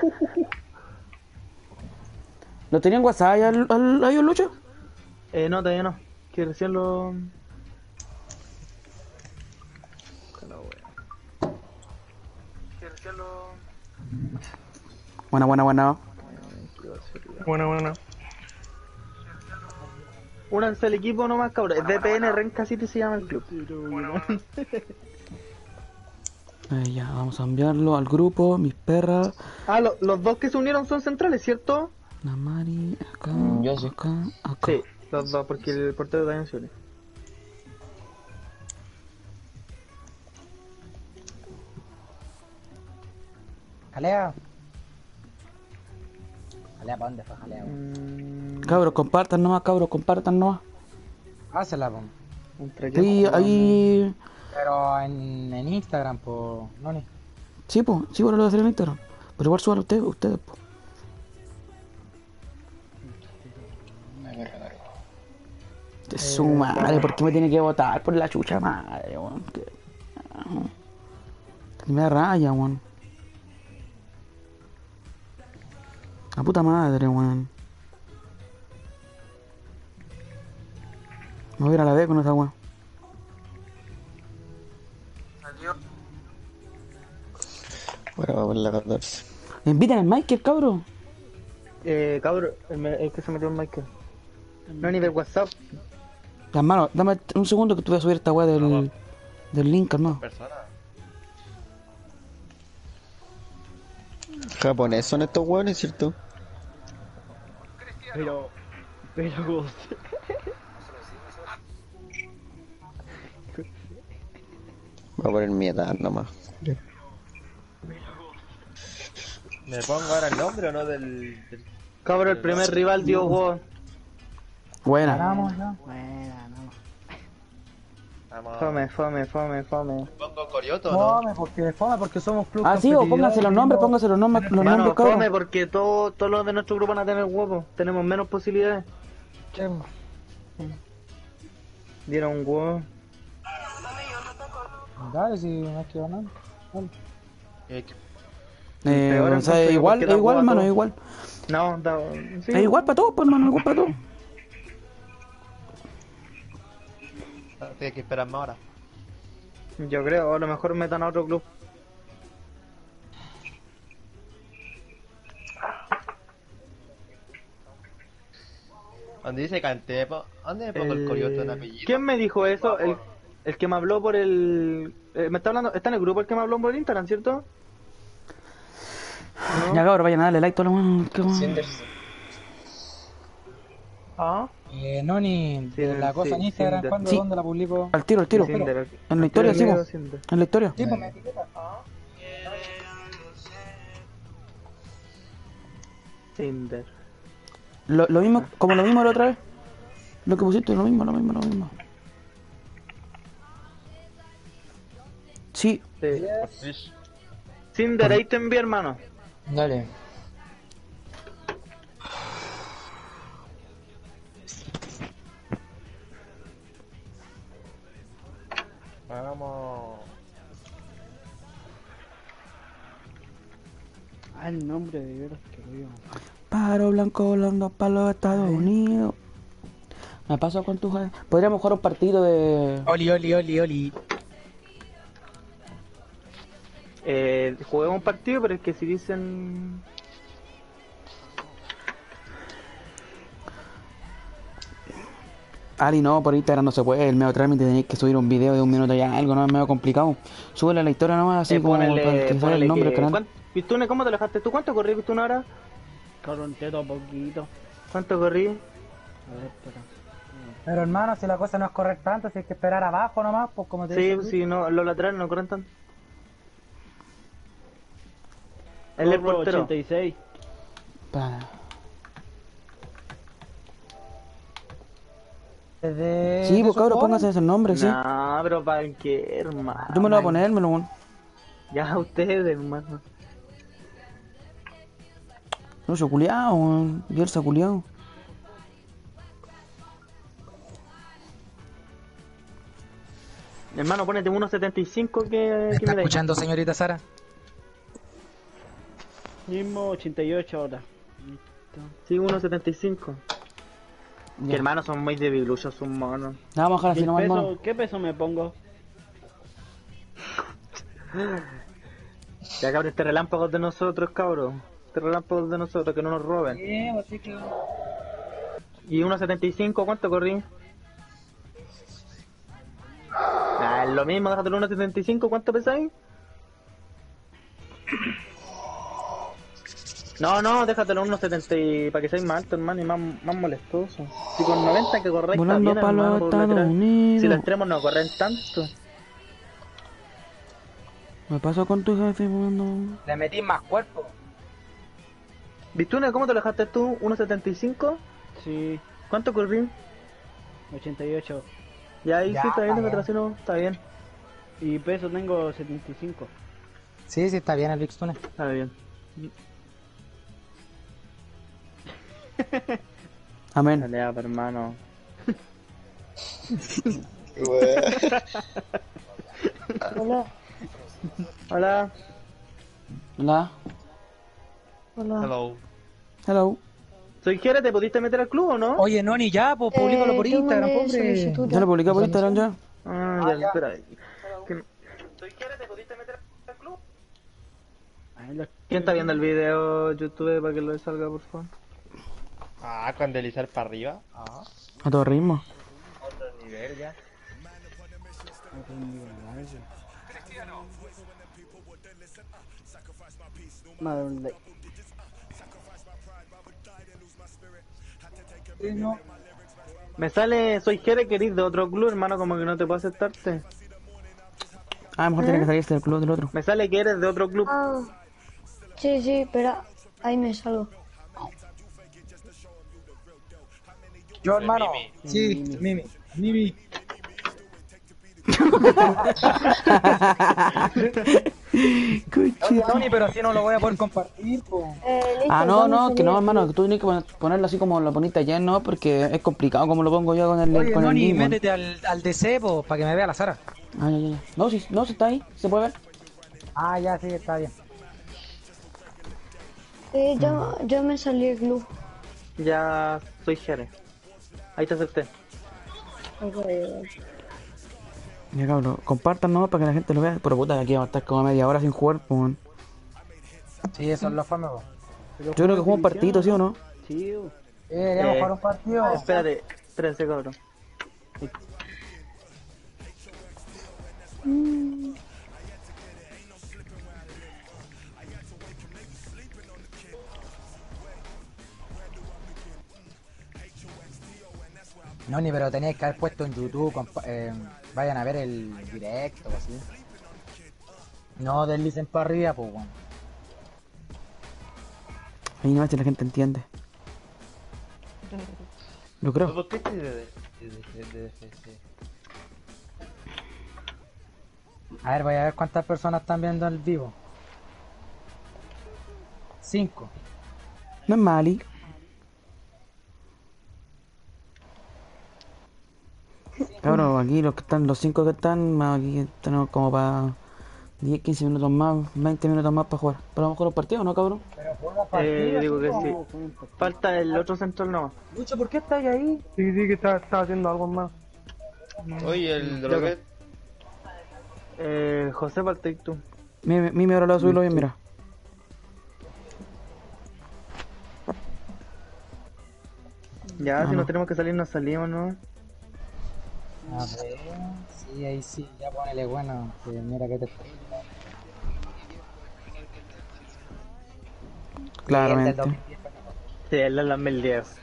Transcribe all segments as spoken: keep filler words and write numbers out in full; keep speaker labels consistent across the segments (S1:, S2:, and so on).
S1: ¿Lo tenían WhatsApp ahí al, al, ahí, Lucho?
S2: Eh, no, todavía no. Que recién lo... Que recién lo...
S1: Buena, buena, buena.
S3: Buena, buena.
S2: Únanse al equipo nomás, cabrón. Es D P N Renca City se llama el club.
S1: Eh, ya, vamos a enviarlo al grupo, mis perras.
S2: Ah, lo, los dos que se unieron son centrales, ¿cierto?
S1: Namari, acá,
S4: Mm, yo sí.
S1: acá, acá.
S2: Sí, los dos, porque el portero también se une.
S4: Jalea. Jalea, ¿para dónde fue Jalea?
S2: Mm,
S1: Cabros, compartan nomás, cabros, compartan nomás.
S4: Hácela, po.
S2: entre
S1: Sí,
S2: que-
S1: ahí...
S4: Pero en, en Instagram, po. No, ni.
S1: Sí, pues, sí, bueno, lo voy a hacer en Instagram. Pero igual suban ustedes, ustedes, pues. De su madre, ¿por qué me tiene que votar por la chucha madre, weón? Que... que me da raya, weón. La puta madre, weón. Me voy a ir a la D con esa weón.
S5: Bueno, vamos a la catorce.
S1: Inviten al Michael, cabrón.
S2: Eh, cabrón, el, me- el que se metió en Michael. No, ni del WhatsApp.
S1: Ya, hermano, dame un segundo que te voy a subir esta weá del, del link, hermano.
S5: Japonés son estos hueones, ¿cierto?
S2: Pero... Pero...
S5: Voy a poner mi edad nomás.
S3: ¿Me pongo ahora el nombre o no del...? del...
S2: Cabrón, el primer rival dio gol.
S1: Buena.
S4: Ganamos, ¿no?
S2: Buena, no.
S3: Vamos.
S2: Fome, fome, fome, fome.
S3: ¿Pongo Corioto o no?
S4: Fome, porque, fome porque somos club
S1: Ah, sí, o pónganse los nombres, pónganse los nombres, los
S2: Mano,
S1: nombres,
S2: fome
S1: cabrón.
S2: porque todo- todos los de nuestro grupo van a tener huevos. Tenemos menos posibilidades.
S4: Che, po.
S2: Dieron un huevo.
S4: Dale, si no hay que ganar. Dale.
S3: Eh, que-
S1: Eh,
S2: peor,
S1: o sea,
S2: entonces,
S1: igual,
S2: porque
S1: es
S2: da
S1: igual,
S2: huevo a
S1: mano,
S2: todos.
S1: es igual.
S2: No, da, sí.
S1: Es igual para todos, pues, mano, igual para todos.
S3: Tienes que esperar más ahora.
S2: Yo creo, a lo mejor metan a otro club.
S3: ¿Dónde dice Cantepo? ¿Dónde me pongo el,
S2: El-
S3: Corioto en apellido?
S2: ¿Quién me dijo eso? El, el que me habló por el... eh, me está hablando... Está en el grupo el que me habló por el Instagram, ¿cierto? ¿No?
S1: Ya, cabrón, vayan a darle like a toda la weón. qué weón.
S2: Ah.
S4: Eh, no, ni
S2: Sí,
S4: de la cosa
S2: sí,
S4: en Instagram,
S2: sí,
S4: ¿cuándo?
S1: sí.
S4: ¿Dónde la publico?
S1: Al tiro, al tiro.
S2: Cinder.
S1: En la historia, sí,
S2: Cinder,
S1: po.
S2: Cinder.
S1: En la historia.
S4: Sí, pues me etiqueta.
S2: Cinder.
S1: Lo, lo mismo, como lo mismo la otra vez. Lo que pusiste, lo mismo, lo mismo, lo mismo. Sí,
S2: Sí.
S3: Fish.
S2: Cinder, ahí te envío, hermano.
S4: Dale.
S3: Vamos.
S2: Ah, el nombre de veras que lo digo.
S1: paro blanco volando para los Estados Unidos. Me paso con tu jefe. Podríamos jugar un partido de...
S4: Oli, oli, oli, oli.
S2: Eh, juguemos un partido, pero es que si dicen...
S1: Ali, no, por Instagram no se puede. El medio trámite tenéis que subir un video de un minuto ya, algo, no es medio complicado. Súbele a la historia nomás, así
S2: eh,
S1: como
S2: ponele-
S1: para que salga
S2: ponele
S1: el nombre del
S2: que-
S1: canal.
S2: ¿cuán- Pistune, ¿cómo te lo dejaste tú? ¿Cuánto corrí Pistune ahora?
S6: Cabrón, teto poquito.
S2: ¿Cuánto corrí?
S6: A ver, espera.
S4: Pero hermano, si la cosa no es correr tanto, si hay que esperar abajo nomás, pues como te
S2: Sí,
S4: dije.
S2: sí, no, los laterales no corren tanto. El del
S6: Corro
S2: portero.
S6: ochenta y seis.
S1: Pa-
S4: Desde-
S1: Sí,
S4: de
S1: pues
S4: su
S1: cabrón,
S4: joven.
S1: póngase ese nombre, sí.
S2: No, pero para qué, hermano.
S1: Yo me lo voy a poner, me lo voy a...
S2: Ya ustedes, hermano.
S1: No, soy culiao, weón. Bielsa culiao.
S2: Hermano, ponete uno setenta y cinco que,
S4: ¿Me
S2: que
S4: está
S2: me dais.
S4: escuchando, señorita Sara?
S6: Mismo ochenta y ocho ahora.
S2: Sí, uno setenta y cinco.
S1: Ya.
S2: Que hermanos son muy debiluchos, son monos.
S1: Ya, vamos a dejar así
S6: ¿Qué
S1: nomás,
S6: peso,
S1: hermano.
S6: ¿Qué peso me pongo?
S2: Ya cabrón, este relámpagos de nosotros, cabrón. Este relámpagos de nosotros, que no nos roben.
S4: Sí, pues sí que...
S2: Y uno setenta y cinco, ¿cuánto corrí? Ah, es lo mismo, déjate el uno setenta y cinco, ¿cuánto pesáis? No, no, déjatelo uno setenta y para que seáis más alto, hermano, y más, más molestoso. Si con noventa que corréis está
S1: Volando
S2: bien,
S1: para
S2: hermano,
S1: los
S2: por
S1: Estados
S2: lateral.
S1: Unidos.
S2: Si los extremos no corren tanto.
S1: Me pasó con tu jefe volando.
S4: Le metí más cuerpo.
S2: Vistune, ¿cómo te lo dejaste tú? ¿uno setenta y cinco?
S6: Sí,
S2: ¿Cuánto corrí?
S6: ochenta y ocho.
S2: Ya ahí
S4: Ya,
S2: sí, está bien,
S4: está
S2: que
S4: bien.
S2: trasero, está bien.
S6: Y peso tengo setenta y cinco.
S4: Sí, sí, está bien el Big Stone.
S2: Está bien.
S1: Amén.
S2: Dale, apa, hermano.
S7: Hola,
S2: Hola.
S1: Hola.
S7: hola.
S3: Hello.
S1: Hello.
S2: Soy Jere, ¿te pudiste meter al club o no?
S4: Oye, Noni, ya, pues públicalo por
S7: Eh, yo
S4: Instagram,
S7: mandé
S4: pobre.
S7: solicitud
S1: Ya lo publiqué por Instagram ya.
S2: Ah, ya, espera. Que- Soy Jere, ¿te pudiste meter al club?
S6: Ahí lo-
S2: ¿Quién está viendo el video YouTube para que lo salga, por favor?
S3: Ah, con deslizar para arriba. Ah,
S1: A todo ritmo.
S3: otro nivel ya.
S6: Madre mía.
S4: Sí, no.
S2: Me sale, soy Jere, que eres de otro club, hermano, como que no te puedo aceptarte.
S1: Ah, a lo mejor tiene que salirse del club del otro.
S2: Me sale que eres de otro club.
S7: Ah, sí, sí, espera, ahí me salgo.
S4: Yo, hermano. Sí, Mimi. Mimi. Oye, Noni, pero así no lo voy a poder compartir, pues.
S7: Eh, listo,
S1: Ah, no,
S7: ya me
S1: no,
S7: salí
S1: que no,
S7: del
S1: hermano,
S7: club.
S1: que tú tienes que pon- ponerlo así como lo poniste ayer, ¿no? Porque es complicado como lo pongo yo con el,
S4: Oye,
S1: con el
S4: Noni,
S1: Demon.
S4: métete al, al D C, pues, para que me vea la Sara.
S1: Ah, ya, ya, ya. No, si, no, si está ahí, se puede ver.
S4: Ah, ya, sí, está bien.
S7: Eh, yo, yo me salí del club.
S2: Ya soy Jere. Ahí te acepté.
S7: Ok, ok.
S1: Ya, cabrón, compartan, ¿no? Para que la gente lo vea. Pero puta, aquí vamos a estar como media hora sin jugar, pues. weón.
S4: Sí, eso es lo fome, pues.
S1: Yo creo que jugamos un partido, ¿sí o no?
S6: Sí, uh.
S4: Eh, deberíamos
S2: Eh,
S4: jugar un partido.
S2: Espérate, espérense, cabrón.
S4: Noni, pero teníais que haber puesto en YouTube, compa- eh, vayan a ver el directo o así. No deslicen para arriba, pues, bueno.
S1: Ahí no, si la gente entiende. Yo creo.
S3: ¿Por qué estoy de, de, de, de, de, de-
S4: A ver, voy a ver cuántas personas están viendo el vivo. Cinco.
S1: No es Mali. Cabrón, aquí los que están, los cinco que están, más aquí tenemos como para diez, quince minutos más, veinte minutos más para jugar. Pero a lo mejor los partidos, ¿no, cabrón?
S4: Pero juega
S2: Eh,
S4: partido,
S2: digo que
S4: chico.
S2: sí. Falta el otro central no.
S4: Lucho, ¿por qué estás ahí?
S2: Sí, sí, que está, está haciendo algo más.
S3: Oye, el Droguet.
S2: Eh, José, falta y tú.
S1: Mimi, Mimi ahora lo voy a subirlo bien, mira.
S2: Ya,
S1: Ah,
S2: si
S1: no.
S2: nos tenemos que salir, nos salimos, ¿no?
S4: A ver, sí, ahí sí, ya ponele bueno, que mira que te...
S1: Claramente.
S2: Sí, el del dos mil diez.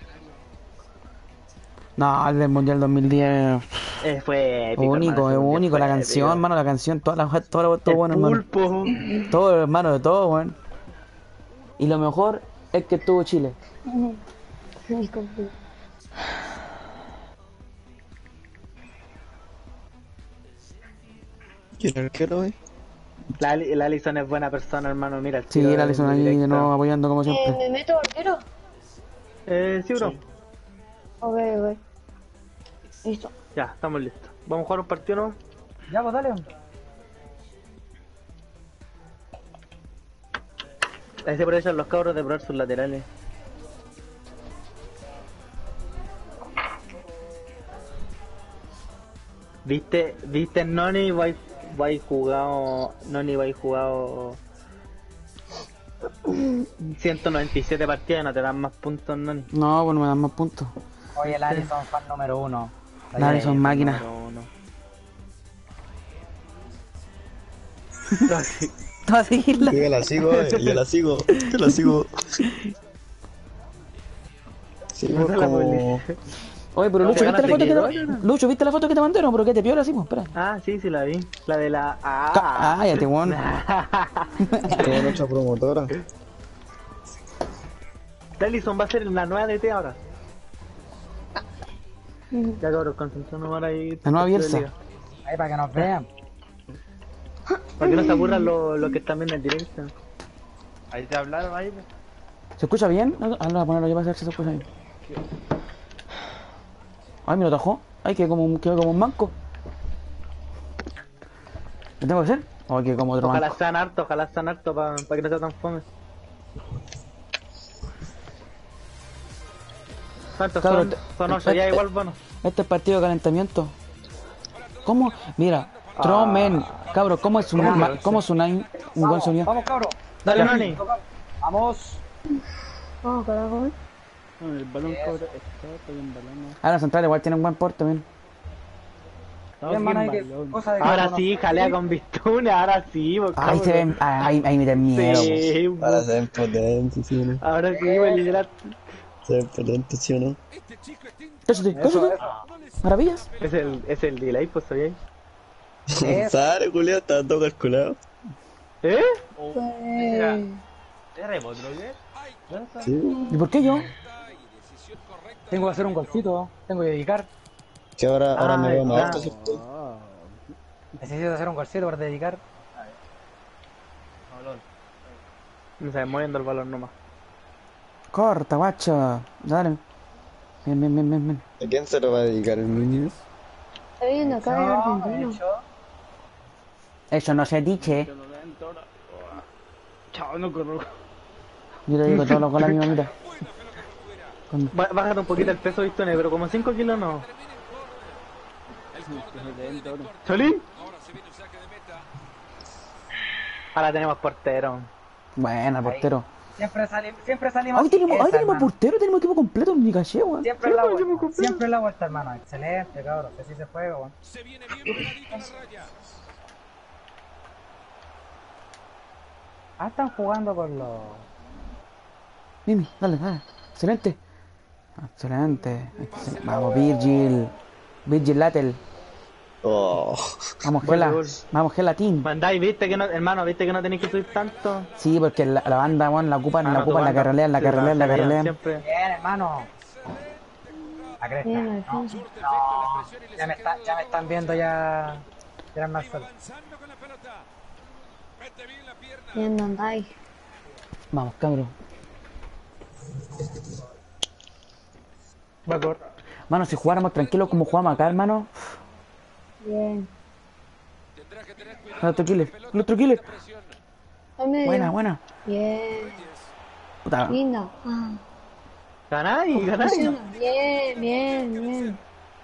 S1: No, el del Mundial dos mil diez.
S2: Eh, fue épico,
S1: Único,
S2: hermano,
S1: es
S2: ese mundial
S1: único,
S2: fue
S1: la
S2: épico.
S1: canción, hermano, la canción, toda la todo, todo, todo
S2: El
S1: bueno, hermano.
S2: pulpo.
S1: Todo, hermano, de todo, weón. Y lo mejor es que estuvo Chile.
S7: Disculpe.
S5: ¿Quién es el arquero, eh?
S2: La, Ali- la Alison es buena persona, hermano, mira. el
S1: Sí,
S2: tiro
S1: la
S2: en
S1: Alison ahí
S2: directo.
S1: de nuevo apoyando como
S7: Eh,
S1: siempre.
S7: ¿me meto arquero?
S2: Eh, sí, bro.
S7: Ok, ok. Listo.
S2: Ya, estamos listos. ¿Vamos a jugar un partido, no?
S4: Ya, pues dale.
S2: Ahí se aprovechan los cabros de probar sus laterales. ¿Viste, viste Noni? Vais, vais jugado. Noni vais jugado. ciento noventa y siete partidas y no te dan más puntos, Noni.
S1: No, bueno, me dan más puntos.
S4: Oye, el Alison fan número uno.
S1: Dale, son máquinas.
S2: No, no.
S1: ¿Tú vas a seguirla?
S5: Yo la sigo, eh, yo la sigo, yo la sigo. Sigo
S2: No la
S5: como...
S1: Oye, pero
S2: No,
S1: Lucho, ¿viste la
S2: ganaste
S1: foto que
S2: que
S1: te...
S2: no, no.
S1: Lucho, ¿viste la foto que te mandaron? ¿Pero qué te piola así? Pues espera.
S2: Ah, sí, sí la vi. La de la.
S1: Ca-
S2: Ah,
S1: Cállate, weón.
S5: como nuestra promotora.
S2: Dallison va a ser la nueva D T ahora. Ya cabros, concentrarnos ahora ahí.
S1: La nueva Bielsa.
S4: Ahí para que nos vean.
S2: Para que no se aburran los los que están viendo el directo.
S3: Ahí te hablaron, ahí.
S1: ¿Se escucha bien? Ah, lo voy a ponerlo yo para ver si se escucha bien. Ay, me lo tajó. Ay, quedó como un, quedó como un manco. ¿Qué tengo que hacer? O que como otro
S2: Ojalá
S1: manco.
S2: sean hartos, ojalá sean hartos para que no sea tan fome. ¿Cuántos
S1: Cabro,
S2: son?
S1: te-
S2: Son ocho, ya
S1: este-
S2: igual, bueno.
S1: Este es partido de calentamiento. ¿Cómo? Mira, Tromen, cabro, ¿cómo es un,
S2: ¿Cómo?
S1: ma- ¿cómo es un, un buen sonido?
S4: Vamos, cabros.
S2: Dale, Noni.
S4: Vamos.
S7: Vamos, carajo.
S6: No, el balón cobra. Está está bien balón.
S1: Ah, la central igual tiene un buen porte, bien.
S6: Está
S4: Bien,
S6: bien
S4: man, hay que-
S6: balón.
S4: cosa de que
S2: Ahora
S4: no
S2: sí,
S4: nos-
S2: jalea con Vistune, ahora sí, vos,
S1: Ahí se
S2: cabrón.
S1: ven, ahí, ahí me da miedo. po.
S2: Sí,
S5: Para
S2: vos.
S5: ser potente, ¿sí o no?
S2: Ahora sí, voy a liderar.
S5: Ser potente, ¿sí o no?
S1: Cállate, cállate. Maravillas.
S2: Es el, es el delay, pues, ¿sabías?
S4: Eso.
S5: Sale, Julián, está todo calculado.
S2: ¿Eh?
S3: Oh,
S7: Pues...
S3: ¿Es rebote, lo que?
S5: Sí.
S1: ¿Y por qué yo?
S4: Tengo que hacer un golcito. Tengo que dedicar.
S5: Que ahora, ahora me
S2: Ah,
S5: veo más
S2: ya.
S5: alto, ¿cierto?
S6: Ah,
S4: Necesito hacer un golcito para dedicar.
S3: Balón.
S2: No se moviendo el balón nomás.
S1: Corta, guacho. Dale. Bien, bien, bien, bien, bien.
S5: ¿A quién se lo va a dedicar el niño?
S7: Está viendo acá en
S4: No,
S7: argentino.
S4: hecho.
S1: Eso no se dice.
S6: que lo lento ahora. Chao, no corro.
S1: Yo te digo todo lo con la misma mira. Con-
S2: Bá- Bájate un poquito el peso, Vistone, pero como cinco kilos no.
S6: Lento ahora.
S2: ¿Solín? Ahora tenemos portero.
S1: Buena, portero.
S4: Siempre, sali- siempre salimos.
S1: Ahí tenemos,
S4: Esa,
S1: ahí tenemos
S4: hermano.
S1: portero, tenemos equipo completo, ni caché, weón.
S4: Siempre la vuelta. Siempre la vuelta, hermano. Excelente, cabrón. Que así se juega, weón. Ah, están jugando con los.
S1: Mimi, dale, dale. Excelente. Excelente. Excelente. Vamos, Virgil. Virgil Latel.
S5: Oh,
S1: Vamos,
S2: Gol,
S1: Gela.
S2: gol.
S1: Vamos, Gela Team.
S2: Mandáis, viste que no, hermano, viste que no tenéis que subir tanto.
S1: Sí, porque la, la banda, weón, la ocupan,
S2: Ah,
S1: la
S2: no, tu
S1: ocupan, la
S2: banda.
S1: carrelean, la
S2: Sí,
S1: carrelean, la
S2: carrelean
S1: carrelean.
S2: Siempre.
S4: Bien, hermano. La cresta.
S7: Bien,
S4: No,
S7: Alfonso.
S4: no. Ya me, está, ya me están viendo ya. Gran Marcel.
S7: Bien, ¿dónde hay?
S1: Vamos, cabrón.
S2: Va a correr.
S1: Mano, si jugáramos tranquilos como jugamos acá, hermano.
S7: Bien.
S1: El otro killer, el otro killer.
S7: Al medio.
S1: Buena, buena.
S7: Bien.
S1: Puta.
S7: Linda. Ah.
S2: Ganáis, ganáis.
S7: Funciona. Bien, bien, bien.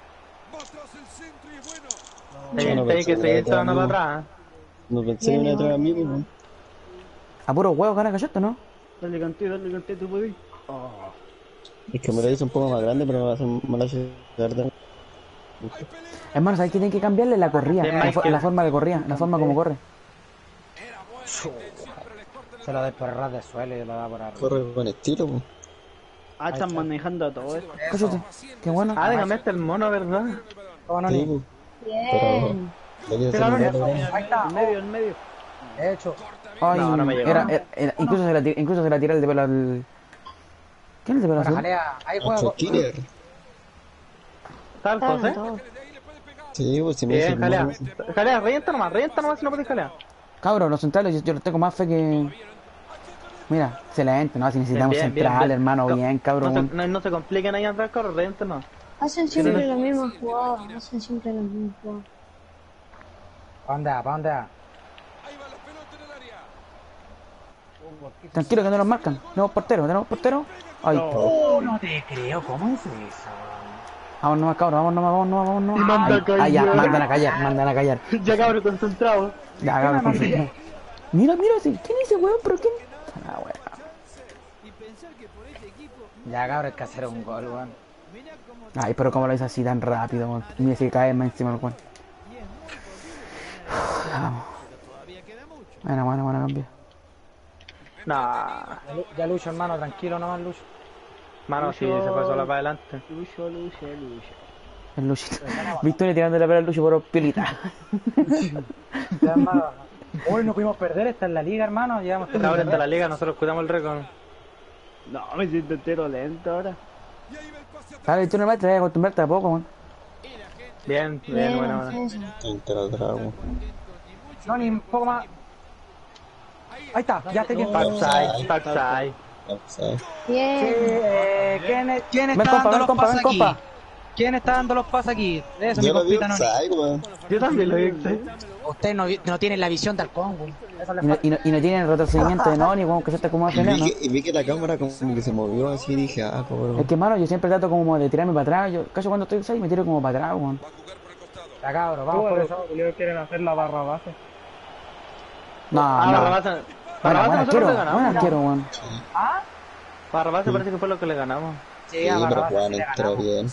S2: Tenéis
S5: no
S2: tenéis que
S5: pensé
S2: seguir
S5: que
S2: echando
S5: era
S2: para atrás.
S5: no pensé en
S7: Bien,
S5: atrás a mí, pues.
S1: A puro huevo gana Cayoto, ¿no?
S6: Dale, canté, dale, canté, tú puedes. Oh.
S5: Es que me lo hice un poco más grande, pero me va a hacer me lo hace tarde.
S1: Hermano, ¿sabes que tienen que cambiarle la corrida?
S2: Bien,
S1: La, fo-
S2: Michael.
S1: la forma de corrida, la forma como corre.
S4: Se lo doy por el ras del suelo y lo da por arriba.
S5: Corre con estilo, pues.
S6: Ah, están manejando todo esto.
S1: Cállate. Qué bueno.
S2: Ah, de cambiaste el mono, ¿verdad?
S4: ¿Cómo no,
S5: Sí,
S4: ni?
S5: pues.
S7: Bien.
S5: Lo quiero
S2: Pero
S5: hacer
S2: no-
S5: más grande.
S4: Ahí está.
S6: En medio, en medio.
S4: De hecho.
S1: Ay,
S2: No, no me llegó.
S1: era, era- era- incluso, se la, tir- incluso se la tira el de pelo al... ¿Quién es el de pelo
S4: Bueno,
S1: azul?
S4: jalea. Ahí
S5: Ocho
S4: juega.
S5: killer.
S2: Tal
S7: Estaban
S2: cosa, ¿eh?
S7: todos.
S5: Sí, pues si me
S2: Bien,
S5: dice
S2: jalea.
S5: no,
S2: Jalea, revienta nomás, revienta nomás si no podés jalear.
S1: Cabros, los centrales, yo, yo les tengo más fe que... Mira, excelente, ¿no? Si necesitamos
S2: Bien, bien,
S1: central,
S2: bien.
S1: hermano,
S2: Co-
S1: bien,
S2: No
S1: cabrón.
S2: se, no, no se compliquen ahí atrás, corre, revienta nomás.
S7: Hacen siempre las mismas jugadas. Hacen siempre las mismas jugadas.
S4: ¿Para dónde va? ¿Para dónde va?
S1: Tranquilo que no nos marcan. Tenemos portero, tenemos portero. Ay,
S4: Oh, no te creo, ¿cómo es eso?
S1: vamos nomás, cabrón, vamos nomás, vamos nomás, vamos nomás.
S2: Y manda
S1: Ay,
S2: a callar.
S1: ay, ya, mandan a callar, mandan a callar.
S2: Ya cabrón, concentrado.
S1: Ya, cabrón, concentrado. Mira, mira, sí, ¿quién es ese weón? ¿Pero quién? Ah, weón.
S4: Ya cabrón, hay que hacer un gol, weón.
S1: Ay, pero cómo lo hizo así tan rápido, weón. Mira si cae más encima el weón. Vamos. Bueno, bueno, bueno, cambia.
S2: Nah.
S4: Ya, Lu- ya Lucho, hermano, tranquilo nomás, Lucho.
S2: Mano, sí, se fue sola para adelante.
S6: Lucho, Lucho, Lucho.
S1: El Luchito. Victoria tirando la pelota al Lucho por piolita.
S4: Ya, hermano. Hoy no pudimos perder, esta en la liga, hermano. Llevamos tres
S2: Ahora
S4: minutos.
S2: está la liga, nosotros cuidamos el récord.
S6: No, me siento entero lento ahora.
S1: Dale, tú nomás te vas a acostumbrarte a poco, weón.
S2: Bien, bien,
S7: Bien,
S2: bueno, bueno.
S7: defensa.
S5: Estoy entero atrás, weón.
S4: No, ni un poco más. Ahí está, ya estoy bien.
S2: Backside, backside.
S5: Offside.
S7: Bien.
S4: Eh, ¿quién, es- quién
S1: Ven,
S4: está
S1: compa,
S4: dando
S1: ven,
S4: los
S1: compa,
S4: pases
S1: ven,
S4: aquí?
S1: compa.
S4: ¿Quién está dando los pases aquí? Eso, mi
S5: Yo lo vi
S4: compita no.
S5: offside, weón.
S2: Yo también lo hice.
S4: Usted no, vi- no tiene la visión del Congo. Eso le
S1: Y no,
S4: falta.
S1: y no, y no tienen retrocedimiento de no, ni como que se está como a
S5: Y
S1: frenar,
S5: vi,
S1: ¿no?
S5: que, y vi que la cámara como que se movió así y dije, ah,
S1: Es
S5: cabrón.
S1: que, mano, yo siempre trato como de tirarme para atrás. Yo casi cuando estoy ahí me tiro como para atrás, weón.
S4: Ya cabrón, vamos por eso.
S6: quieren hacer la barra base.
S1: No,
S2: Ah,
S1: no.
S2: Barrabás.
S1: Bueno,
S2: Barrabás
S1: bueno,
S2: nosotros
S1: quiero,
S2: le
S1: bueno,
S2: ganamos.
S1: quiero, weón.
S2: Barrabás parece que fue lo que le ganamos.
S4: Sí,
S5: Sí,
S4: a
S5: pero
S4: Barrabás
S5: Juan
S4: le
S5: entró
S4: ganamos.
S5: bien.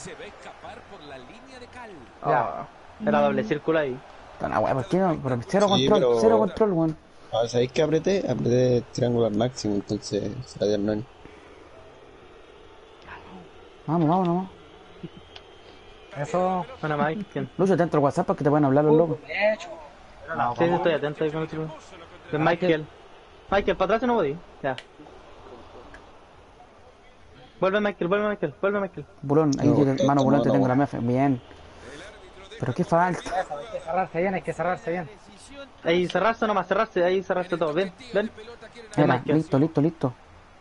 S2: Ah, era doble círculo ahí.
S1: No, weón, ¿por qué no? Pero cero
S5: Sí,
S1: control,
S5: pero-
S1: cero control, weón.
S5: Ah, ¿sabéis que apreté? Apreté triangular máximo, entonces se la dieron a él.
S1: Vamos, vamos, vamos.
S4: Eso.
S2: Bueno, Mike, ¿quién?
S1: Lucho, te entro al WhatsApp para que te puedan hablar los locos.
S4: De hecho. Pero no,
S2: Sí, sí, estoy atento ahí con el otro. De Michael. Michael, para atrás y no podí. Ya. Vuelve Michael, vuelve Michael, vuelve Michael.
S1: Bulón, ahí
S5: No,
S1: llega,
S5: está
S1: mano, Bulón, te
S5: tomando,
S1: tengo la
S5: weón.
S1: mefa. Bien. Pero qué falta.
S4: Eso, hay que cerrarse bien, hay que cerrarse bien.
S2: Ahí cerrarse nomás, cerrarse, ahí cerrarse todo. Ven, ven. Ven,
S1: Mira,
S2: Michael.
S1: listo, listo, listo.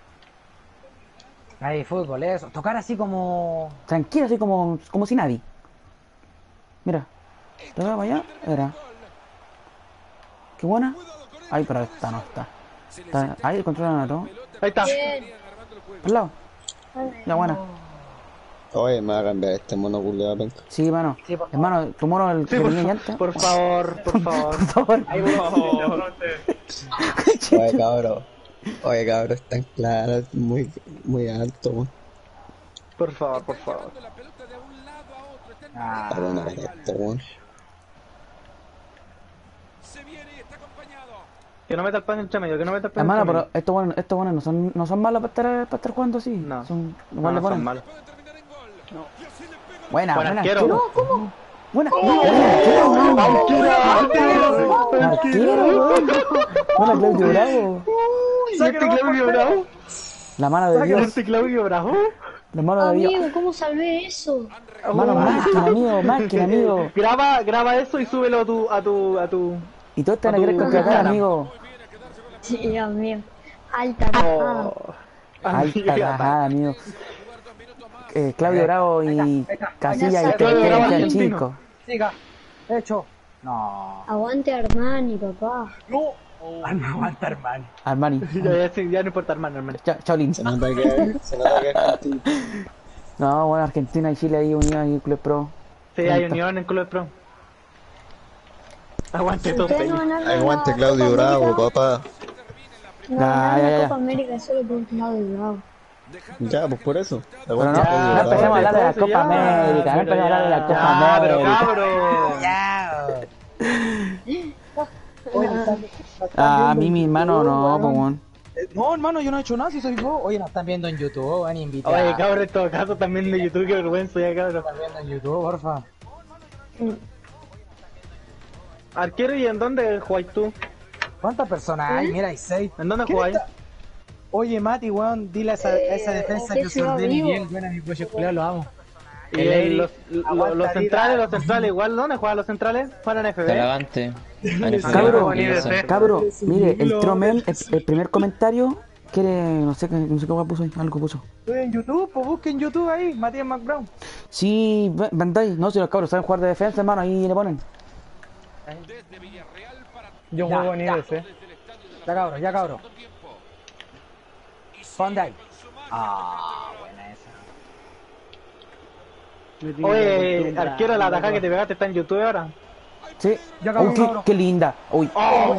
S4: Ahí, fútbol, eso. Tocar así como.
S1: Tranquilo, así como, como si nadie. Mira. Te veo para allá. Era. Qué buena. Ay, pero esta no está. Está ahí, controlan a todo.
S2: Ahí está.
S7: Bien.
S1: Al lado. La buena.
S5: Oye, me va a cambiar este mono culiado, penca.
S1: Sí, mano.
S4: Sí, por favor.
S1: Hermano, tu mono el
S2: Sí,
S1: que
S2: por,
S1: tenía
S2: fa-
S1: antes.
S2: por favor, por favor.
S1: Por favor.
S5: Oye, cabrón. Oye, cabrón, es tan claro, es muy, muy alto, weón.
S2: Por favor, por favor.
S4: Ah,
S5: Cabrón, no es esto, weón.
S2: Que no meta el pan entre medio, que no meta el pan
S1: Hermano,
S2: entre
S1: pero
S2: medio.
S1: estos buenos, estos buenos no son, no son malos para estar, para estar jugando así.
S2: No.
S1: Son,
S2: No,
S1: igual le
S2: no son
S1: ponen.
S2: malos.
S1: Buena,
S2: Buen
S1: buena.
S2: arquero.
S1: arquero. Buena. Buena, arquero, weón. Arquero, weón. Buena, Claudio Bravo.
S2: ¿Y este Claudio Bravo?
S1: La mano de
S2: ¿Y
S1: Dios.
S2: este Claudio Bravo?
S1: La mano de Dios.
S7: Amigo, ¿cómo salvé eso?
S1: Mano, máquina, amigo, máquina, amigo.
S2: Graba, graba eso y súbelo a tu, a tu, a tu...
S1: Y todos te van a querer contratar, amigo.
S7: Sí, Dios mío. Alta tajada.
S2: Oh.
S1: Alta tajada, amigo. Eh, Claudio Bravo y Casilla y
S7: Claudio
S1: Tete,
S2: Bravo
S1: que
S2: argentino.
S1: chico.
S4: siga. Hecho. No.
S7: Aguante Armani, papá.
S4: No. Ah, no aguanta, hermano.
S1: Armani.
S2: Ya, ya, sí, ya no importa, hermano, hermano.
S1: Chao, Chaolín.
S5: Se nota que, se nota que es Argentina.
S1: No, bueno, Argentina y Chile ahí unidos ahí, Club Pro.
S2: Sí, hay unión en Club Pro. Aguante todo,
S7: Ustedes no
S2: Peña.
S7: ganaron
S5: Aguante
S7: la
S5: Claudio
S7: Copa
S5: Bravo,
S7: América.
S5: papá.
S7: No
S1: Ya,
S7: ganaron
S1: ya,
S7: la
S1: ya.
S7: Copa América solo por Claudio Bravo.
S5: Ya, pues por eso.
S1: Pero
S5: Aguante
S1: no,
S5: Claudio
S1: no
S5: Bravo.
S1: empecemos a hablar de la
S2: Eso
S1: Copa
S2: ya,
S1: América, no
S2: pero
S1: empecemos a hablar de la
S2: ya.
S1: Copa
S2: Ya, pero
S1: América.
S2: cabrón.
S4: Ya.
S1: Ah, a mí mi hermano no, pues weón.
S4: No, hermano, yo no he hecho nada, si soy vos. Oye, nos están viendo en YouTube, van a invitar.
S2: Oye, cabrón, en todo caso también de YouTube, qué vergüenza ya, cabrón.
S4: Están viendo en YouTube, porfa.
S2: Arquero, ¿y en dónde jugáis tú?
S4: ¿Cuántas personas hay? Mira, hay seis.
S2: ¿En dónde
S4: ¿Quién
S2: jugáis?
S4: está? Oye, Mati, weón, dile a esa, a esa defensa
S7: ¿qué
S4: que se
S7: ciudad
S4: ordene
S7: vivo?
S4: bien. Buena, mi pollo culiao, lo amo.
S2: Y
S4: El
S2: el-
S4: Eric,
S2: los, los,
S4: aguanta
S2: los centrales,
S4: vida.
S2: los centrales, igual, ¿dónde juegan los centrales? Juegan en F B.
S8: Talavante.
S1: Cabro,
S2: ni de ser.
S1: cabro, mire, el Tromel, el, el primer comentario, quiere, no sé qué, no sé qué guay puso ahí, algo puso.
S4: Estoy en YouTube, pues busquen YouTube ahí, Matías McBrown.
S1: Sí, Ba- Bandai, no, si los cabros saben jugar de defensa, hermano, ahí le ponen.
S6: Yo
S4: Ya,
S6: juego en
S4: ya.
S6: I B C.
S4: Ya cabros, ya cabros. ¿Para dónde hay? Ah, buena esa.
S6: Me tengo que
S2: Oye,
S6: acostumbrar,
S2: arquero, la tajada
S6: loco.
S2: que te pegaste está en YouTube ahora.
S1: Sí.
S4: Ya acabó,
S1: Uy, qué,
S4: cabrón.
S1: qué linda. Uy.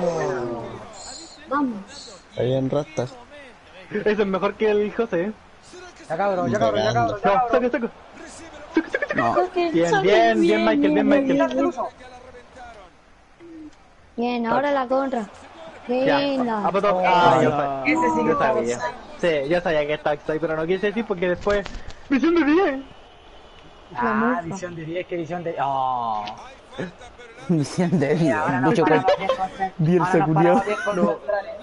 S7: Vamos.
S5: Ahí en rata.
S2: Eso es mejor que el José, ¿eh?
S4: Ya cabrón, ya cabrón, ya cabrón, ya
S2: No,
S4: cabrón.
S2: saca, saca.
S1: No.
S2: Bien, bien, bien, Michael, bien, Michael.
S7: Bien, ahora la contra.
S2: Ya,
S7: Linda.
S2: a poto- Ah, yo
S6: Ah.
S2: sabía.
S4: Ese sí que
S2: Yo
S4: está
S2: sabía. Sí, yo sabía que estaba offside, pero no quise decir porque después... ¡Misión de diez!
S4: Ah,
S7: mufa.
S4: visión de diez, que visión de... Oh.
S1: Misión de
S4: Mira, ahora
S1: Dios.
S4: nos
S1: Mucho
S4: paramos
S1: con...
S4: bien contra-
S1: Bien
S4: ahora nos
S1: se
S4: paramos
S1: culió.
S4: bien con centrales.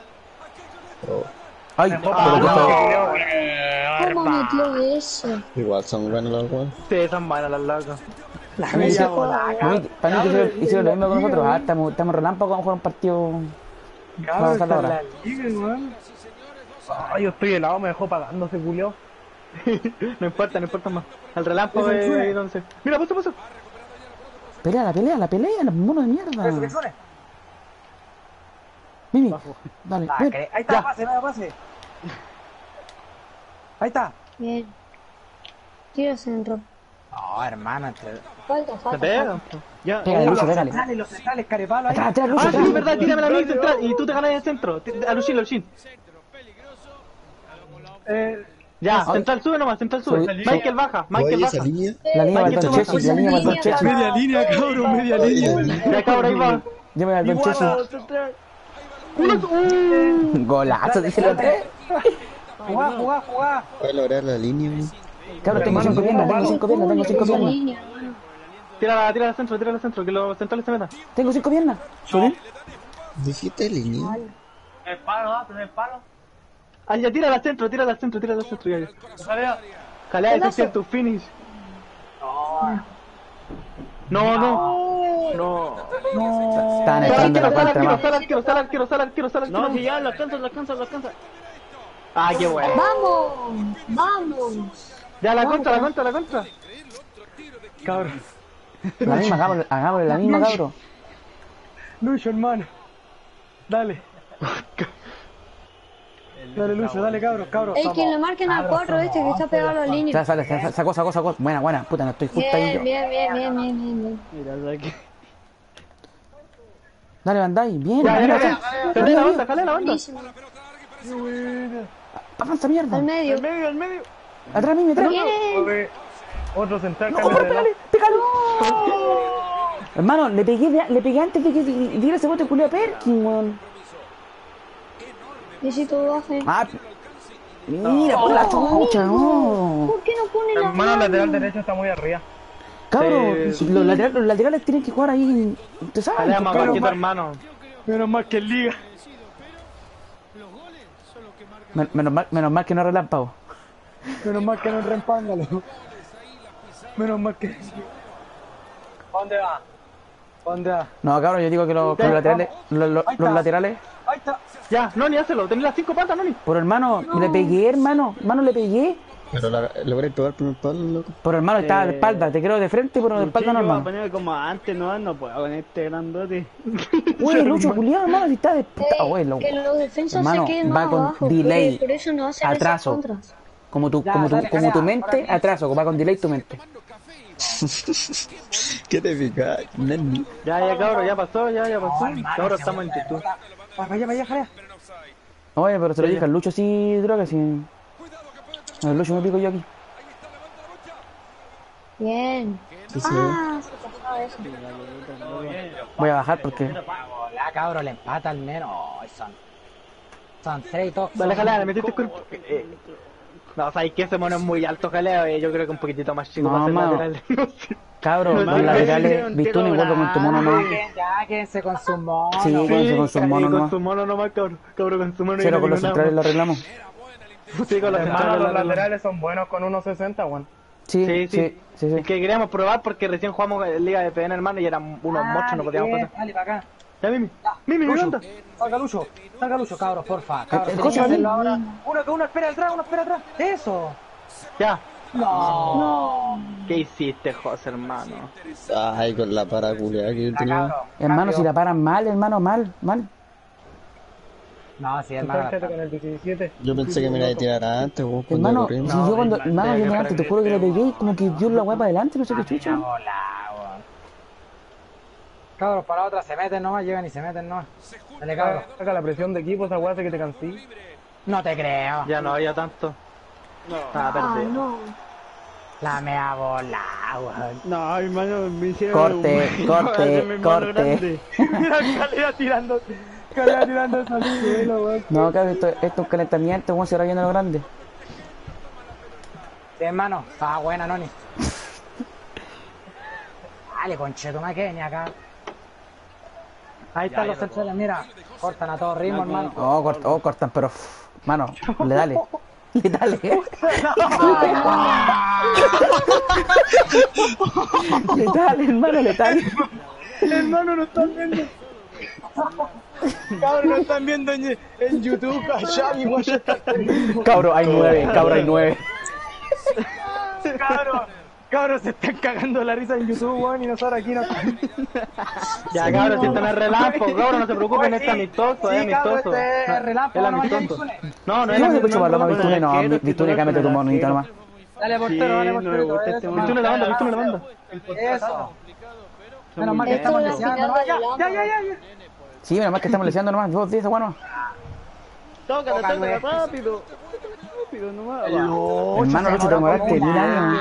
S1: Ay,
S6: Ah,
S1: pero
S6: no,
S1: que está-
S6: que
S7: ¿Cómo metió eso?
S5: Igual son buenos los weones.
S2: Sí, son malas las locas.
S4: La
S1: Para mí,
S4: media bola,
S1: para mí- para mí que hicieron, hicieron lo mismo con nosotros. Ah, estamos, estamos relámpago, vamos a jugar un partido. Para
S6: Cabrón,
S1: bajar la
S6: está
S1: hora.
S6: la liga, weón. Ah, yo estoy helado, me dejó pagando ese culiao.
S2: No importa, no importa más. El relámpago
S4: Eso, eso.
S2: es entonces. Mira, paso, paso.
S1: Pelea, la pelea, la pelea, los monos de
S4: Eso,
S1: mierda.
S4: eso, eso.
S1: Mimi, dale,
S4: Ah,
S1: ven.
S4: que- Ahí está, pase, vaya, pase. Ahí está.
S7: Bien. Tiro centro.
S4: No, hermano, entre...
S7: Falta,
S2: Se
S7: falta.
S2: pega.
S7: falta.
S2: Ya.
S1: Pégale, Lucho,
S4: los
S1: pégale.
S4: centrales, los centrales, carepalo ahí.
S1: Atrás, atrás, Lucho,
S2: Ah, sí,
S1: atrás.
S2: es verdad, tírame la mía central y tú te ganas el centro. T- A Luchin, Luchin.
S6: Eh,
S2: Ya,
S1: Ay.
S2: central sube nomás, central sube.
S1: Subí.
S2: Michael baja, Michael
S5: Oye,
S2: baja.
S5: esa línea.
S1: La línea
S2: Michael,
S1: Baldón
S2: toma,
S1: Chechi, la línea Baldón Chechi.
S7: Media
S6: línea, cabrón, media línea.
S2: Ya cabrón, ahí va.
S1: Yo me Baldón Chechi.
S2: Uh,
S1: Golazo, dice la tres.
S4: Jugá, jugá, jugá.
S5: Voy a lograr la línea, weón.
S1: Cabrón, tengo cinco piernas, tengo cinco piernas, tengo cinco
S7: Esa
S1: piernas.
S7: línea, hermano.
S2: Tírala, tírala al centro, tírala al centro, que los centrales se metan.
S1: Tengo cinco piernas. ¿Subí?
S5: Dijiste línea.
S4: El palo, ¿no? Primer palo.
S2: Ah, ya tírala al centro, tírala al centro, tírala al centro. Ya, ya. Jalea, ese es tu finish. No, no. No.
S1: Estaban
S2: Sal
S1: echando la
S2: arquero, sal
S1: contra
S2: arquero,
S1: más.
S2: sal arquero, sal arquero, sal arquero, sal arquero.
S6: No, si ya lo alcanza, lo alcanza, lo alcanza.
S2: Ah, qué bueno.
S7: Vamos, vamos.
S2: Ya, la contra, la contra, la contra.
S6: Cabrón.
S1: La misma, hagámosle, hagámosle la misma, cabrón.
S6: Lucho, hermano. Dale. Dale, Lucho, dale, cabros, cabros.
S7: Ey, que lo marquen al cuatro este que está pegado a la
S1: Ya,
S7: línea.
S1: sale, sale, sacó, sacó, sacó. Buena, buena, puta, no estoy justo ahí
S7: Bien,
S1: yo.
S7: bien, bien, bien, bien, bien, bien.
S6: Mira, saque.
S1: Dale, Bandai, bien,
S2: Ya,
S1: bien,
S2: ya,
S1: bien.
S2: ya. Jalea la banda, jalea la banda.
S7: Buenísimo.
S1: Avanza, mierda.
S7: Al medio.
S6: Al medio, al medio.
S1: Atrás, Mimi, atrás.
S7: Bien.
S6: Corre. Otro central,
S1: No,
S6: cambia
S1: corre,
S6: de lado.
S1: pégale, pégale. Hermano, le pegué, de- le pegué antes de que diera ese bote culiao a Perkin, weón.
S7: Necesito baje.
S1: Ah, mira, por la chucha, no.
S7: ¿Por qué no pone la
S6: Hermano,
S7: mano?
S6: lateral derecho está muy arriba.
S1: Cabrón,
S2: Sí.
S1: los, laterales, los laterales tienen que jugar ahí, ¿te sabes?
S2: Jalea más
S1: Cabrón.
S2: bajito, hermano.
S6: Menos mal que en liga.
S1: Men- Menos mal, menos mal que no relámpago.
S6: Menos mal que no es reempángalo. Menos mal que...
S4: ¿Dónde va? ¿Dónde va?
S1: No, cabrón, yo digo que los, que los laterales, los, los-
S4: Ahí está.
S1: los laterales,
S4: Ahí está.
S2: Ya, Noni, hácelo. Tenés las cinco patas, Noni.
S1: por hermano, le pegué, hermano, hermano, le pegué.
S5: Pero la, logré probar primer palo, loco.
S1: Por hermano, estaba de
S6: Eh,
S1: espalda, te creo de frente, pero de espalda
S6: Luchillo,
S1: no,
S6: va a
S1: hermano.
S6: poner como antes, no, no puedo con este grandote.
S1: Uy, Lucho, culiado, hermano, si está de puta,
S7: Ey,
S1: abuelo.
S7: que los defensas
S1: Hermano,
S7: se queden
S1: va
S7: más
S1: con
S7: abajo.
S1: delay,
S7: Por, por eso no hacen
S1: atraso.
S7: esas contras.
S1: Como tu,
S4: Ya,
S1: como tu,
S4: dale,
S1: como
S4: jalea,
S1: tu mente,
S4: ahora
S1: atraso, va con delay tu mente.
S5: ¿Qué te fijas? Nani.
S2: Ya, ya, cabrón, ya pasó, ya, ya pasó.
S4: hermano,
S2: Cabrón,
S4: se
S2: estamos en
S4: aguanta,
S2: YouTube.
S4: Vaya, vaya, vaya, jalea.
S1: Oye, pero se lo
S2: Ya,
S1: dije
S2: ya.
S1: al Lucho sí, droga, sí. Al Lucho me pico yo aquí.
S7: Bien.
S5: Sí, sí.
S7: Ah, se pasaba eso.
S1: Voy a bajar porque...
S4: Hola, cabrón, le empata al menos. Ay, son... Son tres y todos.
S2: Dale, jalea, le metiste el cuerpo. Eh, No, sabes que ese mono es muy alto, jalea. eh, Yo creo que un poquitito más chico
S1: No,
S2: para ser
S1: mano.
S2: lateral. No sé.
S1: Cabros, los
S6: Hermano,
S1: laterales,
S6: ese
S1: Vistuni,
S6: entero
S1: vuelvo con tu mono, no.
S4: Ya, ya, quédense con su mono.
S1: Sí, quédense con su
S2: Sí,
S1: mono
S2: con
S1: nomás.
S2: su mono nomás, cabrón. Cabrón, con su mono. y
S1: Cero
S2: no
S1: con los
S2: digo nada
S1: centrales lo
S2: más.
S1: arreglamos.
S2: Sí, con los
S6: Hermano,
S2: centrales lo
S6: los
S2: arreglamos.
S6: laterales son buenos con uno sesenta, weón.
S1: Sí,
S2: Sí,
S1: sí,
S2: sí.
S1: sí, sí.
S2: Es que queríamos probar porque recién jugamos en Liga de P N, hermano, y eran unos mochos, no podíamos pasar.
S4: Dale, para acá.
S2: Ya, Mimi. Mimi,
S4: Lucho,
S2: anda.
S4: salga Lucho, salga Lucho, cabros, porfa.
S1: Eh,
S4: Cabros,
S1: eh,
S4: tienen
S1: José,
S4: que hacerlo
S1: vení.
S4: ahora. Uno que uno espera atrás, uno espera atrás. Eso.
S2: Ya.
S4: No.
S2: ¿Qué hiciste, José, hermano?
S5: Ay, con la para culiada que yo
S4: Ya,
S5: tenía.
S4: cabros.
S1: Hermano,
S4: cambio.
S1: si la paran mal, hermano, mal, mal.
S4: No, sí, hermano.
S6: Tarjeta con el diecisiete.
S5: Yo pensé que me iba a tirar antes, weón, cuando
S1: Hermano,
S5: corrimos.
S1: si yo cuando, hermano, yo antes te juro que le pegué y como que dio la weá para adelante, no sé qué chucha.
S4: Cabros, para la otra se meten nomás, llegan y se meten nomás. Dale, cabros.
S6: Saca la presión de equipo, esa weá hace que te cansí.
S4: No te creo.
S2: Ya no había tanto.
S6: No.
S2: Estaba
S7: Ah,
S2: perdido.
S7: no.
S4: La mea bola, weón.
S6: No, hermano, me hicieron...
S1: Corte,
S6: un-
S1: corte,
S6: Hacerme mano
S1: corte.
S6: grande. Mira, Calera tirando... Calera tirando esa suelo, weón.
S1: No, cabrón, esto, esto es un calentamiento, weón, se va viendo lo grande.
S4: Sí, hermano. Estaba buena, Noni. Dale, conchetumá, que ni acá. Ahí están los centrales, mira. Cortan a todo ritmo, hermano.
S1: Oh, cort, oh, cortan, pero... uff, mano, le dale. Le dale. Le dale, hermano, le dale.
S6: Hermano, no están viendo. Cabrón, no están viendo en, en YouTube a Xavi, weón.
S1: Cabro, hay nueve, cabro, hay nueve.
S6: Cabrón, cabrón, se están cagando la risa en YouTube, weón, y nosotros aquí no.
S2: Ya, cabrón, si están en relámpago, cabrón, no se preocupen, este amistoso, es
S4: Sí, cabrón,
S2: amistoso.
S4: este es relámpago,
S2: Es
S4: no vaya
S2: amistoso.
S4: Victune.
S2: No, no es
S1: ¿Cómo se
S2: amistoso.
S1: puede chuparlo más,
S2: no,
S1: Victune? No,
S6: arquero,
S1: Victune, cámete tu monito nomás.
S4: Dale, portero, dale,
S6: Sí, no me
S4: portero.
S6: gusta
S4: eso,
S6: este
S4: hermano.
S2: Victune la banda, Victune la banda.
S4: Eso. Menos mal que
S7: Esto
S4: estamos
S7: lo
S4: deseando,
S7: quitaron
S4: ¿no?
S7: de
S4: Ya,
S7: la
S4: ya, ya, ya, ya.
S1: Sí, menos mal que estamos leseando nomás, dos días, bueno.
S6: Tócale,
S4: Tócale.
S6: tócale, rápido. Rápido, nomás.
S1: Hermano, Lucho, te demoraste mil años.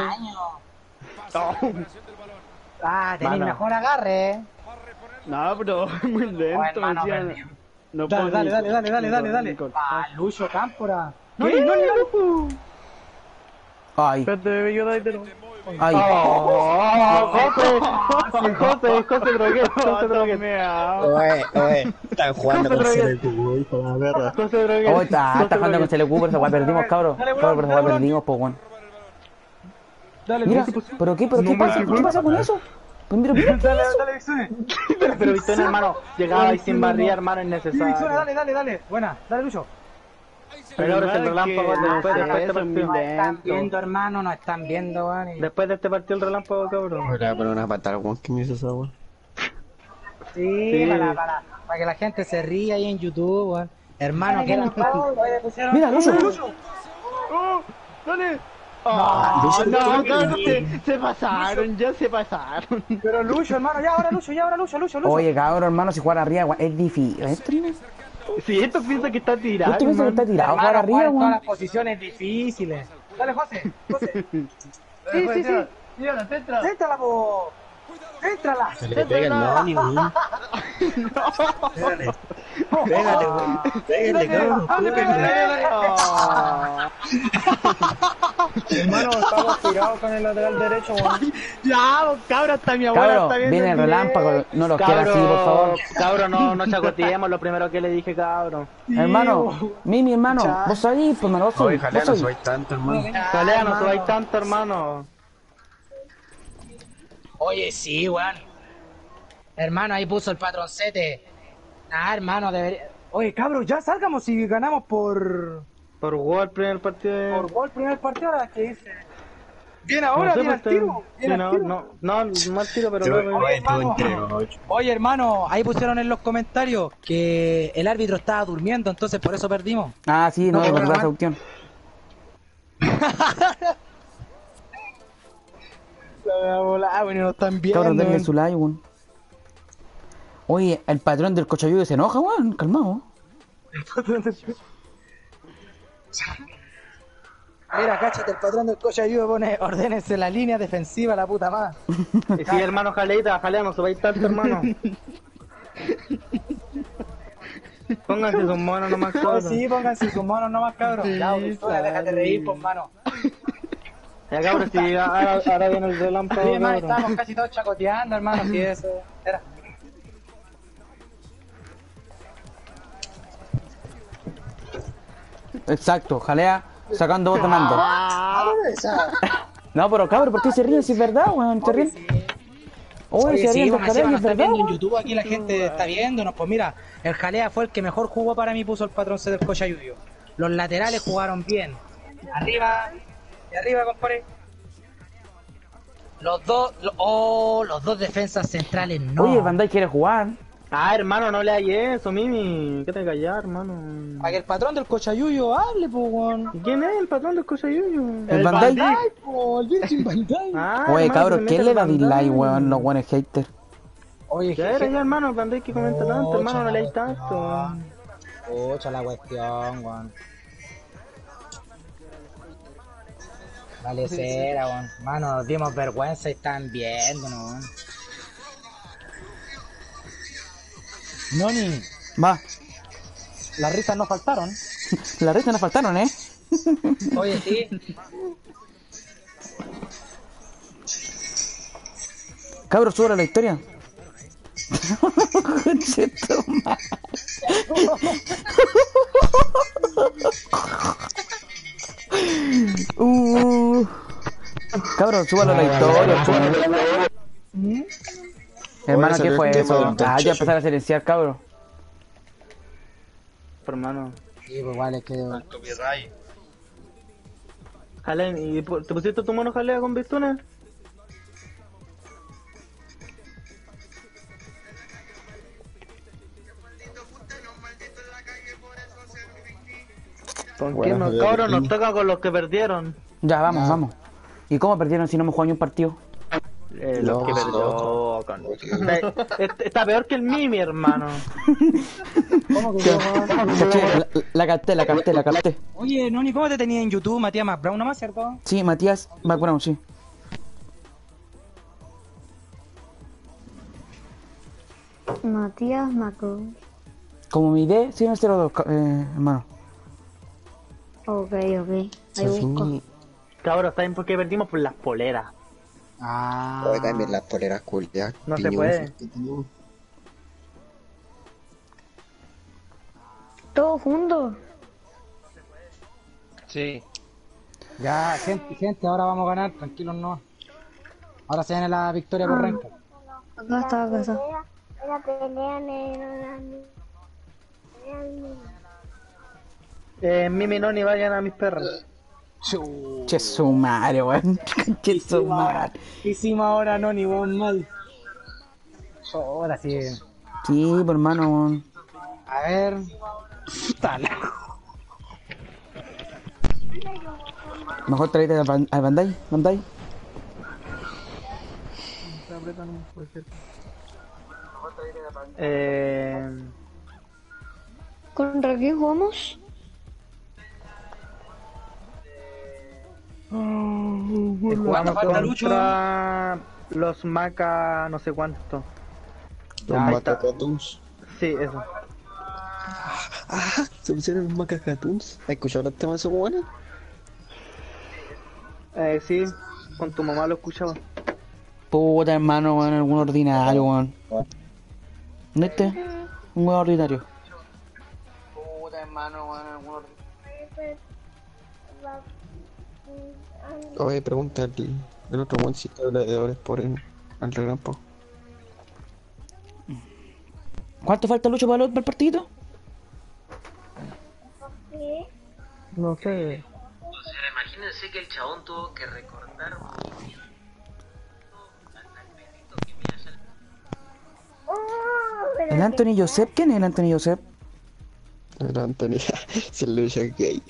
S4: Ah, tenés
S2: Mano.
S4: mejor agarre, eh.
S6: No, pero es muy lento,
S4: Oh, hermano,
S6: me decían.
S4: perdió.
S6: No
S4: Dale,
S6: puedo
S4: dale,
S6: ni-
S4: dale, dale, dale,
S6: ni-
S4: dale,
S6: ni
S4: dale.
S6: cortar.
S4: Ah, Lucho Cámpora.
S6: No, no, no, no.
S1: Ay,
S6: Espérate, bebé, yo dátelo.
S1: ay.
S2: Oh, José, José, José Droguet, José Droguet.
S5: Oye, oye, están jugando con C L Q, hijo de la perra.
S2: José Droguet.
S1: Oh, está, está jugando con C L Q, por esa weá perdimos, cabro. Cabro, por esa weá perdimos, pues, weón.
S6: Dale,
S1: Mira,
S6: Lucho,
S1: pero qué, pero qué pasa, ¿qué pasa con eso? Pues mira, mira,
S6: dale, dale, Victune.
S2: Pero, pero Victoria, hermano, llegaba ahí sin barría, hermano,
S4: Sí, Victune,
S2: innecesario.
S4: dale, dale, dale. Buena, dale, Lucho.
S2: Pero ahora es el relámpago después, después de este partido.
S4: No están viendo, hermano, no están viendo, weón. y-
S2: Después de este partido el relámpago, cabrón.
S5: Ahora, pero una patada, weón, que me hizo esa weón.
S4: Sí,
S2: Sí.
S4: Para, para, para que la gente se ría ahí en YouTube, weón. Hermano, que eran
S1: mira, Lucho.
S6: ¡Oh! ¡Dale!
S2: Oh, no, no, se, se pasaron, ya se pasaron.
S4: Pero Lucho, hermano, ya ahora Lucho, ya ahora Lucho, Lucho, Lucho.
S1: Oye, cabrón, hermano, si jugar arriba, weón, es difícil. ¿Esto no?
S2: Si esto piensa que está tirado,
S1: ¿Esto piensa que está
S2: hermano.
S1: tirado
S4: Hermano,
S1: jugar arriba,
S4: jugar en todas
S1: weón?
S4: las posiciones difíciles. Dale, José, José. Sí, sí, sí.
S6: Mira, centra.
S4: Céntrala, po. Céntrala.
S5: Se le pega el Noni, weón. Pégale. Pégale, weón. Pégale, cabrón. Pégale.
S6: Hermano, estamos tirados con el lateral derecho, weón.
S2: Ya, cabra, hasta mi abuela
S1: Cabro,
S2: está viendo
S1: viene el
S2: video.
S1: relámpago, no lo quiera así, por favor.
S2: Cabro, no, no chacoteemos lo primero que le dije, cabro.
S1: Hermano, Mimi, hermano, vos sabés, pues, hermano, vos
S5: Oye,
S1: sabés,
S5: jalea,
S1: vos
S5: no
S1: sabés.
S5: soy tanto, hermano.
S2: Jalea, no subáis tanto, hermano.
S4: Oye, sí, weón. Hermano, ahí puso el patroncete. Ah, hermano, debería... Oye, cabros, ya salgamos si ganamos por...
S2: Por gol, primer partido de...
S4: Por gol primer partido, ahora que dice. Bien
S2: No
S4: ahora,
S2: sé,
S4: bien al
S2: pues,
S4: tiro. Bien
S2: no,
S4: al tiro.
S2: no, no, no mal tiro, pero
S5: Yo,
S2: luego...
S5: oye, tú entre ocho.
S4: Oye, hermano, ahí pusieron en los comentarios que el árbitro estaba durmiendo, entonces por eso perdimos.
S1: Ah, sí, no,
S4: No,
S1: es verdad
S4: hermano.
S1: esa cuestión.
S4: Ah, bueno, no están viendo.
S1: Cabrón, denle su like, weón. Oye, el patrón del cochayudo se enoja, weón, calmado.
S4: Mira, cáchate, el patrón del coche ayuda pone, ordénense la línea defensiva, la puta más.
S2: Y sí, hermano, jaleita, jalea, no subáis tanto, hermano. Pónganse sus monos nomás,
S4: Oh,
S2: cabros.
S4: sí, pónganse sus monos nomás, cabros. Ya, Victoria, déjate reír, pues, mano.
S2: Ya, cabros, sí, ahora, ahora viene el relámpago,
S4: Sí, man,
S2: cabros.
S4: estábamos casi todos chacoteando, hermano, si eso era.
S1: Exacto, jalea, sacando voz de mando. No, pero cabrón, ¿por qué se ríen si es verdad, weón? ¿Se ríen? Oye,
S4: Oye,
S1: se
S4: sí,
S1: ríen
S4: pues
S1: con
S4: me
S1: jalea y
S4: van a
S1: es
S4: estar
S1: verdad,
S4: viendo en
S1: weón.
S4: YouTube, aquí la gente está viéndonos. Pues mira, el Jalea fue el que mejor jugó para mí, puso el patrón C del Cochayuyo. Los laterales jugaron bien. Arriba, de arriba, compadre. Los dos, lo- oh, los dos defensas centrales no.
S1: Oye, Van Dijk quiere jugar.
S2: Ah, hermano, no le hay eso, Mimi. ¿Qué te callas, hermano?
S4: Para que el patrón del cochayuyo hable, po, weón.
S2: ¿Quién es el patrón del Cochayuyo?
S1: ¿El Bandai?
S4: Ay, po, el Virgin Bandai.
S2: Ah,
S1: Oye,
S2: hermano,
S1: cabros,
S2: se
S1: ¿quién
S2: mete
S1: le
S2: el
S1: da
S2: Bandai.
S1: dislike, weón? Los buenos haters.
S4: Oye,
S2: Ya era ya, hermano, el Bandai que comenta tanto, hermano, no leí tanto.
S4: Escucha la cuestión, weón. Vale, cera, weón. Mano, nos dimos vergüenza y están viéndonos, weón. Noni,
S1: Va,
S4: las risas no faltaron.
S1: las risas nos faltaron, ¿eh?
S4: Oye, sí.
S1: Cabros, súbale la historia. Conchetumare. uh. Cabros, súbalo la historia, súbalo. Hermano,
S5: Oye,
S1: ¿qué
S5: salió
S1: fue
S5: el tema
S1: eso?
S5: del
S1: Ah, ya
S5: techo.
S1: empezar a silenciar, cabros.
S2: Hermano.
S4: Sí, pues igual es que...
S3: Copyright.
S2: Jalen, ¿y pu- te pusiste tu mono jalea con virtudes? ¿Con
S5: Bueno,
S2: quién nos,
S5: ya
S2: cabros? Nos
S5: vi.
S2: toca con los que perdieron.
S1: Ya, vamos, vamos. ¿Y cómo perdieron si no hemos jugado ni un partido?
S2: Eh, los
S5: No,
S2: que
S5: no.
S2: perdió. Con... Está, está peor que el Mimi, hermano.
S4: ¿Cómo que yo, weón?
S1: Caché, la, la capté, la capté, la capté.
S4: Oye, Noni, ¿cómo te tenía en YouTube? Matías Más Brown nomás, ¿cierto?
S1: Sí, Matías McBrown, sí.
S7: Matías Macron.
S1: Como mi D, sí, cero dos, ca- eh, hermano.
S7: Ok, ok. Ahí busco.
S5: Sí.
S2: Cabros, ¿saben por qué perdimos? Por las poleras.
S4: Ah.
S5: Oye, también las poleras culiadas.
S2: No se
S5: piñón,
S2: puede.
S5: que tenemos.
S7: Todos juntos.
S3: Sí.
S4: Ya, gente, gente, ahora vamos a ganar, tranquilos no. Ahora se viene la victoria por renca.
S7: Acá está, acá está.
S8: La pelea negra.
S2: Eh, Mimi, no, ni vayan a mis perros.
S1: Che su madre, weón. Che su madre.
S4: Hicimos ahora Noni, weón, mal. Ahora sí.
S1: Sí, pues hermano, weón.
S4: A ver. Tal.
S1: Mejor traíte al, Ban- al Bandai, Bandai.
S2: Eh,
S7: ¿Contra quién jugamos?
S2: jugamos
S4: falta Lucho.
S2: contra los Maca no sé cuánto.
S5: Los
S2: ahí está.
S5: macacatuns.
S2: Sí, eso.
S5: Ah, se pusieron los macacatuns. ¿Has escuchado los temas de esos buenos?
S2: Eh, sí, con tu mamá lo escuchaba.
S1: Puta hermano, weón, algún ordinario, weón. ¿Viste? Un weón ordinario. Puta hermano, weón, algún ordinario.
S5: Oye, pregunta el, el otro buen si te habla de horas por el, al relampo.
S1: ¿Cuánto falta Lucho para el, para el partido?
S2: No sé.
S9: O sea, imagínense que el chabón tuvo que recortar un movimiento hasta el perrito que mira ya.
S1: ¿El Anthony Joseph? ¿Quién es el Anthony Joseph?
S5: Era Antonio, se lo hizo gay.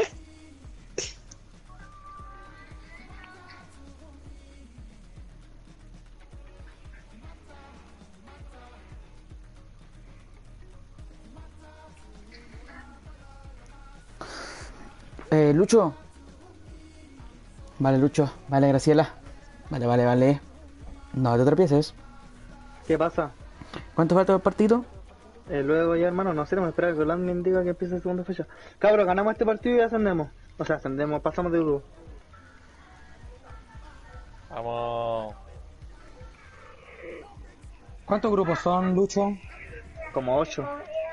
S1: Eh, Lucho. Vale, Lucho. Vale, Graciela. Vale, vale, vale. No te tropieces.
S2: ¿Qué pasa?
S1: ¿Cuánto falta para el partido?
S2: Eh, luego ya, hermano, no sé, me espera que Holanda me diga que empiece la segunda fecha. Cabros, ganamos este partido y ascendemos. O sea, ascendemos, pasamos de grupo.
S3: Vamos.
S4: ¿Cuántos grupos son, Lucho?
S2: Como ocho.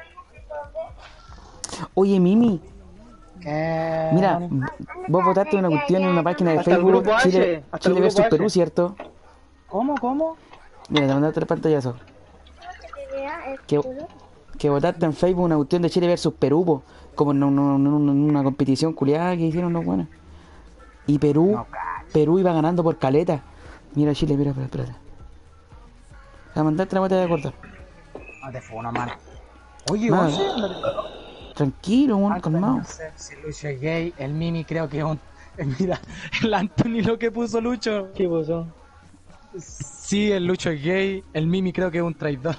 S1: Oye, Mimi.
S4: ¿Qué?
S1: Mira, vos votaste una cuestión en una página de
S2: Hasta el
S1: Facebook.
S2: grupo H,
S1: Chile,
S2: hasta el
S1: Chile
S2: grupo
S1: versus
S2: H.
S1: Perú, ¿cierto?
S4: ¿Cómo, cómo?
S1: Mira, te mandaste el pantallazo. Que, que votaste en Facebook una cuestión de Chile versus Perú, po, como en, un- en un- en una competición culiada que hicieron los buenos. Y Perú, Perú iba ganando por caleta. Mira Chile, mira, espera, espérate. La mandaste la batalla de cortar.
S4: No te funo, mano. Oye,
S1: Nada.
S4: once, no te-
S1: Tranquilo, weón,
S4: Anthony,
S1: calmado.
S4: no sé si Lucho es gay, el Mimi creo que es un... eh, Mira, el Anthony lo que puso Lucho.
S2: ¿Qué pasó?
S4: Sí, el Lucho es gay, el Mimi creo que es un traidor.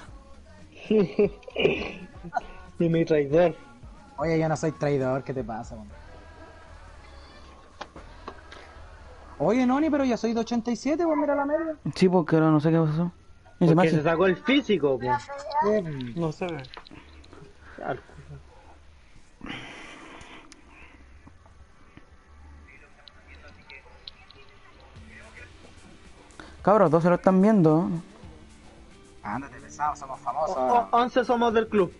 S2: Y mi traidor.
S4: Oye, yo no soy traidor, ¿qué te pasa, man? Oye, Noni, pero yo soy de ochenta y siete, pues mira la media.
S1: Sí, porque ahora no sé qué pasó. Ese
S2: Porque
S1: Maxi.
S2: se sacó el físico, pues.
S6: No sé.
S2: Al-
S1: Cabros, dos se lo están viendo.
S4: Ándate, pesado, somos famosos.
S2: o- once somos del club.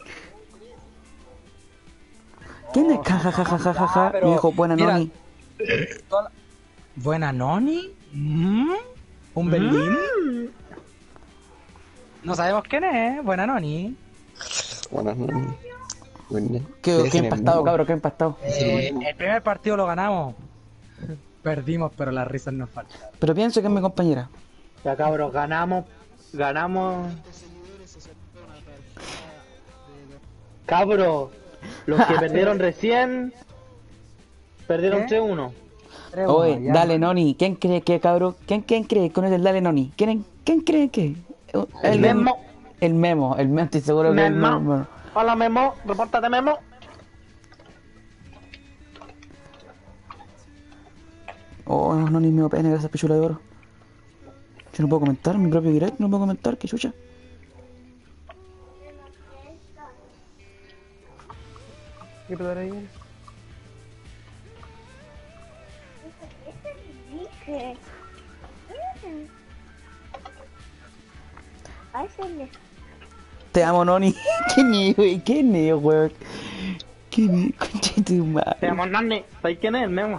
S1: ¿Quién es? Ja, ja, ja, ja, ja, ja, ja.
S4: pero,
S1: Me dijo, buena
S4: mira,
S1: Noni.
S4: Toda la- ¿Buena Noni? ¿Mm? ¿Un Berlín? No sabemos quién es, buena Noni.
S5: Buenas noches. Buenas.
S1: Qué,
S5: Sí,
S1: qué
S5: ese
S1: empastado,
S5: mismo.
S1: cabros, qué empastado.
S4: Eh, el primer partido lo ganamos. Perdimos, pero las risas nos faltan.
S1: Pero pienso que es mi compañera.
S2: Ya cabros, ganamos. Ganamos. Cabros, los que perdieron recién. Perdieron
S4: ¿Qué?
S2: tres uno.
S4: tres uno,
S1: Oye,
S4: ya.
S1: dale Noni. ¿Quién cree que, cabro? ¿Quién, quién cree con el dale Noni? ¿Quién, quién cree que?
S2: El Memo.
S1: El Memo, el Memo, estoy seguro que el
S2: Memo.
S1: Memo.
S2: Hola Memo, repórtate Memo.
S1: Oh, no, Noni, me dio pena, gracias, pichula de oro. Yo no puedo comentar, mi propio direct, no puedo comentar, qué chucha.
S6: ¿Qué pedo ahí?
S8: Dije. Ay, se le...
S1: Te amo, Noni. ¿Quién es, güey? ¿Quién es, weón? ¿Quién es? Concha de tu madre.
S2: Se llama Nani. ¿Sabes quién es el Memo?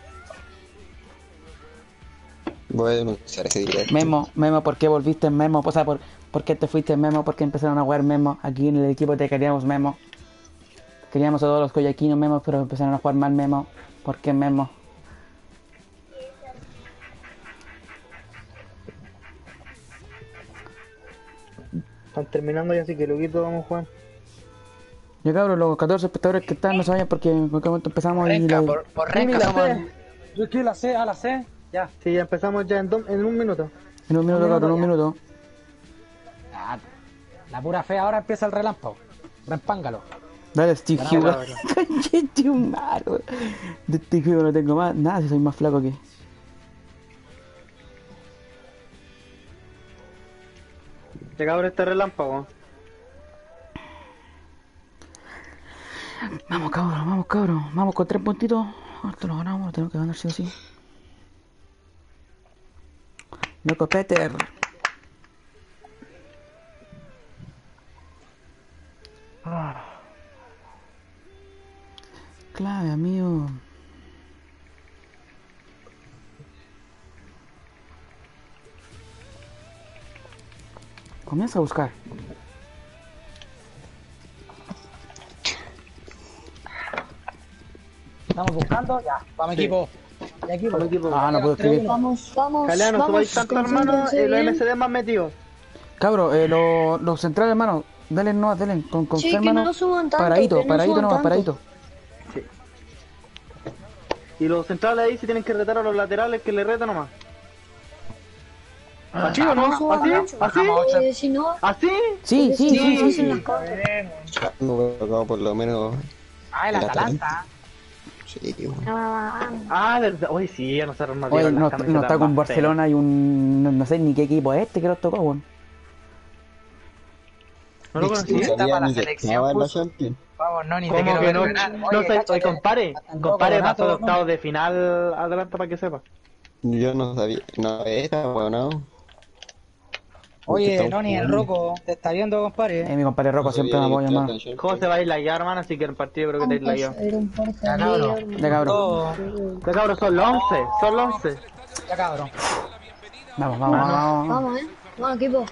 S5: Voy a denunciar ese directo.
S1: Memo, Memo, ¿por qué volviste en Memo? O sea, ¿por, ¿por qué te fuiste en Memo? ¿Por qué empezaron a jugar Memo? Aquí en el equipo te queríamos Memo. Queríamos a todos los coyaquinos Memo, pero empezaron a jugar mal Memo. ¿Por qué Memo?
S2: Están terminando ya, así que lo quito, vamos a jugar.
S1: Ya cabros, los catorce espectadores que están no se vayan porque en cualquier momento empezamos y
S4: Renca,
S1: la...
S4: por, por
S2: Mimi,
S4: Renca
S2: la
S4: somos...
S2: C.
S4: Yo estoy la C, a la C. Ya.
S2: Sí, ya empezamos ya en, do- en un minuto.
S1: En un minuto, cabros, en un minuto.
S4: Ah, la pura fe ahora empieza el relámpago. Rempángalo.
S1: Dale, Steve
S2: Ganamos,
S1: Hugo. Conchete un malo. De Steve Hugo no tengo más nada, si soy más flaco que...
S2: Ya cabrón este relámpago.
S1: Vamos, cabros, vamos, cabros. Vamos con tres puntitos. Esto lo ganamos, lo tenemos que ganar sí o sí. Loco Peter. Clave, amigo. Comienza a buscar.
S4: Estamos buscando, ya. Vamos
S2: Sí.
S4: equipo. Ya equipo.
S2: Vamos, equipo.
S1: Ah, no puedo escribir.
S7: Vamos, vamos,
S2: Galeano,
S7: vamos.
S2: subáis tanto hermano
S7: concéntrense
S2: y los
S7: bien.
S2: M C D más metidos.
S1: Cabros, eh, los, los centrales, hermano. Dale no, dale con, con
S7: Sí,
S1: fe,
S7: que
S1: hermano.
S7: no suban tanto,
S1: paradito,
S7: que no
S1: paradito
S7: suban
S1: nomás,
S7: tanto.
S1: paradito.
S2: Y los centrales ahí se tienen que retar a los laterales que le retan nomás. ¿Así o
S7: No
S2: no?
S7: suban
S2: ¿Así?
S7: mucho.
S2: ¿Así?
S7: Eh, si no,
S2: ¿Así?
S1: Sí, sí, sí, sí,
S7: sí,
S1: sí.
S7: las cosas.
S5: No tocado por lo menos.
S4: Ah, el
S5: el
S4: Atalanta.
S5: Sí, bueno.
S7: Ah,
S2: Ah, verdad. Uy, sí, a nosotros nos
S1: Oye,
S2: dieron
S1: no,
S2: las
S1: no
S2: camisetas
S1: está con
S2: más
S1: Barcelona y un... No, no sé ni qué equipo es este que nos tocó, weón.
S2: feas. ¿No lo
S5: No
S2: conocí?
S4: Está
S5: sabía
S4: para
S5: ni
S4: la
S5: que
S4: selección,
S5: estaba en la
S4: puso.
S5: Champions.
S4: Vamos, Noni, te
S2: ¿Cómo
S4: quiero
S2: que
S4: ver
S2: no?
S4: ganar.
S2: No
S4: Oye,
S2: sé, oye,
S4: cáchate.
S2: compare.
S4: Hasta en
S2: Compare
S4: Rocco
S2: pasó de
S4: Donato, ¿no?
S2: octavos de final adelante para que sepa.
S5: Yo no sabía. No, era bueno.
S4: Oye, Noni, el Rocco te está viendo, compadre.
S1: Eh, mi compadre Rocco siempre me apoya más.
S2: ¿Cómo se va a ir la guía, hermano? Así que el partido creo que te la guía.
S7: era un par
S4: Ya, cabrón.
S1: Ya, cabrón.
S4: Todo.
S2: Ya cabrón, son los once, son los once.
S4: Ya, cabrón.
S1: Vamos, vamos, vamos.
S7: Vamos, eh. Vamos, equipo.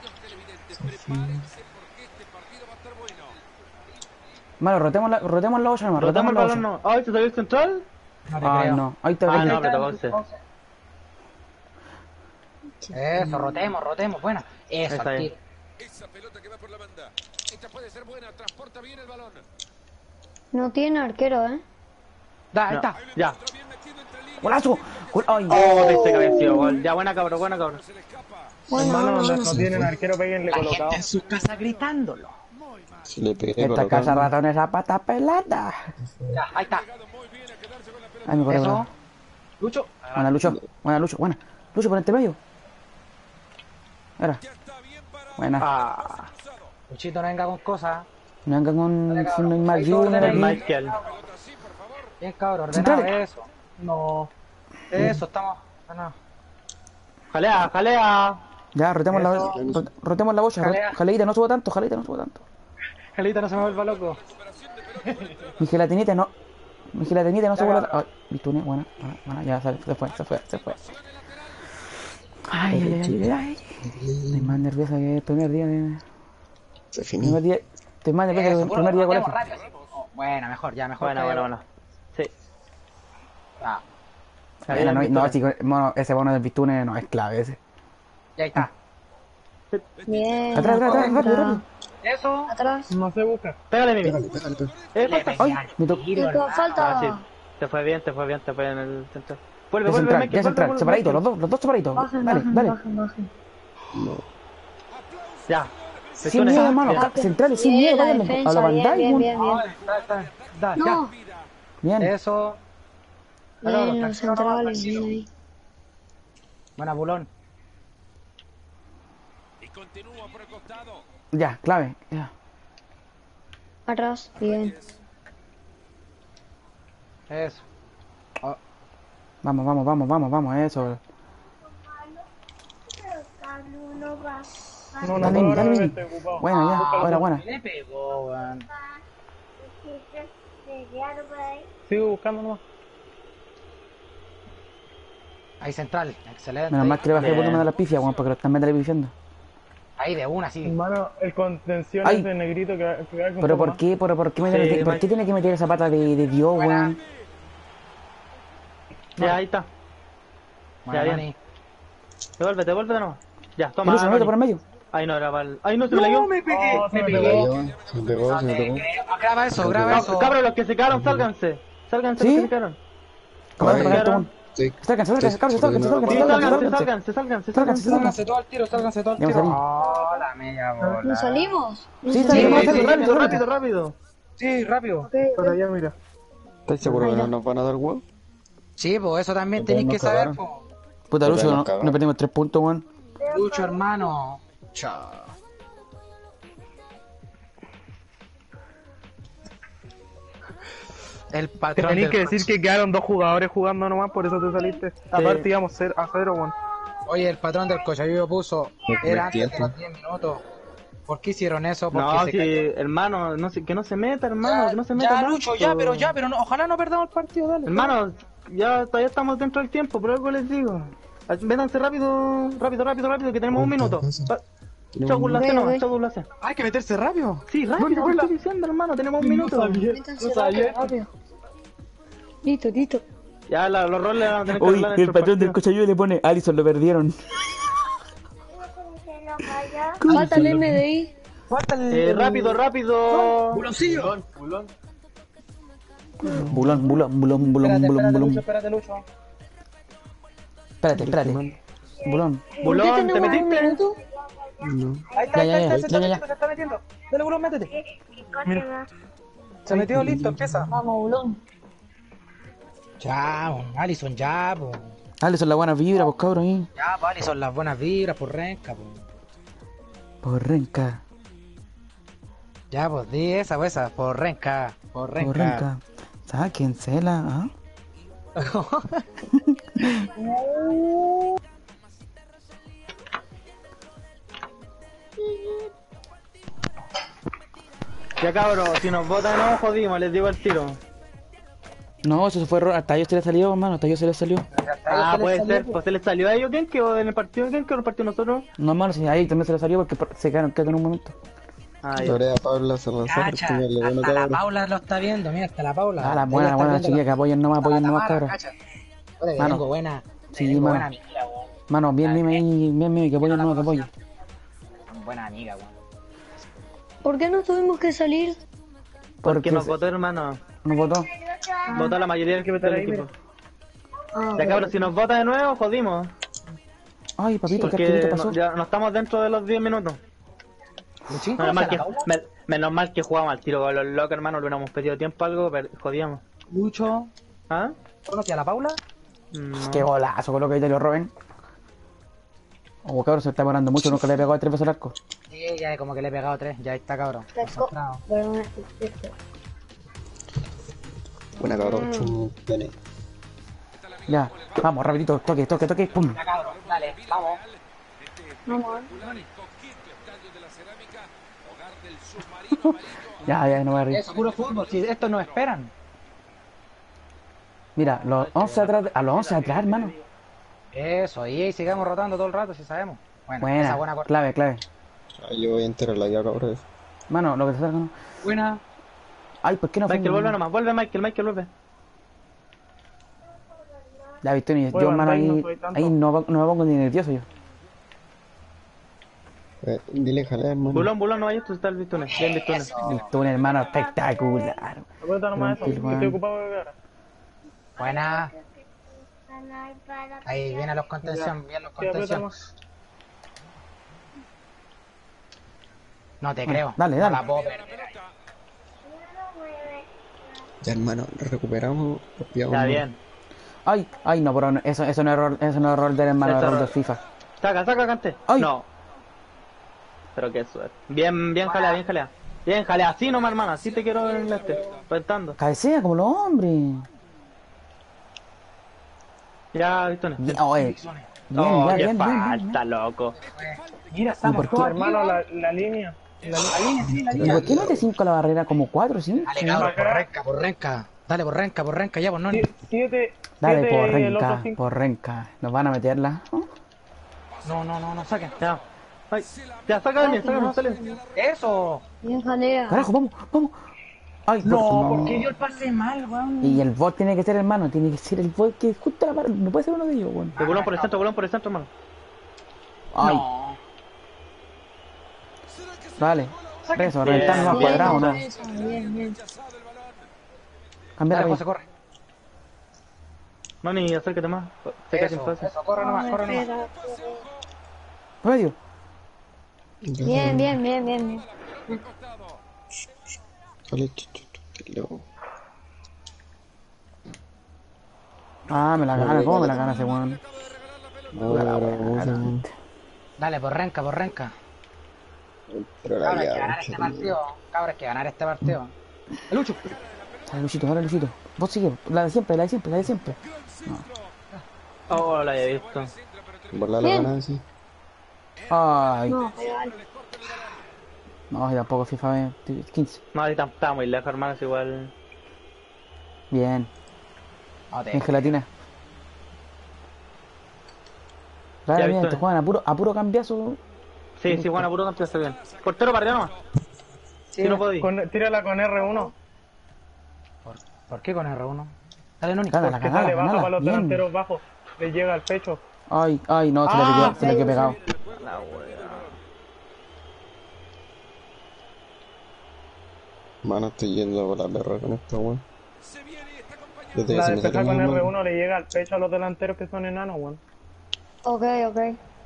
S1: Mano, rotemos la, rotemos la olla, hermano.
S2: Rotamos
S1: Rotemos
S2: el
S1: la
S2: balón,
S1: olla.
S2: no. Ay, ¿te salió el central?
S4: No te
S1: Ay,
S4: creo.
S1: no. Ahí está.
S2: Ah,
S1: ahí
S2: no,
S1: está.
S2: me tocó once.
S4: Eso, rotemos, rotemos, buena. Eso,
S2: Esa
S4: al
S2: es.
S4: tiro.
S10: Esa pelota que va por la banda. Esta puede ser buena, transporta bien el balón.
S7: No tiene arquero, ¿eh?
S4: Da, ahí
S2: No,
S4: está.
S2: ya.
S1: ¡Golazo! Gol- ¡Ay!
S2: Oh, dice que había sido gol. Ya, buena cabro, buena cabro.
S7: Bueno,
S6: Hermano,
S7: bueno,
S6: no,
S7: bueno.
S6: no tienen arquero, peguenle
S4: La
S6: colocado.
S4: gente en su casa gritándolo.
S5: Si le pegué
S1: Esta
S5: colocado.
S1: casa ratón esa pata pelada.
S4: Ya, ahí está.
S1: Ay, me corre,
S4: Eso.
S1: buena.
S4: Lucho.
S1: Buena, Lucho. Buena, Lucho. Buena. Lucho, por entre medio. Era. Buena.
S2: Ah,
S4: Luchito, no venga con cosas.
S1: Me vengan con con Neymar
S4: Ahí
S1: Junior
S4: todo
S2: el
S1: aquí.
S2: Michael.
S4: Bien, cabrón,
S1: Central.
S4: ordenado eso. No. Eso, estamos. Bueno,
S2: Jalea, jalea.
S1: Ya, rotemos la,
S4: Eso.
S1: rot- rotemos la bocha.
S4: Jalea.
S1: Ro- Jaleita, no subo tanto, jaleita, no subo tanto.
S4: Jalita, no se me vuelva loco.
S1: Mi gelatinita no. Mi gelatinita no subo la. Ay, Vitune, buena, buena, buena, ya se, se fue, se fue, se fue. Ay, ay, ay, ay, ay. Estoy más nerviosa que el primer día de.
S5: Se
S1: Primer
S5: finí.
S1: día. Estoy más nerviosa que
S4: Eso,
S1: el
S4: puro,
S1: primer día de
S4: roteamos
S1: colegio.
S4: rápido, sí. Oh, buena, mejor, ya, mejor.
S2: Buena,
S4: que-
S2: buena, buena. Sí.
S4: Ah,
S2: Está
S1: Bueno,
S2: bien,
S1: no, no,
S2: Vitune.
S1: chico, mono, ese bono del Vitune no es clave ese.
S4: ya está.
S7: Bien.
S1: Atrás, atrás, atrás, rápido,
S7: contra.
S1: rápido.
S4: Eso.
S7: Atrás.
S6: No se busca.
S2: Pégale, Mimi.
S5: Pégale, pégale, pégale.
S2: Eh,
S4: Le
S2: falta.
S1: Ay,
S4: metí
S1: me
S4: al
S1: tocó.
S4: tiro,
S7: Chico,
S4: hermano.
S7: falta.
S2: Ah, sí. Te fue bien, te fue bien, te fue en el centro. Vuelve,
S1: Ya
S2: vuelve,
S1: central,
S2: Michael,
S1: ya
S2: vuelve,
S1: central,
S2: vuelve,
S1: separadito,
S2: Michael.
S1: los dos, los dos separaditos.
S7: Bajen,
S1: Dale,
S7: bajen,
S1: dale.
S7: bajen, bajen.
S2: Ya.
S1: Sin
S2: Vitune.
S1: miedo, hermano.
S2: Ya.
S1: Centrales, sin
S7: Bien,
S1: miedo,
S7: la
S1: váyanle. A
S7: defensa,
S1: la
S7: bien,
S1: Bandai,
S7: bien,
S1: un-
S7: bien, bien.
S4: Ah, está, está. Da,
S7: No.
S1: Bien.
S4: Eso. Claro,
S7: Bien, los
S4: tranquilo,
S7: centrales,
S4: tranquilo.
S7: bien ahí.
S4: Buena, Bulón.
S10: Y continúa por el costado.
S1: Ya, clave. Ya.
S7: Atrás, bien.
S4: Eso.
S1: Vamos, vamos, vamos, vamos, vamos, eso.
S6: No, no
S1: Dale,
S6: puedo
S1: dale,
S6: ahora,
S1: Mimi.
S6: estoy ocupado.
S1: Buena, ya. Buena, buena.
S4: Le pegó, weón.
S6: Sigo buscando nomás.
S4: Ahí central, excelente.
S1: Menos mal que le bajé el
S2: Bien.
S1: volumen de la pifia, weón, porque lo están metiendo pifiando.
S4: Ahí de una, sí.
S6: Hermano, el contención
S1: Ay.
S6: es de negrito que, que va con
S1: Pero
S6: un poco
S1: ¿por
S6: más.
S1: qué? ¿Pero por qué, me
S2: Sí,
S1: tiene que- por
S2: Mike.
S1: qué tiene que meter esa pata de, de Dios, weón?
S2: Ya, ahí está.
S4: Buena,
S2: bien.
S4: Mani.
S2: Devuélvete, devuélvete nomás. Ya, toma.
S1: Pero se me mete
S2: Mani.
S1: por el medio.
S2: Ahí no era para el... Ahí no se me la dio.
S4: me pegué,
S6: Oh, se
S4: me
S6: me
S4: pegué.
S6: pegó.
S5: Se me pegó, se me pegó.
S4: Graba eso, graba
S2: Cab-
S4: eso.
S2: Cabros, los que se quedaron, sálganse. Sálganse
S1: ¿Sí?
S2: los que se quedaron.
S1: ¿Cómo
S5: Ay,
S1: se para esto, weón?
S5: Sí.
S1: Sálganse, sálganse, cabros, sálganse,
S2: Sí,
S1: sálganse,
S2: sálganse,
S1: sálganse.
S2: sálganse, sálganse,
S1: Sálganse,
S2: sálganse.
S4: Sálganse todo al tiro, sálganse todo al
S1: Ya me
S4: tiro.
S1: salí.
S4: Oh, la media bola.
S7: ¿Nos salimos? ¿Nos
S1: Sí,
S2: Sí,
S1: salimos,
S2: sí,
S1: rápido,
S2: rápido,
S1: rápido,
S2: rápido, rápido.
S4: Sí, rápido.
S7: Ok,
S6: Para
S7: ok.
S6: allá, mira.
S5: ¿Estás seguro que no nos van a dar huevo?
S4: Sí, pues eso también
S5: No
S4: tenéis que
S5: nos
S4: saber,
S5: cagaron.
S4: pues.
S1: Puta,
S5: Puta,
S1: Lucho,
S5: nos
S1: no,
S5: cagaron.
S1: no perdimos tres puntos, weón.
S4: Lucho, hermano. Chao. El
S6: Te
S4: patrón
S6: tenéis
S4: del
S6: que decir que quedaron dos jugadores jugando nomás, por eso te saliste. Aparte íbamos cero a cero, weón.
S4: Oye, el patrón del Cochayuyo puso.
S5: No,
S4: Era antes de
S5: entiendo.
S4: los diez minutos. ¿Por qué hicieron eso? Porque
S2: No,
S4: se
S2: si,
S4: cayó.
S2: hermano, no se, que no se meta, hermano, que no se meta.
S4: Ya,
S2: tanto.
S4: Lucho, ya, pero ya, pero no, ojalá no perdamos el partido, dale.
S2: Hermano, ya todavía estamos dentro del tiempo, pero algo les digo. Métanse rápido, rápido, rápido, rápido, que tenemos un minuto. Va- Chau, Gulacé,
S7: Ok,
S2: no,
S7: ok.
S2: chau, Gulacé.
S4: Hay que meterse rápido.
S2: Sí, rápido, te estoy diciendo, hermano, tenemos un minuto.
S7: Métanse rápido, rápido. Listo, listo.
S2: Ya, la- los roles van a tener que
S1: Uy,
S2: arreglar
S1: el
S2: dentro
S1: patrón del
S2: partido.
S1: Cochayuyo le pone, Alison, lo perdieron.
S7: Falta el M D I.
S4: Falta el.
S2: Eh, rápido, rápido.
S4: Buloncillo.
S1: Bulón, bulón, bulón, bulón,
S4: Espérate,
S1: bulón,
S4: espérate,
S1: bulón.
S4: Lucho, espérate, Lucho.
S1: Espérate, espérate. Bulón.
S7: ¿Por qué
S2: Bulón, ¿te
S7: tenemos un
S2: metiste?
S7: minuto?
S5: No.
S4: Ahí está,
S1: Ya,
S4: ahí
S1: ya,
S4: está,
S1: ya,
S4: se está
S1: ya, ya,
S4: metiendo, se está metiendo. Dale, Bulón, métete.
S6: Mira.
S4: Se metió, listo, empieza.
S7: Vamos, Bulón.
S4: Ya, po, Alison, ya, po.
S1: Alison, la buena vibra, pues cabrón, ahí.
S4: Ya, po, Alison, las buenas vibras, por renca, po.
S1: Por renca,
S4: Ya, pues, di esa, pues, esa, por renca, por renca.
S1: por renca. Sáquensela, ¿ah?
S2: Ya, cabros, si nos votan no jodimos, les digo al tiro.
S1: No, eso se fue error. Hasta a ellos se les salió, hermano, hasta a ellos se les salió.
S2: Ah, puede ser, pues se les salió a ellos. ¿Quién quedó en el partido? ¿Quién quedó en el partido nosotros?
S1: No, hermano, sí, a ellos también se les salió porque por- se quedaron quietos en un momento.
S2: Ah, ya.
S5: Lorea Paula Salazar,
S4: Cacha,
S5: póngale bueno,
S4: hasta la
S5: cabrón.
S4: Paula lo está viendo, mira, hasta la Paula.
S1: Ah, la
S4: Ella
S1: buena,
S4: está
S1: buena
S4: viendo
S1: chiquilla,
S4: la-
S1: que apoyen nomás, apoyen
S4: la
S1: nomás,
S4: Tamara,
S1: cabrón.
S4: cacha. Ahora que
S1: Mano.
S4: tengo buena,
S1: Sí,
S4: tengo
S1: mano.
S4: buena amiga, weón.
S1: Mano, bien mime ahí, bien mime, que apoyen nomás, que apoyen.
S4: buena amiga, weón.
S7: ¿Por qué no tuvimos que salir?
S2: Porque nos votó, hermano.
S1: Nos votó.
S2: Votó la mayoría del
S6: meter
S2: del
S6: ahí,
S2: equipo.
S7: Ah,
S2: Ya cabrón, si nos vota de nuevo, jodimos.
S1: Ay, papito, ¿qué
S2: Porque
S1: activito
S2: no,
S1: pasó?
S2: ya no estamos dentro de los diez minutos.
S4: Luchín,
S2: Menos mal,
S4: ¿conoce
S2: que,
S4: a la Paula?
S2: me- menos mal que jugamos al tiro con los locos, hermano. Le hubiéramos pedido tiempo a algo, pero jodíamos.
S4: Lucho,
S2: ¿Ah?
S4: ¿conoce a la Paula?
S2: No.
S1: Qué golazo con lo que ahí te lo roben. Oh, cabrón, se está demorando mucho, nunca le he pegado tres veces al arco.
S4: Sí, ya como que le he pegado tres, ya está cabrón.
S7: let's go.
S4: Concentrado.
S7: Perdón,
S5: Buena cabrón, chum, dale.
S1: Ya, vamos, rapidito, toque, toque, toque, pum.
S4: Ya cabrón, dale, vamos.
S7: vamos.
S1: Ya, ya, no voy a reír.
S4: Eso, puro fútbol, si estos nos esperan.
S1: Mira, los once atrás, a los once atrás, hermano.
S4: Eso, y sigamos rotando todo el rato si sabemos. Bueno, esa
S1: Buena,
S4: buena corta.
S1: clave, clave.
S5: Ahí le voy a enterar la llave, cabrón.
S1: Mano, lo que te salga, ¿no?
S4: Buena.
S1: Ay, ¿por qué no fue?
S2: Michael, vuelve nomás. Vuelve, Michael, Michael, vuelve.
S1: Ya, viste, yo,
S6: Vuelvan,
S1: hermano,
S6: Rey, no
S1: ahí,
S6: soy tanto.
S1: ahí no, no me pongo ni nervioso yo.
S5: Eh, dile jalea, hermano.
S2: Bulón, bulón, no vayas, tú estás el Vistunes. Bien, Vistunes.
S1: El túnel, hermano, espectacular.
S6: Apunta nomás eso,
S1: Tranquilo,
S6: que
S1: weón.
S6: estoy ocupado de ver.
S4: Buena. Ahí vienen los contención, bien los
S6: Sí, aprieta
S4: contención.
S6: nomás.
S4: No te creo.
S1: dale,
S4: No
S1: dale.
S4: la puedo perder.
S5: Ya, hermano, recuperamos. Los pillamos.
S2: Ya, bien.
S1: Ay, ay, no, pero no, eso, eso no es error, eso no es error del hermano,
S2: Eso
S1: es error
S2: error.
S1: del FIFA.
S2: Saca, saca, cante.
S1: Ay.
S2: No. Pero qué suerte. Bien, bien jalea, bien jalea. Bien jalea, así nomás, hermano. Así te quiero en este. Rentando.
S1: Cabecea como los hombres.
S2: Ya, Vistunes.
S1: Bien, oye. Bien,
S2: Oh,
S1: ya,
S2: qué
S1: bien, bien, bien,
S2: falta, loco.
S4: Mira,
S1: ¿Y
S4: estamos
S1: por qué?
S4: todos
S6: Hermano,
S4: aquí,
S6: la, la línea. La
S4: La línea, sí, la
S1: ¿Y
S4: línea.
S1: por qué no te cinco a la barrera como cuatro, cinco?
S4: Dale, cabrón, por renca, por renca. Dale, por renca, por renca, ya, por no.
S6: Sie- Siete.
S1: Dale,
S6: siete,
S1: por
S6: el otro
S1: renca,
S6: cinco.
S1: por renca. Nos van a meterla.
S4: No, no, no, no saquen.
S2: Ya. Ay, ya, saca de mí, saca de mí, sale.
S4: Eso.
S7: Bien, jalea.
S1: Carajo, vamos, vamos. Ay,
S4: No,
S1: por-
S4: porque yo el pase mal, weón.
S1: Y el bot tiene que ser hermano, tiene que ser el bot que justo a la par, no puede ser uno de ellos, weón.
S2: De bulón por el centro, bulón por el centro, hermano.
S1: Ay,
S4: No.
S1: dale. Eso, reventar más
S7: Bien,
S1: cuadrado, ¿no?
S7: eso, bien, bien.
S1: Cambiar
S4: Dale,
S1: ahí.
S4: José, corre.
S2: Mani, acércate más. Se queda sin
S4: Eso,
S2: fácil.
S4: eso, corre nomás, corre nomás.
S7: Espera,
S1: Medio.
S7: Bien, bien, bien, bien, bien.
S5: Dale, ch- ch- ch- luego.
S1: Ah, me la gana, ¿cómo me la gana ese weón?
S5: No, no, no, no, no.
S4: Dale, por renca, por renca.
S5: Pero la
S4: Cabra, hay que
S5: llave,
S4: ganar este
S5: che,
S4: partido. Cabra, hay que ganar este partido. Lucho.
S1: Dale, Luchito, dale, Luchito. Vos sigue, la de siempre, la de siempre, la de siempre.
S2: Oh, la había visto.
S5: Volar la
S7: Bien.
S5: gana, sí.
S1: Ay,
S7: No, vale.
S1: no, y tampoco FIFA ve- quince.
S2: No, ahorita está muy lejos, hermano, es igual.
S1: Bien,
S4: No te
S1: en gelatina. Claro,
S2: Ya,
S1: mira,
S2: Víctor.
S1: te juegan a puro, a puro cambiazo.
S2: Sí, sí, bueno, puro campeón está bien. Portero para arriba nomás. Si no podí.
S6: Con, tírala con R uno.
S4: ¿Por, ¿Por qué con R uno? Dale, Noni.
S1: Gánala,
S6: Que sale
S1: gánala,
S6: baja para
S1: gánala.
S6: los
S1: Bien.
S6: delanteros bajos. Le llega al pecho.
S1: Ay, ay, no, se le
S6: Ah,
S1: quedó, se le quedó pegado.
S2: La wea.
S5: Mano, estoy yendo por la perra con esto, weón. Desde que
S6: La
S5: se me
S6: despeja
S5: salió
S6: con
S5: mi
S6: R
S5: mano.
S6: uno le llega al pecho a los delanteros que son enanos, weón.
S7: Ok, ok.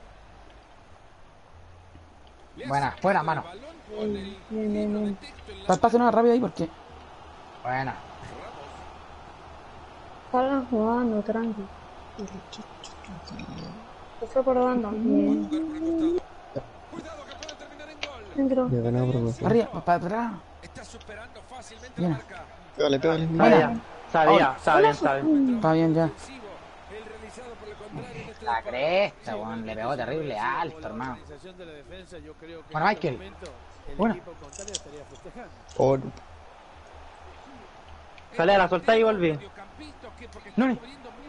S4: Buena, buena, mano.
S7: Bien, bien, bien, bien.
S1: Pa- Pase una rápido ahí porque.
S4: Buena.
S7: Salgan jugando, tranqui. Se fue por banda. Bien. Dentro.
S5: Ya ganaba promoción.
S1: arriba, para atrás. Bien,
S5: Pégale, pégale.
S2: Sabía, sabía, está bien, está bien.
S1: está bien ya.
S4: La cresta, weón. Le pegó terrible alto, hermano. Bueno, Michael. Bueno.
S5: Oh,
S2: Sale a la soltada y volví.
S4: Noni.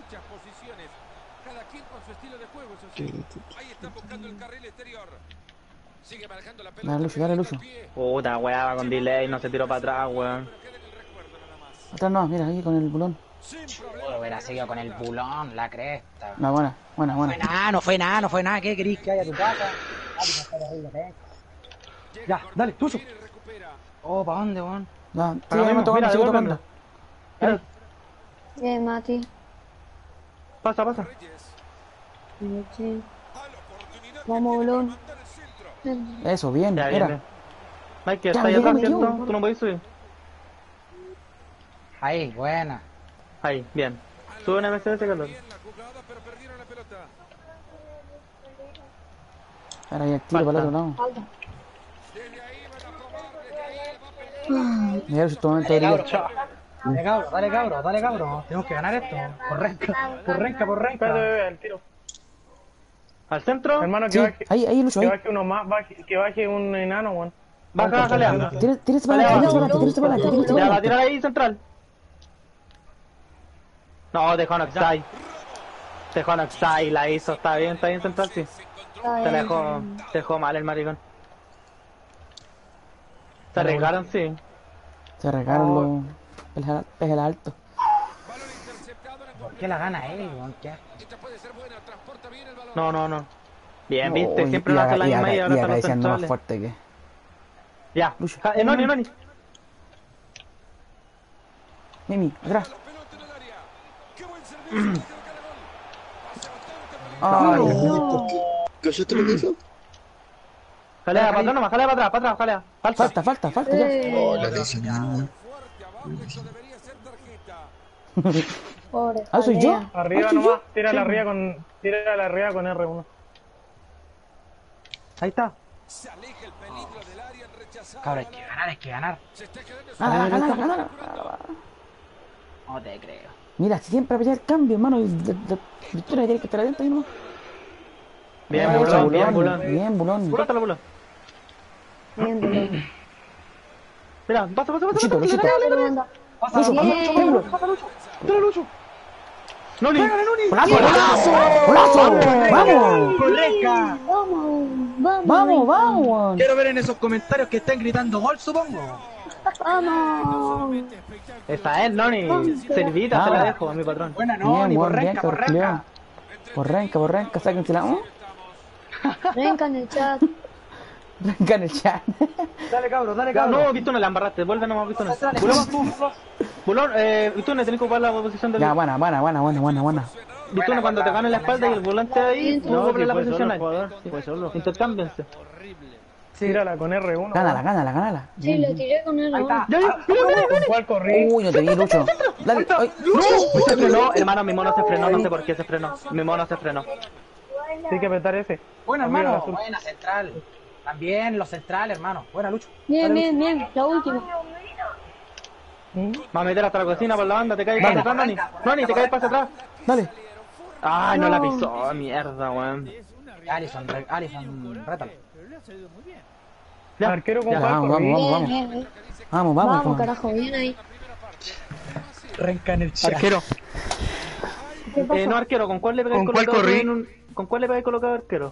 S1: Dale, Lucho, dale, Lucho.
S2: Puta, weá, va con delay, no se tiró para atrás, weón.
S1: Atrás no, mira, ahí con el bulón.
S4: Oh, hubiera seguido con el bulón, la cresta.
S1: No, buena, buena,
S4: Fue
S1: buena.
S4: nada, no fue nada, no fue nada. ¿Qué querís que haya a tu casa? Ah, que no está terrible, ¿eh? Ya, dale, tuyo. Oh, ¿para dónde, weón?
S1: Ya,
S2: Ahora
S1: sigue
S2: mismo,
S1: tocando,
S2: mira,
S1: sigue
S2: devuélvemela.
S1: tocando.
S7: Bien, Mati.
S2: Pasa, pasa.
S7: Bien, sí. Vamos, bolón.
S1: Eso, bien,
S2: Ya, bien,
S1: era.
S2: bien. Mike,
S1: Ya,
S2: está ahí
S1: ya,
S2: atrás,
S1: me
S2: ¿cierto?
S1: dio.
S2: Tú no podés subir.
S4: Ahí, buena.
S2: Ahí, bien. Sube una M C S, Carlos.
S1: Ahora ya el tiro para el otro lado.
S7: Falta.
S1: Mira, en este momento
S4: Dale,
S1: debería.
S4: cabro. Dale, cabro, dale, cabro, dale, cabro. Tenemos que ganar esto. Por renca, por renca, por renca.
S5: Espérate, bebé, al tiro.
S2: Al centro.
S5: Hermano, que
S1: Sí,
S5: baje.
S1: ahí, ahí, Lucho,
S5: Que
S1: ahí.
S5: baje uno más, baje- que baje un enano, weón.
S2: Baja, bájale. Ya,
S1: Tírate tírate para adelante, tírate para adelante, tírate para adelante, tírate para
S2: va a
S1: adelante.
S2: tirar ahí, central. No, dejó un offside. Dejó un offside, la hizo. Está bien, está bien, central, sí.
S7: Está
S2: Se la
S7: bien.
S2: dejó, se dejó mal el maricón. Se arriesgaron, sí.
S1: Se regaron los pejes pejes altos.
S4: ¿Por qué la gana él, weón? ¿Qué?
S2: No, no, no. Bien, viste,
S1: Uy,
S2: siempre
S1: y
S2: lo hace
S1: acá-
S2: la
S1: y
S2: misma
S1: acá-
S2: y ahora
S1: y
S2: están
S1: acá
S2: los
S1: diciendo más
S2: centrales.
S1: fuerte que.
S2: Ya,
S1: Lucho.
S2: Ja- eh, Noni, Noni.
S1: Mimi, atrás. Ay,
S5: ¿Callaste lo que hizo?
S2: Jalea, para atrás nomás, jalea para atrás, para atrás, jalea. Falta.
S1: falta, falta, falta ya.
S5: Oh, la adicional, weón.
S7: Pobre.
S1: Ah, soy yo.
S7: Jalea.
S5: Arriba
S1: Ah, soy
S5: nomás,
S1: yo.
S5: tira la arriba con. Tira la arriba con R uno.
S2: Ahí está.
S4: Cabrón, hay que ganar, hay que ganar.
S1: Gana, gana, gana, gana.
S4: No te creo.
S1: Mira, siempre apoyar el cambio, hermano. y de- de- Victoria tiene que estar adentro ahí, ¿no?
S2: Bien,
S1: Eso,
S2: bulón, bien, bulón.
S1: Bien, bulón.
S2: Suéltalo, bulón.
S7: Bien, bolón.
S2: Mira, pasa, pasa, pasa.
S1: Luchito, Luchito.
S7: Pasa,
S1: Lucho,
S7: bien.
S1: triángulo.
S2: Noni.
S1: ¡Golazo! ¡Golazo! ¡Vamos!
S4: ¡Por renca!
S7: Vamos, vamos.
S1: ¡Vamos, vamos!
S4: Quiero ver en esos comentarios que estén gritando gol, supongo.
S7: Vamos.
S2: Esa es, Noni. Servita, se la dejo a mi patrón.
S4: Buena, no,
S1: Bien,
S4: ni por
S1: buen, bien,
S4: renca, por
S1: cabrón,
S4: renca.
S1: Por renca, por renca, sáquensela. ¿Oh?
S7: Renca en el chat.
S1: Renca en el chat.
S4: Dale, cabro, dale,
S2: Ya,
S4: cabro.
S2: no, Vistone, la embarraste. Vuelve nomás, Vistone.
S4: Dale,
S2: Bulón,
S4: Bulón.
S2: Bulón, eh, Vistone, tenés que ocupar la posición de
S1: Ya, buena, buena, buena, buena, buena, buena.
S2: Vistone, cuando te gane la espalda y el volante ahí, no ocupa la posición ahí.
S3: Fue solo.
S2: Intercámbiense.
S5: Tírala con R uno.
S1: Gánala, gánala, gánala.
S7: Sí, lo tiré con él.
S4: Ahí está.
S2: Ya, ya, mira, mira,
S5: ¿Con cuál corrí?
S1: Uy, no te vi, Lucho. Dale, ay.
S2: Uy, se frenó, hermano, mi mono se frenó, no sé por qué se frenó. Mi mono se frenó.
S5: Tienes que apretar F.
S4: Buena,
S5: Arriba,
S4: hermano.
S5: azul.
S4: Buena, central. También los centrales, hermano. Buena, Lucho.
S7: Bien, bien, bien. La última.
S2: Va a meter hasta la cocina por la banda, te caes para atrás, Noni. Noni, te caes para atrás.
S1: Dale.
S2: Ay, no la pisó, mierda, weón.
S4: Alison, re- Alison, rétalo.
S2: Ya,
S5: Arquero con
S2: ya,
S5: cuál
S1: vamos,
S5: corrí.
S1: vamos,
S7: Bien,
S1: vamos.
S7: bien, bien.
S1: Vamos, vamos.
S7: Vamos,
S1: vamos.
S7: carajo. Bien ahí.
S4: Renca en el chat.
S2: Arquero.
S7: ¿Qué pasa?
S2: Eh, no, arquero, ¿con cuál le pegáis
S5: ¿Con cuál
S2: colocado
S5: corrí?
S2: en un... ¿Con cuál le pegáis colocado arquero?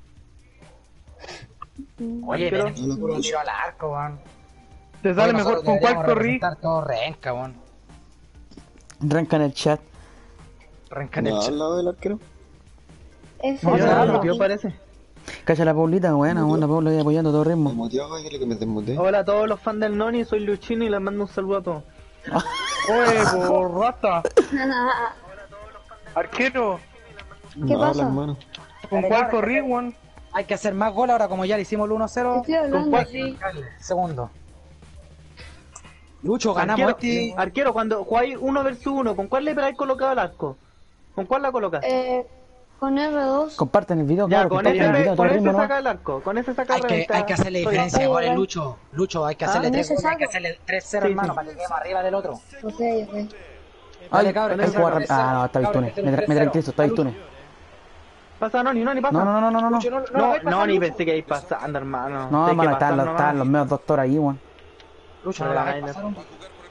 S4: Oye,
S2: Arquero.
S4: tenemos un tiro al arco, weón.
S5: Te sale
S4: Oye,
S5: mejor.
S4: nosotros
S5: ¿Con cuál
S4: deberíamos
S5: corrí?
S4: representar todo renca, weón.
S1: Renca en el chat.
S4: Renca en el chat.
S5: al lado del arquero.
S7: F.
S2: No,
S5: Ya,
S2: se la
S5: no.
S2: rompió, parece.
S1: Cacha la Paulita, buena, buena, Paula ahí apoyando todo ritmo.
S5: Motivado, dile que me desmuté.
S2: Hola a todos los fans del Noni, soy Luchino y les mando un saludo a todos.
S5: Oye, por rata. Arquero.
S7: ¿Qué pasa?
S5: ¿Con cuál corrí, Juan?
S4: Hay que hacer más gol ahora, como ya le hicimos el uno cero.
S7: Estoy hablando
S2: cuál?
S7: así.
S4: Segundo. Lucho, ganamos
S2: Arquero,
S4: este.
S2: arquero, cuando jugáis uno versus uno, ¿con cuál le pegáis colocado al arco? ¿Con cuál la colocas?
S7: Eh, con R dos.
S1: Comparten el video,
S2: Ya,
S1: claro,
S2: con
S1: comparten
S2: ese,
S1: el video, todo
S2: con
S1: el
S2: ese
S1: ritmo, ¿no?
S2: saca el arco, con ese saca
S4: Hay que,
S2: reventa.
S4: hay que hacerle
S2: Soy-
S4: diferencia de
S7: Oye,
S4: goles,
S7: oye.
S4: Lucho. Lucho, hay que
S7: Ah,
S4: hacerle
S7: en
S4: tres
S7: ese
S4: goles, hay que
S7: saco.
S4: hacerle tres cero,
S2: Sí,
S4: hermano,
S2: sí.
S4: para que quede más arriba del otro.
S7: Ok, ok.
S1: Ay,
S4: Dale, cabrón,
S1: hay que jugar
S4: tres
S1: rápido.
S4: cero.
S1: Ah, no, está
S4: Cabrón,
S1: Victune.
S4: este
S1: Me,
S4: es un
S1: tra- me
S4: tres cero.
S1: tranquilizo, está Victune.
S2: Pasa, Noni, Noni, pasa.
S1: No, no, no, no, no, no.
S4: Lucho, no, no,
S2: No,
S4: no, no,
S2: no, ni
S4: Lucho.
S2: pensé que iba pasando, hermano.
S1: No,
S2: Hay que
S1: hermano, están
S2: pasar
S1: los,
S2: nomás.
S1: están los medios doctores ahí, weón.
S4: Lucho, no la hagáis pasar un...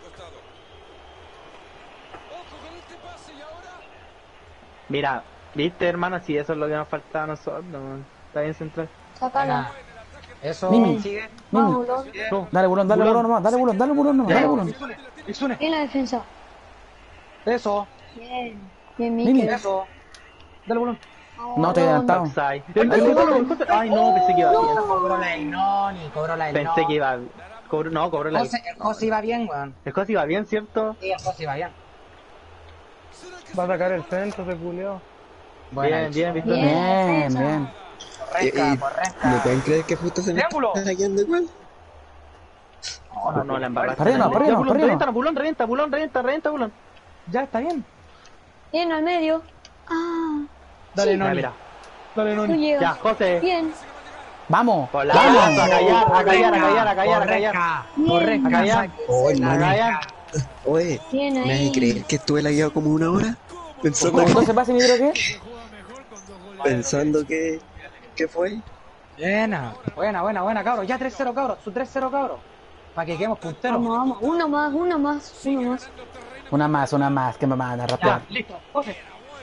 S2: Mira, viste, hermano, si eso es lo que nos faltaba a nosotros, man. Está bien central.
S7: Sácala.
S4: Eso,
S1: Mimi.
S4: sigue.
S7: Vamos, Bulón.
S2: No,
S1: Dale, bulón, dale,
S2: Bulón.
S1: bulón nomás, dale, bulón, dale, bulón nomás, dale, bulón.
S4: Ixune.
S7: En la defensa.
S4: Eso,
S7: Bien. Bien,
S1: Mimi.
S7: Mikel.
S4: eso. Dale, bolón.
S1: No, estoy adelantado.
S2: Offside. Ay, no, pensé que iba bien.
S4: Cobró la del Noni, cobró la del
S2: Pensé
S4: Noni.
S2: que iba. Cobró, no, cobró la.
S4: José- El José iba bien, weón.
S2: El José iba bien, ¿cierto?
S4: Sí, el José iba bien.
S6: Va a sacar el centro, se culió.
S2: Bien, bien, bien.
S1: Bien, bien.
S5: Y,
S4: Porresca,
S5: y-
S4: porresca.
S5: ¿me pueden creer que justo se me
S6: Triángulo.
S5: está hackeando igual?
S2: No, no, no, la embarraste.
S1: Para arriba, para arriba,
S2: Ya, Bulón,
S1: para arriba.
S2: revienta, Bulón, revienta, Bulón, revienta, revienta, Bulón.
S6: Ya, está bien.
S7: Bien, al medio. Ah,
S6: Dale,
S2: Ya,
S6: Noni.
S2: mira.
S6: Dale,
S7: tú
S6: Noni.
S7: llegas.
S2: Ya, José.
S7: Bien.
S1: Vamos.
S2: Hola,
S1: Vamos.
S2: a callar, a callar, a callar, a callar, a callar.
S4: Porresca,
S7: Bien.
S4: porresca,
S2: A callar.
S4: saque.
S5: Oh,
S2: A
S5: hermano.
S2: callar.
S5: Oye,
S7: Bien
S5: ¿me vas
S7: ahí.
S5: a creer que estuve lagueado como una hora? Pensando,
S1: ¿Cómo entonces pasa mi hidro qué?
S5: pensando que... ¿Qué fue?
S4: Buena, buena, buena, buena, cabros. Ya tres cero, cabros. Su tres cero, cabros. Para que quedemos punteros.
S7: Vamos, vamos. Uno más, uno más, uno más.
S1: Una más, una más, que me van a
S4: Ya,
S1: rapear.
S4: listo. José.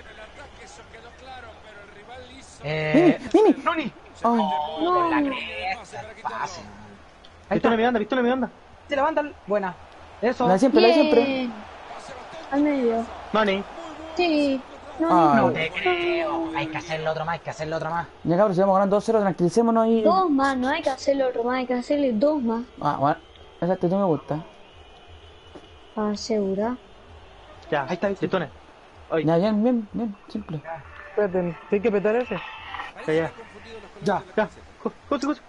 S1: Mimi,
S4: Eh...
S1: Mimi.
S4: Noni.
S1: Ay,
S4: No, la cresta. Pase. Ahí
S2: Pistola
S4: está.
S2: mi onda, pistola mi onda.
S4: Se levanta. el- Buena. Eso.
S1: la de siempre, la de siempre.
S7: Bien. Al medio.
S2: Noni.
S7: Sí. No,
S1: Ah.
S7: no,
S4: No te creo. Hay que hacerlo otro más, hay que hacerlo otro más.
S1: Ya cabros, si vamos ganando dos cero, tranquilicémonos y...
S7: Dos más, no hay que hacerle otro más, hay que hacerle dos más.
S1: Ah, bueno. Esa actitud me gusta.
S7: Para asegurar.
S2: Ya,
S4: Ahí está,
S2: pistones. Oye,
S1: Ya, bien, bien, bien, simple.
S6: Espérate, ¿hay que petar ese?
S2: ya, ya.
S4: Ya.
S2: Ya. Jo- José, José.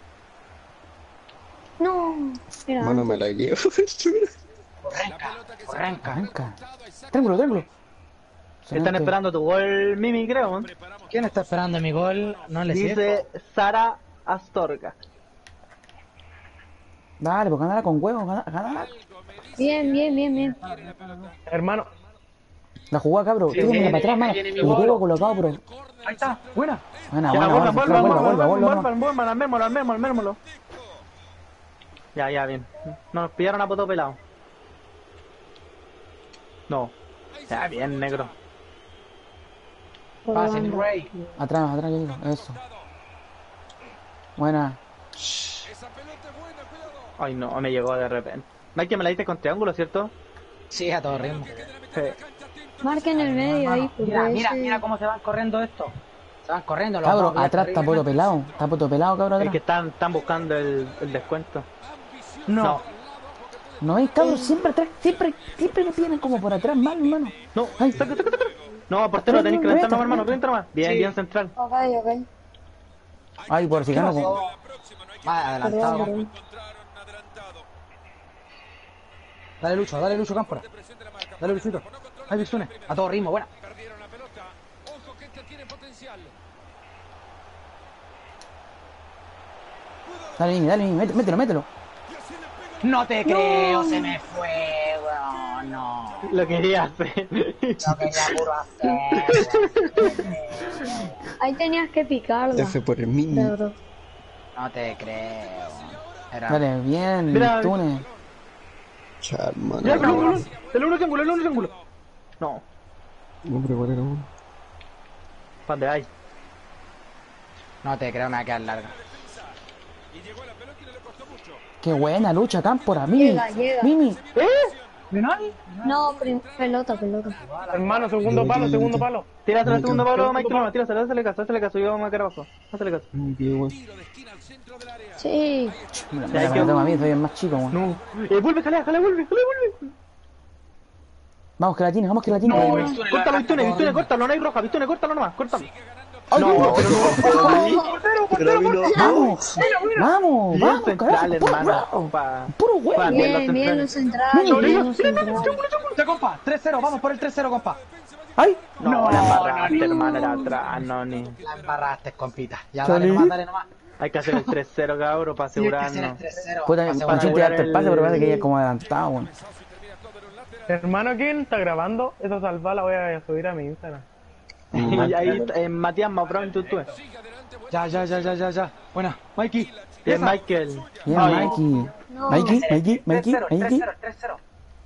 S7: No. Mira.
S5: Mano, me lagueo.
S4: Correnca. Correnca.
S1: Arranca. Triángulo, triángulo.
S2: Están
S1: Excelente.
S2: esperando tu gol, Mimi, creo. ¿eh?
S4: ¿Quién está esperando mi gol? No le siento.
S2: Dice Sara Astorga.
S1: Dale, pues ganala con huevos, ganala, ganala.
S7: Bien, bien, bien, bien.
S6: Hermano,
S1: La jugada, cabro. Tírenmela para atrás, mano. Y le pego colocado, bro.
S4: Ahí está. Buena.
S1: Buena,
S2: Ya,
S1: buena,
S2: vuelvan,
S1: buena.
S2: vuelvan,
S1: Vuelva,
S2: vuelvan,
S1: vuelva,
S2: vuelvan,
S1: vuelva.
S2: vuelvan, vuelvan, armémoslo, armémoslo, armémoslo. Ya, ya, bien. Nos pillaron a poto pelado. No. Ya, bien, negro.
S7: Por
S4: Pase, mi
S7: banda.
S4: rey.
S1: Atrás, atrás, yo digo. Eso. Buena.
S2: Ay, no, me llegó de repente. Mike, me la diste con triángulo, ¿cierto?
S4: Sí, a todo ritmo.
S2: Sí.
S7: Marca en el medio ahí, porque
S4: Mira, mira,
S7: ese-
S4: mira cómo se van corriendo estos. Se van corriendo los
S1: Cabro,
S4: dos, bien
S1: atrás está
S4: terrible.
S1: poto pelado. Está poto pelado, cabro,
S2: Es que
S1: atrás.
S2: están, están buscando el, el descuento.
S4: No.
S1: No es, cabro, siempre atrás. Siempre, siempre me tienen como por atrás mal, hermano.
S2: No,
S1: Ay.
S2: saca, saca, saca. No, portero,
S1: Atrás,
S2: tenéis que
S1: no,
S2: levantar
S1: no,
S2: más, hermano,
S1: no.
S2: levantar más. Bien,
S4: Sí.
S2: bien central.
S7: Ok, ok.
S1: Ay, por si gano con...
S4: Más adelantado.
S7: Perdón, perdón.
S4: Dale Lucho, dale Lucho Cámpora. Dale Luchito. Ahí Vixune. A todo ritmo, buena.
S1: Dale, Mimi, dale, Mimi, mét- mételo, mételo.
S4: No te creo, se me fue, weón. No.
S2: Lo quería hacer.
S4: Lo quería puro hacer, weón.
S7: Ahí tenías que picarla.
S5: F por el mini.
S7: Claro.
S4: No te creo. Era...
S1: Dale, bien,
S2: Mira.
S1: Túnez.
S5: Chal, mano.
S2: Ya, el uno, el uno triángulo, el uno triángulo. No,
S5: No, pero ¿cuál era uno?
S2: ¿para dónde hay?
S4: No te creo, me va a quedar larga.
S1: Qué buena lucha, Cámpora. Mimi,
S7: Llega, llega.
S1: Mimi.
S7: No, prim- pelota, pelota.
S6: hermano, segundo palo, segundo palo.
S2: Tírate la
S5: Nunca.
S2: segunda palo, Mike, no, tírasela, hazle caso, hazle caso, yo vamos a quedar abajo. Hazle caso.
S5: Mm, qué igual.
S7: Sí.
S1: Me la,
S2: Ya,
S1: me la
S2: que-
S1: tengo a mí, soy el más chico, weón.
S2: No. Eh, vuelve, jalea, jalea, vuelve, jalea, vuelve.
S1: Vamos, que la tiene, vamos, que la tiene.
S4: No,
S1: Ay,
S4: Vixune,
S2: Córtalo,
S4: la-
S2: Vistune, Vistune, córtalo, no hay roja, Vistune, córtalo nomás, córtalo.
S1: Ay,
S2: No,
S1: no.
S2: pero no.
S5: Pero a mí no.
S1: Vamos, vamos,
S2: Bien
S1: vamos,
S2: central,
S1: carajo, puro
S2: hermano.
S1: huevo,
S2: Pa-
S1: puro huevo.
S2: pa-
S7: Bien, bien, los centrales,
S1: Mira,
S7: bien, los centrales.
S4: Ya, compa, tres cero, vamos por el tres cero, compa.
S1: Ay,
S2: No, la embarraste, hermano, era atrás, no, ni.
S4: La embarraste, compita. Ya,
S1: Salí.
S4: dale nomás, dale nomás.
S2: Hay que hacer el tres cero, cabrón, para
S4: Sí, hay que hacer el
S2: asegurarnos.
S4: tres cero.
S1: puta,
S4: para
S1: con
S4: asegurar.
S1: chiste de darte el pase, pero parece que ella
S2: el-
S1: es como adelantado, weón.
S6: Hermano, ¿quién está grabando? Esa salva la voy a subir a mi Instagram.
S2: Y ahí, eh, Matías Mabrón, tú, tú.
S4: Ya, ya, ya, ya, ya, ya. Buena, Mikey.
S2: Bien,
S4: Esa.
S2: Michael.
S1: Bien,
S2: Ay,
S1: Mikey.
S7: No.
S1: Mikey, Mikey,
S4: tres
S1: Mikey,
S4: cero, tres
S1: Mikey.
S4: cero, tres cero.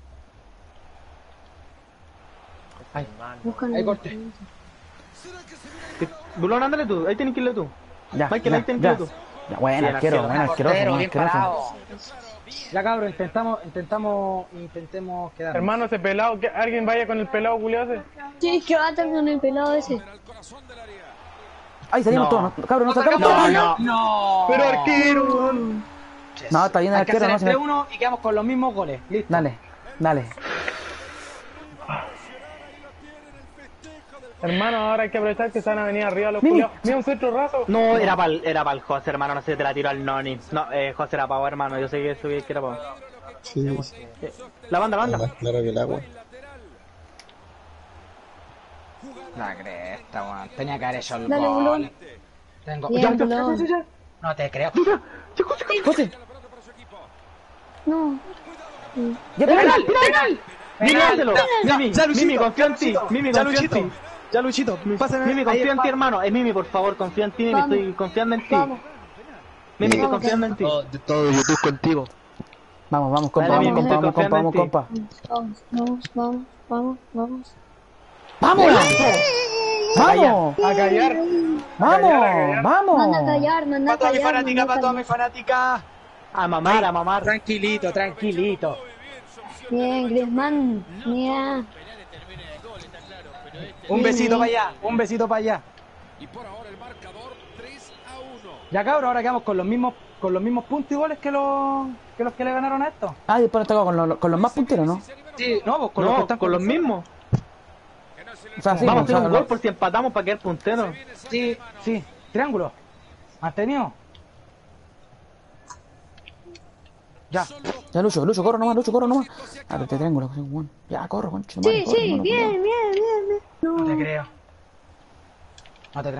S4: Ahí,
S7: Buscan
S4: ahí
S7: el-
S4: corte.
S2: Bulón, ándale tú, ahí tienes que irle tú.
S1: Ya,
S2: Michael,
S1: ya,
S2: ahí tienes
S1: ya.
S2: que irle tú.
S1: Ya, bueno,
S2: Bien,
S1: arquero,
S2: arquero.
S1: bueno, asqueroso,
S4: Portero,
S1: bueno,
S4: bien
S1: asqueroso.
S4: parado. Ya, cabrón, intentamos, intentamos, intentemos quedar.
S6: Hermano, ese pelado, que alguien vaya con el pelado culiado ese.
S7: Sí, que va a terminar el pelado ese.
S1: Ay, salimos
S2: No.
S1: todos, no, cabrón, no
S4: No,
S1: sacamos
S2: No,
S1: todos.
S2: no.
S4: No.
S2: Pero arquero, weón.
S1: No, está bien el
S4: Hay que
S1: arquero,
S4: hacer
S1: no
S4: el
S1: se
S4: tres
S1: me...
S4: uno y quedamos con los mismos goles. Listo.
S1: Dale, dale.
S6: Hermano, ahora hay que aprovechar que se van a venir arriba los
S1: Mimi.
S6: culiados. Mira un centro raso.
S2: No, era para era el José, hermano, no sé si te la tiró al Noni. No, eh, José era pavo, hermano, yo sé que subí que era pavo.
S5: Sí, sí.
S2: Eh, La banda, la banda.
S5: Más claro que el agua.
S4: La cresta, weón. Tenía que haber hecho el
S7: Dale,
S4: gol.
S7: Bulón.
S4: Tengo...
S7: Bien,
S4: Ya,
S7: Bulón.
S4: no te creo.
S1: José,
S7: No.
S1: ya penal.
S2: ¡Penal! Mimi, hazlo. Mimi,
S4: Ya, Luchito,
S2: Mimi, confío en ti.
S4: Luchito,
S2: Mimi,
S4: ya,
S2: confío en
S4: Luchito.
S2: ti.
S4: Ya, Luchito, pásame.
S2: Mimi,
S4: ahí
S2: confío
S4: el
S2: en ti,
S4: pa-
S2: hermano. Es Mimi, por favor, confía en ti, Mimi.
S7: Vamos.
S2: Estoy confiando en ti.
S7: Vamos.
S2: Mimi, estoy
S7: Vamos,
S2: confiando en ti.
S5: Todo, todo YouTube contigo.
S1: Vamos, vamos, compa,
S2: Dale,
S1: vamos,
S2: Mimi,
S1: compa, vamos,
S2: estoy
S1: compa, vamos,
S2: confiando
S1: compa.
S7: Vamos, vamos, vamos, vamos, vamos.
S1: ¡Vamos! ¡Vamos!
S6: A callar.
S1: ¡Vamos! ¡Vamos!
S7: Manda a callar, manda a
S4: Para toda mi
S7: callar.
S4: fanática,
S7: manda a
S4: para toda mi
S7: callar.
S4: fanática.
S2: A mamar, a mamar.
S4: Tranquilito, tranquilito.
S7: Bien, Griezmann. Mira.
S4: Un
S7: Bien,
S4: besito
S7: ahí.
S4: para allá, un besito para allá.
S10: Y por ahora el marcador tres a uno.
S4: Ya cabrón, ahora quedamos con los mismos con los mismos puntos y goles que los que los que le ganaron a estos.
S1: Ah, y después nos tocó con los, con los más punteros, ¿no?
S4: Sí, no, pues con los que
S2: No,
S4: están
S2: con los mismos.
S1: O sea, sí,
S2: Vamos a
S1: o sea,
S2: hacer un
S1: los-
S2: gol por si empatamos para quedar punteros.
S4: Sí, sí. Triángulo. Mantenido. Ya.
S1: Ya, Lucho, Lucho, corro nomás, Lucho, corro nomás. Ah, este triángulo, sí, bueno. Ya, corro, concha.
S7: Sí, sí, bien, bien, bien, bien.
S4: No te
S7: No.
S4: creo. No te creo.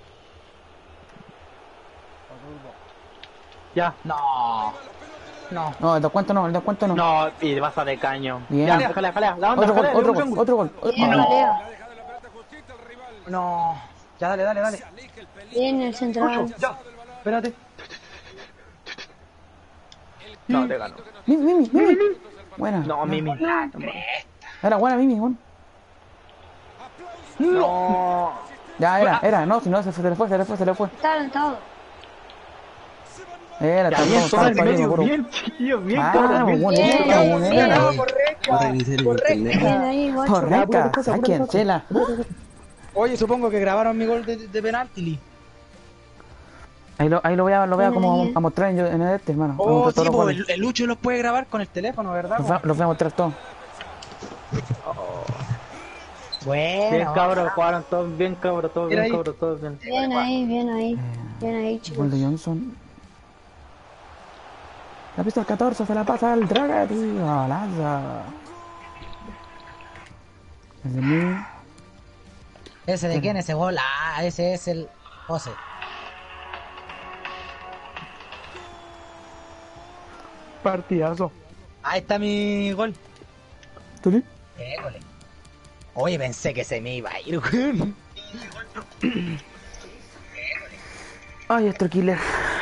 S2: Ya.
S4: No. No.
S1: No, el descuento no, el descuento no.
S2: No, y vas a de caño.
S1: Bien.
S2: Ya, jalea, jalea. La banda,
S1: Otro gol,
S2: jalea,
S1: otro
S2: un
S1: gol, otro gol.
S7: Bien,
S1: Ah,
S7: Lea.
S4: No. Ya, dale, dale, dale.
S7: Bien, el central.
S4: Ya. Espérate.
S2: No, te gano.
S1: Mimi, Mimi, Mimi. Buena.
S2: No, Mimi.
S1: Era buena, Mimi, bueno.
S2: No.
S1: Ya, era, era, no, si no, se, se le fue, se le fue, se le fue.
S7: Está alentado.
S1: Era,
S2: Ya,
S1: está
S2: bien,
S1: todo,
S2: toma el
S1: está
S2: medio,
S1: puro.
S2: bien, chiquillos, bien,
S1: Ah,
S2: cabrón, bien.
S1: bueno,
S7: Bien,
S1: bueno,
S7: bien.
S1: bueno.
S5: Voy a revisar el internet.
S7: Bien ahí, guacho.
S1: Porreca, saquen, chela.
S4: Oye, supongo que grabaron mi gol de, de penalti, Lee.
S1: Ahí lo, ahí lo voy a, lo voy a
S7: Bien,
S1: como
S7: bien.
S1: a mostrar en, en este, hermano. Voy a
S4: Oh,
S1: mostrar
S4: sí,
S1: todos los
S4: pues,
S1: goles.
S4: el, el Lucho los puede grabar con el teléfono, ¿verdad?
S1: Los, va- los voy a mostrar todos.
S4: Bueno.
S2: Bien, cabros, jugaron todos bien, cabros, todos
S4: Mira
S2: bien,
S4: ahí.
S2: cabros, todos bien.
S7: Bien ahí, bien ahí. Bien ahí, chicos.
S1: Gol de Johnson. La pista al catorce, se la pasa al Draga, tío. Lanza. El de mí.
S4: ¿Ese de quién? Ese gol. Ah, ese es el José.
S6: Partidazo.
S4: Ahí está mi gol.
S1: ¿Tú sí?
S4: Eh, gole. Oye, pensé que se me iba a ir, weón.
S1: Ay, esto killer.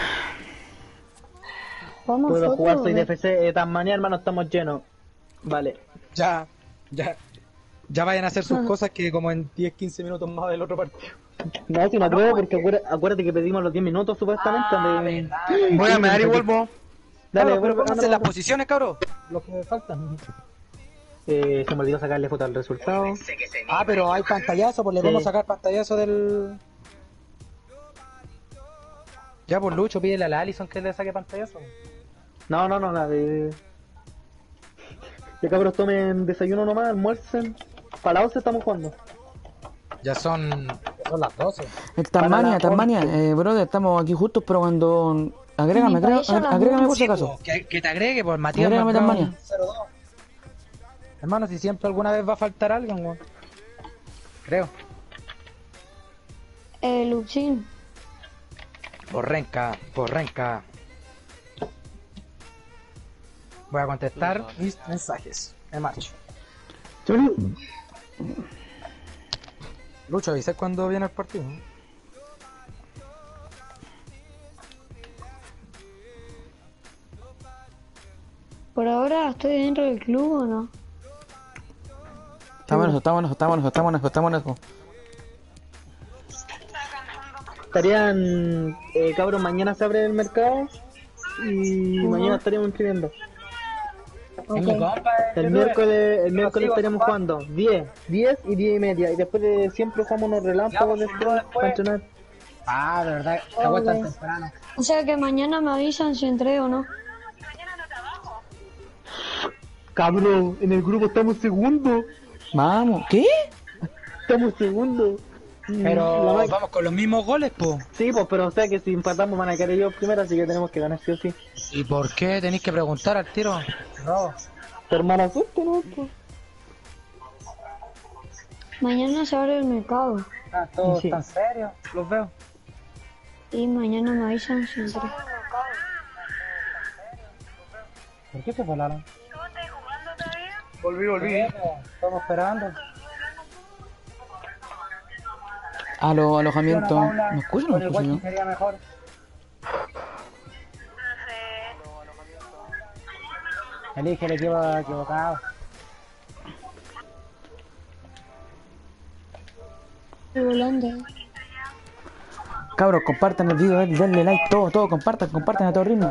S7: Vamos,
S2: Puedo
S7: foto,
S2: jugar, soy de
S7: ve.
S2: F C, de Tasmania, hermano, estamos llenos. Vale.
S4: Ya, ya. Ya vayan a hacer sus cosas que como en diez quince minutos más del otro partido.
S2: No, si no creo, porque acuérdate, acuérdate que pedimos los diez minutos supuestamente. de-
S6: Voy a mear y vuelvo.
S2: Dale,
S4: Dale, pero
S2: vuelve,
S4: pónganse
S2: anda,
S4: en las
S2: anda.
S4: posiciones, cabrón. Lo que me faltan.
S2: Eh, se me olvidó sacarle foto al resultado.
S4: Ah, pero hay pantallazo, pues le
S2: Sí.
S4: vamos a sacar pantallazo del... Ya, pues Lucho, pídele a la Alison que le saque pantallazo.
S2: No, no, no, la de... Que cabros tomen desayuno nomás, almuercen. Para la once estamos jugando.
S4: Ya son... ya son las doce.
S1: El Tasmania,
S2: la
S1: Tasmania, eh, brother, estamos aquí justos, pero cuando. Agrégame,
S7: Mi país
S1: agrégame,
S7: a las
S1: agrégame por si
S4: Sí,
S1: acaso.
S4: po, que, que te agregue, por Matías
S1: Agrégame
S4: McBrown
S1: Tasmania.
S4: cero dos. Hermano, si siempre alguna vez va a faltar alguien, weón. Creo.
S7: Eh, Luchín.
S4: Porrenca, porrenca. Voy a contestar mis mensajes. En marcha. Lucho, ¿avisas cuándo viene el partido?
S7: Por ahora estoy dentro del club o no.
S1: Estamos en eso, estamos en eso, estamos en eso, estamos en eso, estamos en eso.
S2: Estarían, eh, cabros, mañana se abre el mercado y
S7: Ujú.
S2: mañana estaríamos inscribiendo.
S4: Es mi compa,
S2: El
S4: youtuber.
S2: miércoles, el
S4: Lo
S2: miércoles
S4: sigo,
S2: estaríamos
S4: compa.
S2: jugando diez, diez y diez y media. Y después de siempre jugamos unos relámpagos
S4: Ya,
S2: de
S4: pues, yo después-
S2: para entrenar.
S4: Ah, de verdad, te acuestas temprano.
S7: O sea que mañana me avisan si entré o no.
S2: Cabrón, en el grupo estamos segundos.
S1: Vamos, ¿qué?
S2: Estamos segundos.
S4: Pero
S2: La ma-
S4: vamos con los mismos goles, po.
S2: Sí, pues, pero o sea que si empatamos van a quedar ellos primero, así que tenemos que ganar sí o sí.
S4: ¿Y por qué? Tenéis que preguntar al tiro. Robo.
S2: Tu hermana suerte, ¿no? Pues.
S7: Mañana se abre el mercado.
S4: Ah, todos
S2: Sí.
S4: tan serios, los veo.
S7: Y mañana me avisan si entré.
S4: ¿Por qué se fue Lala?
S6: Volví, volví.
S4: Estamos esperando.
S1: Alo, alojamiento.
S4: Bueno, Paula,
S1: ¿Me escuchan o no
S4: con
S1: me
S4: el
S1: escuchan
S4: Guachi
S1: yo?
S4: sería mejor. Elige el equipo equivocado.
S7: Volando.
S1: Cabros, compartan el video, denle, denle like, todo, todo, compartan, compartan a todo ritmo.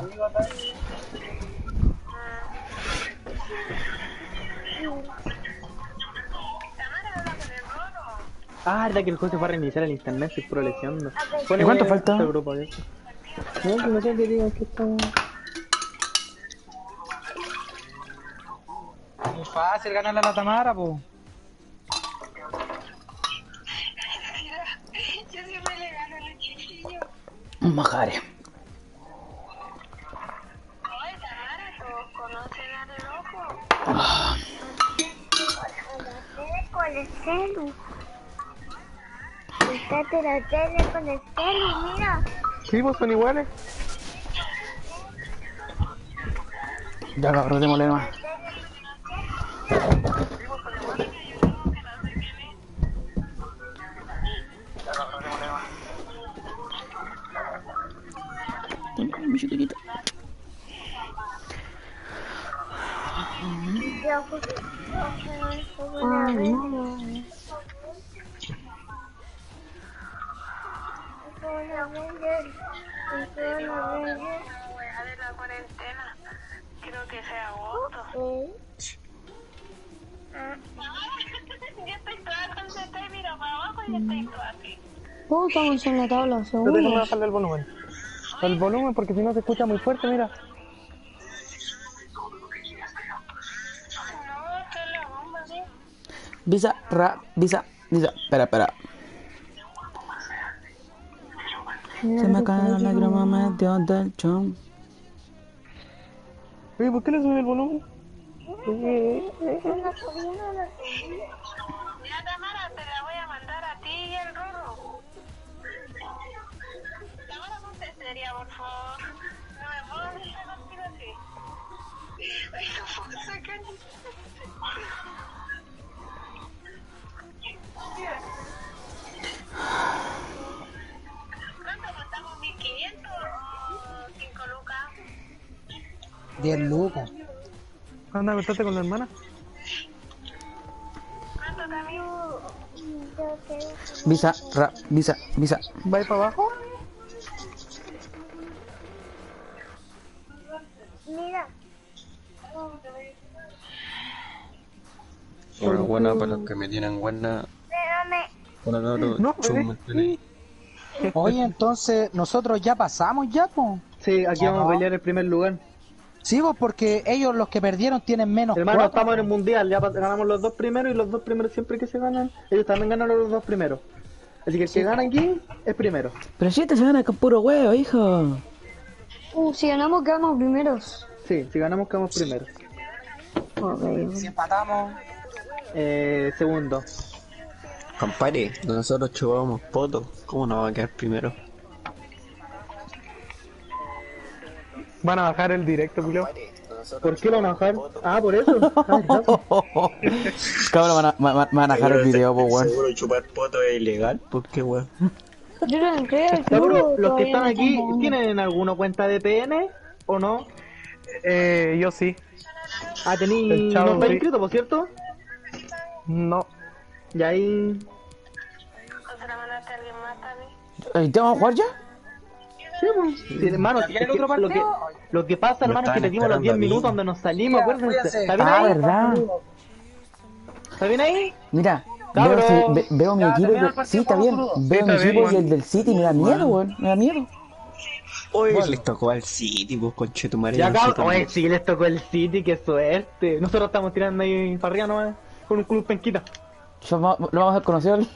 S2: Ah, es la que el juego se fue a reiniciar el internet, estoy puro lesionando.
S1: ¿Y cuánto falta?
S2: Este grupo de eso. No, que no sé que digan que estamos...
S4: Muy fácil ganarle a la Tamara, po.
S8: Yo siempre le gano a los chiquillos.
S1: Majare.
S8: Oye, Tamara, todos conocen a Loco.
S1: Ah,
S8: Con el celu. Estate la tele con el celu, mira.
S2: Sí, pues son iguales.
S1: ya cabros, démosle nomás. Mi chiquitito.
S8: Yo fui.
S7: Ah, no.
S8: de la cuarentena. Creo que sea agosto. Yo estoy toda concentrada y miro para abajo y estoy toda así.
S7: ¿Cómo estamos en la tabla?
S2: Yo tengo que
S7: ¿Seguro?
S2: bajarle el volumen. El volumen porque si no se escucha muy fuerte, mira.
S8: No, esto es la bomba, ¿sí?
S1: Visa, ra, visa, visa. Espera, espera. Se me cae la lágrima medio del chom.
S2: Oye, ¿por qué le subí el volumen?
S8: Una sobrina, una sobrina. Ya, Tamara, te la voy a mandar a ti y el Rorro. Tamara, ponte seria, por favor. No me puedo dejar contigo así. Ay, no puedo sacar. ¿Cuánto costamos? ¿mil quinientos o cinco lucas?
S4: diez lucas.
S2: Anda, acostate con la hermana.
S8: ¿Cuánto también? Yo quiero...
S1: Visa, ra, visa, visa.
S2: ¿Va a ir para abajo?
S8: Mira.
S5: Bueno, buena para los que me tienen buena.
S8: Espérame.
S5: Bueno, no, no,
S2: No,
S5: chum,
S2: bebé.
S4: Oye, entonces, nosotros ya pasamos ya, po.
S2: Sí, aquí vamos a pelear el primer lugar.
S4: Sí, pues porque ellos los que perdieron tienen menos
S2: Hermano,
S4: cuatro.
S2: estamos en el mundial, ya pas- ganamos los dos primeros y los dos primeros siempre que se ganan, ellos también ganaron los dos primeros. Así que el que gana aquí es primero.
S1: Pero si este se gana con puro huevo, hijo.
S7: Uh, si ganamos, quedamos primeros.
S2: Sí, si ganamos quedamos primeros.
S7: Ok.
S4: Si empatamos,
S2: Eh, segundo.
S5: Compadre, nosotros chupamos poto. ¿Cómo nos va a quedar primero?
S2: Van a bajar el directo, Julio. ¿Por qué lo van a bajar? Ah, por eso. Ah, ya.
S1: Cabrón, van a, van, van a dejar el video, po, weón.
S5: Seguro chupar poto es ilegal. ¿Por qué, weón?
S7: Yo no entré al
S2: Ya,
S7: club,
S2: bro, los que
S7: todavía
S2: están
S7: me
S2: aquí,
S7: pagando.
S2: ¿tienen alguna cuenta de P N o no?
S6: Eh, yo sí.
S2: Ah, tení...
S6: El chavo,
S2: ¿No está
S6: sí.
S2: inscrito, por cierto?
S6: No.
S2: Y ahí...
S8: ¿O se la mandaste a alguien más también?
S1: ¿Y te vamos a jugar ya?
S2: Sí, pues. Sí, hermano,
S4: ¿También
S2: es
S4: el
S2: que
S4: otro
S2: lo, que,
S4: partido?
S2: lo que pasa,
S5: Me
S2: hermano, es que
S5: estaban
S2: le dimos los
S5: esperando
S2: diez
S5: a mí.
S2: minutos donde nos salimos,
S4: Ya,
S2: acuérdense.
S4: cuídense.
S2: ¿Está bien
S1: Ah,
S2: ahí?
S1: verdad.
S2: ¿Está bien ahí?
S1: Mira, Veo,
S2: Cabro.
S1: si- ve- veo mi
S4: Ya,
S1: equipo.
S4: termina
S1: y-
S4: el partido,
S1: Sí, está bien.
S4: Pablo.
S1: Veo mi
S2: está bien,
S1: equipo y
S2: weón.
S1: el del City y me da miedo, weón. Me da miedo.
S5: Oye, les tocó al City, pues conchetumare.
S2: Ya
S5: no sé
S2: cabrón,
S5: cómo.
S2: oye, sí les tocó el City, qué suerte. Nosotros estamos tirando ahí para arriba nomás, con un club penquita.
S1: Yo va- lo vamos a hacer conocer.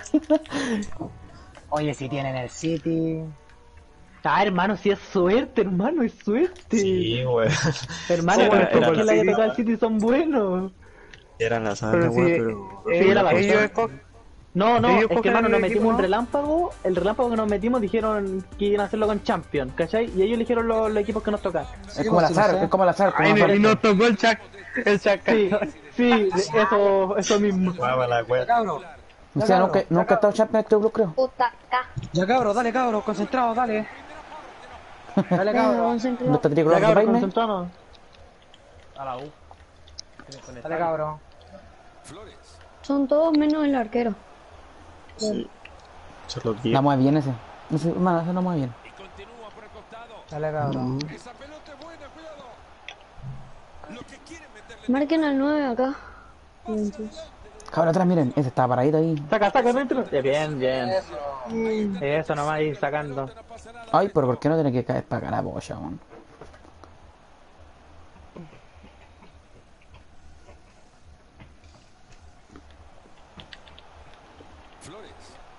S4: Oye, si tienen el City.
S2: Ah, hermano, sí es suerte, hermano, es suerte.
S5: Sí, weón.
S2: Hermano,
S5: Sí,
S2: pero
S5: era-
S2: estos
S5: era
S2: que
S5: la
S2: le haya
S5: City.
S2: tocado al City son buenos.
S5: Era la sala,
S6: Pero
S5: weón,
S6: si
S5: pero.
S2: Sí, era la
S6: ellos
S2: cosa.
S6: escogen.
S2: No, no,
S6: Ellos
S2: es que
S6: cogen
S2: hermano
S6: el
S2: nos
S6: equipo,
S2: metimos un
S6: ¿no?
S2: relámpago, el relámpago que nos metimos dijeron que iban a hacerlo con Champions, ¿cachai? Y ellos eligieron los, los equipos que nos tocan.
S1: Es como el azar, es como el azar. como
S6: Ay,
S1: el azar.
S6: y nos tocó el chac. El chac.
S2: Sí, sí, eso, eso mismo.
S5: Guapa la weón.
S4: Cabro.
S1: O sea, nunca, nunca he estado champion en este club, creo.
S7: Puta, acá.
S4: Ya cabro, dale cabro, concentrado, dale. Dale
S7: Venga,
S4: cabro,
S7: vamos a
S1: ¿No
S7: entrar.
S1: está
S2: Ya
S1: tricolor de
S2: cabrón,
S1: Paine?
S2: concentranos.
S3: A la U.
S4: dale cabro.
S7: Son todos menos el arquero.
S5: Sí. Solo que.
S1: La mueve bien ese. Ese, hermano, ese no mueve bien.
S10: Y continúa por el costado.
S4: Dale cabro.
S5: Mm.
S10: Esa pelota es buena, cuidado. Lo que quieren meterle.
S7: Marquen al nueve acá.
S1: Cabrón, atrás, miren. Ese estaba paradito ahí.
S2: Saca, saca dentro. Ya, bien, bien. Eso nomás ir sacando.
S1: Ay, pero ¿por qué no tiene que caer para acá la polla, weón?
S10: Flores.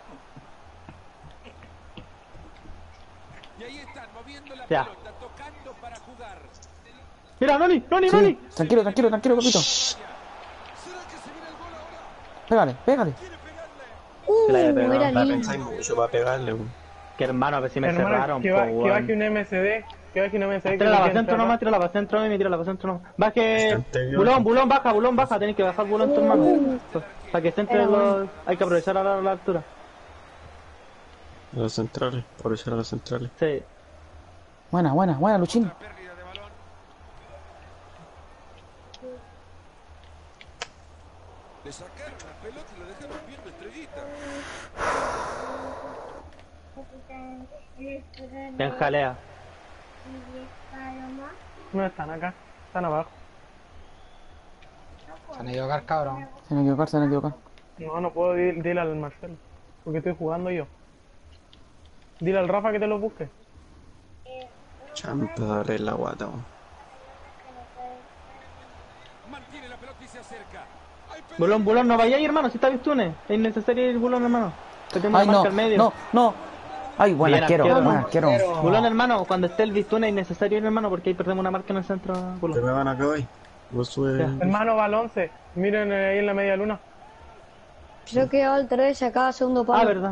S10: Y ahí están moviendo la
S2: Ya.
S10: pelota, tocando para jugar.
S2: Mira, Noni, Noni, Noni.
S1: Sí, tranquilo, tranquilo, tranquilo, Copito.
S10: ¿Será que se viene el gol ahora?
S1: Pégale, pégale.
S10: ¿Quiere pegarle?
S7: Uh,
S2: La he pegado.
S7: era
S5: La
S7: lindo.
S5: pensáis mucho para pegarle, weón.
S2: Que hermano, a ver si me
S6: Hermano,
S2: cerraron,
S6: que,
S2: po,
S6: va, que
S2: weón.
S6: baje un M S D. Que baje un M S D. que
S2: Tírala
S6: no
S2: para
S6: quiere
S2: centro
S6: entrar.
S2: nomás, tírala para centro, y tírala para centro nomás. Baje.
S5: Bastante bien.
S2: Bulón, bulón, baja, bulón, baja. Tenés que bajar bulón tu hermano. Para que centre
S7: Era bueno.
S2: los. Hay que aprovechar ahora la altura.
S5: A los centrales, aprovechar a los centrales.
S2: Sí.
S1: Buena, buena, buena, Luchín.
S10: Pérdida de balón. Le sacaron la pelota y lo dejaron viendo estrellita.
S2: Bien jalea.
S6: No están acá. Están abajo.
S4: Se han a equivocar cabro.
S1: Se me equivocar, se me equivocar.
S6: No, no puedo dir- dile al Marcelo. Porque estoy jugando yo. Dile al Rafa que te lo busque.
S5: Champa, darle la guata, weón.
S10: Mantiene la pelota y se acerca. Hay pelota.
S2: Bulón, bulón, no vayáis, hermano. Si está Vistune. Es innecesario ir bulón, hermano. Que tengo
S1: Ay,
S2: una
S1: no,
S2: marca al medio.
S1: no, no. Ay, buen
S2: Bien,
S1: arquero,
S2: arquero.
S1: buen arquero.
S2: Bulón, hermano, cuando esté el Vistune es innecesario ir, hermano, porque ahí perdemos una marca en el centro.
S5: ¿Te
S2: Bulón.
S5: me van acá hoy? Vos sube.
S2: Ya.
S6: Hermano, va al once. Miren eh, ahí en la media luna.
S7: Creo que va al tres acá, segundo palo.
S2: Ah, verdad.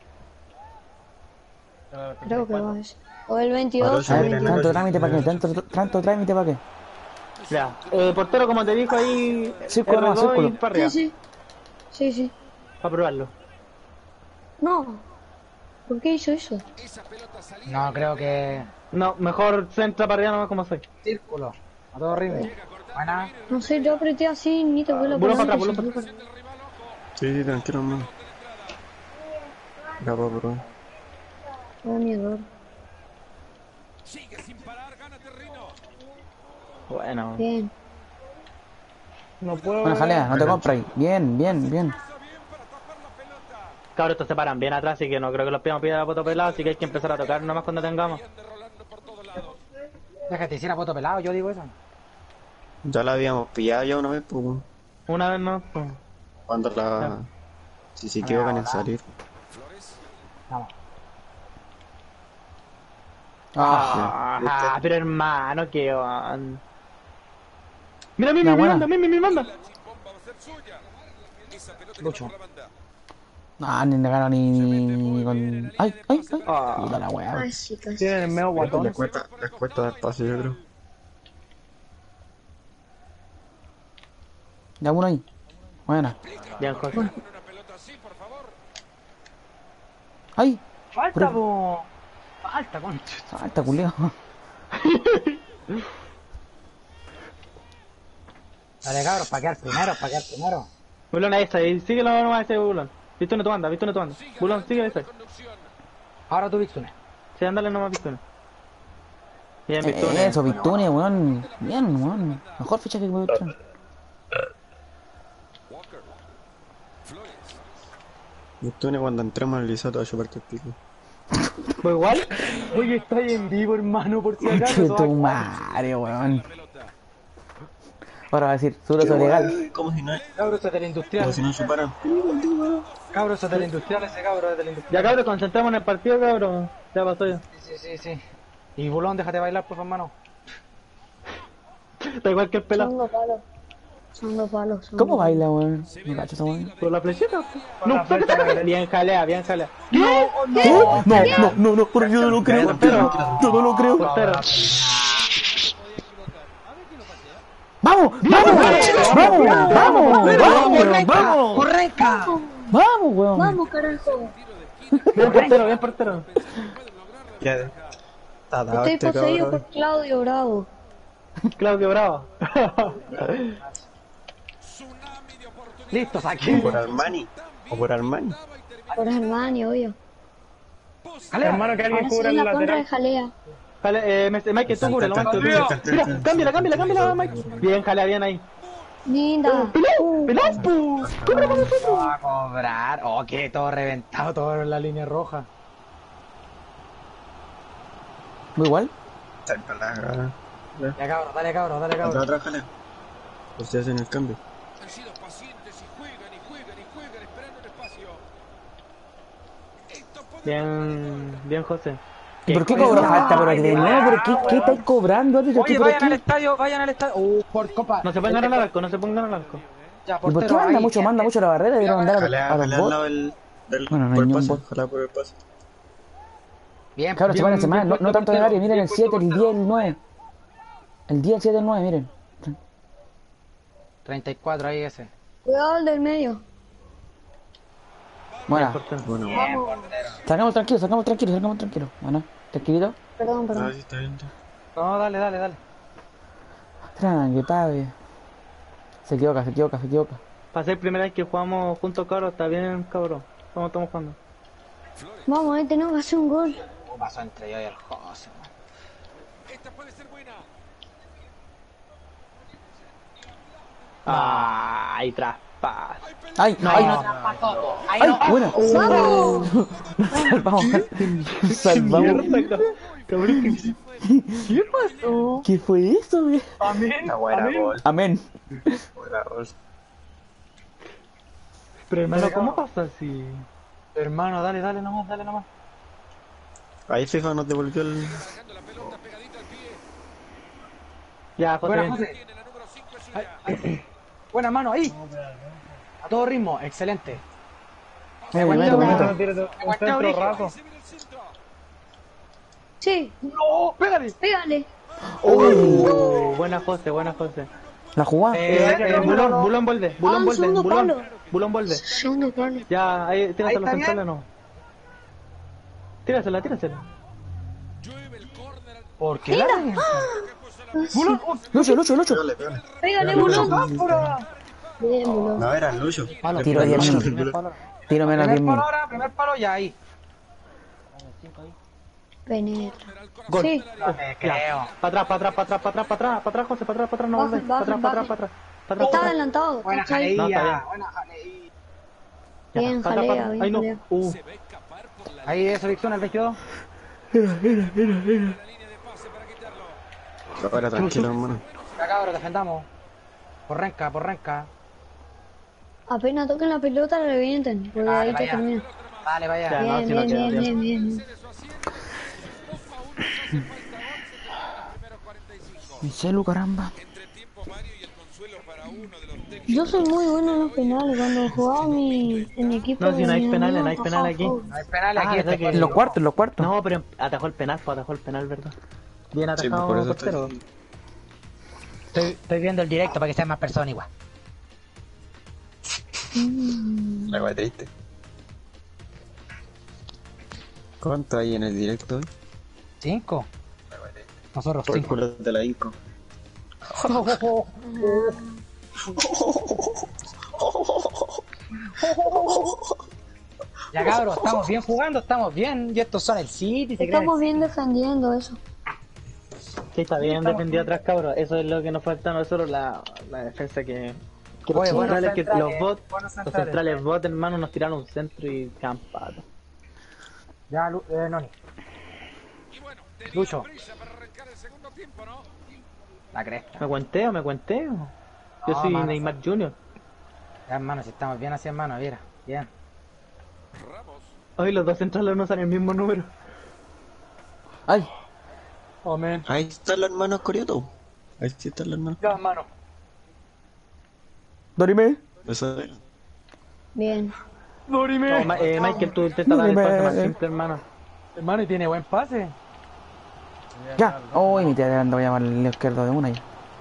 S7: Creo que va ese. O el veintidós
S5: Ahora
S7: o
S5: sí,
S7: el
S1: A ver,
S5: miren,
S7: veintidós.
S1: tanto trámite para qué, tanto, tanto trámite para qué.
S2: Ya. Eh, portero, como te dijo ahí.
S1: Círculo,
S2: R dos
S1: no, círculo.
S2: y para
S7: Sí,
S2: arriba.
S7: sí. Sí, sí.
S2: Para probarlo.
S7: No. ¿Por qué hizo eso?
S10: Esa pelota salía.
S4: No, creo que.
S2: No, mejor centra para arriba nomás como soy.
S4: Círculo. A todo ritmo. Buena.
S7: No sé, yo apreté así ni te fue la
S2: Bulón para atrás,
S7: pelota.
S2: bulón para atrás.
S5: Sí, sí, tranquilo, hermano. Capa, bro.
S7: Me da miedo.
S10: Sigue sin parar, gana terreno.
S2: Bueno.
S7: Bien.
S6: No puedo.
S1: Buena jalea, no te compras. Bien, bien, bien.
S2: Cabros, estos se paran bien atrás, así que no creo que los pidamos pillar a poto pelado, así que hay que empezar a tocar nomás cuando tengamos.
S4: Déjate hiciera foto pelado, yo digo eso.
S5: Ya la habíamos pillado ya una vez, pues, weón.
S2: Una vez más, pues.
S5: Cuando la. Si se equivocan en salir.
S4: Vamos.
S1: Ah,
S2: Ah, pero hermano, qué on. Mira, mira,
S1: Ya,
S2: mi
S1: buena.
S2: banda, mira, mi banda.
S10: Bomba va a ser suya. Esa pelota
S4: Lucho.
S10: que por la banda.
S1: ah, ni le gano ni, ni con. Ay, ay, ay.
S2: Ah.
S1: Puta la weá.
S7: Casi, casi.
S6: Tienen el medio guatón.
S5: Les cuesta, les cuesta dar paso, yo creo.
S1: Ya uno ahí. Buena.
S2: Bien, Jorge.
S10: Con una pelota así, por favor.
S1: Ay,
S4: Falta,
S1: Pero-
S4: po. Falta, concha.
S1: salta, culiao.
S4: Dale cabros, para quedar primero, para quedar primero.
S2: Bulón, ahí está, ahí síguelo nomás ese bulón. Vistone tu banda, vistone tu banda. Bulón, sigue ese.
S4: Ahora tú, Vixune.
S2: Sí, ándale nomás, vistone. Bien,
S1: Eh,
S2: vistone.
S1: Eso, Victoria, weón. Bien, weón. Mejor ficha que me gustan.
S10: Walker. Flores.
S5: Y tú cuando entremos al Lisato a chuparte el pico.
S2: Pues igual, oye, estoy en vivo, hermano, por si acaso.
S1: Che tu madre, weón. Ahora va a decir, seguro eso es legal.
S5: Como si no,
S4: Cabros, es del industrial.
S5: como si no chuparan.
S4: Cabros, es del industrial ese cabro, es del industrial.
S2: Ya, cabrón, concentramos en el partido, cabrón. Ya pasó ya.
S4: Sí, sí, sí. Y Bulón, déjate bailar, por favor, hermano.
S2: Da igual que el pelado.
S7: Son dos palos. Son dos palos. son
S1: ¿Cómo
S7: dos
S1: baila, weón? Me cacho esa weón.
S2: Por la flechita.
S6: Con la flecha a la derecha.
S2: Bien jalea, bien jalea.
S1: No, no, no, no, no, pero yo no lo creo.
S2: Portero.
S1: Yo no lo creo.
S2: Portero.
S1: ¡Vamos! ¡Vamos! ¡Vamos! ¡Vamos! ¡Vamos! ¡Vamos!
S4: ¡Correnca!
S1: ¡Vamos, weón!
S7: Vamos, carajo.
S2: Bien portero, bien portero.
S5: Ya. Está dado
S7: Estoy
S5: este
S7: poseído
S5: cabrón.
S7: por Claudio Bravo.
S2: Claudio Bravo.
S4: Listo,
S5: O
S4: saque.
S5: por Armani. O por Armani.
S7: Por Armani, obvio.
S6: Hermano, que alguien
S7: Ahora soy
S6: cubra el
S7: la contra de
S6: lateral.
S7: Jalea.
S2: Jale, eh, Mike, Mike, tú cubre, lo
S5: Tan, tan,
S2: Mike.
S5: tan, tan, tan,
S2: Mira,
S5: tan,
S2: cámbiala, cámbiala, cámbiala, Mike. Bien, jalea, bien ahí.
S7: Linda.
S2: ¡Pelón! ¡Pelón, pu! ¡Cobra para nosotros!
S4: Va a cobrar. Oh, que todo reventado, todo en la línea roja.
S1: Muy igual.
S5: Está en palabra.
S4: Ya, cabros, dale, cabros, dale,
S5: Otra,
S4: cabros.
S5: otra, jale. Pues se hacen el cambio.
S10: Han sido pacientes y juegan y juegan y juegan esperando el espacio. Esto puede
S2: Bien, bien, José.
S1: ¿Y por qué cobró falta por aquí? De nuevo, ¿pero qué, qué estáis cobrando? Yo estoy
S4: Oye,
S1: por
S4: vayan al
S1: aquí.
S4: estadio, vayan al estadio. Uh, por copa.
S2: No se pongan al arco, no se pongan al arco.
S4: Ya,
S1: ¿Y por qué
S4: portero,
S1: manda
S4: ahí,
S1: mucho,
S4: ya.
S1: manda mucho la barrera? Debieron mandar
S5: Jale,
S1: a, a los
S5: jale al
S1: bots.
S5: lado del. del
S1: Bueno, no hay
S5: por el
S1: ni un
S5: pase.
S1: bot.
S5: Jala por el pase.
S4: Bien,
S1: Cabros,
S4: bien,
S1: sepárense más,
S4: bien
S1: no, no
S4: puesto,
S1: tanto en el
S4: portero.
S1: área, miren
S4: Bien
S1: el
S4: puesto,
S1: siete, el
S4: portero.
S1: diez, el nueve. El diez, el siete, el nueve, miren.
S4: treinta y cuatro ahí ese.
S7: Cuidado al del medio.
S1: Bueno,
S5: Bueno,
S7: Vamos.
S1: sacamos tranquilo, sacamos tranquilo, sacamos tranquilo. Bueno, tranquilito.
S7: Perdón,
S5: ah,
S7: perdón.
S5: sí, está bien.
S4: No, dale, dale, dale.
S1: Tranqui, papi. Se equivoca, se equivoca, se equivoca.
S2: Para ser primera vez que jugamos juntos, cabrón, está bien, cabrón. ¿Cómo estamos jugando?
S7: Vamos, ahí tenemos que hacer un gol.
S4: ¿Cómo pasó entre yo y el José? Man?
S10: Esta puede ser buena.
S2: Ay, traspas.
S1: ¡Ay, no, ay, no!
S4: Ahí
S1: ¡Ay,
S4: no.
S1: buena!
S7: ¡Vamos!
S1: Salvamos, salvamos.
S2: Cabrón, ¿qué-
S7: ¿Qué pasó?
S1: ¿Qué fue eso, güey?
S5: Está buena, gol.
S1: Amén.
S5: Buena, gol.
S2: Pero hermano, ¿cómo pasa así?
S4: Hermano, dale, dale nomás, dale nomás.
S5: Ahí FIFA nos devolvió el.
S10: Sacando la pelota pegadita al pie.
S2: Ya, José.
S4: Buena,
S2: bien.
S4: José.
S10: Tiene la número cinco es suya.
S4: Buena mano, ahí. A todo ritmo, excelente.
S1: Me meto, me
S6: No,
S1: meto.
S6: tírate un centro raso.
S10: Se viene el centro.
S7: Sí,
S4: No, pégale.
S7: pégale.
S2: Uh, buena José, buena José.
S1: La jugada.
S2: Eh, eh, Bulón, Bulón vuelve,
S7: Ah,
S2: Bulón
S7: un
S2: vuelve,
S7: segundo
S2: Bulón,
S7: palo.
S2: Bulón vuelve.
S7: Segundo palo.
S2: Ya, ahí, tírasela
S4: Ahí
S2: a los
S4: está
S2: centrales, no. Tírasela, tírasela.
S10: Llueve el córner.
S4: ¿Por qué? Bulón, oh,
S1: Lucho, Lucho, Lucho.
S5: Pégale, pégale.
S7: Pégale, Bulón. Bien, Bulón.
S5: No, era Lucho.
S4: Palo,
S1: Tiro diez
S4: primer
S1: minutos.
S4: primer palo.
S1: Tiro menos diez
S4: Primer palo
S1: minutos.
S4: ahora, primer palo ya ahí.
S7: Penetra.
S2: Gol.
S7: Sí.
S4: No te creo.
S2: Para atrás, para atrás, para atrás, para atrás, para atrás, para atrás, José, para atrás, para atrás, no
S7: Bajen,
S2: vuelve. Para atrás,
S7: bajen,
S2: para atrás, para atrás. Para atrás,
S7: Está
S2: para atrás.
S7: adelantado.
S4: Buena
S7: ¿cachai?
S2: No, está
S4: jaleía,
S2: bien.
S4: buena jaleía.
S2: Ya,
S7: Bien,
S2: para atrás, para
S7: jalea,
S2: atrás.
S7: bien,
S2: Ahí no.
S7: jalea.
S2: Uh,
S10: Se va a escapar por la
S4: Ahí de selección el veintidós.
S10: línea de pase para quitarlo.
S5: Ahora tranquilo, hermano.
S4: Ya cabrón, defendamos. Por renca, por renca.
S7: Apenas toquen la pelota, la revienten. Porque
S4: Vale,
S7: ahí te
S4: vaya.
S7: termina.
S4: Dale, vaya.
S2: Ya, no,
S7: Bien,
S2: si no
S7: bien,
S2: queda
S7: bien,
S2: bien.
S7: bien, bien.
S10: Eso así. Uno a uno, no hace falta gol. Se terminan los primeros cuarenta y cinco.
S1: Mi celu, caramba.
S10: Entre tiempo Mario y el consuelo para uno de los técnicos.
S7: Yo soy muy bueno en los penales. Cuando jugaba mi, en mi equipo.
S2: No, si
S7: de
S2: no hay
S7: mi
S2: penales,
S7: amigo,
S2: no hay
S7: pasaba
S2: penales aquí.
S7: foul.
S4: No hay penal
S2: Ah,
S4: aquí.
S2: verdad
S4: este
S2: que-
S1: En los cuartos, en los cuartos.
S2: no, pero atajó el penal, fue atajó el penal, ¿verdad? Bien
S5: Sí,
S2: atajado,
S5: por eso
S2: portero.
S5: estoy.
S4: Estoy, estoy viendo el directo para que sean más personas igual.
S5: La wea triste. ¿Cuánto hay en el directo hoy?
S4: ¿Cinco? Nosotros
S5: Por el
S4: cinco.
S5: culo de la Inco.
S4: Ya cabros, estamos bien jugando, estamos bien. Y estos son el City, ¿se creen?
S7: Estamos bien defendiendo eso.
S2: Sí, está bien defendido atrás, cabrón. Eso es lo que nos falta a nosotros, la, la defensa que Que los
S4: Oye, buenos
S2: centrales, que
S4: centrales,
S2: los bots,
S4: buenos
S2: los
S4: centrales.
S2: centrales bots, hermano, nos tiraron un centro y campado.
S4: Ya, Lu- eh, Noni.
S10: Y bueno, tenía
S4: Lucho.
S10: prisa para arrancar el segundo tiempo, ¿no?
S4: La cresta.
S2: ¿Me cuenteo? ¿Me cuenteo? Yo
S4: No,
S2: soy
S4: mano.
S2: Neymar junior
S4: Ya, hermano, si estamos bien así, hermano, mira. Bien.
S10: Ramos.
S2: Hoy los dos centrales no usan el mismo número.
S1: ¡Ay!
S4: Amén.
S5: Ahí están los hermanos Corioto. Ahí sí están los hermanos.
S4: Ya, hermano.
S1: ¡Dorime!
S5: Eso es.
S7: Bien.
S2: No, Ma- eh, Michael, tú te estás dando el pase más simple, hermano.
S4: Hermano, y tiene buen pase.
S1: ¡Ya! ¡Uy! Mi tía voy a llamar al izquierdo de una ya.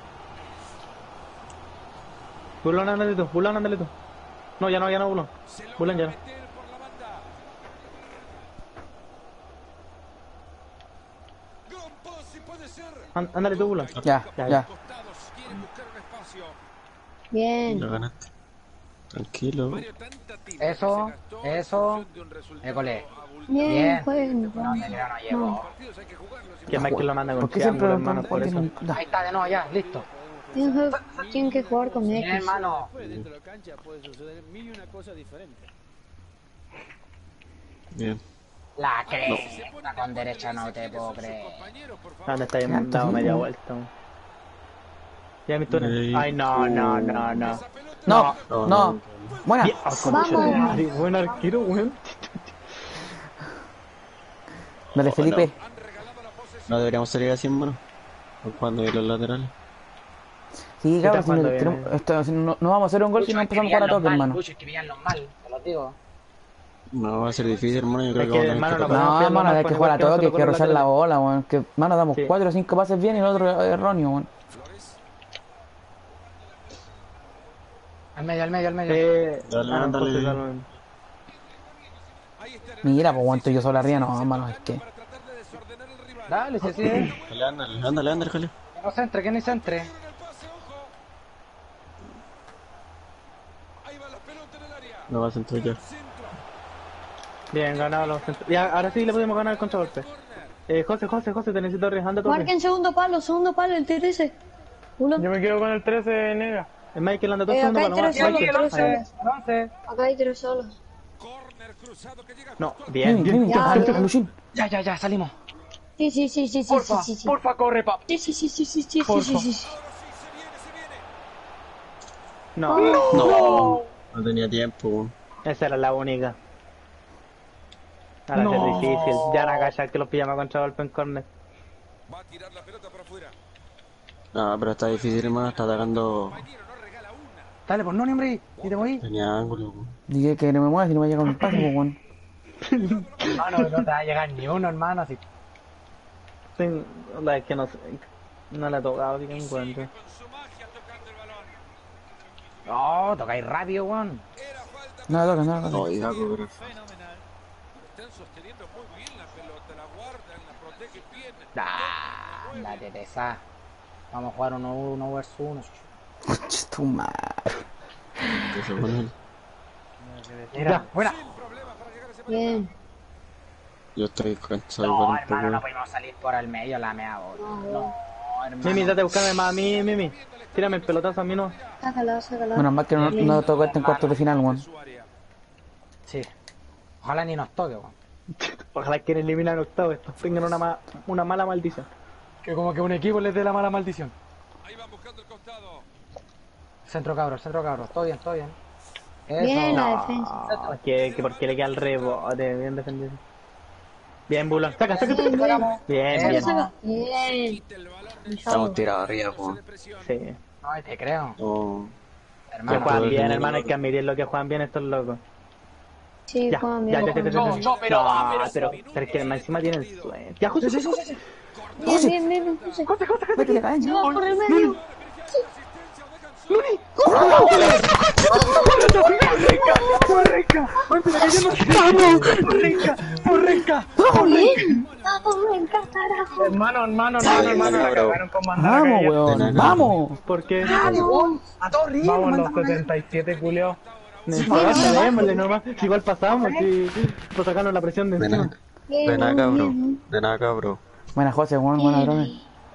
S2: Bulón, ándale tú, Bulón, ándale tú. No, ya no, ya no, Bulón. Bulón, ya no.
S10: Meter por la banda. Gompo, si puede ser.
S2: Án- Ándale tú, Bulón.
S1: Ya,
S2: Ya,
S1: ya.
S10: Costados quieren buscar un espacio.
S7: Bien.
S5: Lo ganaste. Tranquilo.
S10: Mario, tanta tinta
S4: Eso,
S10: se gastó
S4: eso.
S10: en función de un resultado
S4: École.
S10: abultado.
S7: Bien,
S4: Bien.
S7: jueguen.
S4: No, te creo, no llevo.
S7: No.
S10: Partidos hay que jugarlos y
S2: Que Michael lo manda con
S1: ¿Por qué siempre
S2: triángulo, hermano, por eso.
S1: Ya.
S4: Ahí está, de nuevo, ya, listo.
S7: Tienen que, tienen que jugar con
S4: Bien,
S7: X.
S4: hermano.
S11: Dentro de la cancha puede suceder mil y una cosa diferente.
S5: Bien.
S4: La cresta con derecha no te puedo creer.
S2: ¿Dónde está bien
S1: Ya,
S2: dado
S1: sí,
S2: media
S1: no.
S2: vuelta? Ya mi turno.
S5: Ey.
S2: Ay, no, no, no, no.
S1: No,
S5: No,
S1: no.
S5: no.
S1: Buena.
S2: Bien, oh, concha de
S7: Vamos.
S2: madre, buen arquero, weón.
S1: Dale, Felipe.
S5: No deberíamos salir así, hermano. Cuando hay los laterales.
S1: Sí,
S2: Está
S1: cabrón, si no,
S2: jugando bien,
S1: tenemos-
S2: eh.
S1: esto- si no, no vamos a hacer un gol si no empezamos a jugar a toque, hermano.
S4: Lucho, es que pillarlos mal, te lo digo.
S5: No, va a ser difícil, hermano. Yo creo
S2: Es
S5: que
S2: que,
S5: vamos a
S2: hermano,
S5: tener que
S2: no
S5: tocar.
S1: No,
S2: podemos
S1: mano, hay
S2: pillarnos
S1: que
S2: más
S1: jugar a
S2: igual que
S1: toque, hay
S2: nosotros
S1: que
S2: por los
S1: rozar la
S2: laterales.
S1: bola, weón. Que, mano, damos
S2: Sí.
S1: cuatro o cinco pases bien y el otro erróneo, weón.
S4: Al medio, al medio, al medio.
S2: Eh,
S5: Dale,
S2: ah, no,
S5: ándale.
S2: José, dale.
S1: Mira, pues, weón, yo solo arriba, no, mano, es que.
S4: Dale, si así es.
S5: Dale, ándale, ándale, ándale, Jaleo.
S4: Que no se entre, que ni se entre.
S5: No vas a entrar ya.
S2: Bien, ganado los centros. Ya, ahora sí le podemos ganar el contragolpe. Eh, José, José, José, te necesito arriesgando todo.
S7: Marquen segundo palo, segundo palo, el trece. Uno.
S6: Yo me quedo con el trece, nega.
S2: El Michael anda todo
S7: Eh,
S2: segundo
S7: acá hay
S2: para
S7: tres
S2: nomás.
S7: solos,
S2: Michael.
S7: tres solos.
S4: once.
S7: Acá hay tres solos.
S2: No, bien,
S1: Ven,
S2: bien.
S1: ven,
S7: Ya,
S1: al-
S7: ya.
S1: al Luchín.
S4: Ya, ya, ya, salimos.
S7: Sí, sí, sí, sí, sí,
S4: Porfa,
S7: sí, sí, sí.
S4: porfa, corre, pap.
S7: Sí, sí, sí, sí, sí, sí, sí,
S4: Porfa.
S7: sí, sí, sí.
S2: No,
S5: No. No tenía tiempo, weón.
S2: esa era la única. Ahora
S4: No.
S2: es difícil. Ya van a callar que los pillamos a contragolpe en córner.
S10: Va a tirar la pelota para afuera.
S5: No, pero está difícil, hermano. Está atacando.
S4: Dale, pues no, ni hombre. Y te voy.
S5: Tenía ángulo, weón.
S1: Dije que no me muevas si no me llega un pase, pues, weón.
S4: Hermano, no te va a llegar ni uno, hermano. Así.
S2: Ten- la es que no sé. No le ha tocado, así que encuentro.
S4: No, tocáis rápido, weón.
S1: No, toca, no, toca.
S5: Oiga, pero.
S10: Están sosteniendo muy bien la pelota, la guardan, la protegen bien.
S4: Ah, andate, tesa. Vamos a jugar uno, uno versus uno.
S1: Concha tu madre.
S5: ¿Qué se pone?
S4: Mira, buena.
S7: Bien.
S5: Yo estoy cansado
S4: No,
S5: igual un
S4: hermano, no
S5: poco.
S4: podemos salir por el medio, la mea bol. No, hermano.
S2: Mimi, date a buscarme más a mí, Mimi. Tírame el pelotazo a mí, no.
S7: Sácala, sácala.
S1: Menos mal que no, no tocó este en cuartos de final, weón.
S4: Sí. Ojalá ni nos toque, weón.
S2: Ojalá que eliminar octavo. Estos tengan una, ma una mala maldición.
S4: Que como que un equipo les dé la mala maldición. Centro cabros, centro cabros. Todo bien, todo bien. Eso.
S7: Bien la
S2: No,
S7: defensa.
S2: que, que porque le queda el rebote. Bien defendido. Bien, Bulón. Saca, saca,
S7: Bien,
S2: saca.
S7: bien.
S2: Bien,
S7: Saca,
S2: bien.
S7: saca. Bien.
S5: Estamos tirados arriba, weón.
S2: Sí.
S4: Ay, te creo.
S5: No.
S2: Que
S4: Hermano.
S2: juegan bien, hermano. Hay que admitir lo que juegan bien estos locos.
S7: Sí,
S2: Ya,
S7: juegan
S2: ya,
S7: bien.
S2: ya, ya, ya,
S4: No,
S2: ya.
S4: no, pero va, pero-
S2: pero, pero es que encima tienen suerte. Ya, José, José, José.
S7: Bien, bien, bien, José.
S2: José, José, José.
S1: Métele caña.
S7: No, por el medio. ¡Vamos bien! ¡Vamos, venga, carajo!
S4: Hermano, hermano,
S5: Sí,
S4: hermano, hermano. La
S5: bro.
S4: cagaron con mandar a
S1: Vamos,
S4: callar.
S1: weón, vamos.
S2: ¿Por qué?
S4: Dale, weón. A todos ríen,
S6: Vamos los
S4: manda-
S6: setenta y siete, Julio.
S2: Démosle, démosle nomás. Igual pasamos, sí. Por sacarnos la presión de
S5: Ven
S2: encima.
S5: acá. Ven acá, bro. Ven acá, bro.
S1: Buena José, weón, buena broma.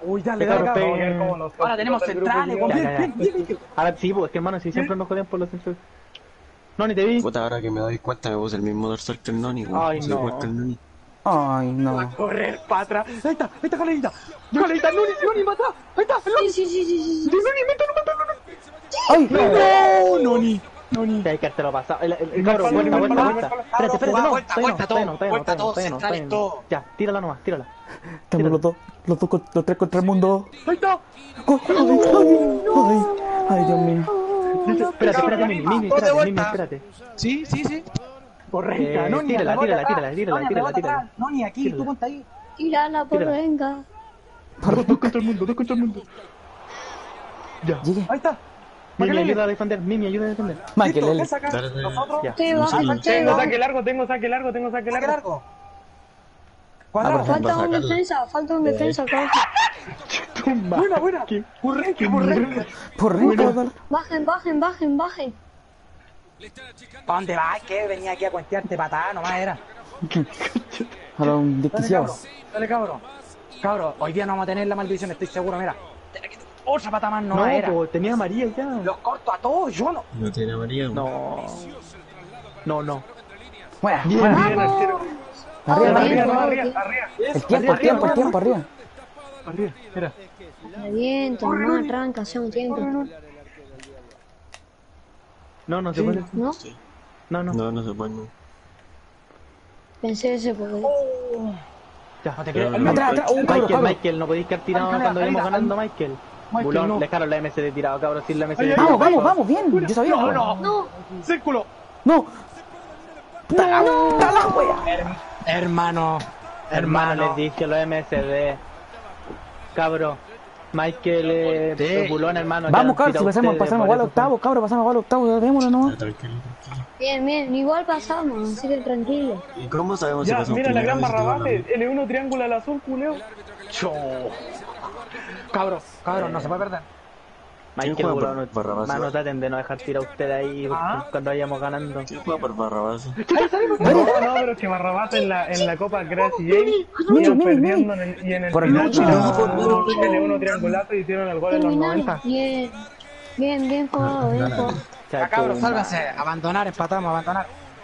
S4: Uy, dale,
S2: Claro,
S4: dale,
S2: pe-
S4: cabrón.
S6: Como los
S4: Ahora tenemos
S6: del grupo
S4: centrales,
S6: Liga.
S4: bien,
S2: Ya, ya,
S4: bien,
S2: ya.
S4: bien, bien.
S2: Ahora sí, pues es que hermano, si siempre nos joden por los centros. No, ni te vi.
S5: Puta, ahora que me doy cuenta me puse el mismo dorsal que el Noni, weón.
S2: Ay,
S5: Soy
S2: no.
S5: igual que el Noni.
S1: Ay, no.
S4: Correr para atrás. Ahí está, ahí está Jalerita. Jalerita, Noni, Noni, mata. Ahí está, el Noni.
S7: Sí, sí, sí, sí, sí, sí.
S4: Noni, mételo, mételo,
S1: ¡Ay!
S4: Noni. No, Noni.
S2: Noni. Hay que te lo pasado. El, el, el cabrón, vuelta,
S6: no,
S2: vuelta,
S6: no,
S2: vuelta.
S6: no, no,
S2: Espérate, espérate,
S4: jugada,
S2: no.
S4: vuelta,
S2: todavía no,
S4: vuelta,
S2: todavía no,
S4: todo,
S2: todavía no,
S4: vuelta,
S2: todavía no,
S4: todo,
S2: todavía no,
S4: centrales,
S2: todavía no.
S4: todo.
S2: Ya, tírala nomás, tírala.
S1: Estamos los dos, los dos, con- los tres contra el mundo.
S4: Ahí está.
S1: ¡Oh, ay, ay, ay, Dios mío!
S2: Espérate, espérate, Mimi, Mimi,
S4: Todo de
S2: espérate, Mimi,
S4: vuelta.
S2: espérate.
S4: Sí, sí, sí.
S2: Eh,
S4: Correcta, Noni.
S2: tírala,
S4: rebote
S2: tírala,
S4: atrás.
S2: tírala, tírala,
S4: Noni,
S2: tírala,
S4: rebote
S2: tírala.
S4: atrás. Noni, aquí,
S2: Tírala.
S4: tú ponte ahí.
S7: Tírala por
S2: Tírala.
S7: venga.
S2: Dos, dos contra el mundo, dos contra el mundo. Ya.
S1: Llegué.
S4: Ahí está.
S2: Mimi,
S4: Magalele.
S2: ayuda a defender, Mimi, ayuda a defender.
S1: Michael,
S4: Listo,
S1: él.
S4: ¿qué saca?
S5: Dale, dale.
S4: Nosotros.
S2: Ya.
S7: Te va,
S5: Sí,
S7: te
S6: Tengo
S7: va.
S6: saque largo, tengo saque largo, tengo saque
S4: Saque
S6: largo.
S4: largo. Cuadrado.
S7: Falta un
S5: sacarla.
S7: defensa, falta un defensa acá.
S2: Tumba.
S4: Buena, buena. Correcto, correcto.
S1: Por rico,
S7: Bajen, bajen, bajen, bajen.
S4: ¿Para dónde vas? ¿Qué? Venía aquí a cuentearte patada, nomás era.
S1: a los
S4: Dale,
S1: desquiciados.
S4: cabrón. Dale, cabrón. Cabrón, hoy día no vamos a tener la maldición, estoy seguro, mira. Otra pata más no,
S2: No,
S4: era.
S2: pues tenía María ya.
S4: Los corto a todos, yo no.
S5: No tiene María, weón.
S2: No. No, no.
S1: Buena,
S2: Bien,
S1: buena.
S2: bien, arquero.
S1: Arriba,
S7: Vamos,
S1: arriba.
S6: Arriba, no,
S7: bien,
S6: arriba, arriba.
S1: El tiempo, el tiempo, el tiempo, arriba.
S2: Arriba, mira.
S7: Está bien, toma, tranca, hacemos tiempo.
S2: No, no se puede.
S7: ¿No?
S2: No, no.
S5: No, no se puede, no.
S7: Pensé ese porque...
S2: Ya.
S4: No te
S5: Pero
S4: creo.
S5: no,
S1: Atrás, atrás, un cabro,
S2: Michael,
S1: cabro.
S2: Michael, no podéis quedar tirado
S4: Michael,
S2: cuando
S4: Michael,
S2: íbamos ganando,
S4: Michael.
S2: Michael.
S4: Michael,
S2: Bulón,
S4: no.
S2: dejaron la M S D tirado, cabrón, sin la M S D.
S4: Ay, ay,
S1: Vamos,
S2: tirado.
S1: vamos, vamos, bien. Yo sabía.
S4: No, no.
S7: No,
S4: Círculo.
S1: No. ¡Puta la, puta la wea!
S4: Hermano.
S2: Hermano,
S4: Hermano.
S2: les dije los M S D. Cabro. Michael, eh,
S4: Sí.
S2: Bulón, hermano.
S1: Vamos,
S2: quedan
S1: cabrón, si
S2: tirados
S1: pasamos,
S2: ustedes,
S1: pasamos
S2: por
S1: igual a
S2: eso
S1: octavo, cabrón, pasamos igual a octavo, démoslo, ¿no?
S5: Ya, tranquilo, tranquilo.
S7: bien, bien, igual pasamos, así que tranquilo.
S5: ¿Y cómo sabemos si
S6: Ya,
S5: pasamos
S6: mira la
S5: primero
S6: gran
S5: y si tenemos
S6: barrabate. L uno triángulo al azul, culeo.
S4: Cho. Cabro, cabro, no se puede perder.
S2: Michael,
S5: ¿Quién juega
S2: Bulón,
S5: por Barrabás?
S2: hermano, traten de no dejar tirar a ustedes ahí
S4: Ah.
S2: cuando vayamos ganando.
S5: ¿Quién juega por Barrabás?
S6: No, no, pero es que Barrabate en la, en la Copa Crash James
S1: Mucho,
S6: iban
S1: mire,
S6: perdiendo en el, y en el
S1: Por el
S6: final
S1: mucho.
S6: tiraron L uno triangulazo y hicieron el gol en los
S7: Terminamos.
S6: noventa.
S7: Bien, bien, bien jugado, bien jugado.
S4: Ya, cabros, sálganse. Abandonar, empatamos, abandonar.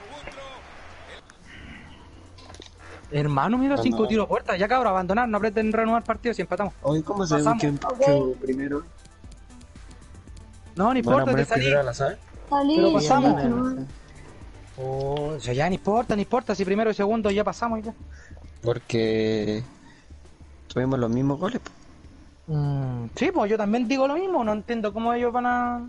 S4: Hermano, mira, cinco
S5: Abandonar.
S4: tiros puerta. Ya, cabros, abandonar. No apreten reanudar partido si empatamos.
S5: Oye, ¿cómo sabemos
S4: Pasamos.
S5: quién
S7: Ok.
S5: quedó primero?
S4: No, no
S5: ¿Van a
S4: importa, te
S5: poner
S4: salí.
S5: primero al azar?
S7: Salí,
S4: Pero pasamos.
S7: saliste nomás.
S4: Oh, o sea, ya no importa, no importa. Si primero y segundo ya pasamos ya.
S5: Porque tuvimos los mismos goles, po.
S4: Mm, sí, pues yo también digo lo mismo. No entiendo cómo ellos van a...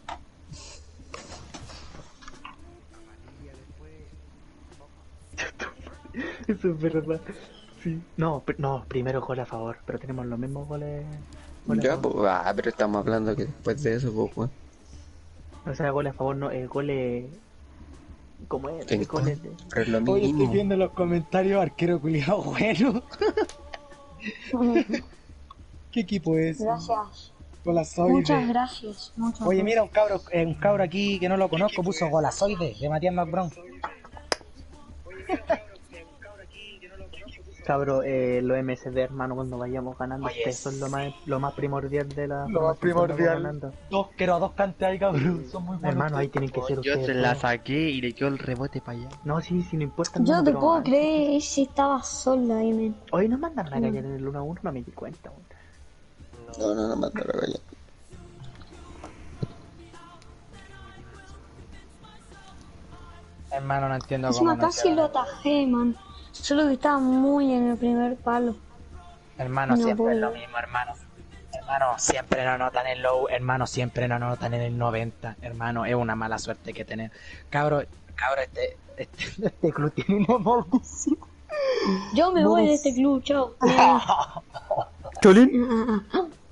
S2: Eso es verdad. Sí. No, pr- no, primero gol a favor, pero tenemos los mismos goles. goles a
S5: Ya,
S2: favor.
S5: pues, ah, pero estamos hablando que después de eso, pues, weón.
S2: O sea, goles a favor, no, eh, goles. ¿Cómo es?
S5: En
S2: Goles
S5: contra,
S2: de.
S5: pero es lo
S4: Oye, estoy
S5: mismo.
S4: viendo los comentarios, arquero culiado bueno. ¿Qué equipo es?
S7: Gracias.
S4: Golazoide.
S7: Muchas gracias. Muchas
S4: Oye,
S7: gracias.
S4: mira, un cabro, eh, un cabro aquí que no lo conozco puso Golazoide de Matías McBrown.
S2: Cabro, eh, los M S D, hermano, cuando vayamos ganando,
S4: Oye,
S2: ustedes son lo más, lo más primordial de la.
S4: Lo más
S2: formación cuando
S4: primordial.
S2: vamos ganando.
S4: Dos, quiero dos cantes ahí, cabrón. Son muy buenos.
S2: Hermano, ahí tienen que ser
S3: Yo
S2: ustedes.
S3: se la
S2: todos.
S3: saqué y le quedó el rebote para allá.
S2: No, sí, sí, no importa.
S7: Yo
S2: hermano,
S7: te
S2: pero-
S7: puedo creer si estaba sola ahí, men.
S2: Hoy nos mandaron a callar en el uno a uno, no me di cuenta. weón.
S5: No, no, no, mandaron allá.
S4: Hermano, no entiendo cómo
S7: Encima
S4: no
S7: casi
S4: se-
S7: lo atajé, man. Solo que estaba muy en el primer palo.
S4: Hermano,
S7: No
S4: siempre es
S7: puedo.
S4: lo mismo, hermano. Hermano, siempre no anotan en low, hermano, siempre no anotan en el noventa. Hermano, es una mala suerte que tener. Cabro, cabro, este, este, este club tiene una maldición.
S7: Yo me voy de este club, chao.
S1: ¿Cholín?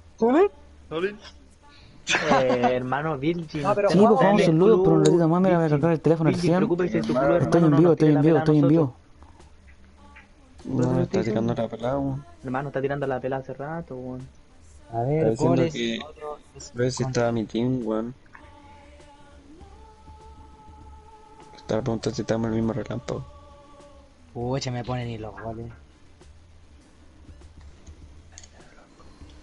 S2: Eh, hermano, Virgin.
S4: No, pero
S2: usted
S1: Sí,
S2: no
S1: pues
S2: está
S1: vamos
S2: en el
S1: un saludo,
S2: club,
S1: pero un ratito más me voy a
S2: Virgin.
S1: cargar el teléfono al
S2: Virgin,
S1: cien.
S2: preocúpese de su club,
S1: Estoy
S2: hermano,
S1: en
S2: no
S1: vivo,
S2: nos
S1: estoy
S2: tire
S1: en
S2: la
S1: vivo,
S2: pelada a
S1: estoy en vivo.
S2: nosotros.
S5: No, está tirando la pelada, weón.
S2: Hermano, está tirando la pelada hace rato, weón.
S4: A
S5: Está
S4: ver,
S5: diciendo
S4: goles.
S5: que...
S4: otro es-
S5: A ver si estaba mi team, weón. Estaba preguntando si estábamos en el mismo relámpago.
S4: Pucha, me ponen ni los goles.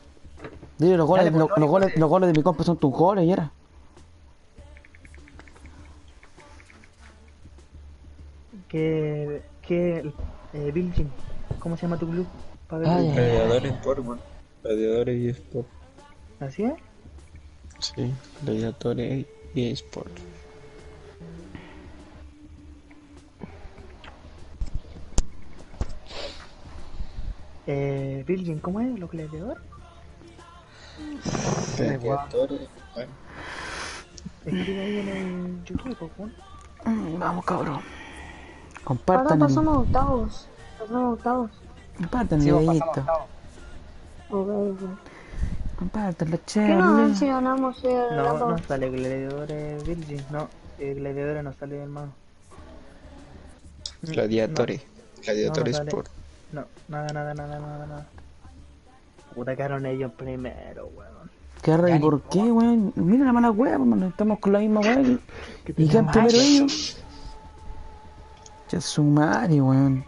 S1: Dile, los goles,
S4: Dale,
S1: los,
S4: pues,
S1: los
S4: no,
S1: goles,
S4: no,
S1: los goles de mi compa son tus goles, y era.
S2: Que... Que... Eh, Virgin, ¿cómo se llama tu club? Pa' verlo.
S1: Ay, ay,
S5: Gladiadores Sport, man. Gladiadores y Sport.
S2: ¿Así es?
S5: Sí, Gladiadores y Sport.
S2: Eh, Virgin, ¿cómo es? ¿Los gladiadores?
S5: Gladiadores, bueno.
S2: Escribe ahí en el YouTube, po, weón.
S1: Mm, Vamos, cabrón.
S7: Ahora
S1: Compartan el,
S7: pasamos a octavos. Pasamos a octavos.
S1: compartan el
S4: Sí, vos
S1: videíto.
S4: pasamos octavo.
S7: Ok, ok.
S1: Compartan la
S7: ¿Qué nos dan si
S1: charla.
S7: ganamos el
S2: No,
S7: Rambo?
S2: no sale gladiadores Virgin, no. Eh, gladiadores no sale, hermano.
S5: Gladiadores. Gladiadores
S2: no sale.
S5: Sport.
S2: No, nada, nada, nada, nada, nada. Puta, quedaron ellos primero, weón.
S1: ¿Qué rey?
S4: Ya,
S1: ¿Por
S4: ni-
S1: qué, weón? Mira la mala wea, hermano. Estamos con la misma wea. Y, y quedan
S4: madre.
S1: primero ellos. Ya su madre, weón.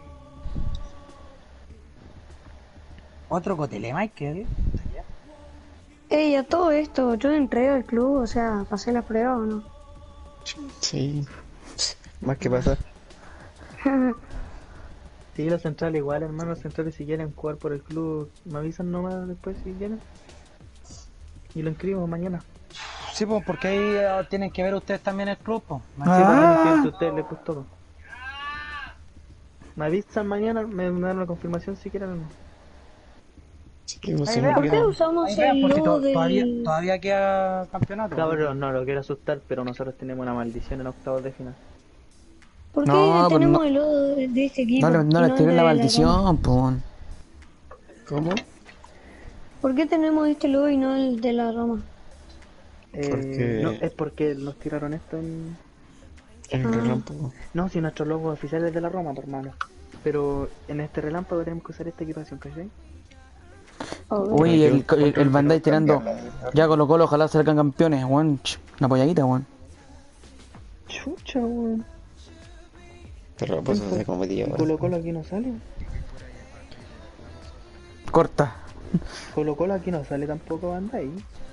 S4: Otro cotele, Michael.
S7: Ey, a todo esto, yo entré al club, o sea, pasé la prueba o no.
S5: Sí. Más que pasar.
S2: Sí, los centrales igual, hermano, los centrales si quieren jugar por el club, me avisan nomás después si quieren. Y lo inscribo mañana.
S4: Sí, pues porque ahí eh, tienen que ver ustedes también el club, pues.
S2: Sí, para ver si a ustedes les gustó. Po. Me avisan mañana, me, me dan la confirmación si quieren o no.
S5: Sí, que no
S4: Ahí
S5: sé,
S4: vean,
S5: no
S7: ¿Por
S5: queda-
S7: qué usamos
S4: Ahí vean,
S7: el
S4: por si
S7: logo
S4: to- todavía,
S7: del...?
S4: todavía queda campeonato.
S2: Cabrón, no lo quiero asustar, pero nosotros tenemos una maldición en octavos de final.
S7: ¿Por qué
S1: No, pero
S7: tenemos
S1: no-
S7: el logo de, de este equipo?
S1: No le,
S7: y
S1: no le
S7: el
S1: tiren
S7: de
S1: la
S7: Roma?
S1: maldición, po, weón.
S5: ¿Cómo?
S7: ¿Por qué tenemos este logo y no el de la Roma?
S2: Eh,
S5: Porque-
S2: No, es porque nos tiraron esto en...
S5: El
S7: Ah.
S5: relámpago.
S2: No, si nuestro logo oficial es de la Roma, por hermano. Pero en este relámpago tenemos que usar esta equipación, ¿cachai?
S1: Uy, el, el, el Bandai tirando. Ya Colo Colo, ojalá salgan campeones, weón. Ch, Una apoyadita, weón.
S2: Chucha, weón.
S5: Pero pues hace como diez
S2: ¿Y
S5: horas.
S2: Colo Colo aquí no sale?
S1: Corta.
S2: Colo Colo aquí no sale tampoco, Bandai.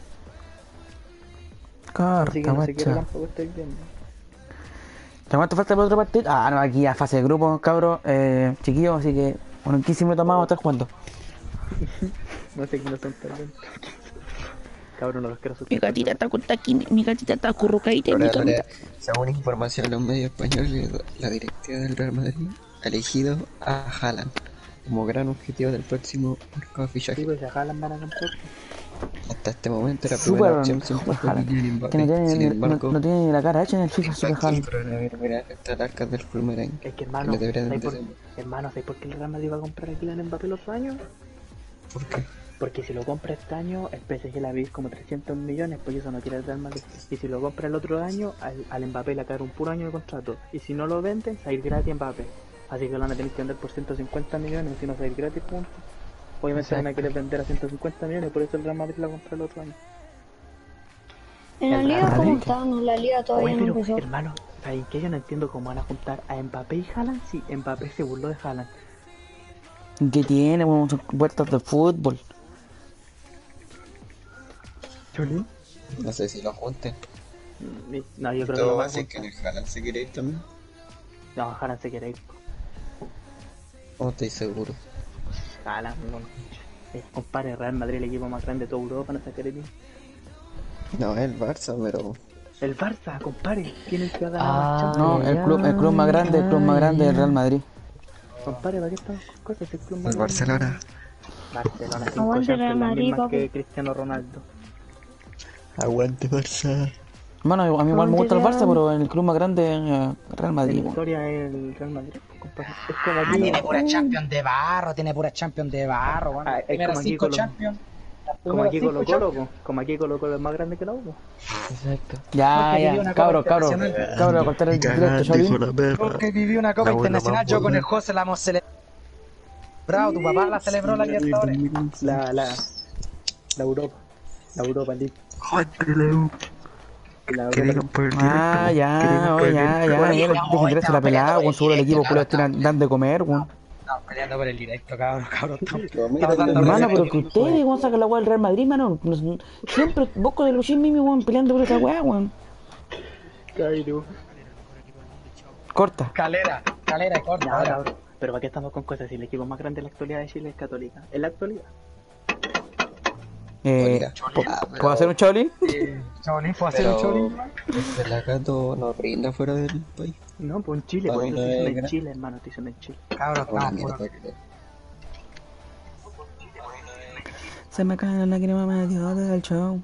S2: Así
S1: Corta,
S2: que no sé qué
S1: guacha.
S2: relámpago estoy viendo.
S1: ¿Te cuánto falta para otro partido? Ah, no, aquí a fase de grupo, cabros. Eh, chiquillos, así que. Bueno, en quince minutos más vamos a estar jugando.
S2: No sé quiénes son también. Cabrón, no los quiero asustar.
S1: Mi gatita está corta aquí, mi gatita está acurrucadita en mi
S5: Ahora,
S1: camita.
S5: ahora, según información de los medios españoles, la directiva del Real Madrid ha elegido a Haaland como gran objetivo del próximo mercado de
S2: Sí,
S5: fichaje.
S2: pues a Haaland van a comprar.
S5: Hasta este momento la
S1: Super,
S5: primera opción siempre
S1: super
S5: fue
S1: Haaland.
S5: Kylian
S1: Que no
S5: Mbappé.
S1: tiene,
S5: Sin
S1: ni-
S5: embargo,
S1: no, no tiene ni la cara hecha en el FIFA, Super
S5: el
S1: Haaland.
S5: coronavirus viene a afectar arcas del fútbol merengue.
S2: Es que
S5: que
S2: hermano,
S5: le deberían
S2: ¿sabes por,
S5: empezar.
S2: hermano, ¿sabes por qué el Real Madrid va a comprar a Kylian Mbappé el otro año?
S5: ¿Por qué?
S2: Porque si lo compra este año, el P S G le va a pedir como trescientos millones, pues eso no quiere el Real Madrid. Y si lo compra el otro año, al, al Mbappé le va a caer un puro año de contrato. Y si no lo venden, se va a ir gratis Mbappé. Así que lo van a tener que vender por ciento cincuenta millones, si no se va a ir gratis, punto. Obviamente van a querer vender a ciento cincuenta millones, por eso el Real Madrid la compra el otro año.
S7: ¿En la
S2: El
S7: liga
S2: Real
S7: cómo
S1: Madrid.
S7: estamos? La liga todavía
S2: Oye,
S7: no
S2: pero
S7: empezó.
S2: hermano, ¿saben qué? Yo no entiendo cómo van a juntar a Mbappé y Haaland si Mbappé se burló de Haaland.
S1: ¿Qué tiene, weón? Son puertas de fútbol.
S2: ¿Chulín?
S5: No sé si lo junten.
S2: No, yo creo que
S5: Todo
S2: lo
S5: va
S2: van
S5: a
S2: a
S5: ser que en
S2: juntar.
S5: el Haaland se quiere ir también.
S2: No, Haaland se quiere ir.
S5: No estoy seguro.
S2: Haaland, no. Eh, compadre, Real Madrid, el equipo más grande de toda Europa, no se quiere ir.
S5: No, es el Barça, pero
S2: El Barça, compadre, tiene el que va a ganar
S4: Ah,
S2: la Champions.
S1: No, el club, el club más grande, el club más grande es el Real Madrid.
S2: Compadre, ¿para qué estamos con cosas? El club más
S5: el
S2: grande.
S5: Barcelona.
S2: Barcelona, cinco
S7: Aguante Real
S2: Champions, las
S7: Madrid,
S2: mismas
S7: papi.
S2: que Cristiano Ronaldo.
S5: Aguante Barça.
S1: Bueno, a mí igual me gusta el
S7: Real.
S1: Barça, pero el club más grande es eh, Real
S2: En
S1: Madrid,
S2: la
S1: weón.
S2: historia es el Real Madrid, pues, compadre. Es como
S4: Ah,
S2: aquí,
S4: tiene pura champion de barro, tiene pura champion de barro, weón.
S2: Ah,
S4: Las
S2: es
S4: primeras
S2: como aquí
S4: cinco
S2: Colo-
S4: champions. las
S2: como
S4: primeras
S2: aquí
S4: cinco
S2: Colo Colo,
S4: champions.
S2: po. Como aquí Colo Colo es más grande que la U.
S1: Exacto. Ya,
S4: Porque vivió
S1: ya,
S4: una
S1: cabro,
S4: Copa
S1: cabro,
S4: Internacional.
S1: cabro, a cortar el directo, Xavi.
S4: Porque vivió una Copa
S5: La buena
S4: Internacional,
S5: más
S4: yo con
S5: buena.
S4: el José la hemos celebrado. Bravo, tu papá la celebró la Libertadores.
S2: La, la, la Europa. La Europa League. La
S5: Que digan
S2: Europa
S5: por el
S1: Ah,
S5: directo.
S1: ya, oye, ya, ya, ya, les interesa la pelada, weón, seguro el equipo culo están dando de comer, weón.
S4: Estamos peleando por el directo, cabrón, cabrón.
S1: Hermano, pero que ustedes, weón, sacan la weá del Real Madrid, mano. Siempre vos con el Luchín Mimi, weón, peleando por esa weá, weón. Corta.
S4: Calera, calera, corta.
S2: Ya, cabrón. Pero ¿para qué estamos con cosas? Si el equipo más grande de la actualidad de Chile es Católica. ¿En la actualidad?
S1: Eh, ¿Puedo hacer un chaolín?
S4: Chaolín, ¿puedo hacer un chaolín?
S5: El Lacato no rinda fuera del país.
S2: No, pues en Chile, pues estoy diciendo en Chile, hermano, estoy diciendo en Chile.
S4: Cabrón,
S5: mierda.
S1: Se me cae la lágrima medio del show.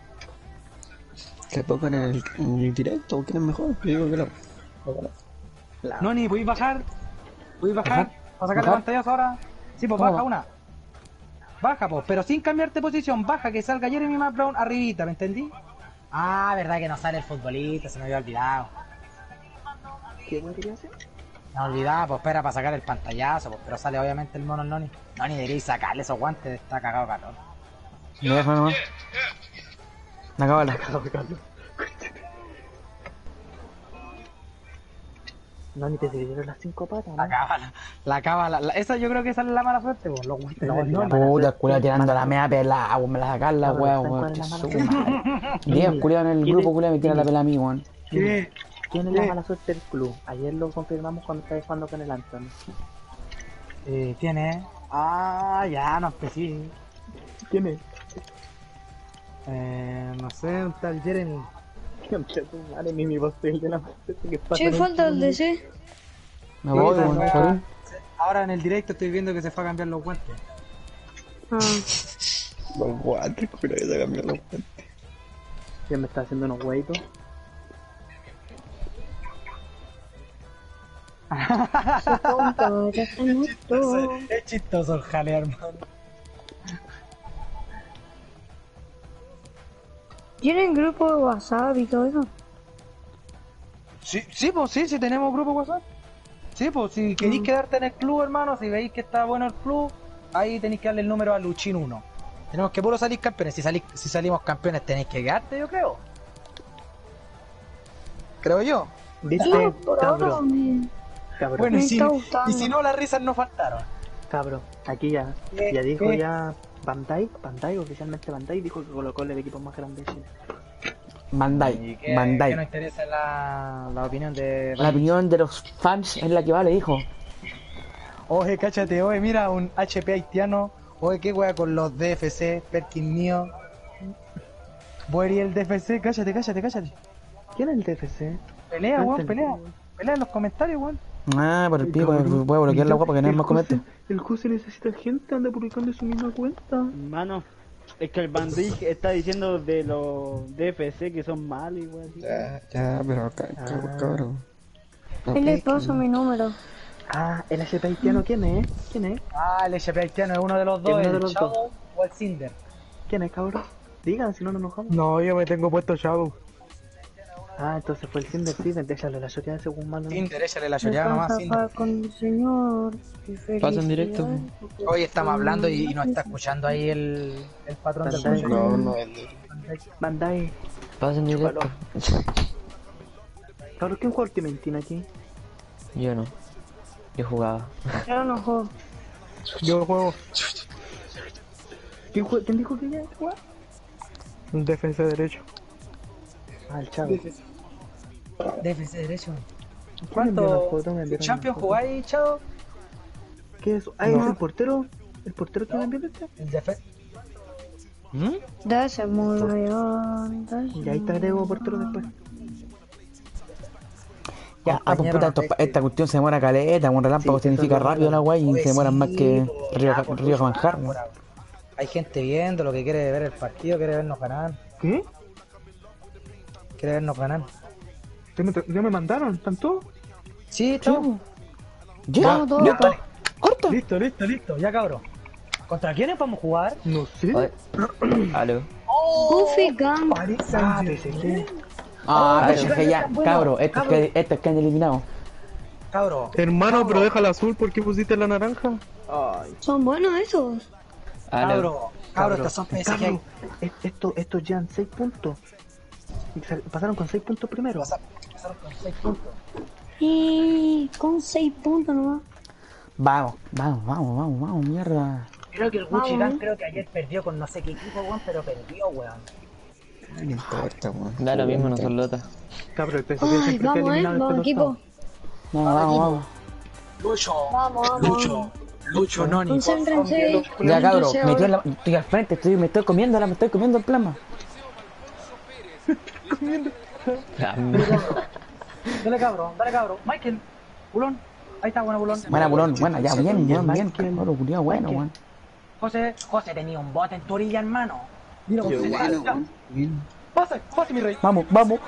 S5: Que pongan en el, en el directo, ¿quién es mejor? Yo digo que la...
S2: La...
S4: No, ni, ¿podéis bajar? ¿Podéis bajar? ¿Para sacarle pantallazo ahora? Sí, pues baja una. Baja, pues, pero sin cambiarte posición, baja, que salga Jeremy Matt Brown arribita, ¿me entendí? Ah, verdad que no sale el futbolista, se me había olvidado.
S2: ¿Qué quería hacer?
S4: Me olvidaba, pues espera para sacar el pantallazo, pues, pero sale obviamente el mono el Noni. Noni, deberíais sacarle esos guantes, está cagado calor.
S1: Me dejo nomás. Acábala.
S2: No, ni te sirvieron las cinco patas, ¿no?
S4: La cábala, la cábala, la, esa yo creo que esa es la mala suerte, pues, los guantes.
S2: No,
S4: No,
S1: Puta, culiao tirando la media pelada, weón, me la sacan la weá, weón. Diez culiao en el grupo, culiao, me tiran la pelada a mí, weón.
S2: ¿Qué? ¿Quién es la mala suerte del club? Ayer lo confirmamos cuando estabas jugando con el Anthony.
S4: Eh, ¿quién es? Ah, ya, no especifico.
S2: ¿Quién es?
S4: Eh, no sé, un tal Jeremy.
S2: Madre mía, mi pastel de la muerte que pasa.
S7: Che, falta el D C.
S1: Me voy,
S4: Sí,
S1: weón,
S4: pero
S1: chaolín.
S4: ahora en el directo estoy viendo que se fue a cambiar los guantes.
S7: Ah.
S5: Los guantes, culo, que se cambian los guantes.
S2: ¿Quién me está haciendo unos hueitos?
S7: Ya está muerto.
S4: Es chistoso el jale, hermano.
S7: ¿Tienen grupo de WhatsApp y todo eso?
S4: Sí, sí, pues sí, sí tenemos grupo WhatsApp. Sí, pues si queréis quedarte en el club, hermano, si veis que está bueno el club, ahí tenéis que darle el número a Luchín uno. Tenemos que puro salir campeones. Si, salís, si salimos campeones tenéis que quedarte, yo creo. Creo yo.
S2: ¿Viste?
S7: Sí, por ahora
S2: Cabrón.
S7: me,
S2: Cabrón.
S4: Bueno,
S7: me
S4: y si,
S7: está gustando.
S4: y si no, las risas no faltaron.
S2: Cabrón, aquí ya,
S4: ¿Qué?
S2: ya dijo
S4: ¿Qué?
S2: ya Bandai, Bandai, oficialmente Bandai dijo que colocó el equipo más grande de Chile.
S1: Bandai,
S4: Y que,
S1: Bandai.
S4: que nos interesa la, la opinión de...
S1: La opinión de los fans es la que vale, hijo.
S4: Oye, cáchate, oye, mira, un H P haitiano. Oye, qué wea con los D F C, Perkin mío. Voy el D F C, cállate, cállate, cállate.
S2: ¿Quién es el D F C?
S4: Pelea,
S2: No
S4: weón,
S2: entendí.
S4: pelea. Pelea en los comentarios, weón.
S1: Ah, por el pico, voy a bloquear la guapa que no hay más comente.
S2: El José necesita gente, anda publicando su misma cuenta.
S12: Mano, es que el Bandai está diciendo de los D F C que son malos igual.
S5: Ya, ya, pero acá,
S2: Ah.
S5: cabrón. No
S7: Ahí le
S5: pesquen.
S7: paso mi número.
S2: Ah, el H P haitiano, ¿quién es? ¿Quién es?
S4: Ah, el H P haitiano es uno de los dos,
S2: Es uno
S4: el
S2: de los
S4: Shadow o el Cinder.
S2: ¿Quién es, cabrón? Digan, si no nos enojamos.
S6: No, yo me tengo puesto Shadow.
S2: Ah, entonces fue el Cinder, sí, déjale la shotía de según mando.
S4: Cinder, échale la
S7: Me
S4: llorada nomás,
S7: pasa
S4: Cinder.
S7: para con el señor. Qué
S5: Pasa en directo.
S7: felicidad.
S4: Hoy estamos hablando y, y nos está escuchando ahí el, el patrón del
S2: Bandai.
S4: proyecto.
S5: No, no, el de...
S2: Bandai.
S5: Pasa en directo.
S2: Cabrón, ¿quién juega Ultimate aquí?
S5: Yo no. Yo jugaba.
S7: Yo no juego.
S6: Yo juego
S2: ¿Quién, jue- ¿Quién dijo que ya juega?
S6: un defensa derecho.
S2: Ah, el chavo.
S4: D F C derecho.
S2: ¿Quién envió una
S4: ¿Cuánto?
S2: foto? Me enviaron
S4: ¿Champion
S2: una foto.
S4: jugáis, Chado?
S2: ¿Qué es eso? Ah, ¿es el portero? ¿El portero que me envió este?
S4: El D F C.
S7: De ese muy león. de ese
S2: Y ahí te agrego portero después.
S1: Ya, ah, pues puta, esto- esta cuestión se demora caleta, un relámpago
S2: Sí,
S1: significa
S2: eso es
S1: rápido la wey y
S4: Oye,
S1: se demoran
S4: sí,
S1: más que
S4: po,
S1: Río,
S4: ya, por
S1: Río
S4: favor,
S1: Manjar,
S4: por favor. Hay gente viendo lo que quiere ver el partido, quiere vernos ganar.
S2: ¿Qué?
S4: Quiere vernos ganar.
S2: ¿Ya me, ya me mandaron? ¿Están todos?
S4: Sí, chavo.
S1: Ya,
S7: Vamos todos.
S1: ya, corta.
S4: Listo, listo, listo. Ya, cabrón. ¿Contra quiénes vamos a jugar?
S2: No sé.
S5: Aló.
S7: Goofy Gang.
S2: Ah, P S G.
S1: Ah,
S4: Ah,
S1: pero
S4: ya,
S1: es que ya,
S4: bueno,
S1: cabro, esto es
S4: cabro.
S1: que, esto es que han eliminado.
S4: Cabro.
S6: Hermano,
S4: Cabro.
S6: pero deja el azul, ¿por qué pusiste la naranja?
S2: Ay,
S7: Son buenos esos.
S4: Cabro. Cabro,
S2: cabrón.
S4: estas son P S G.
S2: Cabrón, es- esto, estos llevan seis puntos. Y sal- Pasaron con seis puntos primero.
S4: Pasaron con seis puntos.
S7: Y con seis puntos nomás.
S1: Vamos, vamos, vamos, vamos, vamos, mierda.
S4: Creo que el Gucci Gang creo que ayer perdió con no sé qué equipo, weón, pero perdió, weón.
S5: No importa, weón.
S13: Da lo mismo, no son lotas.
S2: Cabrón, el P S G
S7: Ay,
S2: siempre
S7: vamos,
S2: fue
S7: eh,
S2: eliminado
S7: vamos,
S2: del
S7: equipo.
S1: Vamos, vamos, vamos.
S4: Lucho,
S7: Vamos, vamos.
S4: Lucho, Lucho, Noni.
S7: Concéntrense.
S1: Ya, cabrón,
S7: Concéntrense
S1: metí en
S7: ahora.
S1: la... estoy al frente, estoy, me estoy comiendo, me estoy comiendo el plasma.
S4: Dale, cabrón, dale, cabrón. Michael, Bulón. Ahí está, buena, Bulón.
S1: Buena, Bulón, buena, ya, bien, bien, bien, cabrón, culiao, bueno,
S4: Michael.
S1: weón.
S4: José, José tenía un bot en tu orilla, hermano. Mira cómo
S5: Qué
S4: se
S5: bueno,
S4: salta.
S5: weón. Bien.
S4: Pase, pase, mi rey.
S1: Vamos, vamos.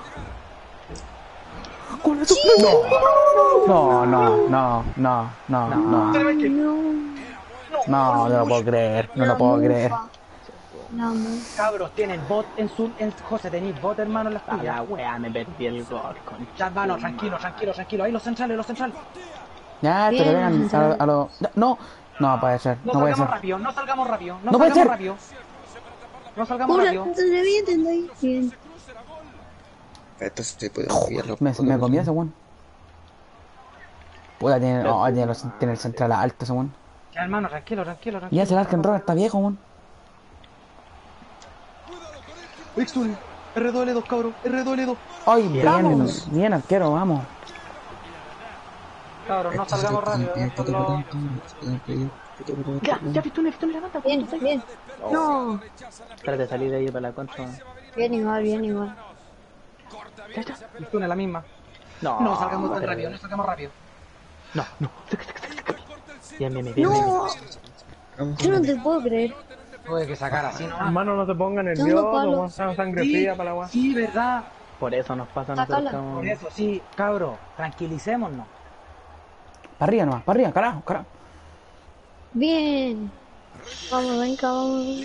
S1: Con eso. No, no, no, no, no, no.
S4: Dale, Michael.
S1: No, no lo puedo creer, no lo puedo creer.
S7: La mufa.
S4: Cabros, tienen bot en su... En, José, tenéis bot, hermano, en las
S2: Ah,
S4: tuyas.
S2: la weá, me perdí el gol, con
S4: Ya, hermano, tranquilo, tranquilo, tranquilo. Ahí los centrales, los centrales.
S1: Ya, te le pegan a, a los... No, no puede ser,
S4: No
S1: no puede
S4: salgamos
S1: ser.
S4: rápido, no salgamos rápido. No,
S1: No puede
S4: salgamos
S1: ser.
S4: rápido. No salgamos
S7: Pura,
S4: rápido.
S7: entonces bien, ahí. Bien.
S5: Esto se puede enviarlo.
S1: Me, me comí ese weón. Puta, tiene, oh, tiene, los, tiene el central alto ese weón.
S4: Ya, hermano, tranquilo, tranquilo,
S1: Y
S4: tranquilo.
S1: ese Larkin Rock está viejo, weón.
S3: Extune. R dos L dos, cabrón. R dos L dos.
S1: Ay, bien,
S7: Vamos.
S1: bien arquero, vamos.
S4: Cabros, no
S5: Esto se
S4: salgamos
S5: puede
S4: rápido.
S5: enviar,
S4: Esto
S5: puto
S4: lo...
S5: botón, cabrón. Se puede enviar, puto botón,
S4: Ya,
S5: cabrón.
S4: ya, Pistone, Pistone, levanta.
S7: Bien, bien. No.
S2: Trata de salir de ahí para la contra.
S7: Bien igual, bien igual.
S4: Ya, ya. Pistone, la misma.
S2: No,
S4: No salgamos tan
S2: madre.
S4: rápido, no salgamos rápido.
S2: No, no. Bien, bien, bien, bien.
S7: No.
S5: Vamos,
S7: Yo no te puedo creer.
S4: Tuve que sacar así nomás.
S6: Hermano, no te pongas
S7: Tengo
S6: nervioso,
S7: palos.
S6: weón. Está sangre
S4: Sí,
S6: fría para la weá.
S4: sí, verdad.
S2: Por eso nos pasa a
S7: Sácala.
S2: nosotros.
S4: Por
S2: Como...
S4: eso, sí, cabros, tranquilicémonos.
S1: Para arriba nomás, para arriba, carajo, carajo.
S7: Bien. Vamos, venga, vamos.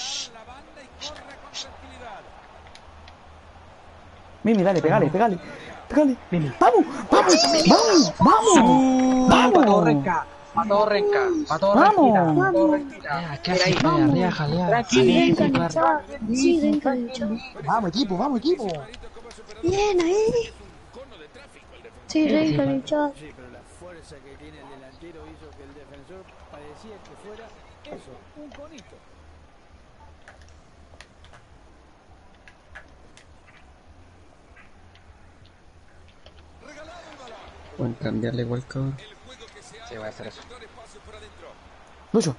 S1: Mimi, dale, pegale, pegale. Pegale. Vamos, vamos, vamos, vamos.
S4: Para todo
S1: Vamos.
S4: renca, para todo renca, para todo
S1: Vamos.
S4: renquita, pa' todo
S7: Vamos.
S4: renquita.
S2: ¿Qué hay?
S7: Vamos.
S2: Arriba, jalea.
S4: Tranquilo,
S7: Sí, venga, luchar. Sí, venga, luchar.
S4: Vamos equipo, vamos equipo.
S7: Bien, ahí. Sí, venga, luchar.
S11: Sí, pero la fuerza que tiene el delantero hizo que el defensor parecía que fuera eso, un conito.
S5: Pueden cambiarle igual, cabrón.
S4: Sí, voy a hacer eso.
S1: Lucho.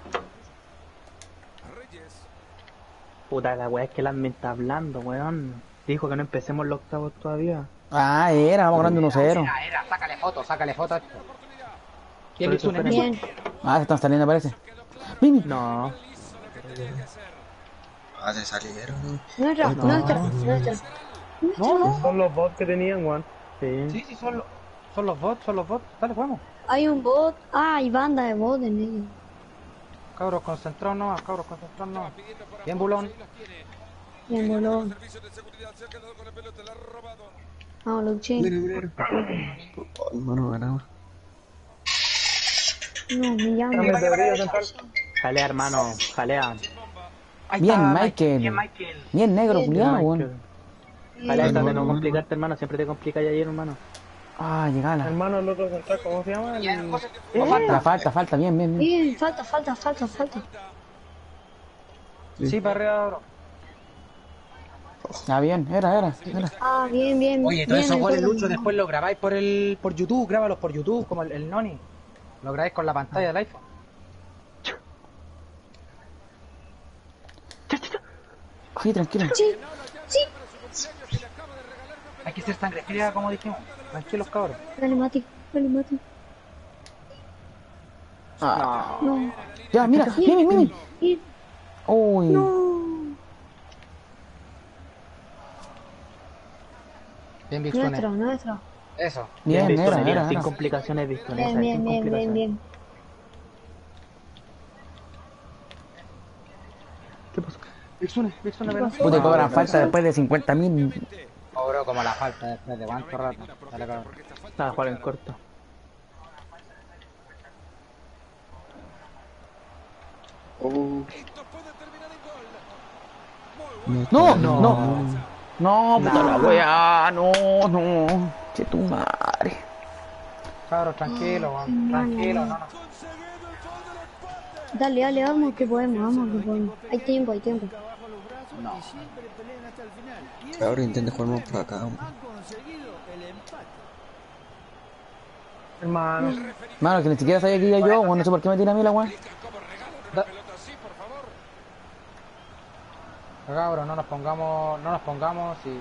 S2: Puta, la weá es que la me está hablando, weón. Dijo que no empecemos los octavos todavía.
S1: Ah, era, vamos ganando uno cero.
S4: Era, era, sácale foto, sácale foto a esto. Bien,
S2: Por eso
S4: Pistone,
S2: esperemos.
S7: Bien.
S1: Ah, se están saliendo, parece. Mimi.
S2: No.
S5: Ah, se salieron, ¿no?
S7: Nuestra, nuestra, nuestra.
S4: No, no.
S6: Son los bots que tenían, weón.
S2: Sí.
S4: Sí, sí, son los, son los bots, son los bots. Dale, vamos.
S7: Hay un bot. Ah, hay banda de bot en ellos.
S4: Cabros, concentrados nomás, cabros, concentrados nomás. Bien, Bulón.
S7: Bien, bolón. Vamos, Luchín.
S5: Mira, mira. Oh, hermano, ganamos.
S7: No, me llaman.
S6: Dame de brillo central.
S2: Jalea, hermano. Jalea.
S4: Ahí
S1: Bien,
S4: está,
S1: Michael.
S4: Bien, Michael.
S1: Bien negro,
S7: Bien,
S1: culiado,
S2: Michael.
S1: weón.
S2: Jalea,
S7: Bien.
S2: trata de no complicarte, hermano. Siempre te complica ayer, hermano.
S1: Ah, llegala.
S6: Hermano, el otro central, ¿cómo se llama?
S4: Bien,
S6: El...
S4: José.
S1: La falta, falta, falta, bien, bien, bien.
S7: Bien, falta, falta, falta, falta.
S4: Sí, para arriba, bro.
S1: Ah, bien, era, era, era.
S7: Ah, bien, bien.
S4: Oye, todos
S7: bien,
S4: esos goles,
S7: recuerdo.
S4: Lucho, después los grabáis por el por YouTube, grábalos por YouTube, como el, el Noni. Lo grabáis con la pantalla del iPhone.
S1: Ay, tranquilo.
S7: Sí, sí.
S4: Hay que ser sangre fría, como dijimos. Tranquilos, cabros.
S7: Dale, Mati. Dale, Mati.
S1: Ah.
S7: No.
S1: Ya, mira, Mimi, Mimi.
S7: Bien.
S1: Uy.
S7: No.
S4: Bien, Big
S7: Nuestro,
S4: Sone.
S7: nuestro.
S4: Eso.
S1: Bien,
S2: Bien,
S1: era,
S2: bien,
S1: era,
S2: sin
S1: era.
S2: complicaciones, Víctor.
S7: Bien,
S2: esa,
S7: bien,
S2: sin
S7: bien, bien,
S2: complicaciones.
S7: bien.
S2: ¿Qué pasó?
S4: Big Sone, Big Sone, ven.
S1: Puta, cobran falta después de cincuenta mil.
S4: Oh, bro, como la falta después de cuánto rato. Dale, cabrón.
S2: Estaba jugando en corto.
S5: Oh.
S1: No, no, no. No, puta la wea, no, no. Che tu madre.
S4: Cabros, tranquilo,
S7: Ah,
S4: weón. Tranquilo, no, no.
S7: Dale, dale, vamos que podemos, vamos que podemos. Hay tiempo, hay tiempo.
S12: No.
S5: Ahora intenta jugar más por acá, weón.
S6: Hermano.
S1: Mano, que ni siquiera sabía que iba yo, weón. No sé por qué me tira a mí la weón.
S4: Cabros, no nos pongamos, no nos pongamos y...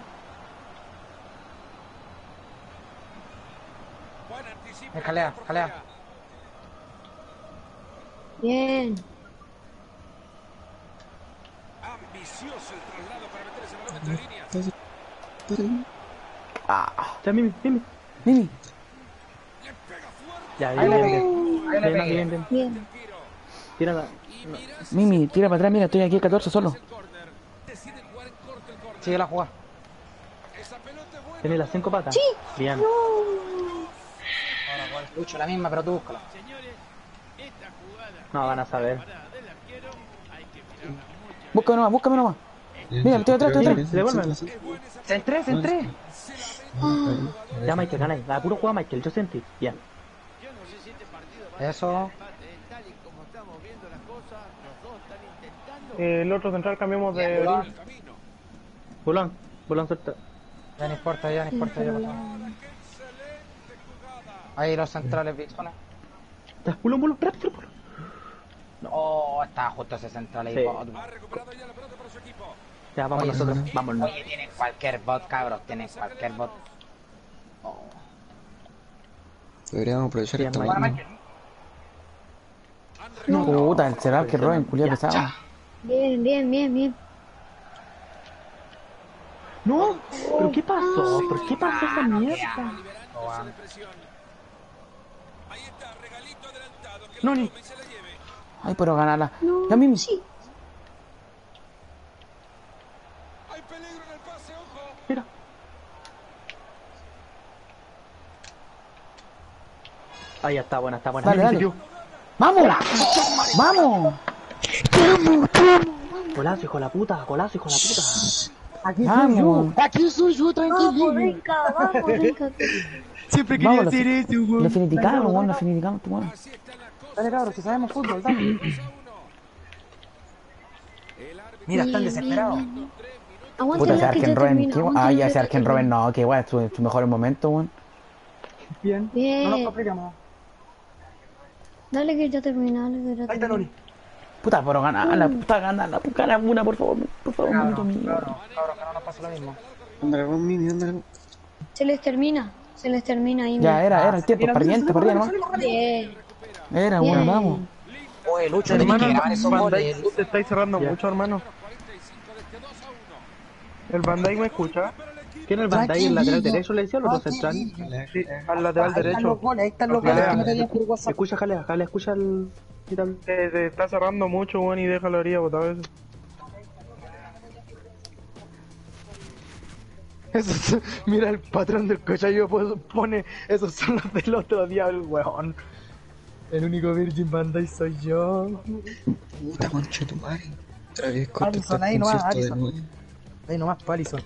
S4: Jalea, jalea.
S7: Bien.
S10: Ambicioso el traslado para meter ese balón entre líneas.
S1: Ah.
S2: Ya, Mimi, Mimi.
S1: Mimi.
S2: Ya,
S4: Ahí
S2: bien,
S4: le
S2: bien,
S4: pegué,
S2: bien.
S4: ahí le
S2: Bien,
S4: pegué.
S2: bien, bien.
S7: Bien.
S2: Tírala.
S1: Mimi, tira para atrás, mira, estoy aquí a catorce solo.
S4: Sigue la jugada.
S2: Tiene las cinco patas.
S7: Sí.
S2: Bien.
S4: Lucho, la misma, pero tú búscala.
S2: No van a saber.
S1: Búscame nomás, búscame nomás. Mira, estoy atrás, estoy atrás.
S2: Devuélveme.
S4: Centré, centré.
S2: Ya, Michael, gana ahí. La puro juega Michael, yo sentí. Bien.
S4: Eso.
S6: Eh, el otro central cambiamos de...
S4: Bolón.
S2: Bolón. Bolón suelta.
S4: Ya no importa, ya no importa, ya pasó. Ahí los centrales, Bitcoin.
S2: Bolón, bolón, rápido, bolón.
S4: No, estaba justo ese central ahí.
S2: Sí.
S4: Bot.
S2: Ya, vamos
S4: Oye,
S2: nosotros.
S4: sí.
S2: Vámonos.
S4: Oye, tienen cualquier bot, cabros, tienen cualquier bot. Oh.
S5: Deberíamos aprovechar
S2: Bien,
S5: esta
S2: Mike.
S5: máquina.
S1: No, puta, el cerrar que roben, culiado pesado.
S7: Bien, bien, bien, bien.
S2: No, pero ¿qué pasó? ¿Pero qué pasó esa mierda? No, ni.
S1: Ay, pero ganarla.
S7: No,
S1: Ya, Mimi.
S7: sí.
S2: Mira. Ahí ya está buena, está buena.
S1: Dale,
S2: Mimi
S1: dale.
S2: siguió.
S1: ¡Vamos! ¡Vamos!
S2: Golazo, hijo de la puta, golazo, hijo de la puta.
S1: Aquí soy yo.
S4: Aquí soy yo,
S7: Vamos, venga, vamos, venga.
S4: Siempre
S1: Vamos, lo,
S4: eso,
S1: lo finiticamos, weón, lo finiticamos, tú, weón.
S4: Dale, cabros, si sabemos fútbol, dale. Mira, están
S7: Bien,
S4: desesperados.
S7: bien, bien.
S1: Puta,
S7: Aguántenla
S1: ese
S7: que
S1: Arken
S7: ya
S1: Robben,
S7: termina.
S1: qué weón.
S7: aguántenla
S1: Ay,
S7: que
S1: ese
S7: ya
S1: Arken Robben, no, que weón, su, su mejor momento, weón.
S2: Bien.
S7: Bien.
S4: No nos complicamos.
S7: Dale que ya termina, dale que ya
S4: Ahí está
S7: termina.
S4: Loli.
S1: Puta, pero ganarla, puta, ganarla, puta, gana una, por favor, por favor, un minuto
S4: Cabros,
S1: mío.
S4: cabros, cabros, que no nos pase lo mismo.
S5: Ándale, vos, Mimi, ándale.
S7: Se les termina, se les termina ahí.
S1: Ya,
S7: mira.
S1: era, era el tiempo, pariente, pariente, nomás.
S7: Bien.
S1: Era,
S7: Bien.
S1: weón, vamos.
S4: Oye, Lucho, tenés
S6: Hermano,
S4: que grabar esos
S6: Van
S4: goles.
S6: Dijk, te estáis cerrando
S2: Ya.
S6: mucho, hermano. ¿El Van Dijk me escucha?
S2: ¿Quién es el Van Dijk? ¿El lateral derecho le decía o el otro central?
S6: Sí, al lateral
S4: Ahí están
S6: derecho.
S4: los goles, ahí están los goles que me tenías por WhatsApp.
S2: Escucha, Jalea, Jalea, escucha el... ¿Qué tal?
S6: Se, se está cerrando mucho, weón, y déjalo haría botado eso.
S4: Esos- mira el patrón del cochayo pone, esos son los del otro día, el weón. El único Virgin Van Dijk soy yo.
S5: Puta concha tu madre. Otra vez con
S4: Alisson,
S5: estos
S4: ahí nomás,
S5: conciertos de
S4: Alisson.
S5: nuevo.
S4: Ahí nomás, Palison.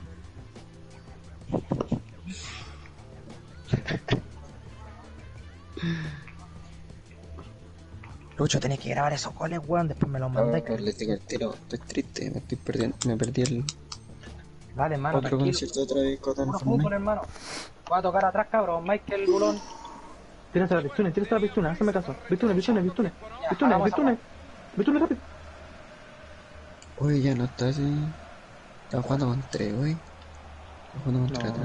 S4: Lucho, tenés que grabar esos goles, weón, después me los mandáis.
S5: Ahora les digo el tiro, estoy triste, me estoy perdiendo, me perdí el
S4: Dale, hermano,
S5: otro
S4: tranquilo.
S5: concierto otra vez con
S4: Puro fútbol, hermano. Voy a tocar atrás, cabrón. Michael Bulón.
S2: Tírate la pistola, tírate la pistola, hazme caso. Pistola, pistola, pistola.
S4: Ya,
S2: Pistola,
S4: hagamos esa
S2: pistola. Pistola rápido.
S5: Oye, ya no está así. Estaba jugando con tres, wey. Estaba jugando con tres atrás.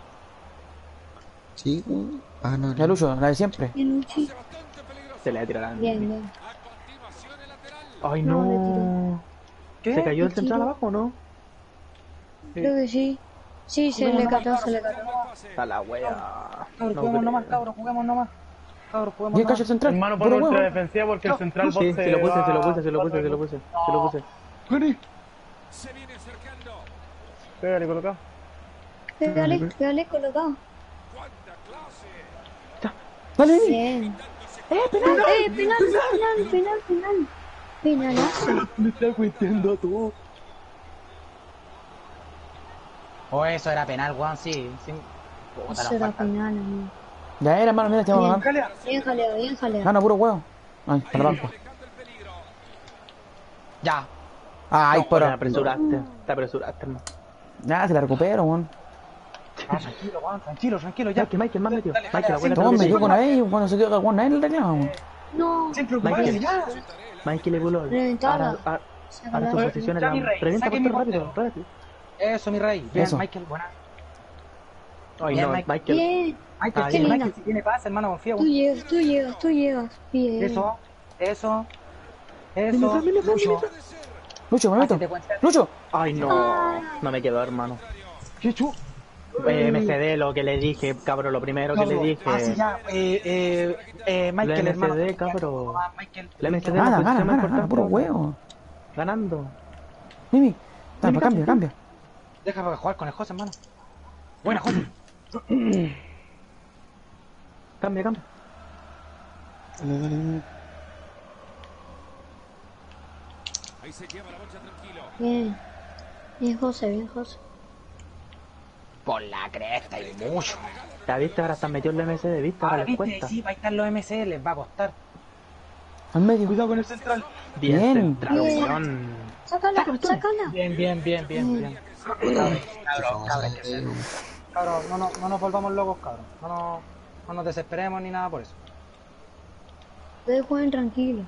S5: Sí, wey. Ah, no,
S1: Ya,
S5: no.
S1: Lucho, la de siempre.
S7: Bien, Luchi.
S2: Se le va a tirar a
S7: Bien, bien.
S2: Ay,
S7: No, le
S2: no.
S4: ¿Qué?
S2: ¿Se cayó el
S7: Le
S2: central
S7: tiró.
S2: abajo o no?
S7: Creo que sí. Sí, se le cató, se le cató.
S2: Está la wea.
S4: Cabros,
S2: No
S4: juguemos
S2: creo.
S4: nomás, cabros, juguemos nomás. Cabros, juguemos
S1: Y el cacho
S4: nomás.
S1: central.
S6: Hermano,
S1: puro
S6: pon ultra
S1: huevo.
S6: defensiva porque el central bot
S2: Sí,
S6: se
S2: se lo puse,
S6: va-
S2: se lo puse, se lo puse, se lo puse. Se lo puse.
S6: Pégale, colocado.
S7: Pégale, pégale, colocado.
S1: Dale, Mimi.
S7: Bien. ¡Eh, penal! ¡Eh, penal, penal, penal, penal! Penalazo.
S2: Me estás cuenteando tú.
S4: Oh, eso era penal, weón, sí. sí. Puta,
S7: Eso
S4: la
S7: era
S4: falta.
S7: penal, amigo.
S1: Ya era, hermano, mira, te vamos a
S7: Bien,
S1: ganar.
S7: bien jaleado, bien jaleado.
S1: Gana puro huevo. Ay, para el banco.
S4: Ya.
S1: Ay,
S2: Te
S1: pero.
S2: apresuraste, te apresuraste, hermano.
S1: Ya, se la recupero, weón.
S4: Ah, tranquilo, Juan, tranquilo, tranquilo, ya.
S2: Michael, Michael, más metido.
S4: Dale,
S2: Michael,
S4: dale,
S2: abuela,
S1: Todos me
S2: te
S1: quedo con ellos cuando se quedó con nadie en el reclamo, weón.
S7: No.
S4: Sin preocuparse,
S2: Michael.
S4: ya.
S2: Michael y Bulol.
S7: Reventada.
S2: Ahora, ahora,
S7: Sácala.
S2: ahora su posición es
S4: Ya, mi
S2: la...
S4: rey,
S2: Revienta
S4: saque
S2: por
S4: mi
S2: todo rápido,
S4: portero.
S2: rápido.
S4: Eso, mi rey. Bien,
S1: Eso.
S4: Michael, buena.
S2: Ay,
S4: Bien,
S2: no,
S4: Michael.
S2: Michael.
S7: Bien.
S4: Michael,
S2: Ah,
S4: sí,
S2: bien.
S4: Michael, si tiene paz, hermano, confía.
S7: Tú llegas, tú llegas, tú llegas. Bien.
S4: Eso, eso,
S2: Mira,
S4: eso.
S2: mira,
S4: Lucho.
S2: mira.
S1: Lucho, me meto.
S4: Hazte cuenta.
S1: Lucho.
S2: Ay, no. No me quedó, hermano.
S4: Chuchu.
S2: Eh, M C D, lo que le dije, cabrón, lo primero que le dije.
S4: Ah, sí, ya. Eh, eh, eh, Michael,
S2: La
S4: hermano.
S2: M C D, cabrón.
S4: Ah, Michael.
S2: La M C D
S1: Gana,
S2: no
S1: gana,
S2: posición más
S1: gana, gana,
S2: importante.
S1: puro huevo.
S2: Ganando.
S1: Mimi. Dale, cambia, cambia.
S4: Deja jugar con el José, hermano. Buena, José.
S2: Cambia, cambia.
S5: Dale, dale, dale.
S10: Ahí se lleva la bolsa tranquilo.
S7: Bien. Bien, José, bien, José.
S4: Por la cresta y mucho.
S2: ¿Ya viste? Ahora están metidos en la M C D, ¿viste? Ahora
S4: Ahora,
S2: les
S4: viste,
S2: cuesta.
S4: sí, va a estar los M C, les va a costar.
S1: Al medio.
S4: Cuidado con el central.
S2: Bien,
S1: Bien.
S2: central,
S7: Bien.
S2: weón.
S7: Sácala, sácala.
S4: Bien, bien, bien, bien, bien. Cabrón, cabrón, cabrón. Cabrón, no, no, no nos volvamos locos, cabrón. No, no, no nos desesperemos ni nada por eso.
S7: Ustedes jueguen tranquilo.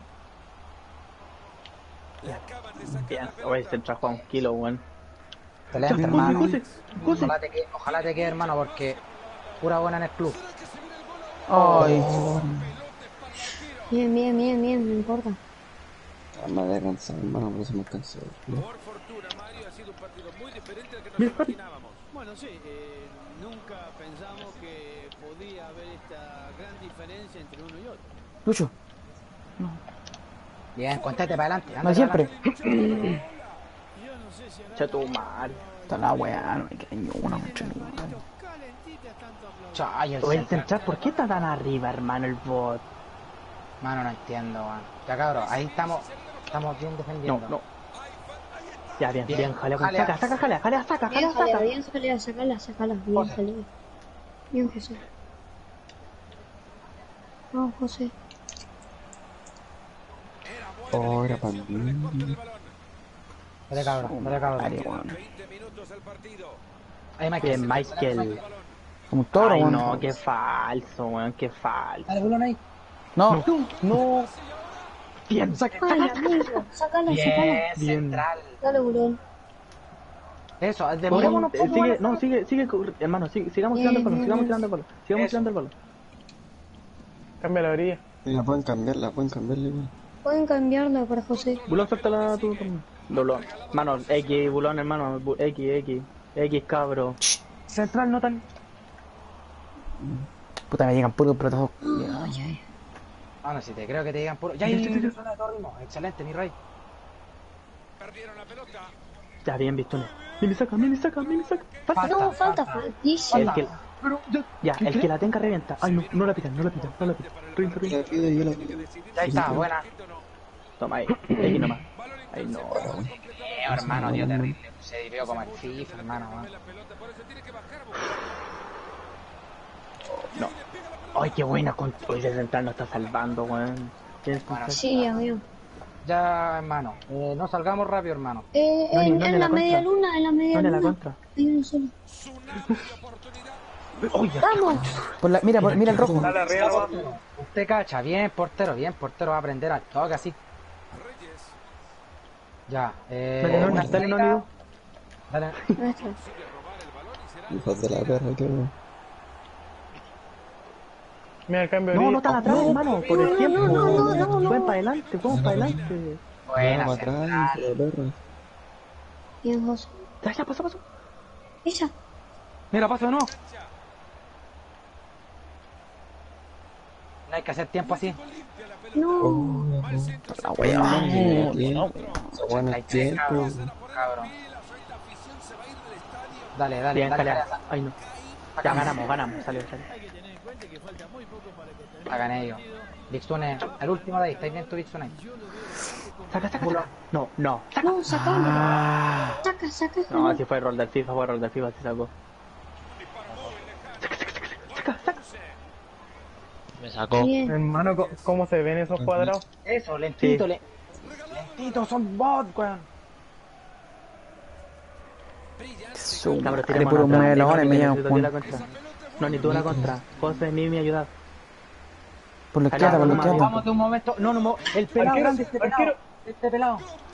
S2: Bien. Oye, central juega un kilo, weón.
S4: Excelente,
S2: José,
S4: hermano.
S2: José, José.
S4: Ojalá te quede, ojalá te quede, hermano, porque pura buena en el club.
S1: Ay.
S7: Bien, bien, bien, bien, no importa.
S5: Me voy a cansar, hermano, por eso me cansé.
S10: Por fortuna, Mario, ha sido un partido muy diferente al que nos
S2: Bien,
S10: imaginábamos.
S11: Bueno, sí, eh, nunca pensamos que podía haber esta gran diferencia entre uno y otro.
S1: Lucho.
S4: Bien, cuéntate para adelante.
S1: No
S4: ándate
S1: siempre.
S4: para adelante.
S11: Yo no sé si
S2: Cha tu madre.
S1: Está la weá, no me queda ni una, mucho ni una.
S11: calentitas tanto aplaudir.
S4: Chay, el
S2: Oye, el
S4: central.
S2: central, ¿por qué está tan arriba, hermano, el bot?
S4: Mano, no entiendo, man. Ya, cabrón, ahí estamos, estamos bien
S2: No,
S4: defendiendo.
S2: no. Ya, bien,
S4: Bien.
S2: bien, jalea. con-
S4: Jalea.
S2: Saca, saca, jalea, jalea, saca,
S7: Bien
S2: jalea,
S7: jalea,
S2: saca.
S7: bien jalea, sácala, sácala. Bien
S4: José.
S7: jalea. Bien, José. Vamos, José.
S5: Oh, era para mí.
S4: Dale, cabrón, dale, cabrón.
S1: Dale, weón.
S10: veinte minutos al partido.
S4: Ahí, Michael.
S2: Bien, Michael.
S1: Como un toro,
S2: Ay,
S1: weón.
S2: no, qué falso, weón, qué falso.
S4: Dale, bulón ahí.
S1: No.
S4: No.
S2: Bien, saca.
S7: Ay, amigo, sácala, sácala.
S4: Bien,
S2: Bien.
S4: central.
S7: Dale, burón.
S4: Eso,
S2: Oye,
S4: demorémonos
S2: eh,
S4: poco.
S2: sigue,
S4: bueno.
S2: no, sigue, sigue, cor- hermano, sigue, sigamos
S7: Bien,
S2: tirando el balón,
S7: bien,
S2: sigamos
S7: bien.
S2: tirando el balón, sigamos
S4: Eso.
S2: tirando el balón.
S6: Cambia la orilla.
S5: La pueden cambiar, la pueden cambiar, igual.
S7: Pueden cambiarla para José.
S2: Bulón, suéltala tú. Bulón. Mano, X, Bulón, hermano, bu- X, X, X, cabro.
S4: Central no tan.
S1: Puta, me llegan puros pelotazos.
S4: Ah, no, si te creo que te digan puro. Ya, ya, ya, ya, suena de todo ritmo. Excelente, mi rey.
S10: Perdieron la pelota.
S2: Ya, bien visto. Mimi saca, Mimi saca, Mimi saca. Falta.
S7: No, falta,
S2: El
S7: faltísimo.
S2: que, ya, el que la tenga revienta. Ay, no, no la pitan, no la pitan, no la pitan. Revienta,
S5: Yo la
S2: revienta.
S5: pido, yo la pido.
S4: Ya está, buena.
S2: Toma ahí, X nomás. Ay, no.
S4: Eh, hermano, tío, terrible. Se dividió como el FIFA, hermano. man.
S2: No. Ay, qué buena con... Oye, el central nos está salvando, weón. ¿Quién es
S4: Bueno,
S2: central?
S7: Sí, amigo.
S4: Ya, hermano. Eh, no salgamos rápido, hermano.
S7: Eh,
S2: No, ni-
S7: en,
S2: no,
S7: en
S2: ni
S7: la
S2: la
S7: media
S2: contra.
S7: luna, en la media
S2: No, ni la
S7: luna.
S2: contra.
S7: Hay uno solo.
S2: Oye,
S7: ¡Vamos!
S1: Por la, mira, por- mira el rojo.
S6: Dale arriba.
S4: Usted cacha, bien, portero, bien, portero va a aprender al toque así. Ya, eh.
S2: dale, no,
S4: una
S2: dale, no,
S4: salida.
S2: amigo.
S4: Dale.
S7: Ahí está.
S5: Hijos de la perra, qué bueno.
S6: Mira el cambio de
S2: No, no
S6: orilla.
S2: tan atrás, hermano, por el tiempo.
S7: no, no, no, no.
S2: Jueguen para adelante, jueguen para adelante.
S4: Buena,
S5: Vamos atrás,
S4: central.
S5: hijo de perra.
S7: Bien, José.
S2: Ya, ya, pasó, pasó.
S7: Ella.
S4: Mira, paso de nuevo. No hay que hacer tiempo así.
S7: No.
S1: La weá.
S5: No, tiempo. Se bueno
S4: Hay
S5: el
S4: que
S5: tiempo.
S4: cabrón. cabrón. Dale, dale,
S2: Bien,
S4: dale.
S2: calea.
S4: dale.
S2: Ay, no. Ya, ganamos, ganamos, salió, salió.
S4: Hagan ellos. Dixune, el último de ahí. ¿Estáis bien tú, Dixune?
S2: Saca, saca, saca. No, no.
S7: No, sacalo.
S1: Ah.
S7: Saca, saca.
S2: No, así fue error del FIFA, fue error del FIFA, se sacó. Saca, saca, saca, saca, saca.
S3: Me sacó.
S7: Bien.
S6: Hermano, co- ¿cómo se ven esos cuadrados?
S4: Eso, lentito,
S6: Sí.
S4: le... lentito, son bots, weón.
S1: Su
S2: Cabros,
S1: madre,
S2: tiremos
S1: puro
S2: atrás.
S1: melones me
S2: Necesito
S1: llevan,
S2: ti la
S1: weón.
S2: contra. No, ni tú la contra. José, ni me ayudas.
S1: Por la izquierda, por la izquierda.
S4: Vamos de un momento. No, no, mo- el pelado
S6: Arquero,
S4: grande, este pelado.
S6: arquero.
S4: Este pelado.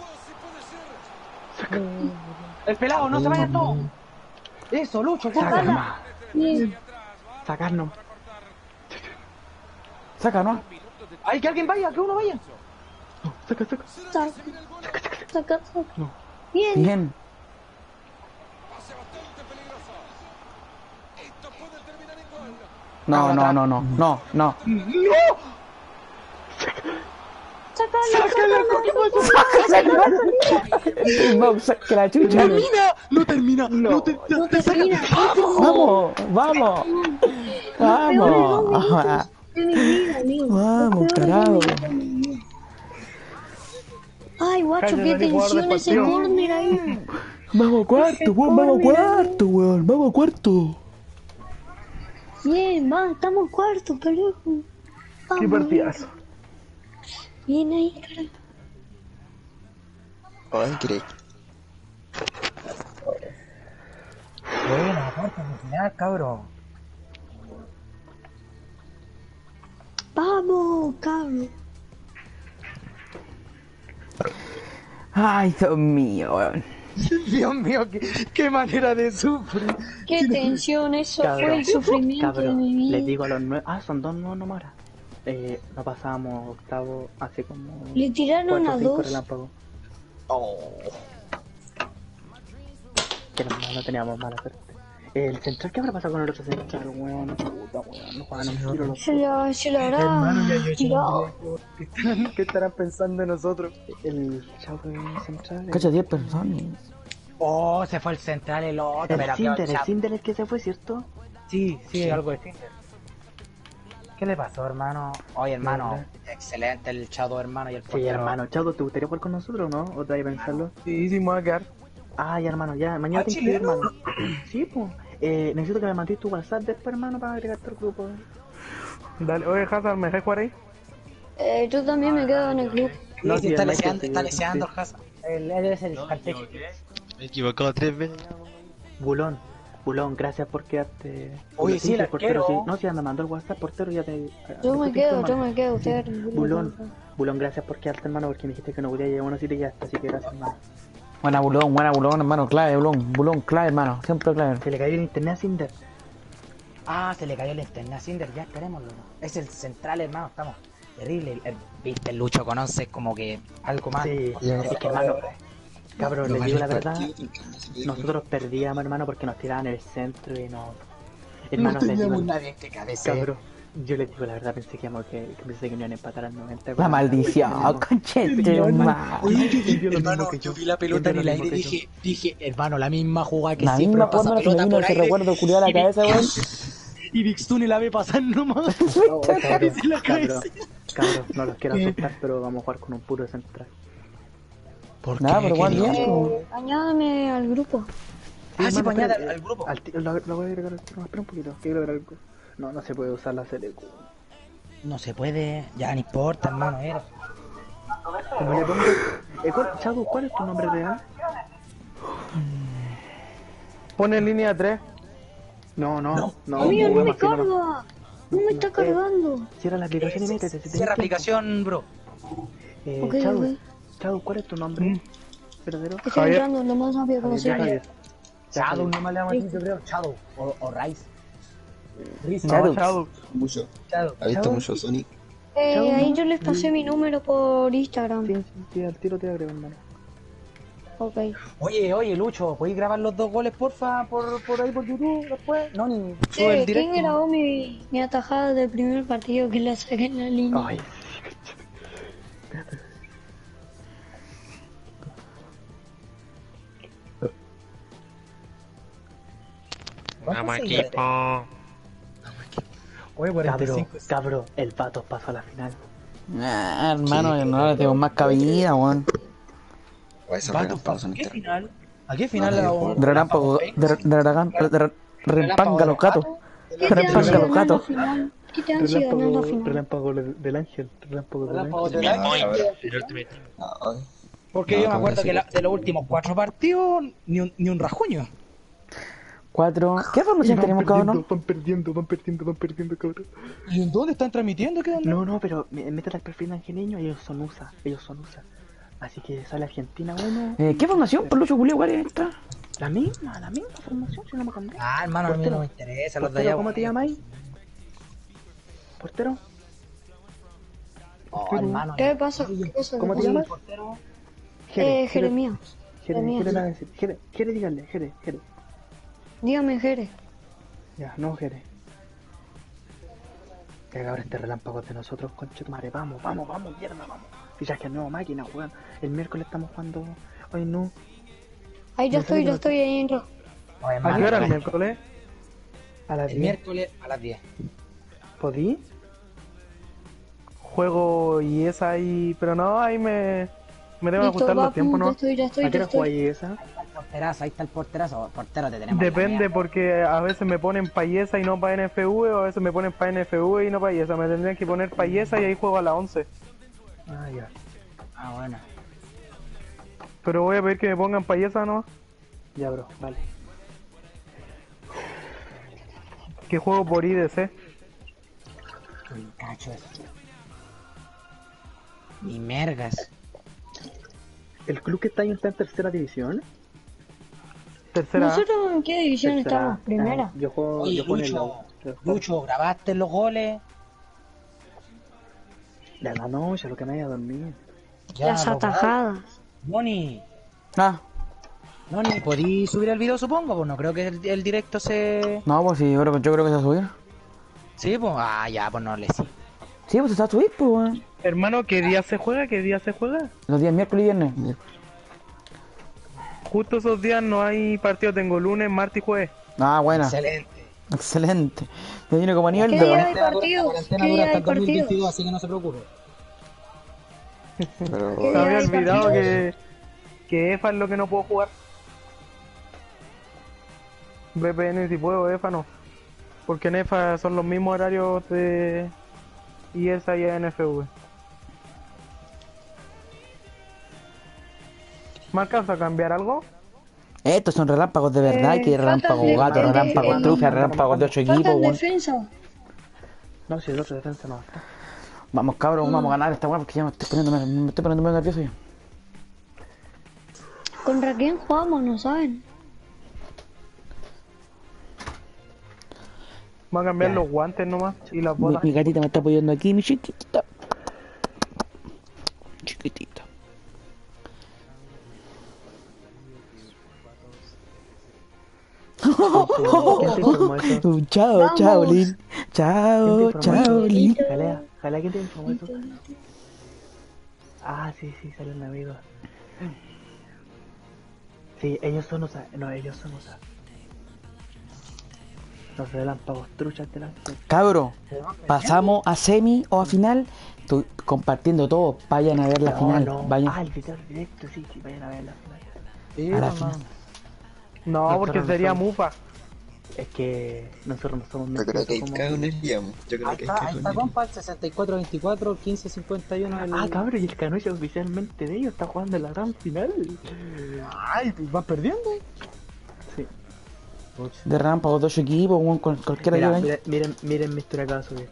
S4: El pelado, no se vayan todos. Eso, Lucho,
S7: Sacala. Bien.
S2: Sacarnos.
S1: Saca, ¿no?
S4: Hay que alguien vaya, que uno vaya.
S2: Saca, saca.
S7: Saca. Saca. Saca. Bien.
S1: Bien. No, no, no, no, no, no.
S7: Sácala.
S1: Vamos, saca la chucha.
S2: No termina. No, te,
S7: No termina.
S1: Vamos, vamos. Vamos. Ajá.
S7: De mi vida, amigo.
S1: Vamos, carajo.
S7: Ay, guacho,
S6: Cállate,
S7: qué
S6: Dani, jugador
S7: tensión
S6: de
S7: ese
S6: partido.
S7: córner ahí.
S1: Vamos a cuarto, weón, vamos a cuarto, weón, vamos a cuarto.
S7: Bien, va, estamos cuarto, carajo.
S6: Qué
S7: Vamos.
S6: partidazo.
S7: Bien ahí, carajo.
S5: Oh, increíble.
S4: Buena, cuarta final, cabrón.
S7: Vamos, cabrón.
S1: Ay, Dios mío, weón.
S4: Dios mío, qué, qué manera de sufrir.
S7: Qué tensión, eso fue
S2: Cabrón,
S7: el sufrimiento de
S2: cabrón,
S7: mi vida.
S2: les digo a los nueve. Ah, son dos nuevos nomás. ahora. Eh, no pasábamos octavo hace como.
S7: Le tiraron
S2: cuatro o
S7: a
S2: cinco
S7: dos.
S2: relámpagos. Que no, no teníamos mala suerte. El central, ¿qué habrá pasado con el otro central, weón? Puta, weón, no juegan un tiro los
S7: Se lo, se lo habrá
S4: Hermano, ya yo
S7: tirado.
S4: ¿Qué estarán, qué estarán pensando de nosotros?
S2: El chavo central.
S1: Cacha, diez personas.
S4: Oh, se fue el central el otro.
S2: El
S4: pero qué
S2: Cinder, el
S4: chavo.
S2: Cinder es que se fue, ¿cierto?
S4: Sí, sí, algo de Tinder. ¿Qué le pasó, hermano? Oye, hermano, excelente el Chado, hermano, y el
S2: Sí,
S4: portero.
S2: hermano, Chavo, ¿te gustaría jugar con nosotros o no? ¿O te vas a pensarlo?
S6: Sí, sí, me voy a quedar.
S2: Ah, ya, hermano, ya, mañana
S4: ¿Ah,
S2: te inscribí,
S4: chileno?
S2: hermano. Sí, pues. Eh, necesito que me mandes tu WhatsApp después, hermano, para agregarte al grupo.
S6: Dale, oye, Hazard, ¿me dejas jugar ahí?
S7: Eh, yo también me quedo en el club.
S2: No,
S4: Sí,
S2: sí,
S4: está
S2: el Michael,
S4: leseando,
S2: sí,
S4: está
S2: sí.
S4: leseando el Hazard. Él él es el cartecho.
S3: Me he equivocado tres veces.
S2: Bulón, Bulón, gracias por quedarte.
S4: Oye, sí, el
S2: portero,
S4: arquero.
S2: sí. No, si me mandó el WhatsApp, portero, ya te.
S7: Yo me
S2: después te
S7: quedo,
S2: informo.
S7: yo me quedo. Ustedes
S2: Bulón, Bulón, gracias por quedarte, hermano, porque me dijiste que no podía llegar a una cita y ya está, así que gracias, hermano.
S1: Buena bulón, buena bulón, hermano, clave, bulón, bulón, clave, hermano, siempre clave.
S2: Se le cayó el internet a Cinder.
S4: Ah, se le cayó el internet a Cinder, ya esperémoslo. Es el central, hermano, estamos. Terrible. El, el- viste, el Lucho con once como que algo más.
S2: Sí,
S4: O sea,
S2: es que, hermano, cabrón, les digo la verdad,
S5: Partido,
S2: nosotros perdíamos, hermano, porque nos tiraban el centro y no.
S4: no
S2: Hermano, les
S4: teníamos
S2: digo,
S4: nadie que cabece.
S2: cabrón, yo les digo la verdad, pensé que, íbamos que, que pensé que me iban a empatar al noventa.
S1: La maldición, conchete, hermano.
S4: Oye, yo,
S2: Sintió lo
S4: hermano,
S2: mismo que
S4: yo
S2: yo.
S4: vi la pelota en
S2: Sintió
S4: el
S2: lo
S4: aire y
S2: mismo que
S4: dije, dije, hermano, la misma jugada que
S1: La
S4: siempre
S1: misma
S4: pasa
S1: forma que me
S4: pelota
S1: vino
S4: por
S1: ese
S4: aire.
S1: recuerdo culiado a la
S4: y-
S1: cabeza, weón.
S4: Y Vixtune la ve pasar nomás.
S2: No, cabrón,
S4: Se la
S2: cabrón,
S4: cabeza.
S2: cabrón, no los quiero asustar, pero vamos a jugar con un puro central.
S4: ¿Por
S1: Nada,
S4: qué?
S1: pero igual
S4: ¿Qué
S1: bien,
S4: dijo?
S1: como-
S7: Eh, añádame al grupo.
S4: Ah, sí,
S2: hermano,
S4: pues añade
S2: pero,
S4: al-
S2: eh,
S4: al grupo.
S2: al ti- lo, lo voy a agregar al tiro, espera un poquito, que quiero ver algo. No, no se puede usar la C L Q.
S4: No se puede, ya no importa, hermano, era.
S2: Como le pongo. Eh, ¿cuál, Chavo, ¿cuál es tu nombre real?
S6: Pone en línea tres.
S2: No, no, no. no
S7: Amigo, no me
S2: más que no-
S7: carga. No me está cargando.
S2: Cierra la aplicación y métete. si tenés
S4: Cierra
S2: tiempo.
S4: aplicación, bro.
S2: Eh,
S7: Ok,
S2: Chavo,
S7: ok.
S2: Chavo, ¿cuál es tu nombre? ¿Verdadero?
S7: Estoy
S6: Javier.
S7: entrando lo más rápido
S2: Javier,
S7: posible.
S2: Javier.
S4: Shadow, no me le llamo a ti, yo creo. Shadow o, o Rice. Rice.
S6: No, Shadow.
S5: Mucho.
S4: Shadow.
S5: ¿Ha visto
S2: Chao.
S5: mucho Sonic?
S7: Eh,
S2: Chao,
S7: ahí
S2: ¿no?
S7: yo les pasé mi número por Instagram.
S2: Sí, sí, sí, al tiro te agrego, hermano.
S7: Ok.
S4: Oye, oye, Lucho, ¿podéis grabar los dos goles, porfa, por, por ahí por YouTube después? No, ni
S7: Sí,
S4: sube el
S7: ¿quién
S4: directo.
S7: grabó mi, mi atajada del primer partido que la saqué en la línea?
S2: Ay,
S3: Vamos equipo.
S4: Oye, cuarenta y
S2: cabrón,
S4: cinco.
S2: cabrón, el Patos pasó a la final.
S1: Ah, hermano, no le tengo más cabida, weón.
S5: O esa
S4: Vato,
S5: relámpagos son
S4: ¿qué
S5: internos.
S4: final? ¿A qué final
S5: No,
S4: la
S5: no,
S4: vamos?
S1: De relámpago, de de relámpago, de rempanga los gatos. Rempanga los gatos.
S7: ¿Qué te han sido ganando al final?
S2: Relámpago del ángel. Relámpago del
S4: Relámpago
S2: ángel.
S4: del ángel. Porque yo me acuerdo que la- de los últimos cuatro partidos, ni un, ni un rajuño.
S1: Cuatro. ¿Qué formación tenemos cada uno?
S2: Van perdiendo, van perdiendo, van perdiendo, cabrón.
S4: ¿Y en dónde están transmitiendo? ¿Qué onda?
S2: No, no, pero me- métete al perfil angeleño y ellos son U S A. Ellos son U S A. Así que sale Argentina uno.
S1: Eh, ¿Qué formación? Por Lucho Julio, ¿cuál es esta?
S2: La misma, la misma formación, si no me cambié.
S4: Ah, hermano, a mí no me interesa los de
S2: Portero,
S4: allá.
S2: ¿cómo te llamáis? ¿Portero?
S4: Oh, hermano.
S7: ¿Qué pasa? ¿Qué pasa?
S2: ¿Cómo te
S7: ¿Qué
S2: llamas?
S7: pasa?
S2: Jere,
S7: Eh, Jeremías.
S2: Jere,
S7: Jeremías.
S2: Jere, nada, decir. Jere, Jere, díganle, Jere, Jere.
S7: Dígame, Jere.
S2: Ya, no, Jere. Que ahora este relámpago de nosotros, conche tu madre. Vamos, vamos, vamos, mierda, vamos. Fichaje nuevo máquina, juegan. El miércoles estamos jugando. Hoy no.
S7: Ahí ya
S2: Me
S7: estoy,
S2: sale
S7: ya
S2: que
S7: estoy ahí entro.
S4: Oh,
S2: ¿A
S4: hermano,
S2: qué hora el
S4: el
S2: miércoles? A las diez.
S12: miércoles a las diez.
S2: ¿Podí?
S6: Juego y esa ahí, pero no, ahí me, me debo
S7: Listo,
S6: ajustar
S7: va,
S6: los tiempos,
S7: ya
S6: ¿no?
S7: estoy, ya estoy,
S2: ¿A qué
S7: ya
S2: hora jugáis
S7: estoy.
S2: esa?
S12: Porterazo, ahí está el porterazo. Portero te tenemos. en la
S6: Depende,
S12: mierda.
S6: porque a veces me ponen payesa y no para N F V, o a veces me ponen para N F V y no payesa. Me tendrían que poner payesa y ahí juego a las once.
S2: Ah, ya.
S12: Ah, bueno.
S6: Pero voy a pedir que me pongan payesa, ¿no?
S2: Ya, bro, vale.
S6: Que juego por I D C.
S12: Uy, cacho eso. Ni mergas.
S2: ¿El club que está ahí está en tercera división?
S6: Tercera.
S7: ¿Nosotros en qué división
S2: Tercera.
S7: estamos? Primera.
S2: Ah, yo juego,
S12: Oye,
S2: yo juego en el
S12: Lucho,
S2: lado.
S12: Lucho, ¿grabaste los goles?
S2: De la noche, lo que me haya dormido.
S12: Ya,
S7: Las
S12: los
S7: atajadas.
S12: goles. Noni,
S1: Ah,
S12: Noni, ¿podí subir el video, supongo? Pues no creo que el, el directo se...
S1: no, pues sí, yo creo, yo creo que se va a subir.
S12: Sí, pues... Ah, ya, pues no le sí.
S1: Sí, pues se va a subir, pues, weón.
S6: Hermano, ¿qué día se juega? ¿Qué día se juega?
S1: Los días miércoles y viernes.
S6: Justo esos días no hay partido, tengo lunes, martes y jueves.
S1: Ah, buena.
S12: Excelente.
S1: Excelente. Me viene como anillo
S7: ¿Qué
S1: el
S7: día
S1: dedo.
S7: hay
S12: La
S7: partidos?
S12: cuarentena
S7: ¿Qué
S12: dura
S7: día
S12: hasta
S7: hay
S12: el dos mil
S7: partidos?
S12: veintidós, así que no se preocupe.
S5: Pero
S7: ¿Qué
S6: Se había
S7: hay
S6: olvidado
S7: partidos?
S6: que, que EFA es lo que no puedo jugar. V P N si puedo, EFA no. Porque en EFA son los mismos horarios de I E S A y N F V. ¿Me alcanza a cambiar algo?
S1: Estos son relámpagos de verdad,
S7: Eh,
S1: que hay relámpagos
S7: faltan
S1: gato,
S7: de-
S1: relámpagos
S7: el-
S1: trufia, relámpagos de ocho equipos,
S7: Faltan
S1: weón.
S7: defensa.
S2: No, si el otro defensa no está.
S1: Vamos cabros, vamos a ganar esta weá porque ya me estoy poniendo, me estoy poniendo muy nervioso ya.
S7: ¿Contra quién jugamos? No saben.
S6: Van a cambiar
S2: Ya.
S6: los guantes nomás y las
S1: Mi,
S6: botas.
S1: mi gatita me está apoyando aquí, mi chiquitita. Chiquitita.
S2: ¿Quién te informó eso?
S1: Chao,
S7: Vamos.
S1: chao, Lin. Chao,
S2: ¿Quién te informó
S1: chao,
S2: eso?
S1: Lin.
S2: Jalea, jalea, ¿quién te informó eso? Ah, sí, sí, salió un amigo. Sí, ellos son U S A. No, ellos son U S A. Los relámpagos truchas de la...
S1: Cabro, pasamos a semi o a final. Estoy compartiendo todo. Vayan a ver la
S2: No,
S1: final.
S2: no.
S1: Vayan
S2: Ah, el video directo, sí, sí, vayan a ver la final.
S12: Sí,
S1: a la
S12: hermano.
S1: final.
S6: No,
S2: Nosotros
S6: porque
S2: no
S6: sería
S2: somos-
S6: mufa.
S2: Es que nosotros no somos
S5: yo creo que hay
S2: somos-
S5: cada uno el día, yo creo
S12: Ahí
S5: que hay
S12: está,
S5: cada
S12: ahí
S5: uno
S12: está,
S5: el
S12: compa, el sesenta y cuatro veinticuatro, el quince cincuenta y uno. El...
S2: Ah, cabrón, y el Canoche oficialmente de ellos está jugando en la gran final.
S12: Ay, pues van perdiendo.
S2: Sí.
S1: De relámpagos de ocho equipos, weón, con cualquiera
S2: Mira,
S1: que
S2: mira, miren, miren mi historia acá subir.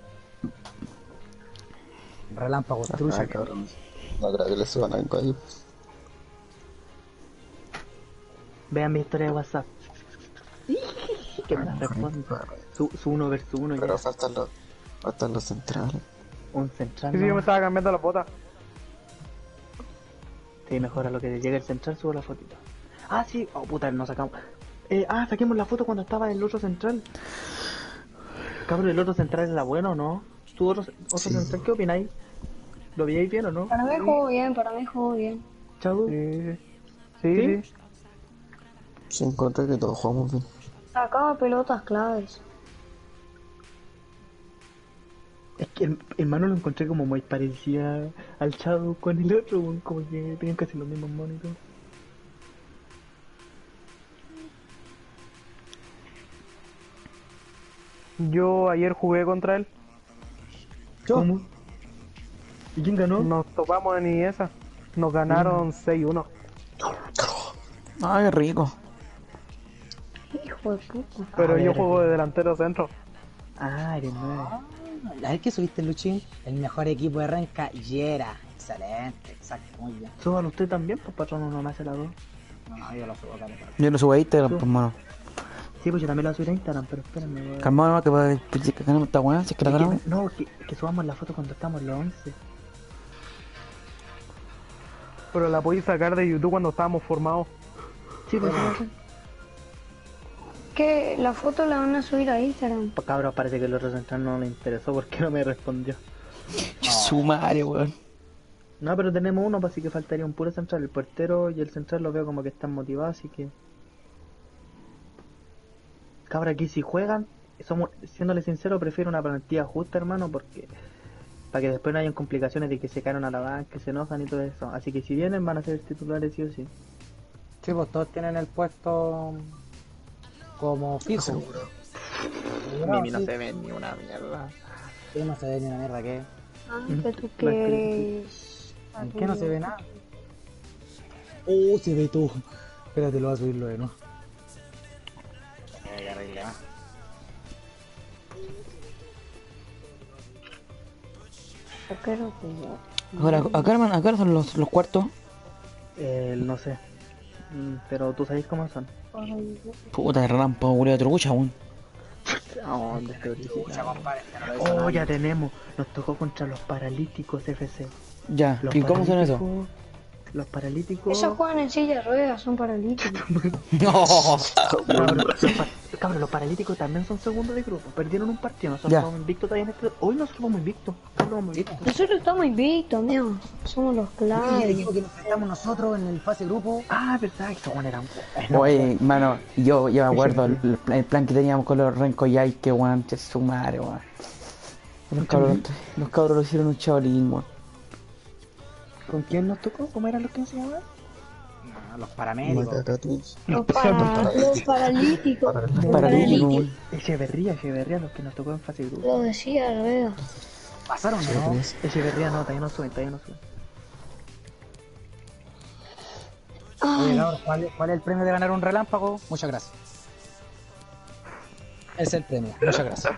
S12: Relámpagos,
S5: Ah,
S12: trucha.
S5: cabrón. No creo que le suban algo ahí.
S2: Vean mi historia de WhatsApp. Que me la responde. Su, su uno versus uno
S5: Pero
S2: ya.
S5: faltan los, faltan los centrales.
S2: Un central.
S6: Sí, sí, yo
S2: ¿no?
S6: me estaba cambiando la bota.
S2: Sí, mejor a lo que llegue el central subo la fotito. Ah, sí. Oh, puta, no sacamos. Eh, ah, saquemos la foto cuando estaba el otro central. Cabrón, ¿el otro central era bueno o no? ¿Tu otro, otro
S5: Sí.
S2: central qué opináis? ¿Lo veíais bien o no?
S7: Para mí juego bien, para mí juego bien.
S2: Chau.
S6: Sí, sí,
S2: ¿Sí?
S6: sí.
S5: Se encontré que todos jugamos bien.
S7: Sacaba pelotas claves.
S2: Es que el hermano lo encontré como muy parecida al Chavo con el otro, weón, como que tenían casi los mismos monitos.
S6: Yo ayer jugué contra él.
S2: ¿Cómo? ¿Y quién ganó?
S6: Nos topamos en I E S A. Nos ganaron seis uno.
S1: Ay, qué rico.
S7: Hijo de puta.
S6: Pero
S2: A
S6: yo
S2: ver,
S6: juego de delantero centro.
S2: Ah, eres nueve.
S13: A ver qué subiste, Luchín. El mejor equipo de Renca, Yera. Excelente, exacto, muy bien.
S2: Súbalo usted también, pues patrón, uno más hace la dos.
S13: No, no, yo lo subo acá.
S1: Yo no subo a Instagram, pues, mano.
S2: Sí, pues yo también la subí a Instagram, pero espérenme. voy a-
S1: Calmado nomás que para que que ganemos esta weá, si es que la
S2: Que-
S1: ganamos.
S2: No, que, que subamos la foto cuando estamos los once.
S6: Pero la podéis sacar de YouTube cuando estábamos formados.
S2: Sí, pues sí.
S7: Que la foto la van a subir a Instagram.
S2: Pues cabrón, parece que el otro central no le interesó porque no me respondió.
S1: Su madre, weón.
S2: No, pero tenemos uno, pues así que faltaría un puro central. El portero y el central los veo como que están motivados, así que... Cabra, aquí si juegan, somos, siéndole sincero, prefiero una plantilla justa, hermano, porque... Para que después no hayan complicaciones de que se caen a la banca, que se enojan y todo eso. Así que si vienen van a ser titulares sí o sí.
S13: Sí, pues todos tienen el puesto como fijo.
S2: Mimi no se ve ni una mierda.
S13: Sí, no se ve ni una mierda, ¿qué?
S7: Ah, que tú quieres.
S13: ¿En qué no se ve nada? Uh, se ve tú. Espérate, lo voy a subirlo de nuevo. Eh, ya arreglé más.
S1: Ahora, acá, hermano, acá son los, los cuartos.
S2: Eh, no sé. Mm, Pero tú sabes cómo son.
S1: Puta de rampa, boludo, trucha, weón.
S2: Oh, ¿dónde está original? Oh, ya tenemos. Nos tocó contra los paralíticos F C.
S1: Ya,
S2: Los
S1: ¿y cómo son esos?
S2: paralíticos- Los paralíticos.
S7: Esos juegan en silla de ruedas, son paralíticos.
S1: No.
S2: Cabrón, los, pa- cabrón, los paralíticos también son segundos de grupo. Perdieron un partido. Nosotros
S1: Ya.
S2: vamos invictos todavía en este. Hoy nosotros vamos invictos. Nosotros vamos invictos.
S7: Nosotros estamos invictos, mío. Somos los
S13: Y el
S7: claves.
S13: equipo que nos enfrentamos nosotros en el fase grupo.
S2: Ah, verdad, que esos eran. eh, no,
S1: Oye, mano, yo, yo me acuerdo el, el plan- el plan que teníamos con los Renkoyai, que weón, che, su madre, weón. Los cabros, los cabros lo hicieron un chavalín, weón.
S2: ¿Con quién nos tocó? ¿Cómo eran los que se llamaban?
S13: No, los paramédicos.
S5: Macacatus.
S7: Los, para- los paralíticos. Los
S1: Paralítico, weón.
S2: Echeverría, Echeverría, los que nos tocó en fase grupo.
S7: Lo decía Rueda.
S13: ¿Pasaron o no?
S2: Echeverría no, todavía no suben, todavía no suben.
S13: Oye,
S7: Ay,
S13: cabrón, ¿cuál, ¿cuál es el premio de ganar un relámpago? Muchas gracias. Ese es el premio, muchas gracias.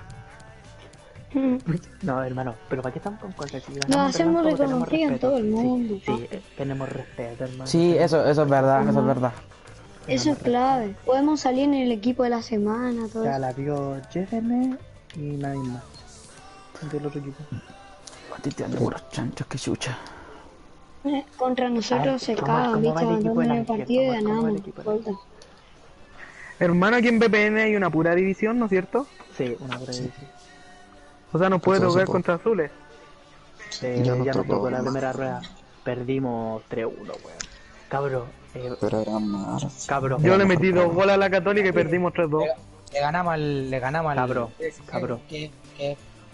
S2: No, hermano, pero ¿para qué estamos con cosas? Si
S7: nos
S2: ganamos
S7: hacemos
S2: relámpago, tenemos
S7: reconocidos en
S2: respeto.
S7: todo el mundo.
S2: Sí, sí, eh, tenemos respeto, hermano.
S1: Sí, eso, eso es verdad, eso es verdad.
S7: Eso es clave. Podemos salir en el equipo de la semana, todo
S2: Ya
S7: eso.
S2: la vio Jefene y nadie más. Del otro equipo.
S1: Patiteando puros chanchos, que chucha.
S7: Eh, Contra nosotros
S2: Ah,
S7: se
S2: ¿cómo-
S7: cagan,
S2: cómo va
S7: ¿viste?
S2: el equipo
S7: Abandonan
S2: del
S7: el
S2: Ángel?
S7: partido y
S2: ¿Cómo- cómo va el
S7: ganamos.
S2: equipo del
S7: Vuelta.
S6: Hermano, aquí en B P N hay una pura división, ¿no es cierto?
S2: Sí, una hora de
S6: O sea, nos puede
S5: Entonces,
S6: tocar
S5: po.
S6: contra azules.
S2: Eh,
S5: Ya
S2: ya
S5: nos
S2: nos
S5: tocó,
S2: tocó la
S5: ¿no?
S2: primera rueda. Perdimos tres uno, weón. Cabro, eh,
S5: Pero eran malos.
S2: cabro,
S6: Yo le metí dos goles a la Católica y perdimos tres dos.
S13: Le ganamos al. Le ganamos al.
S2: Cabro, cabro.
S13: ¿Qué? ¿Qué?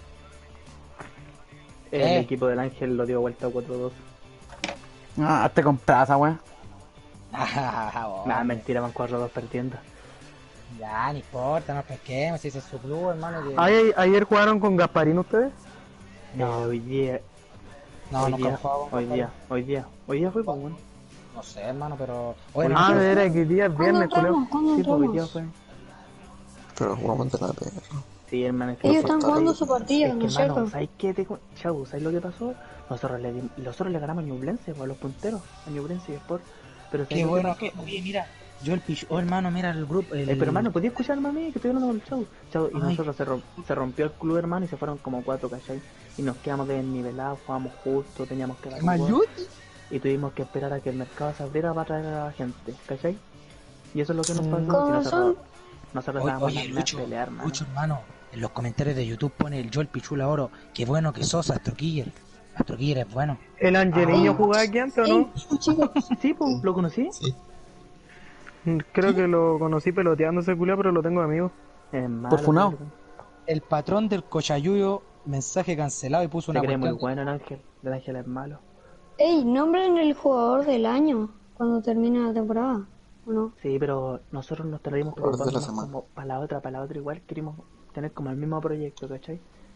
S2: El
S13: Eh.
S2: equipo del Ángel lo dio vuelta cuatro dos.
S1: Ah, te compras esa weón.
S13: Ah, oh,
S2: Nah, mentira, van cuatro dos perdiendo.
S13: Ya, no importa, no pesquemos, si ese es su club, hermano. Que...
S6: Ay, ayer jugaron con Gasparín ustedes.
S2: No, hoy día,
S13: no,
S2: hoy
S13: nunca
S2: día,
S13: he jugado con
S2: hoy
S13: Gasparín.
S2: día, hoy día, hoy día fue, pues, bueno.
S13: No sé, hermano, pero.
S2: Hoy
S13: Oye,
S2: día-
S6: Ah,
S13: no,
S6: de veras, que día es viernes,
S7: ¿Cuándo
S6: culeo.
S7: entramos? ¿Cuándo
S2: Sí, pues, hoy día
S7: entramos?
S2: fue.
S5: Pero jugamos de la perra.
S2: Sí, hermano, es que
S7: Ellos
S2: nosotros-
S7: están jugando su partida,
S2: es
S7: ¿no
S2: que,
S7: es
S2: hermano,
S7: cierto?
S2: ¿sabes qué? Te... cu- Chau, ¿sabes lo que pasó? Nosotros le, dim- nosotros le ganamos a Ñublense, pues, a los punteros, a Ñublense y Sport. Pero ¿sabes
S13: qué
S2: lo
S13: bueno
S2: que
S13: que.
S2: pasó?
S13: Oye, mira, yo el pichu. Oh, hermano, mira el grupo. El...
S2: Eh, pero hermano, ¿podías escucharme a mí? Que estoy hablando con el Chau. Chau, y
S13: Ay.
S2: nosotros se, rom- se rompió el club, hermano, y se fueron como cuatro, ¿cachai? Y nos quedamos desnivelados, jugábamos justo, teníamos que dar
S13: Mayuti.
S2: gol, y tuvimos que esperar a que el mercado se abriera para traer a la gente, ¿cachai? Y eso es lo que nos pasó.
S7: ¿Cómo
S2: y nosotros,
S7: son?
S2: nosotros
S13: Oye,
S2: estábamos
S13: oye,
S2: en la
S13: Lucho,
S2: pelea, hermano.
S13: Lucho, hermano, en los comentarios de YouTube pone el Joel Pichula Oro. Qué bueno que sos, Astroquiller. Astroquiller es bueno.
S6: ¿El Angeliño
S7: Ay.
S6: jugaba aquí antes o no?
S2: Sí, pues, ¿lo conocí?
S5: Sí.
S6: Creo que lo conocí peloteando ese culeo, pero lo tengo de amigo.
S2: Es malo,
S1: Por funao.
S2: ¿verdad?
S13: El patrón del Cochayuyo, mensaje cancelado y puso
S2: Se
S13: una
S2: cree muy
S13: cuestión.
S2: bueno el ángel, el ángel es malo.
S7: Ey, nombren el jugador del año cuando termine la temporada, ¿o no?
S2: Sí, pero nosotros nos traímos
S5: Jugador de la
S2: preocupándonos
S5: semana.
S2: como para la otra, para la otra igual, queríamos tener como el mismo proyecto, ¿cachai?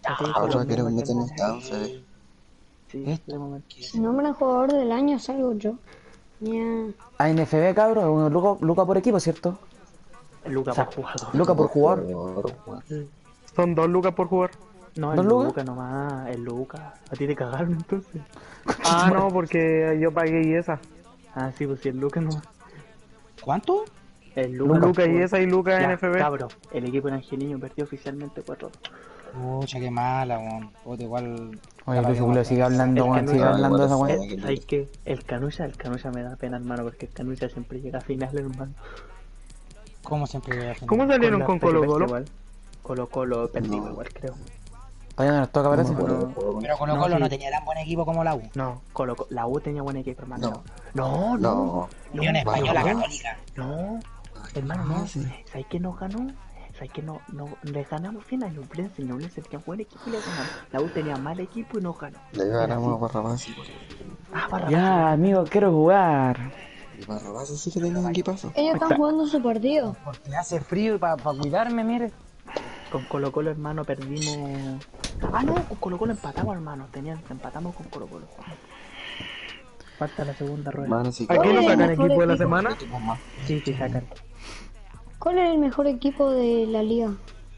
S5: Ahora queremos meternos tan feo.
S2: Sí, de momento.
S7: Si nombran jugador del año, salgo yo. Ya.
S1: A N F B, cabrón, uno Luca, Luca por equipo, ¿cierto?
S2: Luca
S1: O sea,
S2: por jugador.
S1: Luca por jugador.
S6: Son dos lucas por jugar.
S2: No, el
S1: ¿Dos lucas?
S2: Luca nomás, el Luca. A ti te cagaron entonces.
S6: Ah, no, porque yo pagué y esa.
S2: Ah, sí, pues sí, el Luca nomás.
S13: ¿Cuánto?
S2: El Luca,
S6: Luca y esa y Luca
S2: Ya,
S6: N F B.
S2: Cabro, el equipo de Angelino perdió oficialmente cuatro.
S13: Pucha, qué mala, weón. Puta, igual.
S1: Oye, Luis Julio sigue hablando, weón, sigue hablando de esa weón.
S2: Eh, ¿Sabes qué? El Canucha, el Canucha me da pena, hermano, porque el Canucha siempre llega a final, hermano.
S13: ¿Cómo siempre llega a final?
S6: ¿Cómo salieron con Colo Colo?
S2: Colo Colo perdió igual, creo.
S1: Todavía no nos toca, parece.
S13: Pero Colo Colo no tenía tan buen equipo como la U.
S2: No, Colo Colo, la U tenía buen equipo, hermano. No, no, no.
S13: Unión Española Católica.
S2: No, hermano, no. ¿Sabes qué nos ganó? ¿Sabes qué? No, no, le ganamos fin a Ñublense. Ñublense tenía buen equipo y le ganamos. La U tenía mal equipo y nos ganó.
S5: Le ganamos a Barrabás.
S2: Ah, Barrabás.
S1: Ya, amigo, quiero jugar.
S5: Y Barrabás sí que tenía un equipazo.
S7: Ellos están jugando su partido.
S13: Porque hace frío y para pa cuidarme, mire.
S2: Con Colo Colo, hermano, perdimos. Ah, no, con Colo Colo empatamos, hermano. Tenían, empatamos con Colo Colo. Falta la segunda rueda.
S5: Mano, sí,
S6: ¿Aquí no sacan
S7: mejor
S6: equipo de la
S7: equipo.
S6: semana?
S2: Sí, sí, sacan.
S7: ¿Cuál es el mejor equipo de la liga?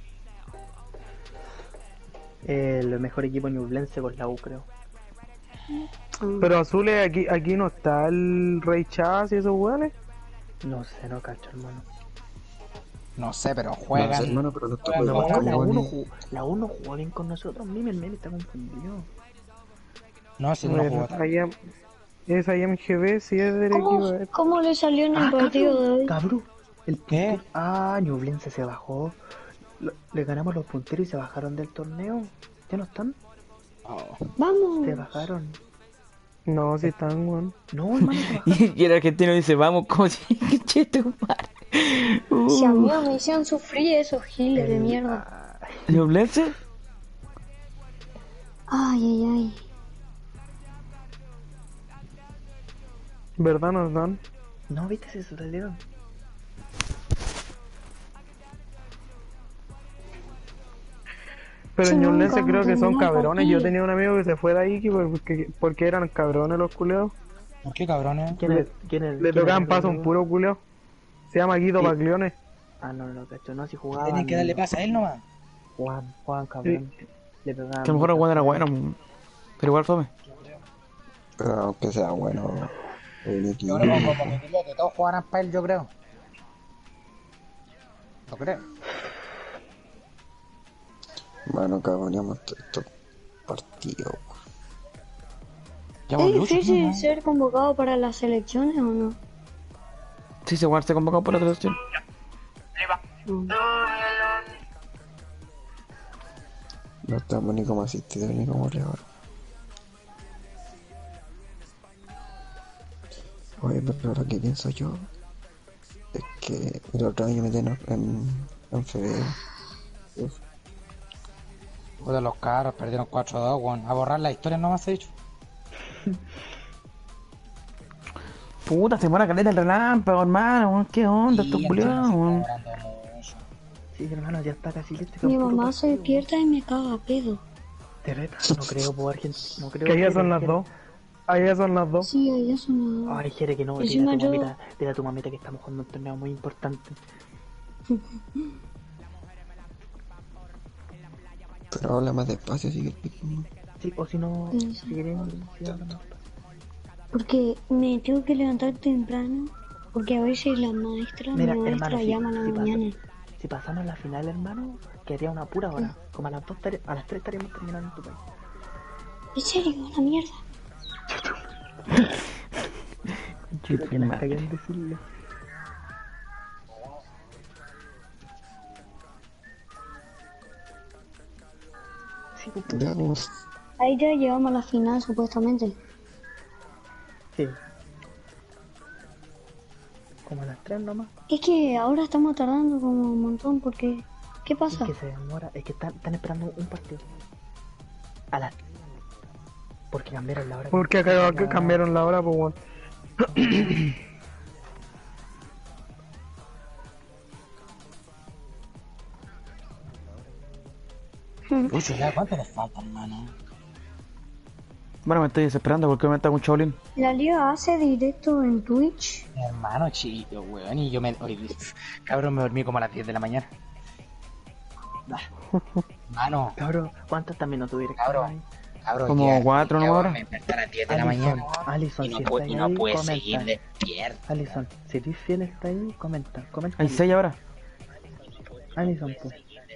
S2: El mejor equipo ñublense con la U, creo.
S6: Pero Azules, aquí, aquí no está el Rey Chaz y esos weones.
S2: No sé, no cacho, hermano.
S13: No sé, pero
S5: No sé,
S13: juegan.
S5: hermano, pero los
S13: juegan
S5: tocó
S13: como-
S2: la
S5: como
S2: U no
S5: buenos.
S2: jugó, la U no jugó bien con nosotros. Mime, el meme está confundido.
S13: No, si no jugó tan-
S6: I am- Es I M G B, si es del
S7: ¿Cómo,
S6: equipo. de-
S7: cómo le salió en el
S2: Ah,
S7: partido de
S2: cabrón,
S7: hoy?
S2: cabrón. El
S13: ¿Qué?
S2: puntero- Ah, Ñublense se bajó. Lo- Le ganamos los punteros y se bajaron del torneo. ¿Ya no están?
S7: Vamos.
S2: Se bajaron.
S6: No, si están, weón.
S2: No, hermano, se bajaron.
S1: Y el argentino dice, vamos, como si... Che, tu madre.
S7: Si a
S1: Uh.
S7: mí me hicieron sufrir esos giles de mierda.
S1: ¿Ñublense?
S7: Ay, ay, ay.
S6: ¿Verdad nos dan?
S2: No, viste, se salieron.
S6: Pero
S7: Sí,
S6: en
S7: nunca
S6: Ñublense
S7: vamos
S6: creo
S7: a
S6: que son
S7: terminar
S6: cabrones.
S7: partido.
S6: Yo tenía un amigo que se fue de ahí que porque, porque eran cabrones los culeados.
S13: ¿Por qué, cabrones?
S2: ¿Quién es? ¿Quién es?
S6: Le
S2: quién
S6: tocaban
S2: es?
S6: paso a un puro culeo. Se llama Guido
S2: Sí.
S6: Baglione.
S2: Ah, no, no, cacho. No, si jugaban.
S13: Tienen que darle pase a él nomás.
S2: Juan, Juan, cabrón. Le pegaban.
S1: Que a lo mejor el weón era bueno, pero igual fome.
S5: Pero aunque sea bueno, el equipo.
S13: Yo creo que como que que todos jugaran para él, yo creo. Lo creo.
S5: Mano, cagoneamos todos estos partidos.
S1: Ya,
S7: ¿Es
S1: Lucho,
S7: difícil
S1: ¿no?
S7: ser convocado para las selecciones o no?
S1: Sí, se guarda, se convocó por la selección.
S5: No estamos ni como asistidos ni como goleador. Oye, pero lo que pienso yo es que el otro año meternos en, en febrero. Uf,
S13: Puta, los carros perdieron cuatro dos, weón. A borrar la historia nomás he dicho.
S1: Puta, se muere caleta el relámpago, hermano, weón. ¿Qué onda,
S13: Sí,
S1: estos
S13: el
S1: culiados,
S13: Chelsea
S1: weón?
S13: está cobrando mucho.
S2: Sí, hermano, ya está casi listo.
S7: Mi
S2: Puro
S7: mamá se
S2: partido.
S7: despierta y me caga a pedo.
S2: ¿Te reta? No creo, por Argentina. No creo
S6: Que allá
S2: Jere,
S6: son las
S2: Jere.
S6: dos. Allá son las dos.
S7: Sí, ahí es una...
S2: Ay, Jere, que no. Dile
S7: Encima
S2: a tu
S7: yo-
S2: mamita, dile a tu mamita que estamos jugando un torneo muy importante.
S5: pero habla más despacio, así que.
S2: Sí, o si no,
S7: Sí, sí.
S2: si queremos, sí, hablamos.
S7: Porque me tengo que levantar temprano. Porque a veces la maestra,
S2: Mira,
S7: mi maestra
S2: hermano, si,
S7: llama a la
S2: si, pasa-
S7: mañana.
S2: si pasamos la final, hermano, quedaría una pura hora. Como a las dos, tare- a las tres estaríamos terminando en tu país.
S7: ¿En serio? La mierda.
S2: Creo que la cagué en decirle. Sí, pues, pues,
S5: Ya, pues,
S7: Ahí ya llegamos a la final, supuestamente.
S2: sí. Como a las tres nomás.
S7: Es que ahora estamos tardando como un montón porque... ¿Qué
S2: Es
S7: pasa?
S2: que se demora, es que están, están esperando un partido. A las... Porque cambiaron la hora.
S6: Porque acá acá cambiaron la hora, pues weón.
S13: Lucho, ya, ¿cuánto nos falta, hermano?
S1: Bueno, me estoy desesperando porque me está un chabolín.
S7: La liga hace directo en Twitch.
S13: Hermano, chido, weón, y yo me... Oye, cabrón, me dormí como a las diez de la mañana. Mano.
S2: Cabrón, ¿cuántos también no tuvieron?
S13: Cabrón. Cabrón,
S1: Como
S13: ya,
S1: cuatro,
S13: ya,
S1: ¿no?
S13: weón,
S1: Ahora.
S13: me desperté a las diez de la mañana.
S2: Alison,
S13: Y no,
S2: si
S13: pu-
S2: estáis
S13: y no
S2: ahí,
S13: pude
S2: comenta.
S13: seguir despierto.
S2: Alison, si eres fiel está ahí, comenta, comenta.
S1: Hay seis ahora.
S2: Alison, pues.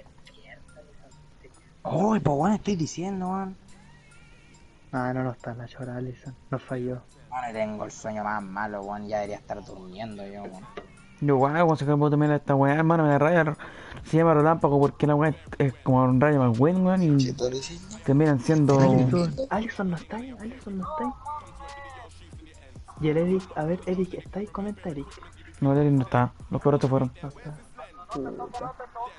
S13: Uy, pues bueno, estoy diciendo, weón.
S2: Ah, no, no está la chora, Alison. Nos falló.
S13: Bueno, tengo el sueño más malo, weón. Ya debería estar durmiendo yo, weón.
S1: Yo, guau, cuando se acabó también esta weá, hermano, me da raya. Se llama relámpago porque la weá es, es como un rayo más bueno, weón. Y terminan siendo.
S2: Alison, Alison no está ahí, Alison no está ahí. Y el Eric, a ver, Eric, ¿está ahí? Comenta, Eric.
S1: No, Eric no está. Los perros se fueron.
S2: No está. Puta.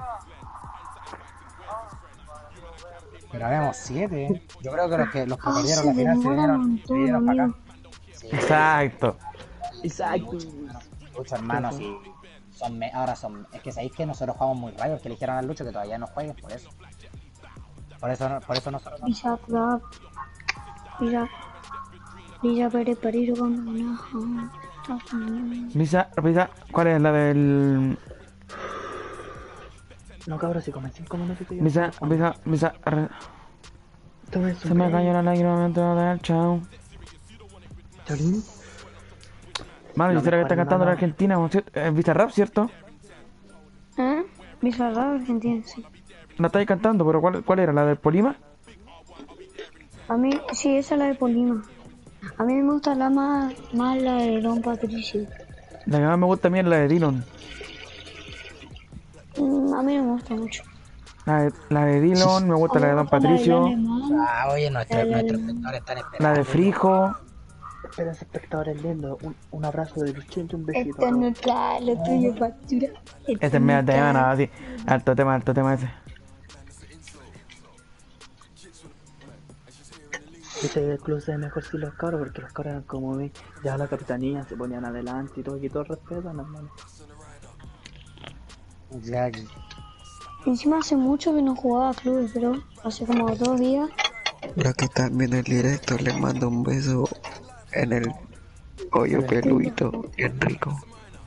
S13: Pero habíamos siete. Yo creo que los que los que
S7: Ah,
S13: perdieron
S7: se
S13: la final se
S7: demora
S13: vinieron,
S7: un
S13: se
S7: montón,
S13: vinieron para acá.
S7: amigo.
S13: Sí,
S1: Exacto.
S2: Exacto.
S13: Lucho, hermano, si son me- ahora son. Es que sabéis que nosotros jugamos muy rayos, que eligieron al Lucho que todavía no jueguen, por eso. Por eso, no- por eso nosotros no.
S7: Bisa Club. Bisa. Bisa Pérez Pereiro con una.
S1: Lisa, Lisa, ¿cuál es la del.
S2: No, cabrón, si como en cinco minutos te
S1: Lisa, Lisa, Lisa. arre-
S2: Tomen su
S1: Se me
S2: break.
S1: cayó la lágrima mientras del chao.
S2: Cholín.
S1: Mano,
S2: No
S1: yo será
S2: me
S1: que está
S2: acuerdo
S1: cantando la
S2: nada.
S1: Argentina, ¿no? ¿Cierto? ¿Es Vista Rap, cierto?
S7: ¿Eh? Bisa Rap Argentina, sí.
S1: La estáis cantando, pero ¿cuál, cuál era? ¿La del Polima?
S7: A mí, sí, esa es la de Polima. A mí me gusta la más, más la de Don Patricio.
S1: La que más me gusta a mí es la de Dillon.
S7: Mm, a mí no me gusta mucho.
S1: La de, la de Dillon, me gusta la de Don Patricio.
S13: Ah, oye, nuestros nuestros espectadores están esperando.
S1: La de Frijo.
S2: Espera, espectadores lindos. Un, un abrazo de Luchito, un besito.
S7: Esta no está, lo tuyo factura.
S1: Este es medio tema, no, así. Alto tema, alto tema ese.
S2: Viste que el club se ve mejor si los cabros, porque los cabros eran como mí. Ya la capitanía se ponían adelante y todo, y todo el respeto, no, hermano.
S13: Ya,
S7: Encima hace mucho que no jugaba a clubes, pero hace como dos días.
S5: Los que están viendo el directo les mando un beso en el hoyo peludito, bien rico.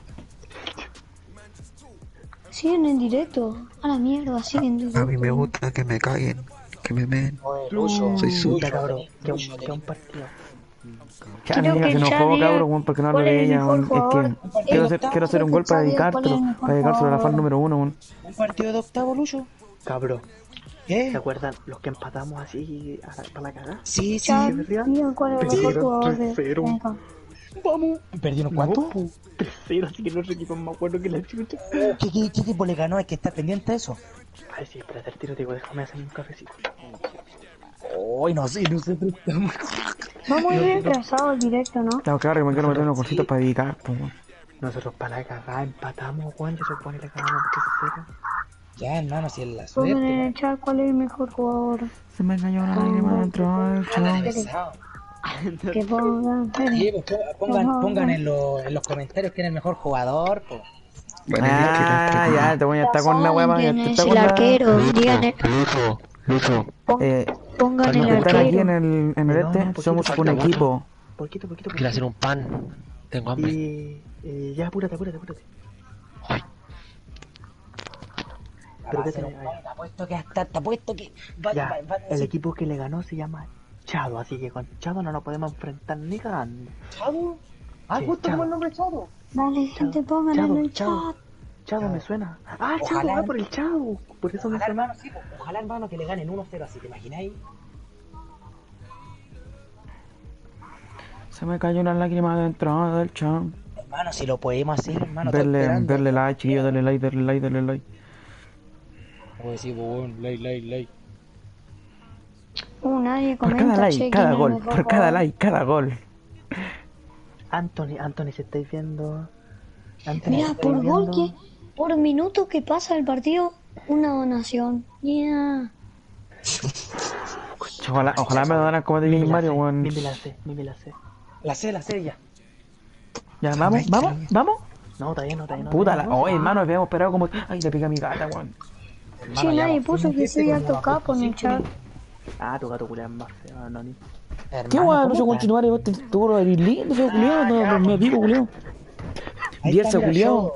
S7: Siguen en directo. A la mierda, siguen en directo.
S5: A mí me gusta que me caguen, que me meen.
S13: Oye, Lucho,
S5: Soy suyo.
S2: Ya, cabrón, que un, que un partido.
S1: Ya,
S7: Creo
S1: amiga,
S7: que
S1: se
S7: el
S1: enojó,
S7: Xavi-
S1: cabrón, weón, porque no hablo
S7: ¿cuál es
S1: de
S7: el
S1: ella,
S7: mejor
S1: weón. Es
S7: jugador?
S1: que quiero hacer, quiero hacer un gol para
S7: Xavi, ¿cuál es el
S1: dedicártelo,
S7: mejor
S1: para dedicárselo a la fan
S7: jugador?
S1: número uno, weón.
S13: un partido de octavo, Lucho.
S2: Cabrón,
S13: ¿Qué?
S2: ¿se acuerdan los que empatamos así a la, para la cagada?
S13: Sí, sí.
S7: Xavi, digan cuál es el mejor
S2: Pero
S7: jugador de
S2: tres cero.
S7: Venga.
S2: Vamos.
S13: ¿Perdieron cuánto?
S2: tres cero, así que los equipos más buenos que la chucha.
S13: ¿Qué, qué, qué tipo le ganó? Hay que estar pendiente de eso.
S2: Ay, sí, espérate, el tiro, digo, déjame hacer un cafecito.
S13: Uy, no sé, no sé.
S7: Va muy bien trazado el directo, ¿no?
S1: Claro, claro, que me quiero meter unos cositos para dedicar, pues, weón.
S2: Nosotros para la cagada empatamos, Juan, se supone que le ganamos que se seca.
S13: Ya, hermano, si es la
S7: Pongan en
S13: suerte.
S7: el chat cuál es el mejor jugador.
S1: Se me cayó una lágrima dentro del chao.
S7: Que pongan.
S13: Sí, pues, pongan, pongan en, lo- en los comentarios quién es el mejor jugador. Pues.
S1: Ah, ya, te voy a estar con una hueá más. Ya
S7: ¿Quién
S1: te
S7: es
S1: está
S7: el
S1: con la.
S7: arquero? Digan el-
S14: Lucho, Lucho.
S1: Eh,
S7: Pongan
S1: los
S7: el
S1: que están aquí
S7: arquero.
S1: en el, en el
S2: No,
S1: este,
S2: no, poquito,
S1: somos un
S14: falta
S1: equipo.
S2: Poquito, poquito,
S14: Quiero hacer
S2: poquito.
S14: un pan. Tengo hambre.
S2: Y, y ya, apúrate, apúrate, apúrate.
S13: Pero que te te apuesto que hasta, te apuesto que. Va,
S2: Ya,
S13: va- va a
S2: el
S13: decir,
S2: equipo que le ganó se llama Chado, así que con Chado no nos podemos enfrentar ni cagando.
S13: ¿Chado? Ah,
S2: Sí,
S13: justo
S2: Chado.
S13: como el nombre Chado.
S7: Dale, gente, pongan
S2: Chado,
S7: en el
S2: Chado.
S7: chat.
S2: Chado me suena. Ah,
S13: Ojalá-
S2: Chado, va por el Chado. Por eso me
S13: Ojalá,
S2: suena.
S13: hermano, sí, pues, ojalá, hermano, que le ganen uno cero, así, ¿te imagináis?
S1: Se me cayó una lágrima dentro del chao.
S13: Hermano, si lo podemos hacer, hermano, estoy
S1: Darle,
S13: esperando.
S1: darle like, chiquillo, darle like, darle like, darle like.
S13: Voy a decir, bueno, like, like, like.
S7: Uh, nadie
S1: Por
S7: comenta.
S1: cada like,
S7: che,
S1: cada
S7: quién es
S1: gol,
S7: el mejor
S1: por cada
S7: jugador.
S1: like, cada gol.
S2: Anthony, Anthony, si estáis viendo. Anthony,
S7: Mira,
S2: si estáis
S7: por gol
S2: viendo-
S7: que. Por minuto que pasa el partido, una donación. Yeah.
S1: Ojalá, ojalá me donaran como de Game Mario, weón.
S2: Mimi la sé, Mimi la sé.
S13: La sé, la sé ya.
S1: Ya, vamos, vamos, vamos.
S2: No, todavía no, todavía no.
S1: Puta la.
S2: todavía no.
S1: Oye, hermano, habíamos esperado como. Ay, le pegué a mi gata, weón.
S7: Sí, nadie puso que soy alto capo en el chat.
S2: Ah, tu gato culiao es más feo, Anoni.
S1: ¿Qué guay, Lucho Conchinuare? Vos te tú eres lindo, feo culiao, no, no me pico culiao. Dierza culiao.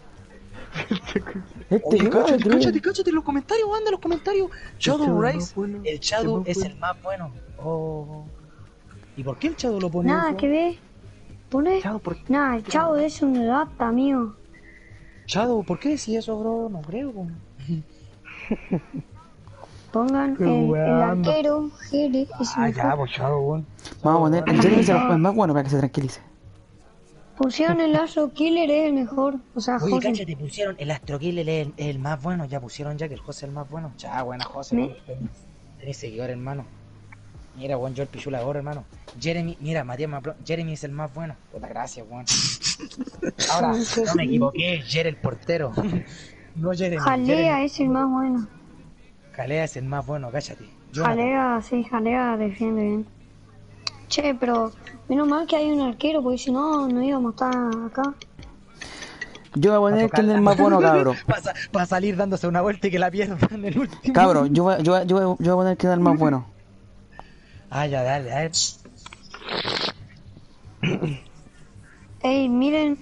S1: Este
S4: Oye,
S1: qué guay,
S4: cáchate, cáchate, cáchate en los comentarios, anda en los comentarios. Shadow Rise,
S2: bueno,
S4: el Shadow
S2: es
S4: es
S2: más
S4: el más bueno. Oh. ¿Y por qué el Shadow lo pone?
S7: Nada
S4: eso?
S7: que ver. ¿Pone? Nada, el chavo es un adapta, amigo.
S4: Shadow, ¿por qué decís eso, bro? No creo. po.
S7: Pongan
S4: Qué
S7: el, el
S4: weando.
S7: arquero, Jerez, es
S4: Ah,
S7: mejor.
S4: ya, pues Shadow, weón.
S1: Vamos a poner el Jeremy es el más bueno para que se tranquilice.
S7: Pusieron el Astro Killer, es el mejor. O sea,
S4: Oye,
S7: José.
S4: cáchate, pusieron el Astro Killer es el, es el más bueno. Ya pusieron ya que el José es el más bueno. Ya, buena José.
S7: Me-
S4: weón. Tenés seguidor, hermano. Mira, weón, yo el pichula ahora, hermano. Jeremy, mira, Matías Maplón. Jeremy es el más bueno. Puta, gracias, weón. Ahora, no me equivoqué. Jer el portero. No Jeremy.
S7: Jalea
S4: Jeremy.
S7: es el más bueno.
S4: Jalea es el más bueno, cállate. Yo
S7: Jalea, sí, Jalea defiende bien. Che, pero menos mal que hay un arquero, porque si no, no íbamos a estar acá.
S1: Yo voy a poner que es el más bueno, cabro.
S4: Para salir dándose una vuelta y que la pierdan en el último.
S1: Cabro, yo voy, yo, voy- yo, voy- yo voy a poner que es el más bueno.
S4: Ah, ya, dale, dale.
S7: Ey, miren.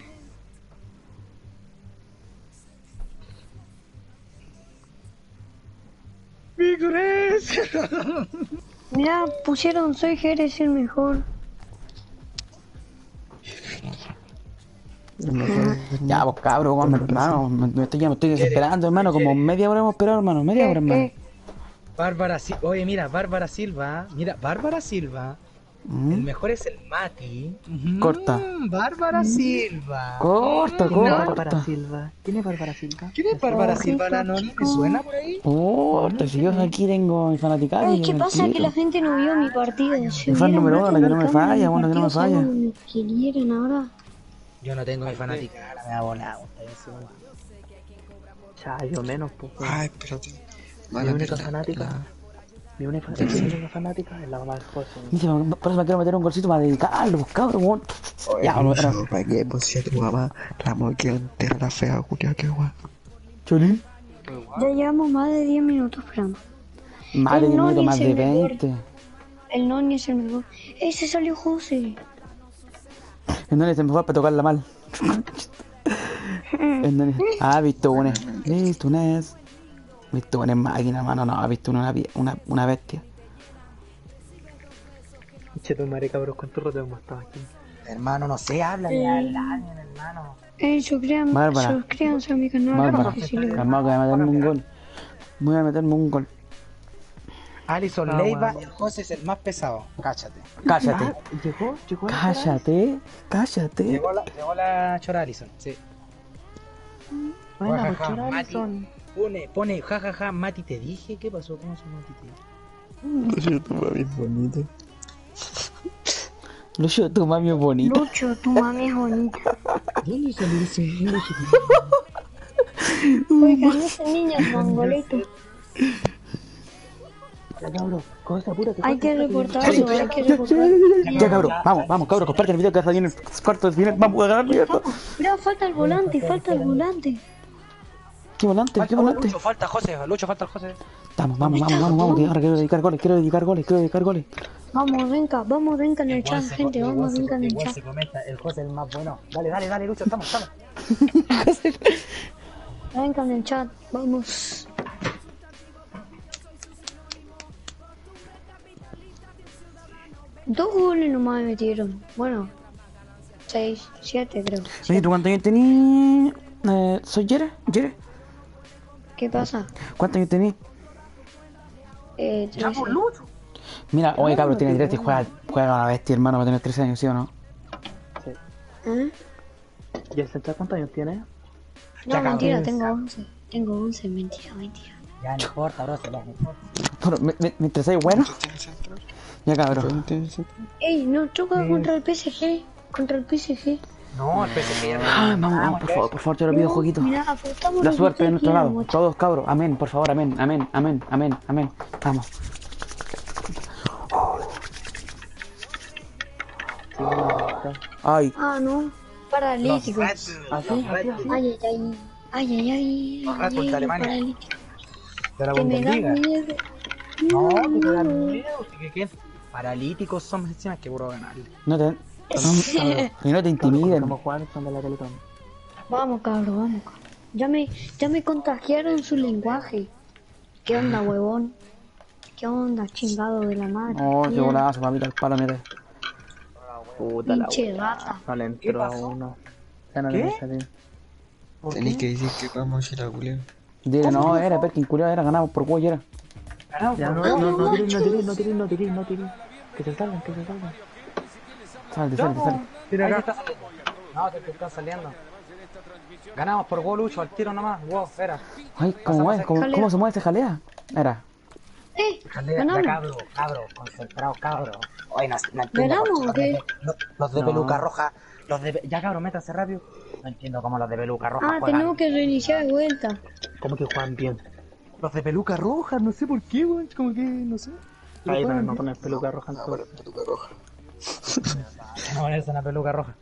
S7: Mira, pusieron soy Jerez el mejor.
S1: Ya, pues cabro, weón, hermano, me, me estoy, ya me estoy desesperando, hermano. Como media hora hemos esperado, hermano, media hora, hermano.
S4: Bárbara Silva. Oye, mira, Bárbara Silva. Mira, Bárbara Silva. El mejor es el Mati.
S1: Corta.
S4: Mm, Bárbara Silva.
S1: Corta,
S2: ¿Quién es
S1: corta.
S2: Bárbara Silva? ¿Quién es Bárbara Silva?
S4: ¿Quién es Bárbara Silva, la Noni? ¿Te suena por ahí?
S1: Corta, si yo aquí tengo mi fanaticada.
S7: Ay, ¿qué pasa? Que la gente no vio mi partido. Si
S1: Mi fan
S7: hubieran
S1: número
S7: visto
S1: uno, la que no
S7: mi
S1: me
S7: cámara,
S1: falla,
S7: mi
S1: bueno, que no me
S7: partido,
S1: falla.
S7: ¿saben lo que querían ahora?
S4: Yo no tengo mi fanática, me da volado.
S2: Ya, yo menos, pues.
S5: Ay, espérate.
S2: Mi
S5: Mala
S2: única
S5: mierda,
S2: fanática.
S5: la-
S2: Mi única, mi única fanática es la mamá del José.
S1: Dice, por eso me quiero meter un golcito para dedicarlo, pues cabrón, weón.
S5: Oye,
S1: Ya, bueno,
S5: Lucho,
S1: ahora.
S5: ¿para qué? Pues si a tu mamá la moqueo entera la fea, culia, qué guay.
S1: Cholín.
S7: Ya llevamos más de diez minutos esperando.
S1: Más de
S7: El
S1: diez
S7: Noni
S1: minutos, más
S7: es
S1: de
S7: el mejor.
S1: veinte.
S7: El Noni es el mejor. Ese salió José.
S1: Entonces es mejor para tocarla mal. Entonces, ah, visto una. Visto una es. Visto una es máquina, mano. No, ha visto una, una, una bestia.
S2: Che, tu madre, cabrón, ¿cuánto rato hemos estado aquí?
S4: Hermano, no sé, háblale
S7: Eh.
S4: al año, hermano.
S7: Eh, suscríbanse,
S1: Bárbara.
S7: suscríbanse a mi canal.
S1: Bárbara,
S7: porque si les-
S1: calmado que voy a meterme un gol. Voy a meterme un gol.
S4: Alison
S2: Ah,
S4: Leiva,
S2: bueno.
S4: el José es el más pesado. Cáchate.
S1: Cállate.
S2: Ah, ¿Llegó? ¿Llegó la
S1: Cállate. Cállate.
S4: Llegó la, llegó la chora Alison, sí.
S2: Buena,
S4: Jajaja,
S2: pues, chora,
S4: Mati.
S2: Alison.
S4: Pone, pone, jajaja, Mati, te dije, ¿qué pasó? ¿Cómo se Mati te dije?
S5: Lucho, tu mami es bonita.
S1: Lucho, tu mami es bonita.
S7: Lucho, tu mami es bonita.
S4: ¿Dónde salió ese Lucho?
S7: Oigan, ese niño es mongolito.
S2: Ya, cabrón, cosa pura.
S7: Hay que reportarlo, hay que reportarlo.
S1: Ya, cabrón. Vamos, vamos, cabrón. Comparte el video que va a salir en el cuarto de final. Vamos a ganar, mierda.
S7: Mira, falta el volante, falta el volante.
S1: ¿Qué volante? ¿Qué
S4: Falta
S1: volante?
S4: Lucho, falta José, Lucho, falta el José.
S1: Vamos, vamos, vamos, vamos, vamos. Que ahora quiero dedicar goles, quiero dedicar goles, quiero dedicar goles.
S7: Vamos, venga, vamos, venga en el chat, gente, vamos, venga en el
S4: Igual
S7: chat.
S4: se comenta, el José es el más bueno. Dale, dale, dale, Lucho, estamos, estamos.
S7: Venga en el chat, vamos. Dos goles nomás me metieron. Bueno, seis, siete creo.
S1: Oye, ¿tú cuántos años tenías? Eh, ¿Soy Jere? ¿Jere?
S7: ¿Qué pasa?
S1: ¿Cuántos años tenías?
S7: Eh, trece.
S1: Mira, oye, cabrón, tiene trece y juega, juega a la bestia, hermano, va a tener trece años, ¿sí o no?
S7: ¿Eh?
S2: ¿Y el Sancha cuántos años tiene?
S7: No, mentira, tengo once. Tengo once, mentira, mentira.
S4: Ya no importa, bro, se lo mejor.
S1: Bueno, me- me- mientras hay bueno. Ya, cabrón.
S7: Ey, no, choca contra el P S G. Contra el P S G.
S4: No, el P S G ya no.
S1: Ay, vamos, vamos, por favor, por favor, te lo pido, jueguito.
S7: Mira, apostamos
S1: La
S7: lo que
S1: suerte de
S7: ustedes
S1: nuestro
S7: quieran,
S1: lado.
S7: guacho.
S1: Todos, cabros. Amén, por favor, amén, amén, amén, amén, amén. Vamos. Ay,
S7: Ah, no. Paralítico.
S4: Los Red Bull, los Red Bull.
S7: Ay, ay, ay. Ay, ay, ay.
S4: Los Red
S7: ay,
S4: Bull de
S7: ay,
S4: Alemania.
S7: paralítico.
S4: de la
S7: Que me da
S4: Bundesliga.
S7: miedo.
S4: No, que me da miedo. Que, que paralíticos somos encima que puro ganar.
S1: No te... Y no te intimiden.
S2: Estamos jugando con la Teletón.
S7: Vamos, cabrón, vamos, cabrón. Ya me, ya me contagiaron su lenguaje. ¿Qué onda, huevón? ¿Qué onda, chingado de la madre?
S1: Oh, qué
S7: Mierda,
S1: golazo, mamita, el palo, mete.
S2: Puta la
S7: pinche
S2: wea.
S7: rata.
S2: No le entró a uno. Ya no
S4: ¿Qué?
S2: le salir.
S5: Tenéis que decir que vamos a ir a culeo.
S1: Dile, no, era Perkin, culiao, era, ganamos por huevo y era.
S2: Ya no, no, no, no tiréis, no tiréis, no tiréis, no tiréis, no tiréis. Que se salgan, que se salgan.
S1: Salte, salte, salte.
S4: Tira acá. Está saliendo. No, te, te están saliendo. Ganamos por gol, Lucho, al tiro nomás. Wow, espera.
S1: Ay, ¿cómo mueve? ¿Cómo, ¿Cómo se mueve ese jalea? Era.
S7: ¡Eh!
S13: Jalea, ya,
S7: ¡Ganamos!
S13: cabro, cabro, concentrado, cabro. Oye, no, no entiendo.
S7: ¿Ganamos
S13: por
S7: o
S13: qué
S7: qué?
S13: Los de, los, los de
S2: No.
S13: peluca roja, los de... Ya, cabro, métase rápido. No entiendo cómo los de peluca roja
S7: Ah,
S13: juegan.
S7: tenemos que reiniciar de vuelta.
S2: ¿Cómo que juegan bien?
S4: Los de peluca roja, no sé por qué, weón. Como que, no sé.
S2: Ahí
S4: Pero
S2: para
S4: juegan
S2: no
S4: bien.
S2: poner peluca roja en todo.
S5: Peluca roja.
S13: No ponerse una peluca roja.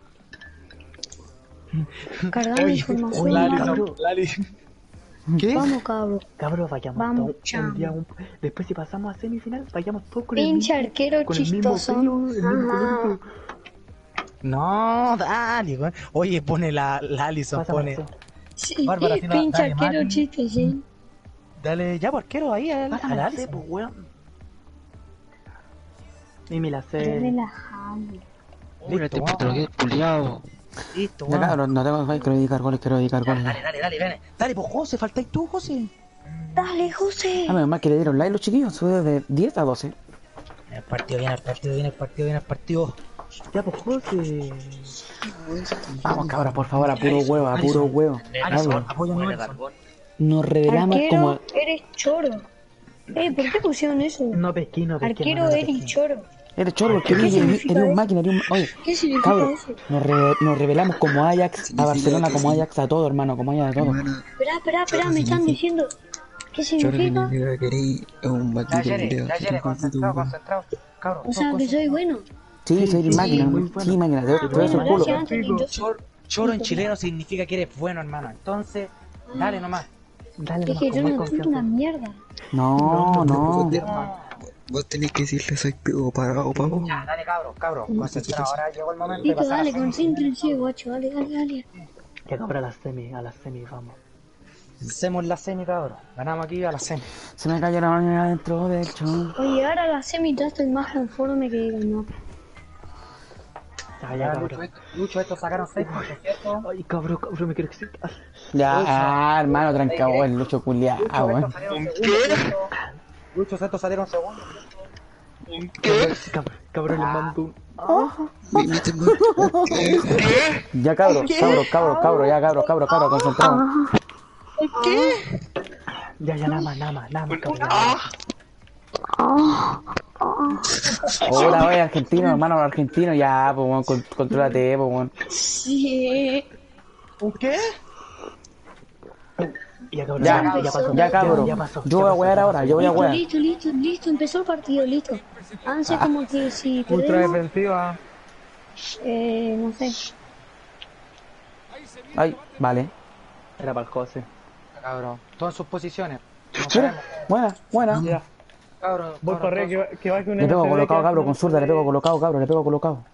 S7: Cargando información.
S2: Oye,
S4: Lali,
S2: cabro,
S4: Lali. ¿Qué?
S7: Vamos, cabrón.
S2: cabro, vayamos
S7: Vamos,
S2: todos
S7: chamo.
S2: un día. Un... Después, si pasamos a semifinal, vayamos todos con el
S7: Pinche
S2: mismo,
S7: arquero
S2: con el mismo
S7: chistoso.
S2: pelo, el mismo
S7: Ajá.
S2: color.
S4: No, dale, weón. Oye, pone la, la Alison,
S2: Pásame
S4: pone.
S2: eso.
S7: Sí,
S4: Bárbara, si no,
S7: pinche
S4: dale,
S7: arquero
S4: Mati.
S7: chiste, sí.
S4: Dale, ya, por arquero ahí al,
S2: Pásame
S4: al
S2: la
S4: Alison.
S2: C, pues, weón. Y me la
S7: Qué
S2: sé.
S7: relajante.
S14: Uy, no te importa lo que es culiao.
S4: Listo,
S1: Ya,
S4: weón.
S1: cabrón, no tengo fe, quiero dedicar goles, quiero dedicar goles.
S4: Dale, dale, dale, dale. Dale, pues José, faltáis tú, José.
S7: Dale, José.
S1: Ah, menos mal que le dieron like los chiquillos, sube de diez a doce.
S4: El partido viene, el partido viene, el partido viene, el partido.
S2: Ya, pues, José.
S1: Vamos, cabros, por favor, a puro huevo, a puro huevo.
S4: Alison,
S1: Vamos.
S4: apóyanos, Alison.
S1: Nos revelamos
S7: Arquero,
S1: como...
S7: eres choro. Eh, ¿por qué pusieron eso?
S2: No pesquí, no pesquí.
S7: Arquero, eres choro.
S1: Eres choro, porque
S7: ¿Qué
S1: eres,
S7: significa
S1: eres un
S7: eso?
S1: máquina, eres un... Oye,
S7: ¿Qué significa
S1: cabrón,
S7: eso?
S1: nos, re- nos revelamos como Ajax a Barcelona,
S5: que
S1: como
S5: sí.
S1: Ajax a todo, hermano, como Ajax a todo.
S5: Hermano,
S7: Espera, espera, espera, me están diciendo. ¿Qué
S5: choro
S7: significa?
S5: significa que eres un
S4: Ya,
S5: batido
S4: Jere,
S5: culeo.
S4: ya, Jere, concentrado, concentrado. Cabrón,
S7: O sea, que soy bueno.
S1: Sí, soy
S2: sí,
S1: máquina,
S2: muy
S1: sí, máquina, te te doy el culo.
S7: Gracias, Anthony. Yo
S4: Choro, choro en chileno significa que eres bueno, hermano. Entonces, dale nomás.
S2: Dale,
S7: dije,
S2: nomás,
S7: yo
S2: con
S7: no
S2: más
S7: soy una
S2: confianza.
S7: mierda.
S1: No, no.
S5: Vos tenés que decirle soy pego pagado, pavo.
S13: Ya, dale, cabro, cabro. Concentrado, ahora llegó el momento de
S7: Listo,
S13: pasar a
S7: dale,
S13: la
S7: concéntrense, guacho. Dale, dale, dale.
S2: Que cabra a la semi, a la semi, vamos.
S4: Hacemos la semi, cabrón. Ganamos aquí a la semi.
S1: Se me cayó la mano adentro del show.
S7: Oye, ahora la semi ya estoy más conforme que no.
S2: Ya,
S13: Ya,
S2: ya,
S13: Lucho,
S2: cabrón.
S13: esto- Lucho, estos sacaron seis puntos, ¿cierto?
S2: Ay, cabrón, cabrón, me quiero excitar.
S1: Ya, ah, hermano, trancado el lucho culiao,
S13: Lucho,
S1: weón.
S13: estos salieron segundos, ¿cierto? Lucho, estos salieron segundos.
S2: Cabrón, cabrón, le mando un...
S1: Ya, cabro, cabro, cabro, cabro, ya, cabro, cabro, cabro, concentrado.
S2: Ya, ya, nada más, nada más, nada más, cabrón.
S1: Hola, oye, argentino, hermano, argentino, ya, pues, weón, con- contrólate, pues, weón.
S7: Sí.
S4: ¿Un qué?
S2: Ya, cabrón,
S1: Ya,
S2: ya, ya pasó.
S1: ya, cabro.
S2: Ya pasó.
S1: Yo voy a wear ahora, yo voy a
S7: Listo,
S1: wear.
S7: listo, listo, listo. Empezó el partido, listo. Háganse como que si
S6: Ultra
S7: perdemos,
S6: defensiva.
S7: eh, no sé.
S1: Ay, vale.
S2: Era para el José.
S4: Cabrón, todas en sus posiciones. No
S1: Mira,
S4: sabemos.
S1: buena, buena.
S4: Ya. Cabrón,
S6: Voy
S4: cabrón,
S6: para arriba, que, que baje un
S1: Le pego
S6: N C D
S1: colocado,
S6: que-
S1: cabro, con zurda, le pego colocado, cabro, le pego colocado.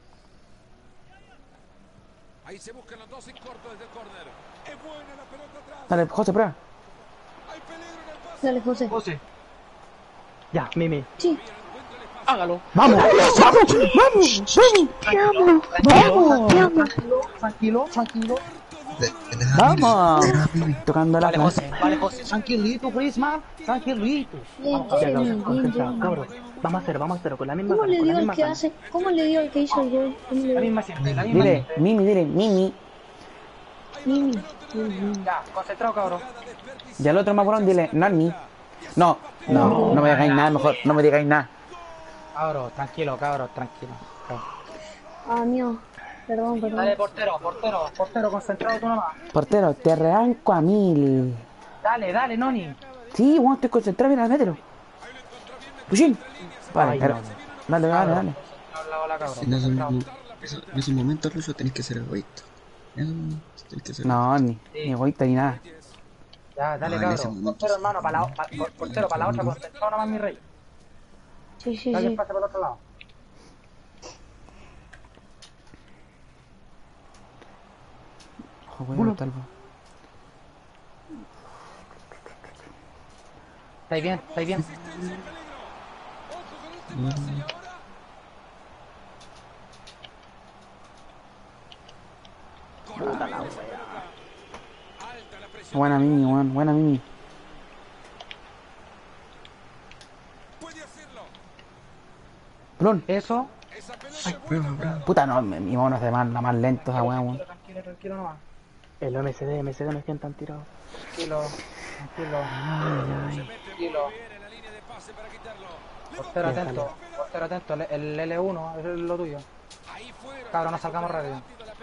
S10: Ahí se buscan los dos en corto desde el córner. Es buena la pelota atrás.
S1: Dale, José, prueba.
S10: Hay peligro en el pase.
S7: Dale, José.
S4: José.
S2: Ya, Mimi.
S7: Sí.
S4: Hágalo.
S1: ¡Vamos! ¡Vamos! ¡Vamos! ¡Vamos! ¡Vamos!
S4: Tranquilo, tranquilo, tranquilo.
S1: ¡Vamos! Tocando la
S4: Vale, José, vale, José. Tranquilito, Prisma. Tranquilito.
S7: Bien,
S2: Ya,
S7: bien,
S2: cabrón,
S7: bien,
S2: concentrado,
S7: bien.
S2: cabrón. Vamos a hacer, vamos a hacer con la misma
S7: ¿Cómo
S2: gana,
S7: le
S2: con la
S7: dio el
S2: misma
S7: que
S2: gana.
S7: hace? ¿Cómo le dio el que hizo el gol? ¿Cómo le
S4: La
S7: dio?
S4: misma siempre, la misma
S1: Dile,
S4: siempre.
S1: Mimi, dile, Mimi.
S7: Mimi.
S4: Ya, concentrado, cabrón.
S1: Y al otro más morón, dile, Nani. No, no, no me digáis nada, mejor, no me digáis nada.
S4: Cabro, tranquilo, cabro, tranquilo. Cabro.
S7: Ah, mío. Perdón, perdón.
S13: Dale, portero, portero, portero, concentrado tú nomás.
S1: Portero, te arranco a mil.
S13: Dale, dale, Noni.
S1: Sí, bueno, estoy concentrado, mira, mételo. Pushín. Vale,
S2: Ay,
S1: pero-
S2: no, no.
S1: dale, dale, dale.
S13: Habla, hola, cabrón.
S5: En esos,
S13: Concentrado.
S5: eso- en esos momentos, Lucho, tenés que ser egoísta. En esos momentos tenés que ser
S1: No, ni, ni egoísta ni nada.
S13: Ya, dale,
S5: Ah, en ese
S13: cabrón.
S5: momento
S13: Portero,
S5: sí.
S13: hermano, para la, o- pa- por- portero, para la otra, concentrado nomás, mi rey.
S7: Sí, sí,
S13: Que alguien
S7: sí.
S13: pase por el otro lado.
S1: Ojo, bueno, talvo.
S13: ¿Estáis bien? ¿Estáis bien?
S1: Buena Mimi, weón, buena Mimi. Plon.
S13: Eso.
S5: Prueba, prueba.
S1: Puta, no, mi mi mono es de más, la más lento esa weá, weón.
S13: Tranquilo, tranquilo nomás.
S2: El M C D, M C D me sientan tirado.
S13: Tranquilo, tranquilo. Tranquilo. Portero atento, portero atento, el- el L uno es lo tuyo. Cabrón, no salgamos rápido.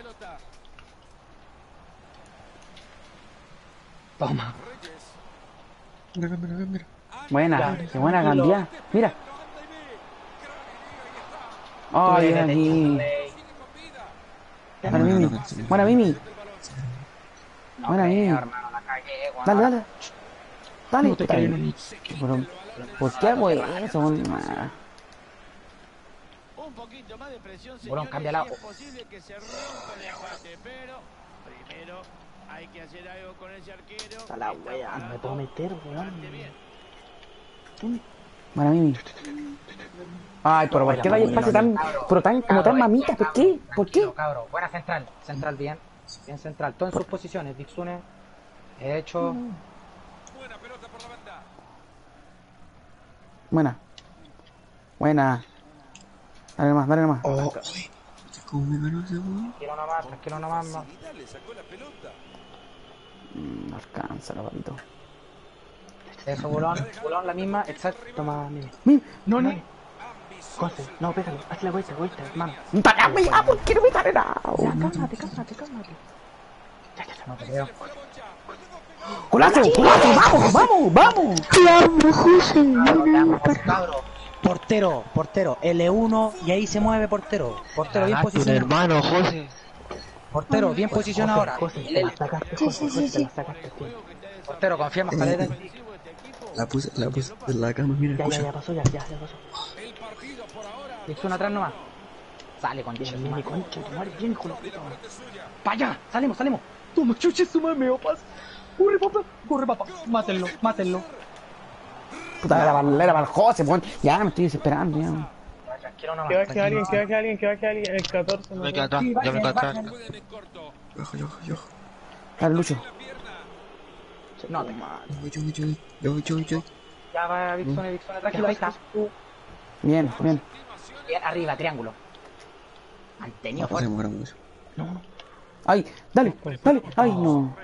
S13: Toma.
S5: Mira, mira, mira, mira.
S1: Buena,
S13: Ya.
S1: qué buena
S13: Tranquilo.
S1: cambiar. Mira. Ay,
S13: Tú
S1: ven
S13: eres
S1: aquí.
S13: de-
S1: Buena Mimi. Buena Mimi.
S13: No
S1: Buena
S13: creo,
S1: Mimi.
S13: hermano, la cagué, weón.
S1: Dale, dale. Dale.
S2: No te
S1: Puta,
S2: cayó en el-
S1: pero, ¿por qué hago eso? weón? Ah.
S11: Un poquito más de presión,
S13: Bolón,
S11: señores,
S13: cambia la-
S11: y es posible que se rompa el empate, pero primero hay que hacer algo con ese arquero.
S2: Está la wea, no me puedo meter, weón.
S1: Buena Mimi. Ay, pero ¿por qué da el pase tan, pero tan, como tan mamita? ¿Por qué? ¿Por qué?
S13: Cabrón, buena central, central bien, bien central, todo en sus posiciones, Dixune, hecho,
S1: Buena. Buena. Dale nomás, dale nomás.
S5: Oh, uy. ¿Cómo me ganó ese weón?
S13: tranquilo nomás, tranquilo nomás, no.
S1: Mm, No alcanza, la papito.
S13: Eso, Bulón, Bulón la misma, exacto, toma, mira.
S1: Mimi.
S2: No, no. José, no, pégale, haz la vuelta, vuelta, hermano.
S1: ¡Págame ya! ¿Por qué no me sale nada?
S2: Ya, cálmate, cálmate, cálmate.
S13: No te creo.
S1: ¡Golazo! ¡Golazo! ¡Vamos, vamos, vamos!
S7: Te amo, José.
S13: Cabro, te amo, cabro. Portero, portero, L uno y ahí se mueve portero, portero bien
S14: Un
S13: posicionado,
S14: hermano, José.
S13: portero bien posicionado ahora,
S2: José, te la sacaste,
S7: Sí,
S2: José,
S7: sí, sí,
S2: José, te
S7: sí.
S2: la sacaste, sí.
S13: portero, confiamos, caleta en ti.
S5: La puse, la puse en la cama, mira,
S2: Ya, ya, ya
S5: escucha.
S2: pasó, ya, ya, ya pasó.
S13: Dixune atrás nomás. Sale con
S2: Viene,
S13: Dixune,
S2: viene,
S13: nomás.
S2: concha, tu madre, viene, hijo de la puta.
S13: ¡Pa' allá! ¡Salimos, salimos!
S2: Toma, chuche, su madre, me papás. Corre, papá, corre, papá. Mátenlo, mátenlo.
S1: Puta, era para, era para el José, weón. Ya me estoy desesperando, ya.
S13: Tranquilo nomás.
S6: Que baje
S13: tranquilo
S6: alguien,
S13: nomás.
S6: que baje alguien, que baje alguien. El catorce, no
S14: Me
S6: sé.
S14: quedo atrás,
S13: Sí,
S14: yo me
S13: bajen,
S14: quedo atrás.
S13: bajen.
S5: Yo, yo, yo.
S1: Dale, Lucho.
S13: No, te-
S5: Yo, yo, yo, yo, yo, yo.
S13: ya va Dixune, Dixune, tranquilo, ahí está.
S1: Bien, bien.
S13: Bien, arriba, triángulo. Mantenido fuerte.
S5: Pasemos ahora mucho.
S1: Ay, dale, dale. Ay, no.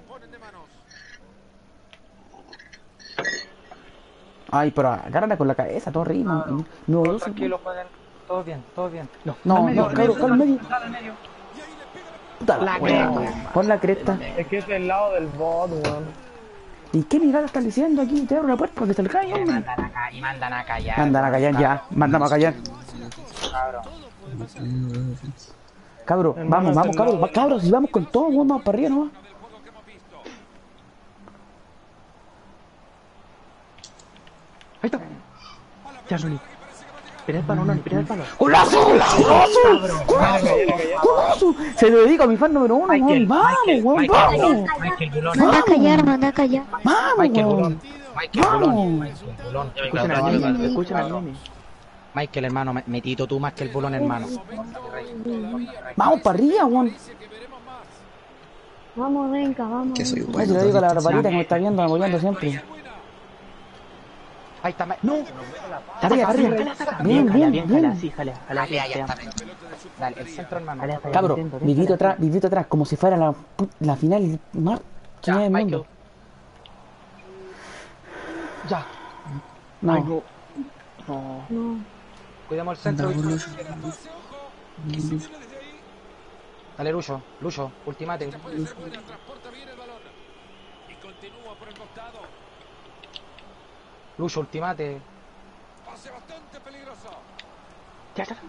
S1: Ay, pero agárrala con la cabeza, todo ritmo.
S13: Claro.
S1: No,
S13: Todos
S1: no,
S13: tranquilos, jueguen. Todos bien, todos bien.
S1: no, no, cabrón, cabrón, medio.
S13: Dale al medio.
S1: Puta la wea. Pon la cresta.
S6: Es que es el lado del bot, weón.
S1: ¿Y qué mirada estás diciendo aquí? Te abro la puerta para que se le caiga,
S13: Y
S1: hombre.
S13: mandan a, ca- y mandan a callar.
S1: Mandan a callar ya, mandamos a callar.
S13: Cabrón.
S1: Cabro,
S6: Hermano,
S1: vamos, vamos,
S6: es el
S1: cabro,
S6: lado
S1: va- cabros, si vamos con todo, weón, vamos para arriba nomás.
S2: Ahí está. Ya, Ronnie. Espera el balón, Ronnie, espera el balón.
S1: ¡Golazo! ¡Golazo! ¡Golazo! ¡Golazo! Se lo dedico a mi fan número uno, weón.
S13: Michael,
S1: ¡Vamos,
S13: Michael,
S1: weón!
S13: Michael
S1: ¡Vamos!
S13: Bulón, Michael Bulón.
S7: Manda a callar, manda a callar.
S1: ¡Vamos,
S13: Michael
S1: weón!
S13: Bulón. Michael Bulón.
S1: ¡Vamos!
S13: Michael Bulón.
S14: Yo me quedo
S2: Escuchen
S14: atrás,
S2: al
S14: yo me
S2: meme,
S14: quedo
S2: escuchen al meme.
S13: Michael, hermano, me- metito tú más que el Bulón, hermano.
S1: ¡Vamos para arriba, weón!
S7: Vamos, venga, vamos.
S5: Que soy
S1: Ay,
S5: bueno.
S1: se lo digo a la
S5: todito.
S1: barbarita que me está viendo, apoyando siempre.
S13: Ahí está, Ma- no.
S1: Arriba, arriba. Bien,
S2: Jala,
S1: bien,
S2: bien, jala,
S1: bien.
S2: sí, jala, jala.
S13: Dale, ahí
S2: te
S13: está.
S2: amo.
S13: Dale, el centro, hermano.
S2: Jala, jala,
S1: Cabro,
S2: intento,
S1: vivito
S2: intento.
S1: atrás, vivito atrás, como si fuera la, pu- la final más
S13: Ya,
S1: del
S13: Michael.
S1: mundo.
S13: Ya.
S1: No,
S2: Ay, no. No.
S7: No.
S13: Cuidemos el centro.
S5: Anda,
S13: Lucho.
S5: Lucho.
S13: Dale, Lucho. Lucho, ultimate. Lucho, ultimate.
S2: Ya, ya.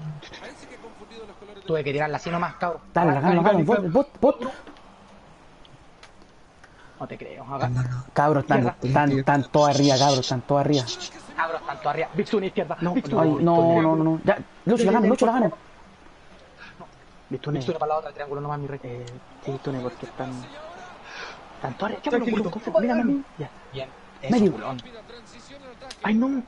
S13: Tuve que tirarla así nomás, cabrón.
S1: dale,
S13: Dale,
S1: gana,
S13: dale,
S1: gana, bot,
S13: dale.
S1: bot, bot.
S13: No te creo. Haga.
S1: Cabros, están, están, están todos arriba, cabros, están todos arriba.
S13: Cabros, tanto arriba. Bitsune izquierda.
S1: No,
S13: Bitsune.
S1: ay, no, no, no, no. Ya, Lucho la gana, Lucho la gana.
S13: Bitsune. Bitsune para la otra, triángulo nomás, mi rey. Eh, sí, Bitsune, porque están... Están todos arriba. Tranquilito. Mira, mami. Ya. Bien. Medio. Culón. Ay, no.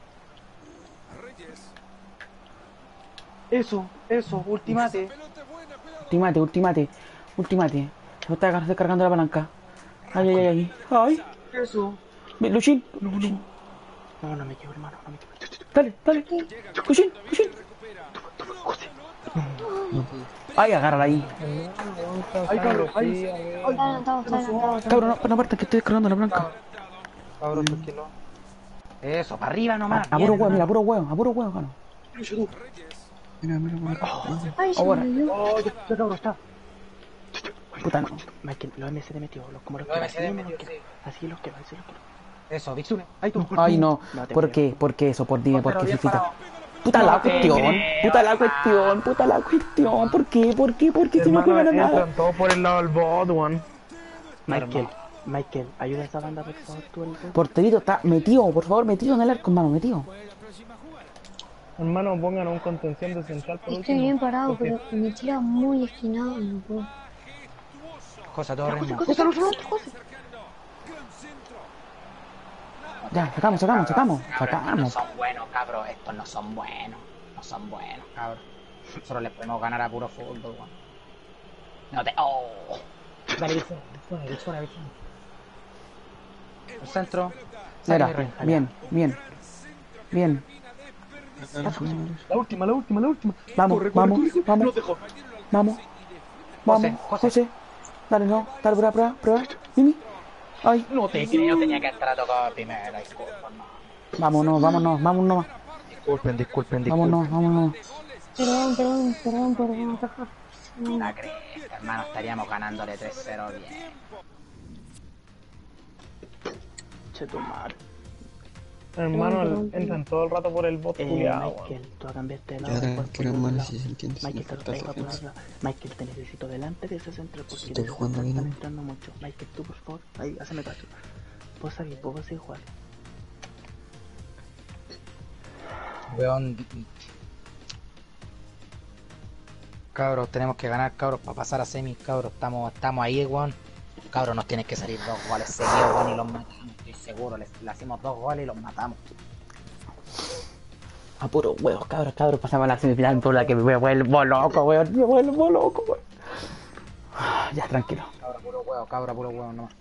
S4: Eso, eso, ultimate.
S1: Ultimate, ultimate, ultimate. Se está descargando la palanca. Ay, ay, ay, ay.
S4: Eso.
S1: Luchín.
S13: No, no. No, no me quedo, hermano, no me quedo.
S1: Dale, dale. Luchín, Luchín. Ay, agárrala ahí.
S4: Ay, cabrón, ay.
S1: Cabrón, no, no partan que estoy descargando la palanca.
S4: Cabrón, tranquilo.
S13: Eso, para arriba nomás.
S1: A puro huevo, mira, a puro huevo, a puro huevo, cabrón.
S5: Mira, mira, mira.
S7: Ay, se
S1: Ahora.
S7: me dio.
S13: Oh, ya, ya cabrón, está.
S1: Puta, no.
S13: Michael, los M C D metió, los como los
S4: Los
S13: que
S4: M C D
S13: así,
S4: metió,
S13: los que-
S4: sí.
S13: así los que va, así los que Eso, Bitsune. Ahí tú.
S1: Ay, no.
S13: te
S1: ¿Por
S13: creo.
S1: qué? ¿Por qué eso? Por dime, ¿por qué,
S4: bien
S1: Fifita?
S4: parado.
S1: Puta
S13: No
S1: la
S13: te
S1: cuestión,
S13: creo.
S1: puta la cuestión, puta la cuestión. ¿Por qué? ¿Por qué? ¿Por qué si no
S6: Hermano,
S1: juegan a nada?
S6: entran todos por el lado del bot, weón.
S13: Michael, Michael, ayuda a esa banda, por favor, tú el
S1: Porterito está metido, por favor, metido en el arco, hermano, metido.
S6: Hermano, pongan un contención de central por
S7: Estoy
S6: último.
S7: bien parado,
S6: Porque-
S7: pero me tira muy esquinado y no puedo.
S13: Cosa todo ritmo.
S7: Cosa, cosa, cosa.
S1: Ya, sacamos, sacamos, sacamos,
S13: No
S1: sacamos.
S13: son buenos, cabros, estos no son buenos. No son buenos, cabros. Solo les podemos ganar a puro fútbol, weón. No te... ¡Oh! Dale, Bitsune, Bitsune, Bitsune, Bitsune. El centro.
S1: Mira,
S13: Saca mi rey,
S1: bien, bien, bien.
S4: La última, la última, la última.
S1: Vamos,
S4: Corre, corre,
S1: vamos,
S4: corre, corre.
S1: vamos.
S4: Lo dejo.
S1: Vamos, vamos,
S13: José,
S1: José. Dale, no, dale, prueba, prueba, prueba. Mimi. Ay,
S13: No te creo, tenía que estar a tocar primero, disculpa, no.
S1: vámonos, vámonos, vámonos,
S4: Disculpen, disculpen, disculpen.
S1: vámonos, vámonos.
S7: Perdón, perdón, perdón, perdón.
S13: No la crees, hermano, estaríamos ganándole tres cero bien. Che tu madre.
S6: Hermano,
S7: Perdón,
S6: el-
S7: perdón.
S6: entran todo el rato por el bot
S13: Eh,
S6: culiado, weón.
S13: Michael, tú a cambiarte de
S5: Ya
S13: lado. después
S5: tranquilo,
S13: por un
S5: hermano,
S13: lado.
S5: si se entiende, si
S13: Michael,
S5: no
S13: te
S5: falta
S13: deja por
S5: defensa.
S13: arriba. Michael, te necesito delante de ese centro porque
S5: Estoy
S13: de
S5: jugando
S13: centro
S5: bien.
S13: están entrando mucho. Michael, tú por favor, ahí, hazme caso. Vos sabés, vos vas a ir a jugar. Weón. Cabros, tenemos que ganar, cabros, para pasar a semis, cabros. Estamos, estamos ahí, weón. Cabros, nos tienen que salir dos goles seguidos, weón, y los matamos. Estoy seguro, le, le hacemos dos goles y los matamos.
S1: A puro huevos, cabros, cabros, pasamos a la semifinal por la que me vuelvo loco, weón, me vuelvo loco, weón. Ya, tranquilo.
S13: Cabra, puro huevo, cabra, puro huevo, nomás.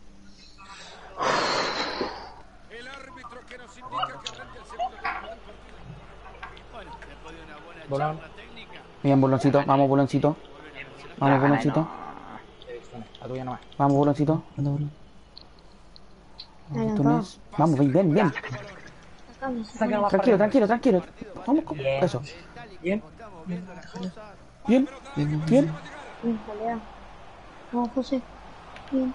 S10: El árbitro que nos indica que arranca el segundo tiempo. Bueno, después de una buena
S1: Bolón.
S10: charla técnica.
S1: Bien, boloncito, vamos, boloncito. Vamos, boloncito.
S13: La tuya nomás.
S1: Vamos, boloncito. Túnez. Vamos, bien, bien, bien. Tranquilo, tranquilo, tranquilo. Vamos con eso.
S4: Bien.
S1: Bien, bien.
S7: Bien, pelea. Vamos, José. Bien.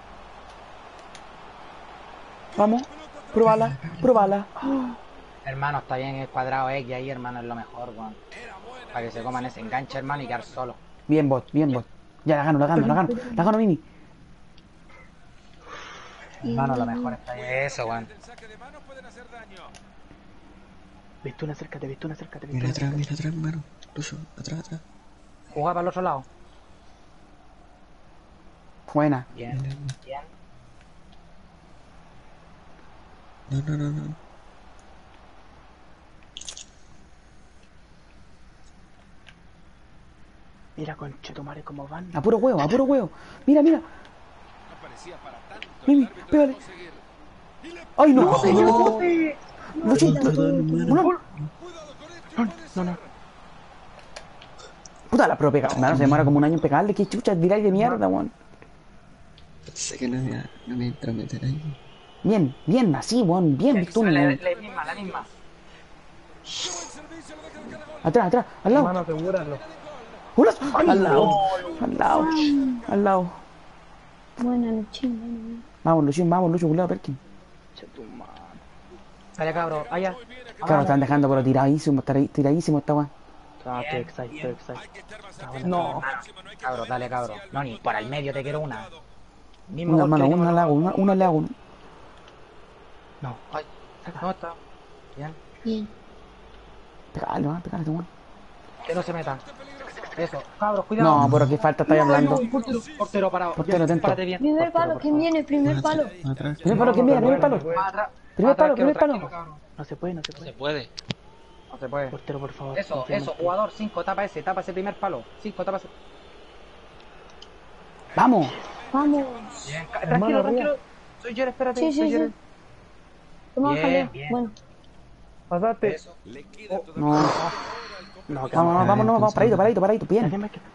S1: Vamos, pruébala, pruébala.
S13: Hermano, está bien el cuadrado X ahí, hermano, es lo mejor, weón. Para que se coman ese enganche, hermano, y quedar solo.
S1: Bien, bot, bien, bot. Ya la gano, la gano, la gano. La gano, Mimi.
S13: Hermano, lo mejor está ahí. Eso, weón. Bitsune, acércate, Bitsune, acércate, Bitsune.
S5: Mira atrás, mira atrás, hermano. Lucho, atrás, atrás.
S13: Jugá para el otro lado.
S1: Buena.
S13: Bien, bien.
S5: No, no, no, no.
S13: Mira, conchetumare, cómo van.
S1: A puro huevo, a puro huevo. Mira, mira. Mimi, pégale. ¡Ay, no!
S13: No,
S1: Lucho,
S13: no, no, no.
S1: Puta la propia pega. Hermano, se demora como un año en pegarle. Qué chucha, dirás de mierda, weón.
S5: Sé que no me, no me entra a meter ahí.
S1: Bien, bien, así, weón. Bien, Bitsune,
S13: La,
S1: weón.
S13: la misma, la misma.
S1: Atrás, atrás, al lado.
S6: Hermano, asegúralo.
S1: ¡Ulas! Al lado, al lado, al lado.
S7: Buena, Luchín, buena.
S1: Vamos, Luchín, vamos, Lucho, culado, Perkin.
S13: Dale, cabro, allá.
S1: Claro, están dejando pero tiradísimo, tira- tiradísimo esta weón.
S13: Ah, estoy excited, estoy excited. No. Cabro, dale, cabro. No, ni por al medio te quiero una.
S4: Mismo
S1: Una,
S4: gol que
S1: hermano,
S4: le dimos
S1: una
S4: a
S1: le hago,
S4: los-
S1: una, una le hago.
S4: No, ay, no está. Bien.
S7: Bien.
S1: Pegale, va, pegale, weón.
S4: Que no se metan. Eso, cabros, cuidado.
S1: No, pero qué falta estáis hablando.
S4: Portero, portero parado.
S1: Portero,
S4: Ya,
S1: atento.
S4: párate bien.
S7: Primer
S4: Portero,
S7: palo,
S4: por
S7: ¿quién
S4: favor.
S7: viene? Primer palo.
S1: Primer palo, ¿quién viene? Primer palo.
S4: Más atrás.
S1: Primer
S4: Más
S1: palo,
S4: atrás,
S1: primer
S4: que
S1: palo.
S4: tranquilo, cabrón.
S2: No se puede, no se puede.
S14: Se puede.
S4: No se puede.
S2: Portero, por favor.
S4: Eso,
S2: confiemos
S4: eso,
S2: en ti.
S4: jugador cinco, tapa ese, tapa ese primer palo. cinco, tapa ese.
S1: Vamos.
S7: Vamos.
S4: Bien, ca- tranquilo, tranquilo. Soy yo, espérate.
S7: Sí,
S4: soy
S7: sí,
S4: yo.
S7: sí. Toma,
S4: Bien,
S7: jaleo.
S4: bien.
S7: Bueno.
S6: Pasaste.
S4: Eso.
S1: No.
S2: No,
S1: Vamos, vamos, vamos, no, vamos, paradito, paradito, paradito, bien.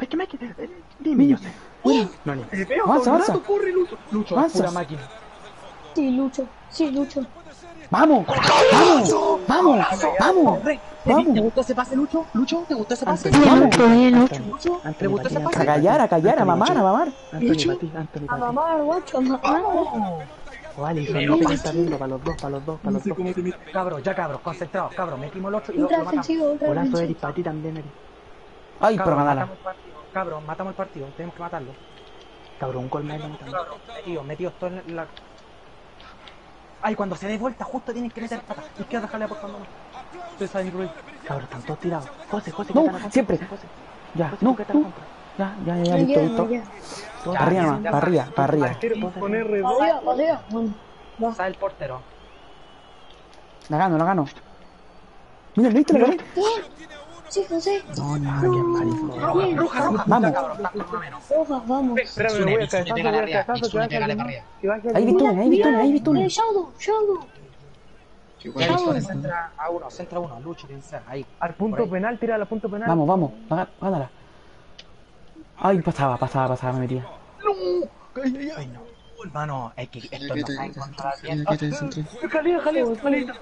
S2: Dime,
S1: Bueno,
S2: No, ni.
S1: avanza, avanza.
S4: Corre, Lucho. Lucho,
S1: Avanza.
S4: pura máquina.
S7: Sí, Lucho. Sí, Lucho.
S1: Vamos, vamos, vamos, vamos,
S4: ¿Te
S1: vamos.
S4: gustó ese pase, Lucho? Lucho, ¿te gustó ese pase?
S7: Bien, Lucho, bien, Lucho.
S4: Lucho, ¿te
S2: Anthony,
S4: gustó ese
S2: Anthony,
S4: pase?
S1: A callar, a callar, a mamar, a mamar.
S2: Anthony Pati, Anthony
S7: A
S2: Pati.
S7: mamar, guacho, a mamar.
S2: O Alisson, no te está viendo para los dos, para los dos, para los dos.
S4: Cabros, ya cabros, concentrados, cabros. Metimos el otro y lo,
S7: Ultra
S4: lo matamos.
S7: defensivo, ultra
S2: Golazo
S7: defensivo.
S2: Eric Pati también, Eric.
S1: Ay, pero
S4: Cabros,
S1: ganala.
S4: matamos el partido. Cabros, matamos el partido. Tenemos que matarlo.
S2: Cabrón, un gol más y lo matamos.
S4: Cabros, metidos, metidos todos en la... Ay, cuando se dé vuelta, justo tienes que meter patas. Izquierda, jale por favor. Ustedes saben, Rui.
S2: Cabrón, están todos tirados. José, José,
S1: No,
S2: quita la contra,
S1: siempre.
S2: José, José.
S1: Ya,
S2: José,
S1: no,
S2: quita la
S1: no.
S2: contra.
S1: Ya, ya, ya,
S7: No
S1: listo,
S7: llega,
S1: listo.
S7: no llega.
S1: Para arriba,
S4: Ya,
S1: nomás,
S4: ya,
S1: para arriba, para arriba.
S6: Con R dos.
S7: Arriba, arriba. Bueno, va.
S4: Sale el portero.
S1: La gano, la gano. Mira, ¿lo viste? La gané.
S7: Bien. Sí, José.
S2: No, nada, que marico.
S7: Ah, bien.
S4: Roja, roja.
S1: Vamos.
S4: Ya, cabros, tanto por lo menos.
S7: Roja, vamos.
S6: Espérame, me voy a cabezazo, voy a cabezazo, que baje alguien más. Que baje
S1: Ahí
S6: alguien más.
S1: Vitone, ahí Vitone, ahí
S7: Eh,
S1: Vitone.
S7: Shadow, Shadow.
S4: Ya, Victoria, centra a uno, centra a uno. Lucho, tiene que ser. Ahí.
S6: Al punto
S4: Por ahí.
S6: penal, tira al punto penal.
S1: Vamos, vamos, gá- gánala. Ay, pasaba, pasaba, pasaba, me metía.
S4: Ay, no. Hermano, es que esto no está en contra bien.
S6: Jaleo, jaleo, jaleo.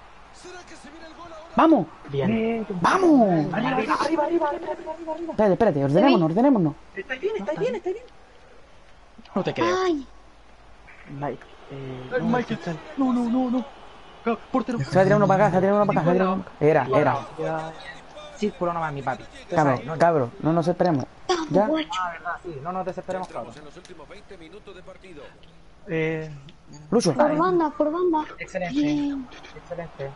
S1: ¡Vamos!
S2: Bien.
S1: ¡Vamos!
S4: Arriba, arriba, arriba, arriba, arriba, arriba, arriba.
S1: Espérate, espérate, ordenémonos, ordenémonos.
S4: ¿Estáis bien? ¿Estáis bien? ¿Estáis bien? No te creo.
S7: Ay.
S2: Mike. Eh,
S4: Ay,
S2: no,
S4: Michael.
S2: Cristal.
S4: No, no, no, no. Ca- Portero.
S1: Se va a tirar uno para acá, se va a tirar uno para acá, se va a tirar uno para acá. Era, era.
S4: Ya. Círculo nomás, mi papi. Usted
S1: Cabro,
S4: sabe, no-
S1: cabro, no nos esperemos. ¿Ya?
S4: Ah, verdad, sí. No nos desesperemos, cabros.
S10: En los últimos veinte minutos de partido.
S4: Eh,
S1: Lucho.
S7: Por banda, por banda.
S4: excelente.
S7: Bien.
S4: Excelente.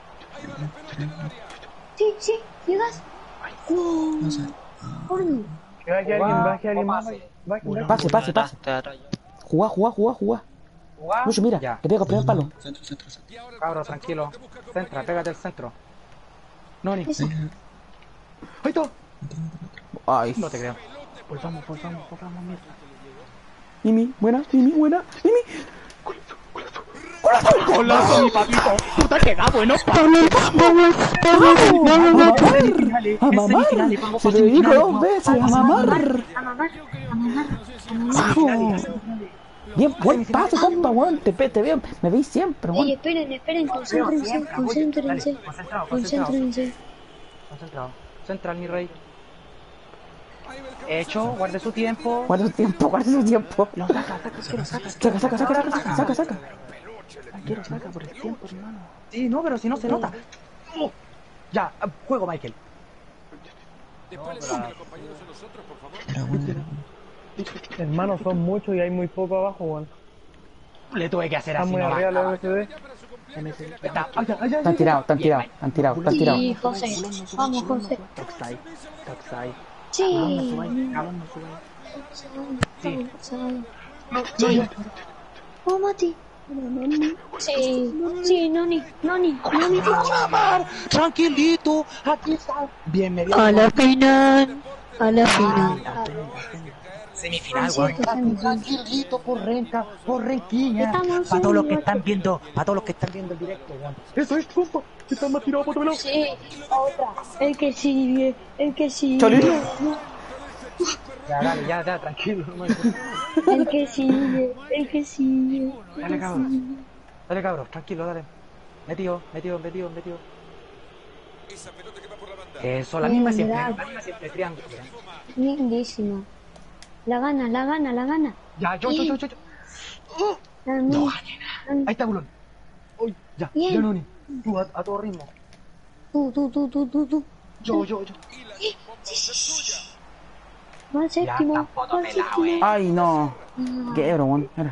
S7: Sí, sí, llegas. Wow. Orden.
S6: Que baje alguien, baje alguien más. Baje, baje.
S1: Pase, pase, pase. Jugá, jugá, jugá, jugá.
S4: Jugá.
S1: Lucho, mira,
S4: Ya.
S1: le pego el primer palo.
S5: Centro, centro, centro.
S4: Cabro, tranquilo. Centra, pégate al centro. Noni.
S7: Eso.
S4: Ahí está.
S1: Ay,
S4: No te creo.
S2: Volvamos, volvamos, volvamos, mierda.
S1: Mimi, buena, Mimi, buena, Mimi.
S4: ¡Golazo, mi papito! ¡Puta que da bueno!
S1: A mamar, se lo dedico dos veces, a mamar.
S7: A mamar, a mamar.
S1: Vamos. Bien, buen paso, compa, weón, te, pe- te veo, me veis siempre,
S7: Ey,
S1: weón.
S7: esperen, esperen, concéntrense, concéntrense.
S4: Concentrado, concentrado.
S7: Concéntrense.
S4: Concentrado. Central, mi rey. Hecho, guarde su tiempo.
S1: Guarda su tiempo, guarda su tiempo.
S2: No, saca, saca, quiero, saca.
S1: Saca, saca, saca, saca, saca, saca.
S2: Quiero, saca por el tiempo, hermano.
S4: Sí, no, pero si no se nota. Oh. Ya, ah, juego, Michael.
S10: Después le dicen a los compañeros a nosotros, por favor.
S5: Era bueno, era bueno.
S6: Hermanos, son muchos y hay muy poco abajo, weón.
S4: Le tuve que hacer
S6: Están
S4: así
S6: muy
S4: nomás.
S6: arriba los M S D.
S4: Está, ay, ay, ay,
S1: Están tirados, están tirados, están tirados, están tirados.
S7: Sí, José. Vamos, José.
S2: Toxai, Toxai.
S7: Sí.
S4: Sí.
S7: Sí. Oh, Mati. Sí, sí, Noni, Noni, Noni.
S4: Tranquilito, aquí está. Bien, me dio.
S7: A la final, a la final.
S4: Semifinal,
S7: Sí,
S4: weón.
S7: que semifinal.
S4: Tranquilito, por Renca, por Renquiña.
S7: Estamos
S4: Para todos los
S7: en
S4: que
S7: el
S4: están viendo, para todos los que están viendo el directo, weón. Eso es, compa. Que están más tirados por tu lado.
S7: Sí, otra. El que sigue, el que sigue.
S1: Cholito.
S4: Ya, dale, ya, ya, tranquilo. No hay-
S7: El que sigue, el que sigue. el
S4: Dale,
S7: que
S4: cabros.
S7: sigue.
S4: Dale, cabros, tranquilo, dale. Metido, metido, metido, metido.
S10: Esa pelota que va por la banda.
S4: Eso, la
S7: Bien,
S4: misma siempre,
S7: ¿verdad?
S4: la misma siempre, triángulo.
S7: Lindísima. La gana, la gana, la gana.
S4: Ya, yo, yo, yo, yo. yo. Oh,
S7: La
S4: no,
S7: mía.
S4: ahí está, Bulón. Uy, ya,
S7: Bien.
S4: ya, Noni. Tú, a, a todo ritmo.
S7: Tú, tú, tú, tú, tú, tú.
S4: Yo, yo, yo.
S7: Va al séptimo,
S4: tampoco
S7: va al
S4: pelao,
S7: séptimo.
S1: Ay, no. Qué bro, weón. Mira.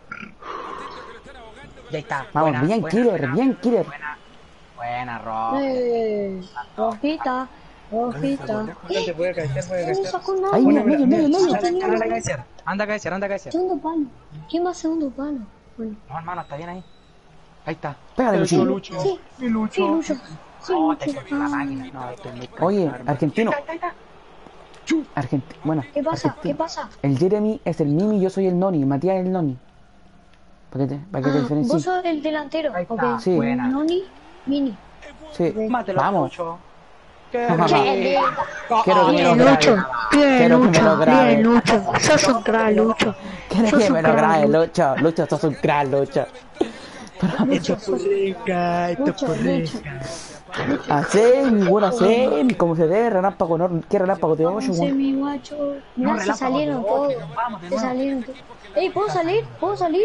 S13: Ya está.
S1: Vamos,
S13: buena,
S1: bien
S13: buena,
S1: killer,
S13: buena,
S1: bien killer.
S13: Buena, buena, roja.
S7: Eh, rojita, rojita.
S4: Te voy a caer, voy a
S7: No sacó nada.
S1: Ahí, mira, medio, medio, medio.
S4: Anda a cabecear, anda a cabecear, anda a cabecear.
S7: Segundo palo. ¿Quién va a segundo palo? Bueno.
S13: No, hermano, está bien ahí. Ahí está.
S1: Pégale, Luchín.
S7: Sí, sí, Lucho. Sí, Lucho. Sí,
S13: No,
S7: Lucho.
S13: te caí la
S7: Ah.
S13: máquina. No, estoy muy
S1: Oye, argentino. Argentino. Bueno,
S7: ¿Qué pasa?
S1: argentino.
S7: ¿Qué pasa?
S1: El Jeremy es el Mimi y yo soy el Noni. Matías es el Noni. ¿Para qué te, para que te
S7: Ah,
S1: diferencies?
S7: vos sos el delantero.
S13: Ahí está,
S7: Ok.
S1: Sí.
S13: buena.
S7: Noni, Mini.
S1: Sí,
S4: Mátelo,
S1: vamos.
S4: Lucho.
S7: ¡Qué lindo!
S1: Quiero que me lo
S7: Bien, Lucho.
S1: grabe.
S7: Bien,
S1: Quiero que me
S7: Lucho.
S1: lo grabe.
S7: Bien, Lucho. Sos un crack, Lucho.
S1: ¿Quieres
S7: Sos
S1: que
S7: un
S1: me lo
S7: crack,
S1: grabe,
S7: Lucho.
S1: Lucho? Lucho, sos un crack, Lucho.
S7: Lucho, sos-
S4: Rica, esto
S7: Lucho,
S4: es
S7: Lucho.
S1: Asemi, bueno, Asemi, como se dé, relámpago, no, ¿qué relámpago de ocho,
S7: Ese
S1: weón?
S7: mi guacho. Mirá, se
S13: relámpago,
S7: salieron
S13: no,
S7: todos.
S13: que nos vamos de
S7: Se
S13: nuevo.
S7: salieron todos. Ey, ¿puedo salir? ¿Puedo salir?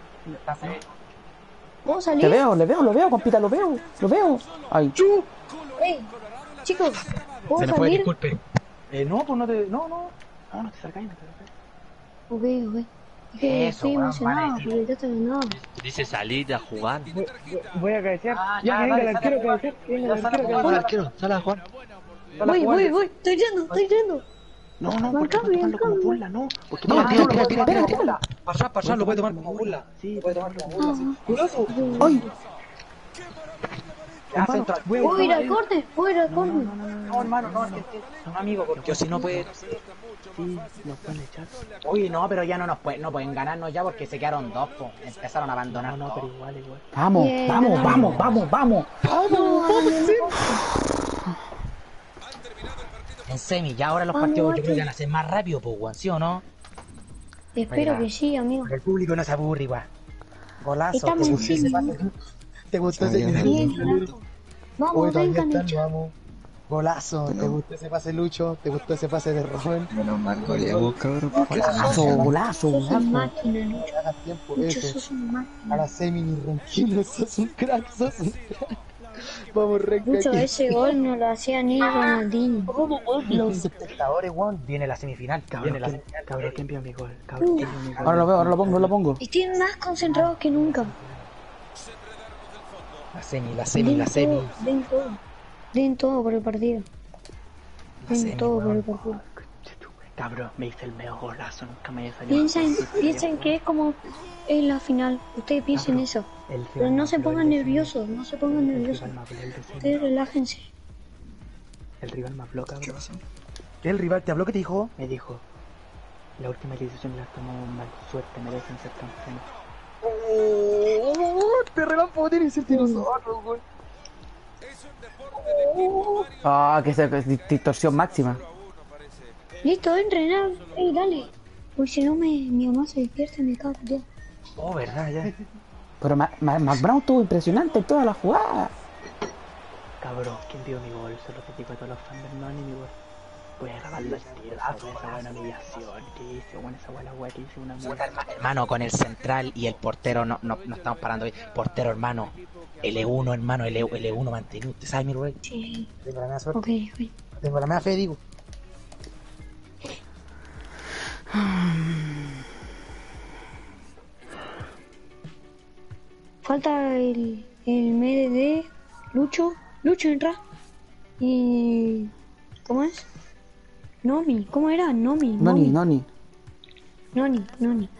S7: ¿Puedo
S1: Te
S7: salir?
S1: veo, le veo, lo veo, compita, lo veo, lo veo. Ay,
S7: Ey, chicos, ¿puedo
S4: Se le fue,
S7: salir?
S4: disculpe. Eh, no, pues no te. No, no. No, no te sacáis, no te sacáis.
S7: Ok, ok. Es que
S13: Eso,
S7: estoy
S13: weón,
S7: emocionado
S13: vale, sí.
S7: porque ya te ganado.
S14: Dice salir a jugar.
S6: Voy a cabecear.
S13: Ah,
S6: Ya,
S13: ya,
S6: que venga
S13: dale,
S6: el
S13: sale
S6: arquero
S13: a
S6: a
S13: jugar.
S6: cabecear. Que venga
S13: Ya,
S6: el
S13: sale a
S6: arquero a
S13: jugar.
S6: cabecear.
S14: Arquero, sale a jugar.
S7: Voy, voy, voy. Estoy yendo, estoy yendo.
S2: No, no,
S7: Van
S2: porque va a
S7: cambio,
S2: tomarlo como
S7: cambio.
S2: burla, no. Porque
S1: no,
S2: mira,
S1: tira,
S2: no,
S1: tira,
S2: no,
S1: tira,
S2: no,
S1: tira,
S2: no,
S1: tira.
S4: Pasar, pasar, lo puede tomar como burla.
S2: Sí,
S4: Lo puede tomar como burla. sí.
S7: Ah,
S4: Curazo.
S1: Ay,
S4: Ya, central.
S7: ¿puedo ir al corte? ¿Puedo ir al corte?
S4: No, hermano, no, argentino. Un amigo, porque si no puede.
S2: sí, nos pueden echar.
S13: Uy, no, pero ya no nos pueden, no pueden ganarnos ya porque se quedaron dos, po. Empezaron a abandonar.
S2: No, no,
S13: todo.
S2: pero igual, igual.
S1: vamos,
S7: Bien,
S1: vamos,
S7: ganamos.
S1: vamos, vamos, vamos.
S7: No,
S13: En semi, ya ahora los
S7: Vamos,
S13: partidos yo
S7: guacho.
S13: creo que van a ser más rápido, pues, weón, ¿sí o no?
S7: espero
S13: Mira.
S7: que sí, amigo.
S13: El público no se aburre, igual. Golazo.
S7: Estamos
S13: ¿Te
S7: en
S13: gustó ese
S7: cine.
S13: pase? ¿Te gustó ese
S5: Bien,
S7: Bien, carajo. Vamos, vengan, hecho.
S13: vamos. Golazo. ¿Te gustó ese pase Lucho? ¿Te gustó ese pase de Robin?
S5: Menos mal goleamos, cabrón. porque
S1: Golazo, golazo,
S7: Sos una
S1: golazo.
S7: máquina, Lucho.
S13: Hagas tiempo,
S7: Lucho,
S13: eso.
S7: sos una máquina.
S13: A la semi ni ronquino, sos un crack, sos un crack. Vamos, Renca.
S7: Lucho, ese gol no lo hacía ni Ronaldinho.
S13: Los espectadores, weón. Viene la semifinal.
S2: Cabrón,
S13: Viene la
S2: ¿quién,
S13: semifinal.
S2: cabrón, ¿quién vio mi gol? Cabrón, ¿quién vio mi gol?
S1: Ahora lo veo, ahora lo pongo, lo pongo.
S7: Estén más concentrados que nunca.
S13: La semi, la semi, la
S7: Den
S13: semi.
S7: todo, den todo. Den todo por el partido.
S13: La
S7: Den
S13: semi,
S7: todo por el
S13: weón.
S7: partido.
S2: Cabrón, me hice el mejor golazo, nunca me había salido.
S7: Piensen,
S2: así, pero
S7: piensen
S2: ya,
S7: que es como en la final. Ustedes piensen
S2: Cabrón,
S7: eso.
S2: el
S7: Pero
S2: rival
S7: no
S2: más
S7: se pongan
S2: blog de semi.
S7: nerviosos, no se pongan
S2: El
S7: nerviosos.
S2: rival más blog de semi.
S7: Ustedes relájense.
S2: El rival más blog, cabrón.
S4: ¿El rival te habló? ¿Qué te dijo?
S2: Me dijo, la última decisión la tomamos mal, suerte, merecen ser campeones.
S4: Oh, te relámpago tiene que ser nosotros, güey.
S1: Ah, que es di- distorsión máxima.
S7: Listo, entrenar. Ey, dale. Porque si no me, mi mamá se despierta y me cago ya.
S13: Oh, verdad, ya.
S1: Pero Ma- Ma- Mac Brown estuvo impresionante en toda la jugada.
S2: Cabrón, ¿quién vio mi gol? Solo te digo a todos los fans del Nani mi gol. Voy a grabarlo al tiro, esa wea, esa buena humillación que hice, bueno, esa buena wea que hice, una
S13: Puta,
S2: mierda.
S13: herma- hermano, con el central y el portero no, no, no estamos parando bien. Portero, hermano. L uno, hermano, L, L uno mantenido. ¿Usted sabe, mi rey?
S7: Sí.
S13: Tengo la mea suerte.
S7: Ok, ok.
S13: Tengo la mea fe, digo.
S7: Falta el, el M D D. Lucho. Lucho, entra. Y... ¿Cómo es? Nomi. ¿Cómo era? Nomi.
S1: Noni, Noni.
S7: Noni, Noni.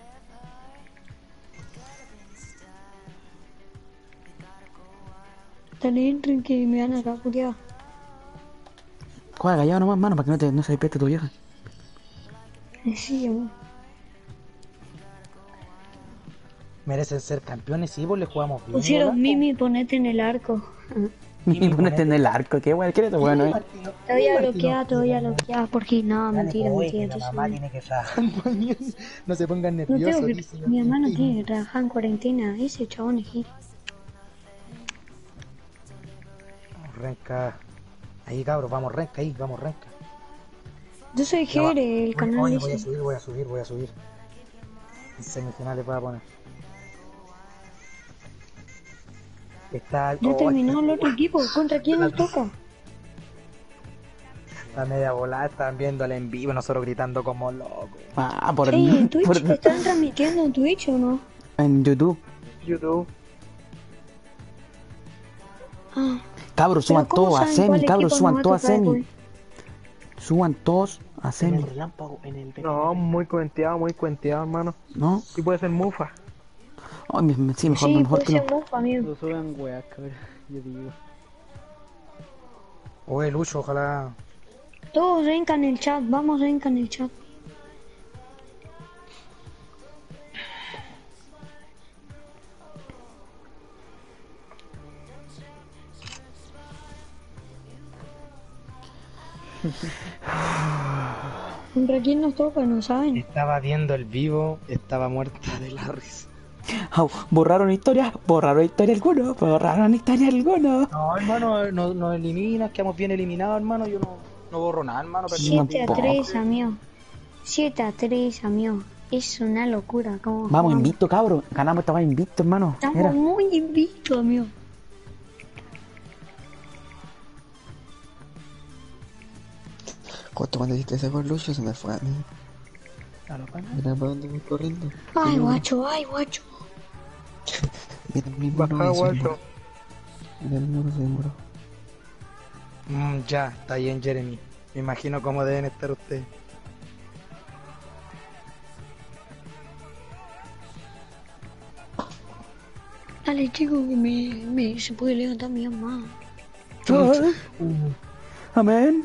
S7: Dale, entren que me van a cagar, culiao.
S1: Juega callado nomás, mano, para que no, te, no se despierte tu vieja.
S7: Sí, amor.
S13: Merecen ser campeones, sí, vos le jugamos bien.
S7: Pusieron
S13: golazo.
S7: Mimi, ponete en el arco.
S1: Y ponete en el arco, qué bueno, ¿qué eres bueno, eh?
S7: Te voy a bloquear, te voy a bloquear porque no,
S13: Dale,
S7: mentira,
S13: oye,
S7: mentira.
S13: que la
S7: yo
S13: mamá
S7: soy-
S13: tiene que trabajar mañana. No se pongan
S7: No tengo
S13: nerviosos,
S7: que...
S13: dice.
S7: Mi hermano tiene que trabajar en cuarentena. Ese chabón es gil.
S13: Renca. Ahí, cabros, vamos, Renca, ahí, vamos, Renca.
S7: Yo soy
S13: Ya va.
S7: Jere, el canal
S13: Oye, voy a
S7: ese.
S13: subir, voy a subir, voy a subir. En semifinales voy a poner. Está...
S7: Ya
S13: oh,
S7: terminó
S13: está-
S7: el otro equipo. ¿Contra quién nos toca?
S4: La media volada estaban viéndola en vivo, nosotros gritando como locos.
S1: Ah, por
S7: Ey, ¿en Twitch
S1: por-
S7: te están transmitiendo en Twitch o no?
S1: En YouTube.
S6: YouTube.
S7: Ah,
S1: Cabros, suban
S7: pero ¿cómo
S1: todos a
S7: saben
S1: semi,
S7: cuál
S1: cabros,
S7: equipo
S1: suban
S7: nos va a
S1: todos a
S7: tocar,
S1: semi.
S7: güey?
S1: Suban todos a
S2: En
S1: semi.
S2: el relámpago, en el
S6: No, muy cuenteado, muy cuenteado, hermano.
S1: ¿No?
S6: Y puede ser mufa.
S1: Ay, me- me- sí, mejor,
S7: Sí,
S1: mejor
S7: puede
S1: que no.
S7: ser mufa, amigo.
S12: Lo suban weas, cabrón. Yo digo.
S4: Oye, Lucho, ojalá.
S7: Todos renca en el chat, vamos renca en el chat. ¿Contra quién nos toca? No saben.
S4: Estaba viendo el vivo, estaba muerta de la risa.
S1: Au, borraron historia, borraron historia alguno, borraron historia alguno.
S4: No, hermano, no, no eliminas, quedamos bien eliminados, hermano. Yo no, no borro nada, hermano.
S7: siete a tres, amigo. siete a tres, amigo. Es una locura. ¿Cómo
S1: Vamos,
S7: jugamos?
S1: invicto, cabros. Ganamos esta vez invicto, hermano.
S7: Estamos
S1: Era.
S7: muy invictos, amigo.
S5: Justo cuando hiciste ese gol, Lucho, se me fue a mí.
S2: ¿A los panas?
S5: Mira para dónde voy corriendo.
S7: Ay, guacho, ay, guacho.
S5: Mira el mismo
S6: Baja,
S5: no se
S6: guacho.
S5: demoró. Mira el mismo se demoró.
S4: Mm, ya, está bien, Jeremy. Me imagino cómo deben estar ustedes.
S7: Dale, chico, que me, me se puede levantar mi mamá.
S1: Ay. Amén.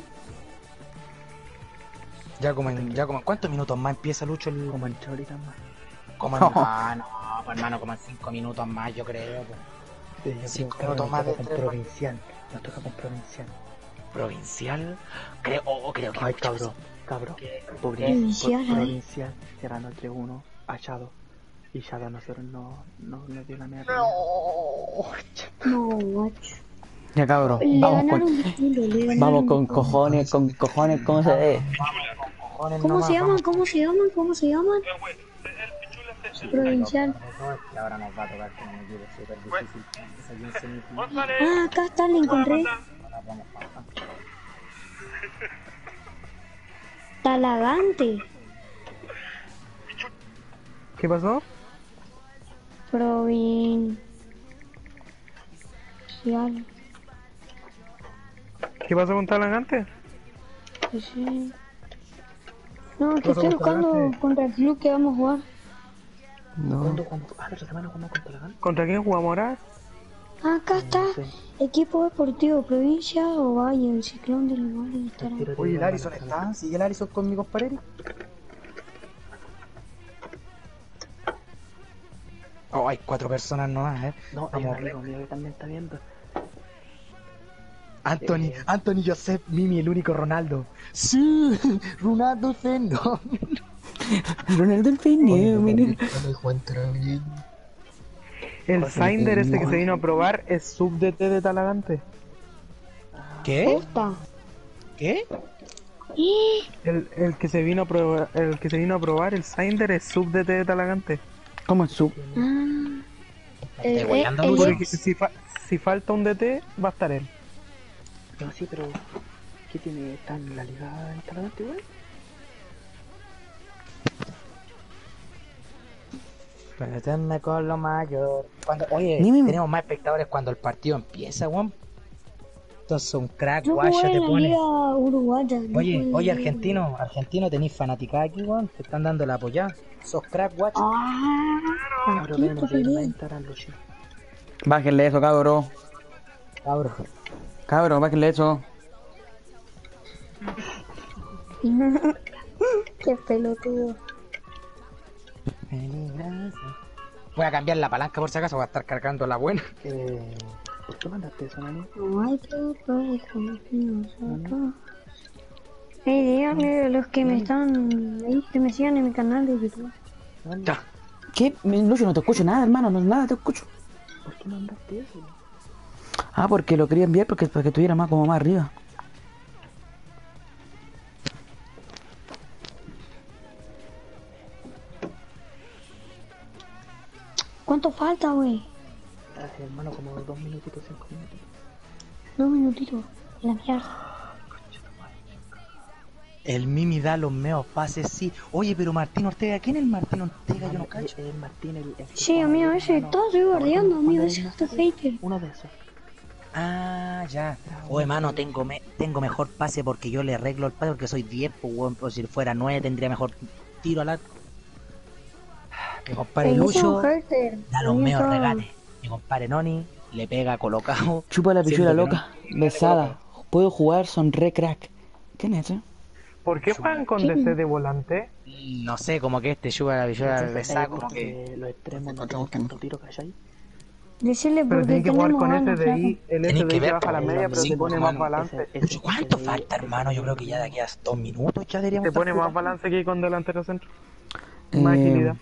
S4: Ya como en, ya como en ¿cuántos minutos más empieza Lucho el.
S2: Como en ahorita más.
S4: Como en,
S13: No, no, pues hermano, como en cinco minutos más, yo creo. Pues.
S2: Sí, yo
S4: Cinco
S2: creo que
S4: minutos
S2: nos
S4: más
S2: toca
S4: de
S2: con
S4: tres,
S2: provincial. Nos toca con provincial.
S13: Provincial. Creo, oh, creo que.
S2: Ay, cabrón, cabrón. Pobre,
S7: Provincial,
S2: por-
S7: ay.
S2: provincial. Se ganó tres uno a Shadow. Y Shadow a nosotros no, no nos dio la mierda.
S7: No, guacho.
S1: Ya, cabros.
S7: Le
S1: Vamos
S7: ganaron
S1: con,
S7: de culo, le ganaron
S1: vamos
S7: de
S1: con
S7: culo.
S1: cojones, con cojones, ¿cómo se ve?
S4: Cojones
S7: ¿Cómo
S4: nomás,
S7: se llaman?
S4: vamos.
S7: ¿Cómo se llaman? ¿Cómo se llaman? Provincial.
S13: Y ahora nos va a tocar con un equipo súper difícil. Es aquí en semifinal.
S7: Ah, acá está, le encontré.
S13: Ahora vamos a-
S7: Talagante.
S6: ¿Qué pasó?
S7: Provincial.
S6: ¿Qué pasó con Talagante?
S7: Pues sí. No, que
S6: ¿Qué pasó
S7: estoy
S6: con
S7: buscando
S6: Talagante?
S7: contra el club que vamos a jugar.
S5: No.
S2: ¿Cuándo jugamos? Ah, la otra semana jugamos contra la gana.
S6: ¿Contra quién jugamos ahora?
S7: Acá está. Equipo Deportivo Provincia o Valle, el ciclón del Valle estará.
S4: Oye, el Alison está. ¿Sigue el Alison con mi compadre? Oh, hay cuatro personas nomás, eh.
S2: No, hay un
S4: Vamos,
S2: amigo mío que también está viendo.
S4: Anthony, Anthony Joseph, Mimi, el único Ronaldo. Sí, Ronaldo fenómeno.
S1: Ronaldo el fenómeno.
S5: No me encuentro bien.
S6: El Sinder ese que se vino a probar es sub D T de Talagante.
S4: ¿Qué?
S7: Esta.
S4: ¿Qué?
S7: ¡Eh!
S6: El, el que se vino a probar, el que se vino a probar, el Sinder es sub D T de Talagante.
S1: ¿Cómo es sub?
S7: Ah. El, el,
S13: guayando,
S7: el
S6: Porque
S7: ex-
S6: si, fa- si falta un D T, va a estar él.
S2: No, sí, pero. ¿Qué tiene? ¿Está en la liga en Talagante, igual?
S4: Meterme con lo mayor. Cuando, oye,
S1: Ni me-
S4: tenemos más espectadores cuando el partido empieza, weón. Entonces un crack,
S7: no
S4: guacho,
S7: jugué
S4: te
S7: en la
S4: pone.
S7: liga uruguaya. no jugué
S4: Oye,
S7: en la
S4: oye,
S7: liga-
S4: argentino, argentino, tenéis fanática aquí, weón. Te están dando la apoyada. Sos crack, guacho.
S7: Ah,
S2: Ahora ven,
S7: Paquito
S2: nos ven a
S7: feliz.
S2: entrar a Luchi.
S1: Bájenle eso, cabro.
S4: Cabrón.
S1: Cabro, bájenle eso.
S7: Qué pelotudo.
S4: Voy a cambiar la palanca por si acaso, voy a estar cargando la buena.
S2: Eh, ¿Por qué mandaste eso, Nani?
S7: No hay que poder nosotros. Hey, díganme los que me están ahí, que me sigan en mi canal de YouTube.
S4: Ya.
S1: ¿Qué? Me- Lucho, no te escucho nada, hermano, no nada te escucho.
S2: ¿Por qué mandaste eso?
S1: Ah, porque lo quería enviar porque para que estuviera más como más arriba.
S7: ¿Cuánto falta, güey?
S2: Gracias, hermano, como dos minutitos, cinco minutitos.
S7: Dos minutitos. La mierda.
S4: El Mimi da los meos pases, sí. Oye, pero Martín Ortega, ¿quién es el Martín Ortega? Yo no cacho.
S2: El Martín, el, el
S7: Sí, amigo, ese todo estoy guardiando, amigo, ese es tu hater.
S2: Uno de esos.
S4: Ah, ya. Oye, mano, tengo me, tengo mejor pase porque yo le arreglo el pase porque soy diez, pues, weón. Pues si fuera nueve tendría mejor tiro al arco. Mi compadre
S7: El
S4: Lucho
S7: mismo hater.
S4: da los
S7: El
S4: meos
S7: mismo-
S4: regates. Mi compadre Noni le pega colocado.
S1: Chupa la pichula
S4: Siento que
S1: loca. Besada. Puedo jugar, son re crack. ¿Quién es ese?
S6: ¿Por qué juegan con D C de volante?
S4: No sé, como que este chupa la pichula
S2: Entonces,
S4: besada,
S2: eh,
S4: como
S2: porque
S4: que...
S2: los extremos no tienen tanto tiro, ¿cachai?
S7: Decirle
S6: Pero
S7: porque
S6: tiene que jugar
S7: tenemos
S6: con
S7: ganas,
S6: S D I.
S7: flaco.
S6: El
S4: Tenés
S6: S D
S4: que
S6: I
S4: ver,
S6: baja la
S4: pues,
S6: media, pero
S4: sí,
S6: se pone
S4: hermano.
S6: más balance.
S4: Lucho, ¿cuánto falta, hermano? Yo creo que ya de aquí a dos minutos ya deberíamos
S6: Se
S4: estar
S6: pone más
S4: jugando.
S6: balance que con delantero centro. Más
S1: Eh,
S6: agilidad.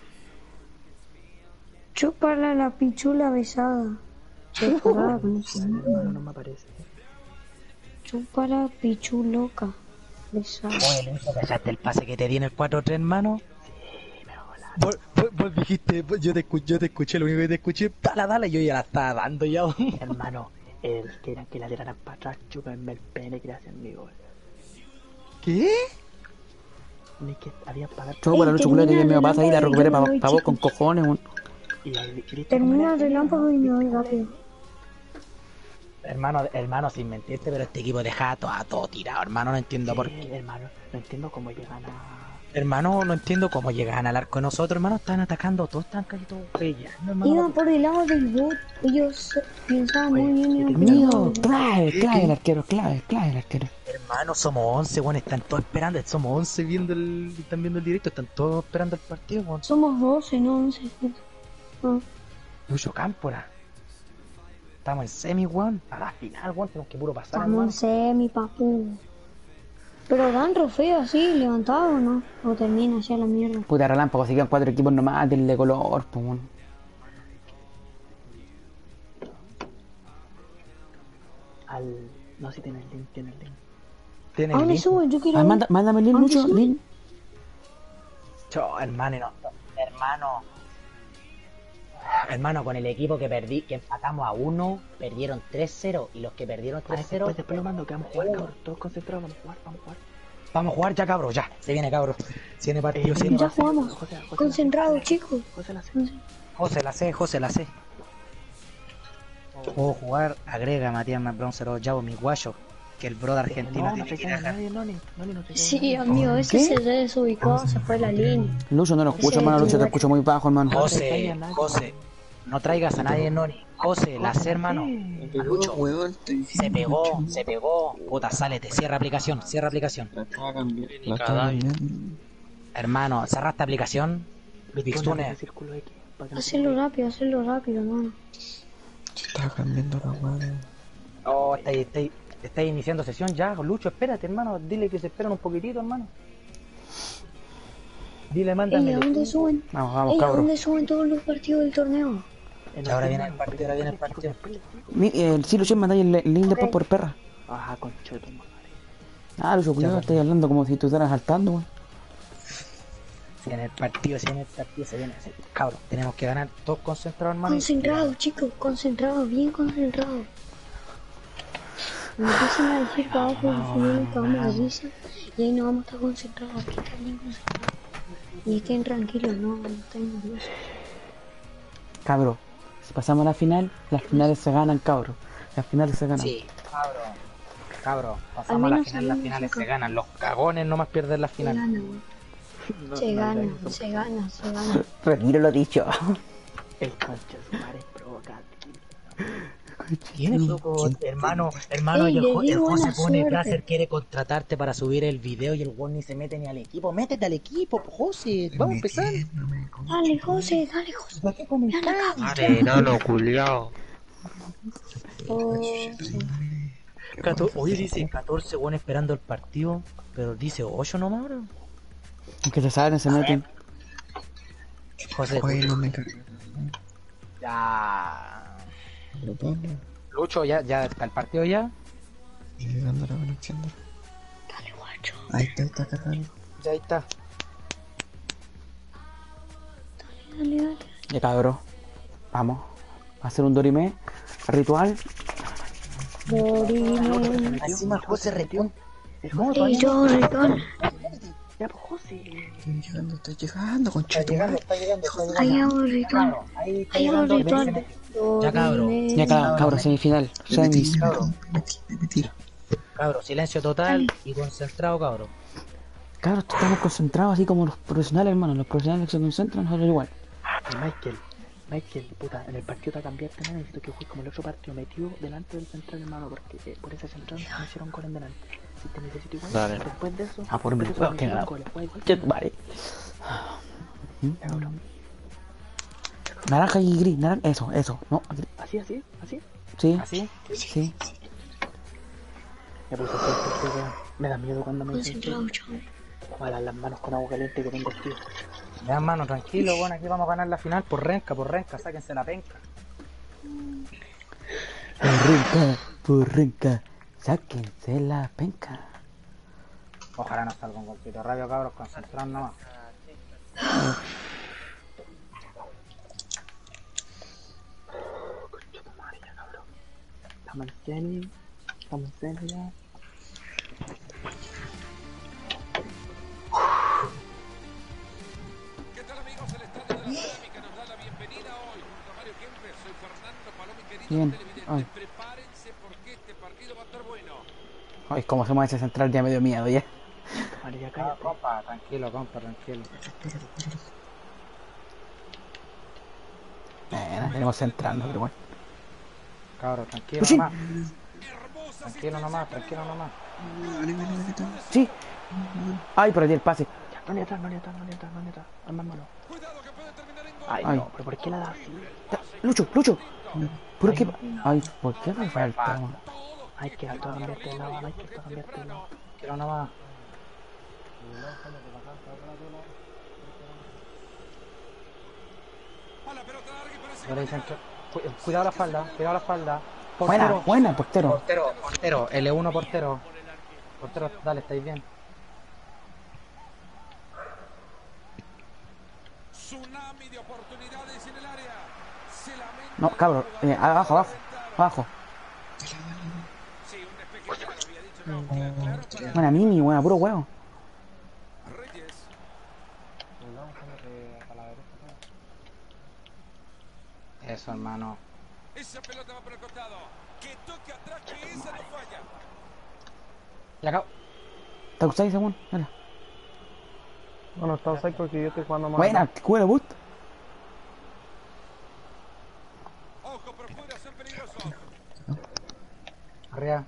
S7: Chúpala la pichula besada. Separada con ese
S2: Hermano, no me aparece.
S7: Chúpala pichuloca. Besada.
S4: Oye, Lucho, ¿cachaste el pase que te di en el cuatro tres, hermano? Vos, vos, vos dijiste, vos- yo te escuché, yo te escuché, lo único que te escuché, dale, dale, yo ya la estaba dando ya.
S2: Hermano, el que era que la tiraran para atrás, chúpenme el pene, gracias, amigo.
S4: ¿Qué?
S2: Ni que había pagado.
S1: Chupa la lucha culera que me pasa ahí, la recuperé para
S7: voy,
S1: pa vos con
S7: chicos.
S1: cojones, weón.
S2: Y ahí, ¿viste cómo
S7: Termina
S2: le-
S7: el relámpago y me voy rápido.
S4: Hermano, hermano, sin mentirte, pero este equipo deja a todo, a todo tirado, hermano, no entiendo por qué.
S2: Sí, hermano, no entiendo cómo llegan a...
S4: Hermano, no entiendo cómo llegan al arco de nosotros, hermano, están atacando, todos están casi todos peleando, hermano.
S7: Iban por el lado del bot. Ellos pensaban muy bien y iban
S1: Amigo,
S7: por el lado.
S1: clave, clave el arquero, clave, clave el arquero.
S4: Hermano, somos once, bueno, están todos esperando, somos once viendo el, están viendo el directo, están todos esperando el partido, weón.
S7: Somos doce, no once. Ah.
S4: Lucho Cámpora. Estamos en semi, weón. A la final, weón, tenemos que puro pasar,
S7: Estamos
S4: hermano.
S7: en semi, papu. Pero dan trofeo así, levantado, ¿no? O termina así a la mierda.
S1: Puta relámpago, si quedan cuatro equipos nomás, denle color, pues, weón.
S2: Al... No, si tiene el link, tiene el link.
S4: Tiene
S7: ¿A
S4: el
S7: dónde
S4: link.
S7: suben? Yo quiero
S1: Ah,
S7: ver.
S1: manda, mándame el link,
S7: ¿A dónde
S1: Lucho,
S7: suben?
S1: link.
S4: Cho, hermano, no, hermano. Hermano, con el equipo que perdí, que empatamos a uno, perdieron tres cero. Y los que perdieron
S2: Ay,
S4: tres cero.
S2: después, después lo mando, que vamos a jugar, cabrón. Todos concentrados, vamos a jugar, vamos a jugar.
S4: Vamos a jugar ya, cabros, ya. Se viene, cabros. Se viene partido, se viene
S7: Ya
S4: partido.
S7: jugamos.
S2: José, José,
S7: Concentrados, chicos.
S2: José la hace.
S4: José la sé, José la sé. Puedo jugar, agrega Matías Bronzero Yabo, mi guayo. Que el bro de Argentina
S2: No, no
S4: tiene
S2: se
S4: que
S2: queda
S4: ir a-
S2: nadie, Noni. Noni, no se queda
S7: Sí,
S2: nadie.
S7: amigo, ese
S1: ¿Qué?
S7: se desubicó, se fue la línea.
S1: Lucho, no lo escucho,
S7: Sí,
S1: hermano,
S7: sí,
S1: Lucho, te
S7: sí.
S1: escucho muy bajo, hermano.
S4: José, José, no traigas a nadie, Noni. José, la sé, hermano. Lucho,
S5: Weón, estoy
S4: se pegó, se pegó. Puta, sálete, cierra aplicación, cierra aplicación.
S5: La estaba cambiando. La estaba
S14: Cadáver.
S5: cambiando.
S4: Hermano, cerraste aplicación. Vixtune.
S2: Círculo X, para que no se
S7: Hacerlo rápido, hacerlo rápido, hermano.
S5: Estaba cambiando la weón.
S4: Oh, estáis, estáis, estáis iniciando sesión ya, Lucho, espérate, hermano. Dile que se esperan un poquitito, hermano. Dile,
S7: Ey,
S4: mándame.
S7: ¿a dónde suben?
S1: Vamos, vamos,
S7: Ey, ¿a
S1: cabros.
S7: dónde suben todos los partidos del torneo?
S2: En
S4: Ahora
S2: el
S4: viene el
S2: tema,
S4: partido, ahora viene el partido.
S1: Mi- eh, sí, Lucho, mandáis el el link después
S7: Ok.
S1: por perra.
S2: Ajá, concha de tu madre.
S1: Ah, Lucho, cuidado, estás hablando como si tú estuvieras saltando, weón.
S4: Se viene el partido, se viene el partido, se viene. se- Cabrón, tenemos que ganar todos concentrados, hermano.
S7: Concentrados, chicos, concentrados, bien concentrados. Me empiezan a decir para abajo y me cagamos de risa. Y ahí no vamos a estar concentrados, aquí están bien concentrados. Y estén tranquilos, no, no estén nerviosos.
S1: Cabro, si pasamos a la final, las finales se ganan, cabro. Las finales se ganan.
S4: Sí, cabrón. Cabrón,
S7: Al
S4: pasamos a la
S7: menos
S4: final, las
S7: salimos
S4: finales
S7: acá.
S4: se ganan. Los cagones nomás pierden la
S7: Se
S4: final.
S7: gana, güey. Se gana, se gana, se gana.
S1: Retiro lo dicho.
S2: El concha de su madre es provocativo.
S4: ¿Quién es loco? Hermano, hermano,
S7: Ey,
S4: y el,
S7: le
S4: Jo-
S7: di
S4: el José
S7: buena
S4: pone
S7: suerte.
S4: Placer quiere contratarte para subir el video y el weón ni se mete ni al equipo. Métete al equipo, José. Vamos a empezar.
S7: Dale, José, dale, José.
S4: ¿Para qué comentar?
S14: Vale, enano culiao.
S7: José.
S4: Cato- Oye, dice catorce weón esperando el partido, pero dice ocho nomás, bro.
S1: Que se saben, se meten.
S4: José,
S5: Oye, no me cargué.
S4: ya.
S5: Lo pongo.
S4: Lucho, ya, ya está el partido ya.
S5: Y llegando la conexión.
S7: Dale, guacho.
S5: Ahí está, está cargando.
S4: Ya ahí está.
S7: Dale, dale.
S1: Ya, cabro. Vamos. A hacer un dorime ritual.
S7: Dorime.
S4: Encima José responde.
S7: Ey, yo, ritual.
S2: Ya, pues, José.
S5: Estoy llegando, estoy llegando, concha
S4: Está
S5: de tu
S4: llegando,
S5: madre.
S4: está llegando, está llegando.
S7: Hay un ritual.
S4: Ahí está
S7: Hay un
S4: llegando.
S7: ritual.
S4: Ya, cabro.
S1: Ya cabro, cabro, semifinal.
S5: Me metí,
S1: Semis.
S5: me metí, me metí, me metí.
S4: Cabro, silencio total y concentrado, cabro.
S1: Cabro, estamos concentrados así como los profesionales, hermano. Los profesionales que se concentran, nosotros igual.
S2: Y Michael, Michael, puta, en el partido te cambiaste, hermano, necesito que juegues como el otro partido, metido delante del central, hermano, porque eh, por ese central me hicieron gol en delante. Si te necesito igual,
S1: Dale.
S2: después de eso,
S1: Ah, por mí,
S2: después de eso,
S1: weón,
S2: me
S1: que
S2: hicieron
S1: nada.
S2: goles, juega igual.
S1: Che, vale.
S2: Ya, cabrón.
S1: Naranja y gris, naranja, eso, eso. No, gris.
S2: Así, así, así.
S1: Sí.
S2: ¿Así?
S1: Sí.
S2: Ya puse el partido, weón. Me da miedo cuando me dicen
S7: Concentrado, chavo.
S2: ojalá las manos con agua caliente que tengo el tío.
S4: Ya, hermano, tranquilo, bueno, aquí vamos a ganar la final por renca, por renca, sáquense la penca.
S1: Por renca, por renca. Sáquense la penca.
S4: Ojalá no salga un golpito de radio, cabros, concentrados nomás.
S2: Estamos en semi, estamos en semi ya.
S10: ¿Qué tal, amigos? El Estadio de la Cerámica nos da la bienvenida hoy. Junto a Mario Kempes, soy Fernando Paloma y queridos
S1: Bien.
S10: televidentes.
S1: Ay.
S10: Prepárense porque este partido va a estar bueno.
S1: Ay, como hacemos ese central ya me dio miedo ya.
S2: María,
S4: Ah,
S2: cállate.
S4: compa, tranquilo, compa, tranquilo.
S1: Eh, tenemos central, no, pero bueno.
S4: Cabros, tranquilo
S1: Luchín.
S4: nomás. Tranquilo nomás, tranquilo nomás.
S5: Vale, vale, vale, todo.
S1: Sí. Ay, perdí el pase.
S2: Ya, no le atrás, no le atrás, no le atrás, no le atrás. Más mano. Ay,
S1: Ay.
S2: no, pero ¿por qué la da así?
S1: Ya, Lucho, Lucho. ¿Por qué? Ay, ¿por qué me falta?
S2: Hay que alto a cambiarte de lado, hay que alto a cambiarte de lado.
S4: Tranquilo nomás. Ya le dicen que... cu- Cuidado la espalda, cuidado la espalda.
S1: Buena,
S4: Portero.
S1: buena, portero.
S4: Portero, portero, L uno portero. Portero, dale, estáis bien.
S10: Tsunami de oportunidades en el área. Se lamenta.
S1: No, cabrón. Eh, abajo, abajo. Abajo.
S10: Sí, un despeje que lo había dicho. No, claro, claro, para
S1: Buena Mimi, buena, puro huevo.
S10: Reyes.
S4: Eso, hermano.
S10: Esa pelota va por el costado. Que toque atrás, que esa no falla.
S4: Ya acabo.
S1: ¿Te gustáis, según? Mira.
S6: No, no está offside porque yo estoy jugando más.
S1: Buena, cuero, boost.
S10: Ojo, por fuera son peligrosos.
S4: Arriba.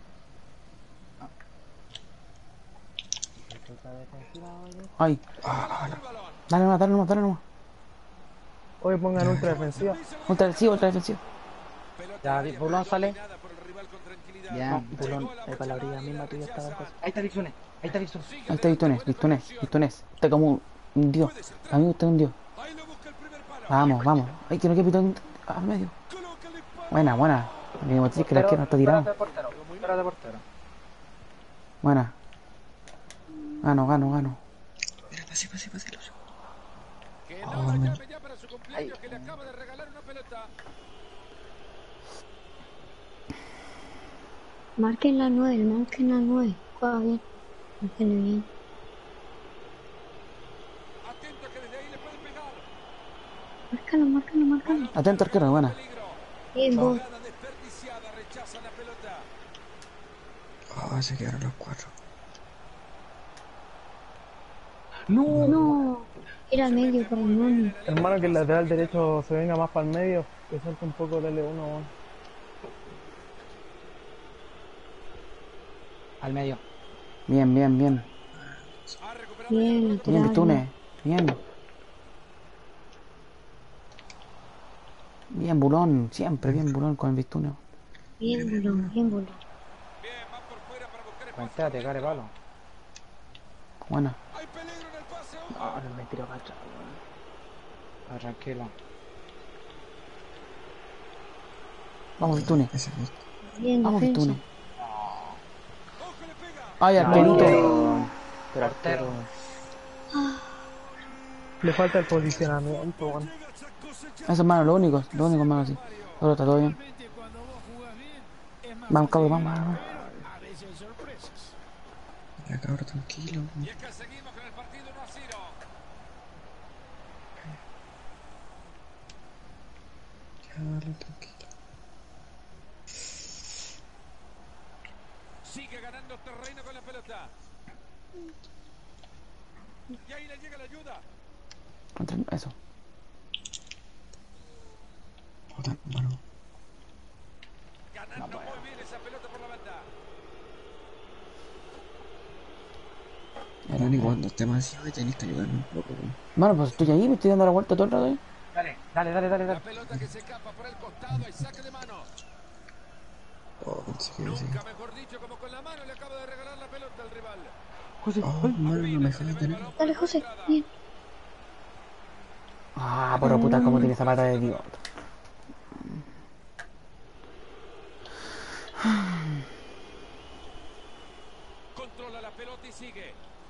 S1: Ay. Dale nomás, dale nomás, dale nomás.
S6: Hoy pongan ultra defensiva.
S1: Ultra defensivo, ultra defensivo.
S4: Ya, Bulón sale.
S2: Ya, no, Bulón, ahí para la orilla misma tú ya estabas en cosa.
S4: Ahí está Vixune, ahí está Vixune.
S1: Ahí está Victones, Victones, Victones. Está como un dios. Amigo, está un dios. Vamos, vamos. Ay, que no quede pitón al medio. Buena, buena. Mi motriz que la izquierda está
S4: Espérate,
S1: tirado.
S4: portero. Espérate, portero.
S1: Buena. Gano, gano, gano.
S5: Mira, pase, pase, pase, Lucho.
S10: Que
S1: Oh,
S10: no la
S1: man.
S10: llave ya para su cumpleaños, que le acaba de regalar una pelota.
S7: Marquen la nueve, marquen la nueve. Juega bien. Marquen bien.
S10: Atento que desde ahí le pueden pegar.
S7: Márcalo, márcalo, márcalo.
S1: Atento, arquero, buena.
S7: Bien, vos.
S10: Jugada desperdiciada, rechaza la pelota.
S5: Oh, se quedaron los cuatro.
S7: No, no. Era al medio por el mono.
S6: Hermano, que el lateral derecho se venga más para el medio. Que salte un poco del L uno, weón.
S4: Al medio.
S1: Bien, bien, bien.
S7: Bien,
S1: Bien,
S7: lateral.
S1: Victones. Bien. Bien, Bulón. Siempre bien, Bulón con el Victones.
S7: Bien, Bulón, bien, Bulón.
S4: Cuéntate, care palo.
S1: Buena.
S2: No, no me tiro para atrás, weón.
S4: Ah, tranquilo.
S1: Vamos, Victones.
S7: Bien,
S1: Vamos,
S7: defensa.
S1: Victones. Ay, arquerito.
S2: Pero, pero arquero.
S6: Le falta el posicionamiento, weón.
S1: Eso, hermano, lo único. Lo único, hermano, sí. Todo está todo bien. Vamos, cabrón, vamos, vamos.
S5: Ya, cabrón, tranquilo.
S10: Y es que seguimos con el partido Sigue ganando terreno con la pelota. Y ahí le llega la ayuda.
S1: Contra- Eso.
S10: Ganando muy bien esa pelota por la banda.
S5: Ahora ni cuando esté más y tenés que ayudarme un poco, weón.
S1: Mano, pues estoy ahí, me estoy dando la vuelta todo el rato ahí.
S4: Dale, dale, dale, dale,
S10: La
S4: dale.
S10: pelota que se escapa por el costado y saque de mano.
S5: Oh, pensé que
S10: Nunca
S5: sí.
S10: mejor dicho, como con la mano le acaba de regalar la pelota al rival.
S4: José,
S5: Oh, mano, no me dejan tener.
S7: Dale, José, bien.
S1: Ah, pero puta, cómo tiene esa pata de Dios.
S10: Controla la pelota y sigue.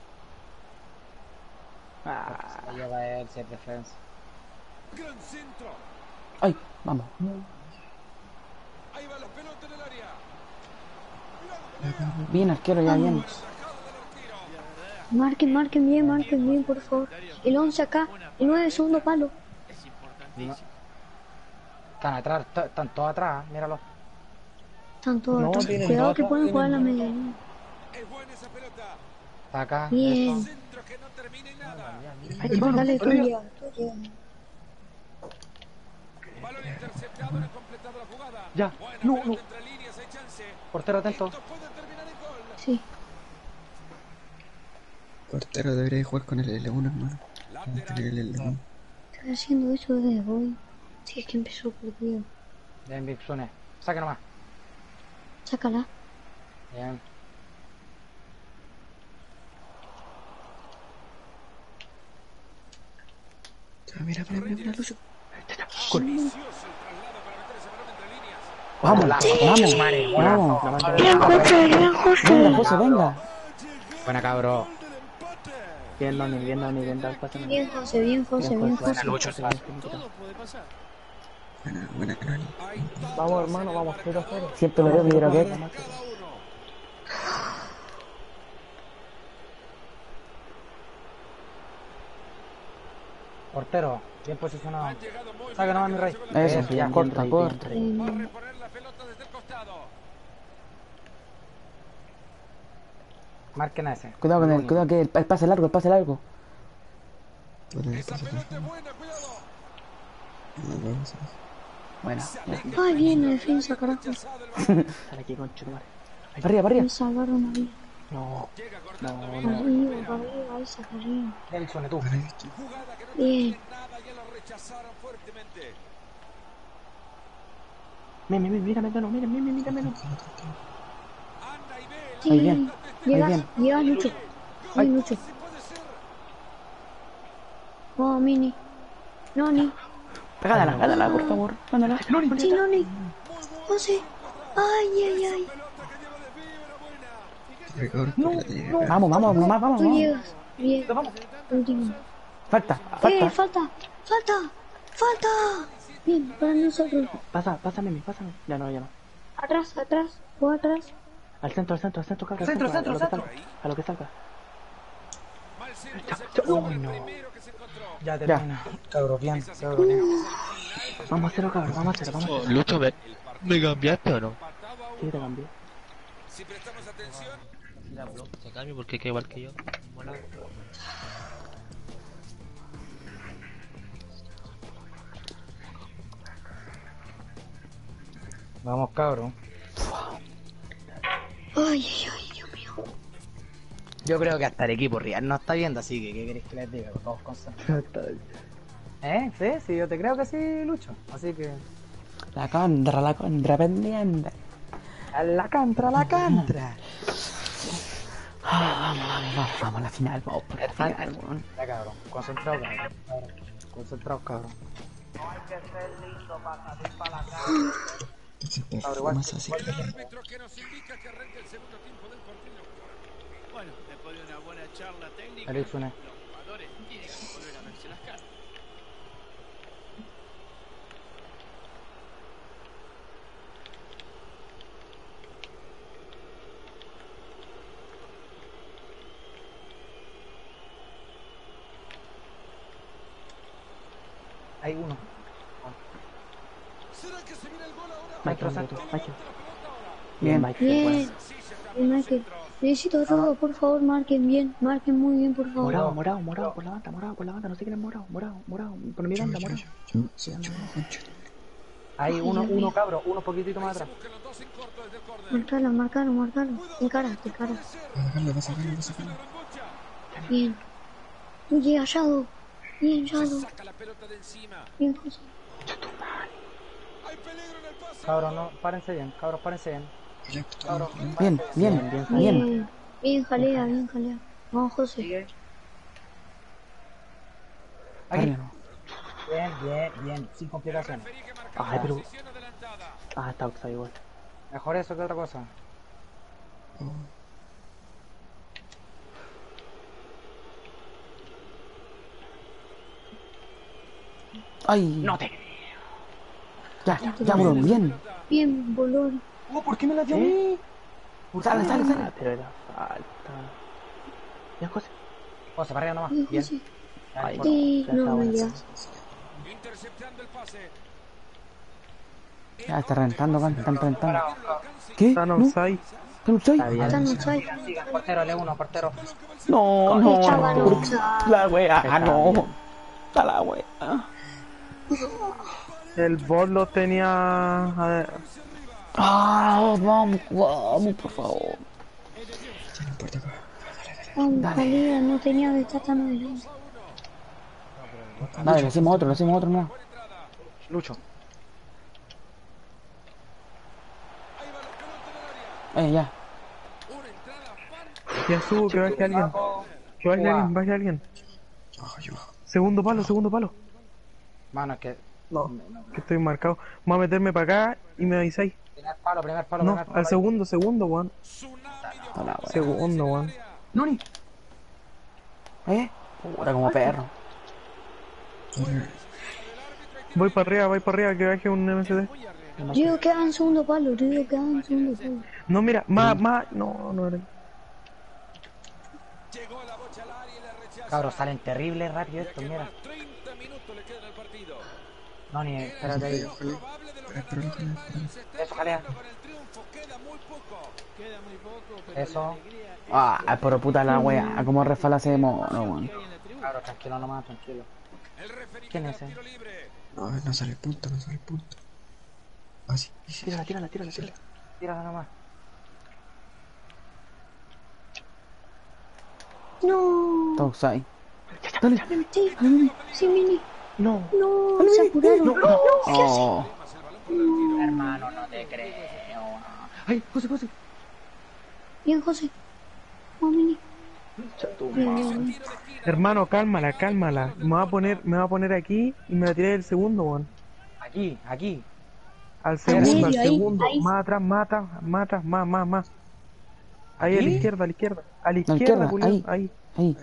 S13: Ah, se la lleva él, si es defensa.
S10: Gran centro.
S1: Ay, vamos.
S10: Ahí va la pelota en el área.
S1: Bien, arquero, ya bien.
S7: Marquen, marquen bien, marquen bien, por favor. El once acá, el nueve, segundo palo.
S13: No. Están atrás, to- están todos atrás, míralo.
S7: Están todos
S4: No,
S7: atrás.
S4: tienen
S7: Cuidado
S4: dos
S7: que
S4: atrás,
S7: pueden jugar a la
S4: tienen
S7: media línea.
S10: Es buena esa pelota.
S13: Está acá.
S7: Bien.
S13: eso.
S10: Centro que no termina en nada.
S4: Ay, hermano,
S7: Dale, tú
S4: arriba.
S7: llegas, tú llegas.
S10: Balón interceptado, no ha completado la jugada.
S4: Ya,
S10: Buena
S4: no,
S10: pelota
S4: no.
S10: entre líneas, hay chance.
S4: Portero atento.
S10: Esto puede terminar en gol.
S7: Sí.
S5: Portero debería jugar con el L uno, hermano. Tener el L uno.
S7: Estoy haciendo eso desde hoy. Si es que empezó el partido.
S13: Bien, Big Sune. Saca nomás.
S7: Sácala.
S13: Bien.
S5: Ya, mira, mira, mira, mira, Lucho.
S1: Vamos,
S13: Sí.
S1: vamos,
S13: Madre,
S1: vamos.
S13: buena.
S7: Bien, José, bien, José.
S1: Venga, José, venga.
S13: Buena, cabrón.
S2: Bien, Dani, bien, Dani, bien, Dani, pásame.
S7: Bien, José, bien, José, bien,
S13: Buena,
S7: José.
S13: Lucho.
S11: Todo puede pasar.
S5: Buena, buena, Canoni.
S2: Vamos, hermano, vamos, cero a cero.
S1: Siempre me veo primero que él.
S13: Portero, bien posicionado. Saca nomás, mi rey.
S1: Eso,
S13: Bien,
S1: ya,
S13: bien,
S1: corta,
S13: bien,
S1: corta.
S13: bien.
S10: Va a reponer la pelota desde el costado.
S13: Marquen a ese.
S1: Cuidado con el, cuidado que el, el pase largo, el pase largo.
S10: Esa pelota es buena, cuidado.
S1: Bueno, ya.
S7: Ay, bien, la defensa, carajo.
S2: Sale aquí con Chumar.
S1: Para arriba, para arriba.
S7: Me salvaron a mí.
S2: No, no, no.
S7: Arriba, arriba, ahí saca arriba.
S13: Bien, Sune, tú.
S10: Jugada que no
S7: Bien.
S10: termina en nada, ya lo rechazaron fuertemente.
S2: Mira, mira, mira, mira, mira, mira, mira, mira.
S10: Anda y ve.
S7: Sí,
S1: Ahí bien, ahí
S7: Llegas,
S1: bien.
S7: llegas, Lucho. Ay, Lucho. Oh, Mini. Noni.
S1: Gánala, gánala, por favor. Gánala.
S7: Sí, Noni. José. Ay, ay, ay.
S1: Vamos, vamos, nomás, vamos,
S7: Tú
S1: vamos.
S7: llegas. Bien. Último.
S1: Falta,
S7: Eh,
S1: falta.
S7: falta. Falta. Falta. Bien, para nosotros.
S2: Pasa, pásame, mi, pásame. Ya no, ya no.
S7: Atrás, atrás. Juega atrás.
S2: Al centro, al centro, al centro, cabrón.
S4: Centro,
S2: al
S4: centro,
S2: a lo que
S4: centro.
S2: salga, a lo que salga.
S10: Mal centro, se pasó por el primero que se encontró.
S13: Ya termina. Cabros, bien. Cabros, bien.
S2: Vamos a hacerlo, cabrón, vamos a hacerlo, vamos a hacerlo.
S14: Lucho, ¿me, ¿me cambiaste o no?
S2: Sí, te cambié.
S10: Si prestamos atención,
S14: Se cambia porque queda igual que yo. Bueno.
S13: Vamos, cabros.
S7: Ay, ay, ay, Dios mío.
S13: Yo creo que hasta el equipo rival no está viendo, así que ¿qué queréis que les diga? Todos concentrados. ¿Eh? Sí, sí, yo te creo que sí, Lucho. Así que...
S1: La contra, la contra, pendiente.
S13: A la contra, a la contra.
S1: Ah, vamos, vamos, vamos, vamos a la final, vamos por la final, weón.
S13: Ya, cabrón. Concentrado, cabrón. Concentrado, cabrón.
S5: Más así que
S10: el árbitro que nos indica que arranca el segundo tiempo del partido.
S11: Bueno, después de una buena charla técnica,
S13: Alex, una.
S11: los jugadores tienen que volver a verse las caras.
S13: Hay uno.
S2: Maestro Santos, maestro.
S1: Bien.
S2: maestro.
S7: Bien.
S2: Bueno.
S7: Bien, Michael. Necesito todo, por favor, marquen bien. Marquen muy bien, por favor.
S2: Morado, morado, morado, por la banda, morado, por la banda. No sé quién es morado, morado, morado. Por mi banda, morado.
S5: Yo, soy yo, concha.
S4: Hay uno, uno cabro, uno poquitito más atrás.
S7: Marcalo, marcalo, marcalo. En cara, en cara.
S5: Va a sacarlo, va a sacarlo, va a sacarlo.
S7: Bien. Tú llega Shadow. Bien, Shadow. Bien, José.
S4: Cabros, no, párense bien, cabros, párense bien. Cabros,
S1: Bien, bien,
S7: Bien.
S1: bien.
S7: Bien, jalea, bien, jalea. Vamos, José.
S4: Aquí.
S1: Vale, no.
S4: Bien, bien, bien, sin complicaciones.
S2: Ay, pero. Ah, está Oxa igual.
S4: Mejor eso que otra cosa.
S1: Ay.
S2: No te.
S1: Ya, ya, bro, bien.
S7: Bien, bolón.
S4: Oh, ¿por qué me la dio a mí?
S1: Sale, sale, sale.
S2: Ah, pero era falta. Bien, José.
S4: José, para arriba nomás.
S7: Bien,
S4: Bien.
S7: José.
S2: Ay,
S7: Sí,
S2: ya
S7: no
S2: está
S7: me
S2: bueno.
S7: digas.
S10: Interceptando el pase.
S1: Ya, está reventando, acá, están reventando. ¿Qué?
S6: Están
S1: ¿No?
S6: offside.
S1: ¿Están offside?
S2: Está bien.
S7: Están offside.
S4: Sigan, sigan, portero, L uno, portero.
S1: No, no,
S7: Estaban
S1: no.
S7: offside.
S1: La wea,
S2: Está
S1: no.
S2: bien.
S1: Está la wea.
S6: El bot lo tenía... a ver,
S1: Ah, vamos, vamos, por favor.
S7: Vamos, jalea, no tenía que estar tan adelante.
S1: Dale, le hacemos otro, le hacemos otro, no.
S4: Lucho.
S1: Eh, ya.
S6: ya subo, que baje alguien. Que baje alguien, baje alguien. Segundo palo, segundo palo.
S4: Mano, es que.
S6: No, que estoy marcado. Vamos a meterme para acá y me avisáis.
S4: Primer palo, primer palo,
S6: No,
S4: primer palo.
S6: al segundo, segundo, weón.
S1: Está la wea.
S6: Segundo, weón.
S4: Noni.
S1: ¿Eh? Puta, como perro.
S6: Voy para arriba, voy para arriba, que baje un M C D.
S7: Yo digo que hagan segundo palo, yo digo que hagan segundo palo.
S6: No, mira, más, más. No, no era.
S4: Cabros, salen terribles rápido estos, mira. Noni, espérate ahí. Eso, jalea. Eso.
S1: Ah, pero puta la wea, como resfalase de mono, weón.
S4: Cabros, tranquilo nomás, tranquilo. ¿Quién es ese?
S5: No, no sale el punto, no sale el punto. Ah, sí.
S2: Tírala, tírala, tírala, tírala.
S4: Tírala nomás.
S7: No.
S1: Está offside. Dale.
S7: Sí, sí, Mini.
S2: No.
S7: No, se apuraron. No, ¿qué hace?
S1: Oh.
S4: Hermano, no te creo.
S2: Ay, José, José.
S7: Bien, José. Vamos, Mini. Bien, bien, bien.
S6: Hermano, cálmala, cálmala. Me va a poner, me va a poner aquí y me va a tirar el segundo, weón.
S4: Aquí, aquí.
S6: Al segundo, al
S7: medio, ahí,
S6: segundo.
S7: ahí.
S6: Más atrás, más atrás, más atrás, más, más, más. Ahí a la
S4: ¿Aquí?
S6: izquierda, a la izquierda. A la
S1: izquierda,
S6: izquierda, Julián,
S1: ahí.
S6: ahí.
S1: Ahí.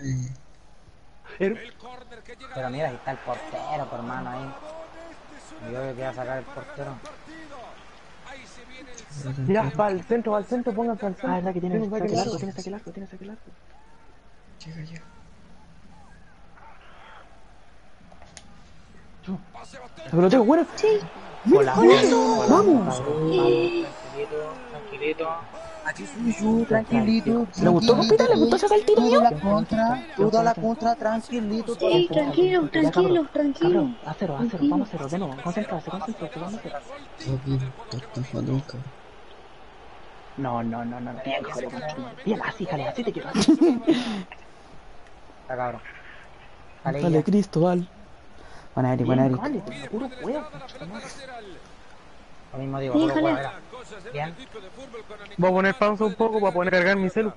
S4: Pero mira, ahí está el portero, por hermano, ahí. Yo que voy a sacar el portero.
S6: Ya, va al centro, va al centro, pónganse al centro.
S2: Ah, es la que tiene
S6: Tiene un
S2: saque
S6: saque
S2: largo,
S6: largo.
S2: tiene saque largo, tiene saque largo.
S5: Llega, llega.
S1: La peloteo, bueno.
S7: Sí.
S2: Hola.
S1: Vamos.
S4: Tranquilito.
S15: Aquí soy yo, tranquilito.
S1: ¿Le gustó, compita? ¿Le gustó sacar el tiro mío?
S15: Toda la contra, toda la contra, tranquilito. toda
S7: Sí,
S15: la contra.
S7: tranquilo, tranquilo, tranquilo.
S2: Cabrón, a cero, a cero, vamos a cero, de nuevo, concéntrate, concéntrate, vamos a cero.
S5: Todo bien, está jugando un cabrón.
S2: No, no, no, no, bien, José, bien, así, jale, así te quiero, así.
S4: Está cabrón.
S1: Dale, Cristóbal. Buena Eric, buena Eric.
S2: Vale, pero puro huevo.
S4: Lo mismo digo,
S7: Sí,
S4: puro
S7: jale.
S4: huevo, era. Bien.
S6: Voy a poner pausa un poco para poner a cargar mi celu.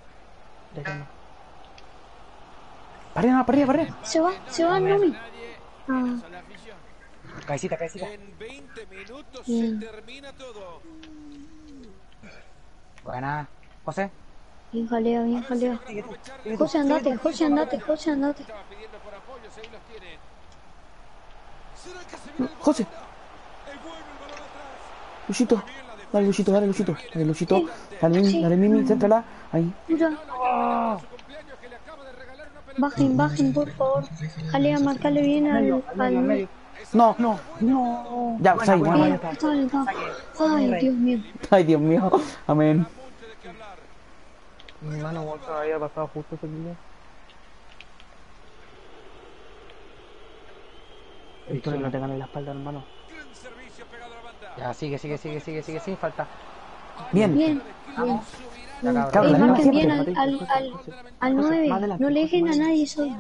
S1: Para arriba, para arriba, para arriba.
S7: Se va, se va, Numi. Ah,
S4: Cabecita, cabecita.
S7: bien.
S4: Buena. José.
S7: Bien jalea, bien jalea. José, andate, José, andate, José, andate.
S1: José. Luchito. Dale, Luchito, dale, Luchito. Dale, Luchito. Dale, Mimi, dale, Mimi, céntrala. Ahí.
S7: Mira. Bajen, bajen, por favor. Jalea, marcale bien al, al,
S1: No,
S2: No, no.
S1: ya,
S2: Buena,
S1: seis,
S2: buena,
S1: bueno.
S7: Eh,
S2: buena.
S7: está alentado. Ay, Dios mío.
S1: Ay, Dios mío. Amén.
S6: Mi mano, weón, se me había pasado justo ese video.
S2: Víctor, no te ganes la espalda, hermano.
S13: Ya, sigue, sigue, sigue, sigue, sigue, sin falta.
S1: Bien.
S7: Bien. Bien.
S13: Ya, cabrón.
S1: Cabrón,
S7: Eh,
S1: la misma
S7: marquen bien
S1: siempre.
S7: al, al, al, al nueve. No le dejen a nadie solo.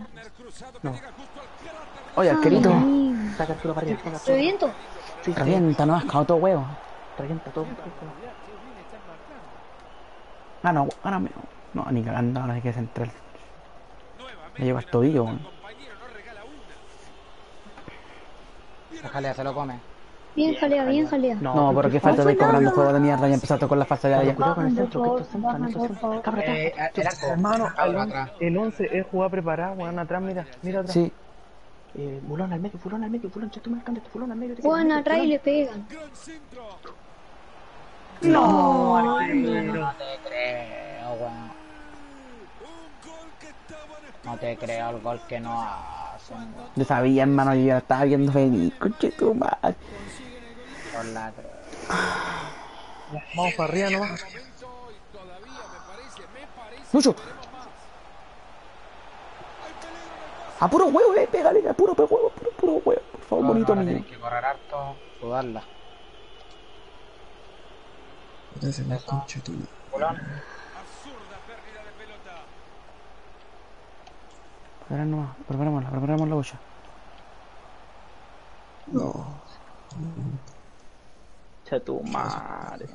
S1: Oye, arquerito.
S7: Ay, amigo.
S2: Saca Arturo para arriba. saca Arturo.
S7: ¿Reviento?
S2: Sí, sí.
S1: Revienta, no has cagado todo huevo.
S2: Revienta todo.
S1: Ah, no, ahora me... No, ni cagando, ahora hay que central. Me lleva el tobillo, weón.
S13: La jalea se lo come.
S7: Bien jalea, bien jalea.
S1: No, pero qué falta de cobrando juego de mierda y empezaste con la fase de allá.
S2: Cuidado con el centro, que
S7: Por
S2: esto es
S7: favor,
S2: central, esto es
S7: bajan, por
S2: central.
S7: favor.
S2: Cabra,
S13: Eh,
S2: atrás.
S13: el arco.
S6: Hermano,
S13: Cabro
S6: el,
S13: atrás.
S6: el once es jugar preparado, weón, atrás, mira, mira atrás.
S1: Sí.
S2: Eh, fulón al medio, fulón al medio, fulón, ya tú marcando este fulón al medio.
S7: Juegan atrás y le pegan.
S13: No, arquero. No te creo, weón. No te creo el gol que no hacen, weón.
S1: Yo sabía, hermano, yo ya estaba viendo venir, coche tu madre.
S13: Por la creo.
S6: Ya, vamos para arriba nomás.
S1: Lucho. A puro huevo, eh, pégale, a puro huevo, puro, puro huevo, por favor,
S13: No,
S1: bonito
S13: no,
S1: niño.
S13: tienes que correr harto, sudarla.
S5: Entonces la concha tu.
S13: Fulón.
S1: Ahora nomás, preparémosla, preparemos la olla.
S5: No.
S2: Cha tu madre.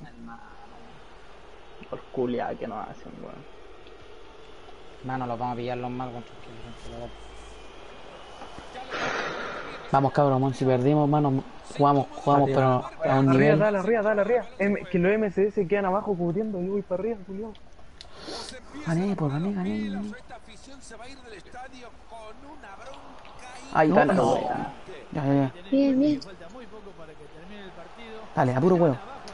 S2: Por culia que nos hacen, weón.
S13: Mano, los vamos a pillar los mal contra el.
S1: Vamos, cabrón, man, si perdimos, mano, jugamos, jugamos, pero a un
S6: Arriba,
S1: nivel.
S6: dale arriba, dale arriba. M- que los M S S quedan abajo cubriendo, yo voy para arriba, culiao.
S1: Gané, pues gané, gané, gané. Ahí está, no, no. Ya, ya, ya.
S7: Bien, bien.
S1: Dale, a puro huevo.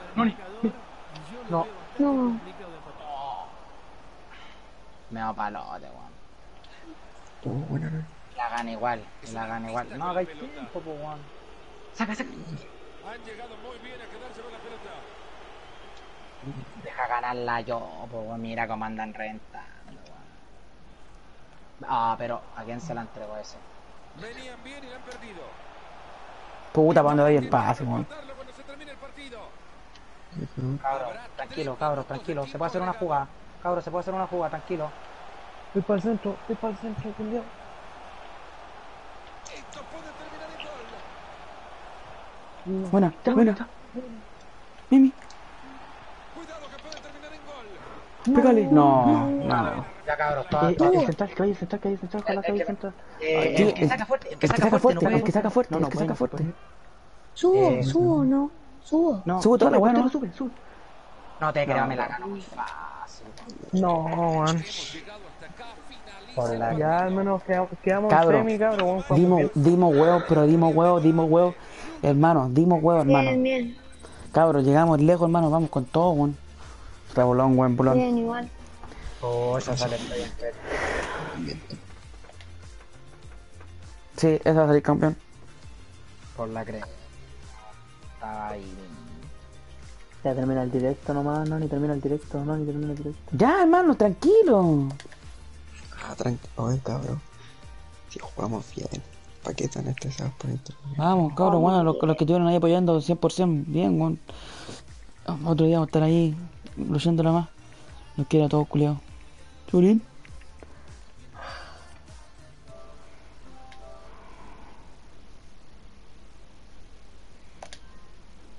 S2: No.
S7: No.
S13: Me va palote, weón.
S5: Oh, bueno, no.
S13: La gana igual, la gana igual. No hagáis tiempo, po, weón. Saca, saca. Deja ganarla yo, po, weón. Mira cómo andan rentando, weón. Ah, pero ¿a quién se la entregó ese?
S10: Venían bien y la han perdido.
S1: Puta, ¿para dónde doy el pase, weón?
S13: Cabros, tranquilo, cabros, tranquilo. Se puede hacer una jugada. Cabros, se puede hacer una jugada, tranquilo.
S6: Voy para el centro, voy para el centro, culiao.
S1: Buena, buena. Mimi. Pégale. No, no.
S13: Ya, cabros,
S2: Eh,
S13: todas,
S2: eh,
S13: todas.
S2: el central, que vaya el central, que vaya el central, ojalá que vaya el central.
S13: Eh,
S1: Sí,
S13: el que
S1: el-
S13: saca fuerte, el
S1: El
S13: que
S1: que
S13: saca
S1: saca
S13: fuerte, no
S1: fuerte, el que
S13: puede.
S1: saca fuerte,
S2: No,
S1: el
S2: no
S1: que
S2: puede,
S1: saca
S2: no
S1: fuerte.
S2: puede.
S7: Subo,
S13: Eh,
S7: subo, no. Subo.
S2: No,
S1: Sube toda la
S2: sube,
S1: weá, ¿no?
S2: sube, sube.
S13: No te creo,
S2: No,
S13: me la
S2: no.
S13: gano muy fácil.
S6: No, man.
S13: Por la
S6: Ya al menos quedamos, quedamos
S1: Cabro,
S6: semi, cabrón. Vamos para
S1: Dimos, dimos huevos, pero dimos huevos, dimos huevos. Hermano, dimos huevos,
S7: Bien,
S1: hermano.
S7: bien.
S1: Cabros, llegamos lejos, hermano, vamos con todo, weón. Rebolón, weón, bulón.
S7: Bien, igual.
S13: Oh, esa sale estoy entero.
S1: Sí, esa va a salir campeón.
S13: Por la crema. Estaba ahí.
S2: Ya termina el directo nomás, no, ni termina el directo, no, ni termina el directo.
S1: Ya, hermano, tranquilo.
S5: Ah, tranquilo, oh, cabrón. Si jugamos bien. ¿Para qué tan estresados por esto?
S1: Vamos, cabros, bueno, los, los que estuvieron ahí apoyando cien por ciento, bien, weón. Otro día vamos a estar ahí luchándola más. Los quiero a todos, culiados. Chulín.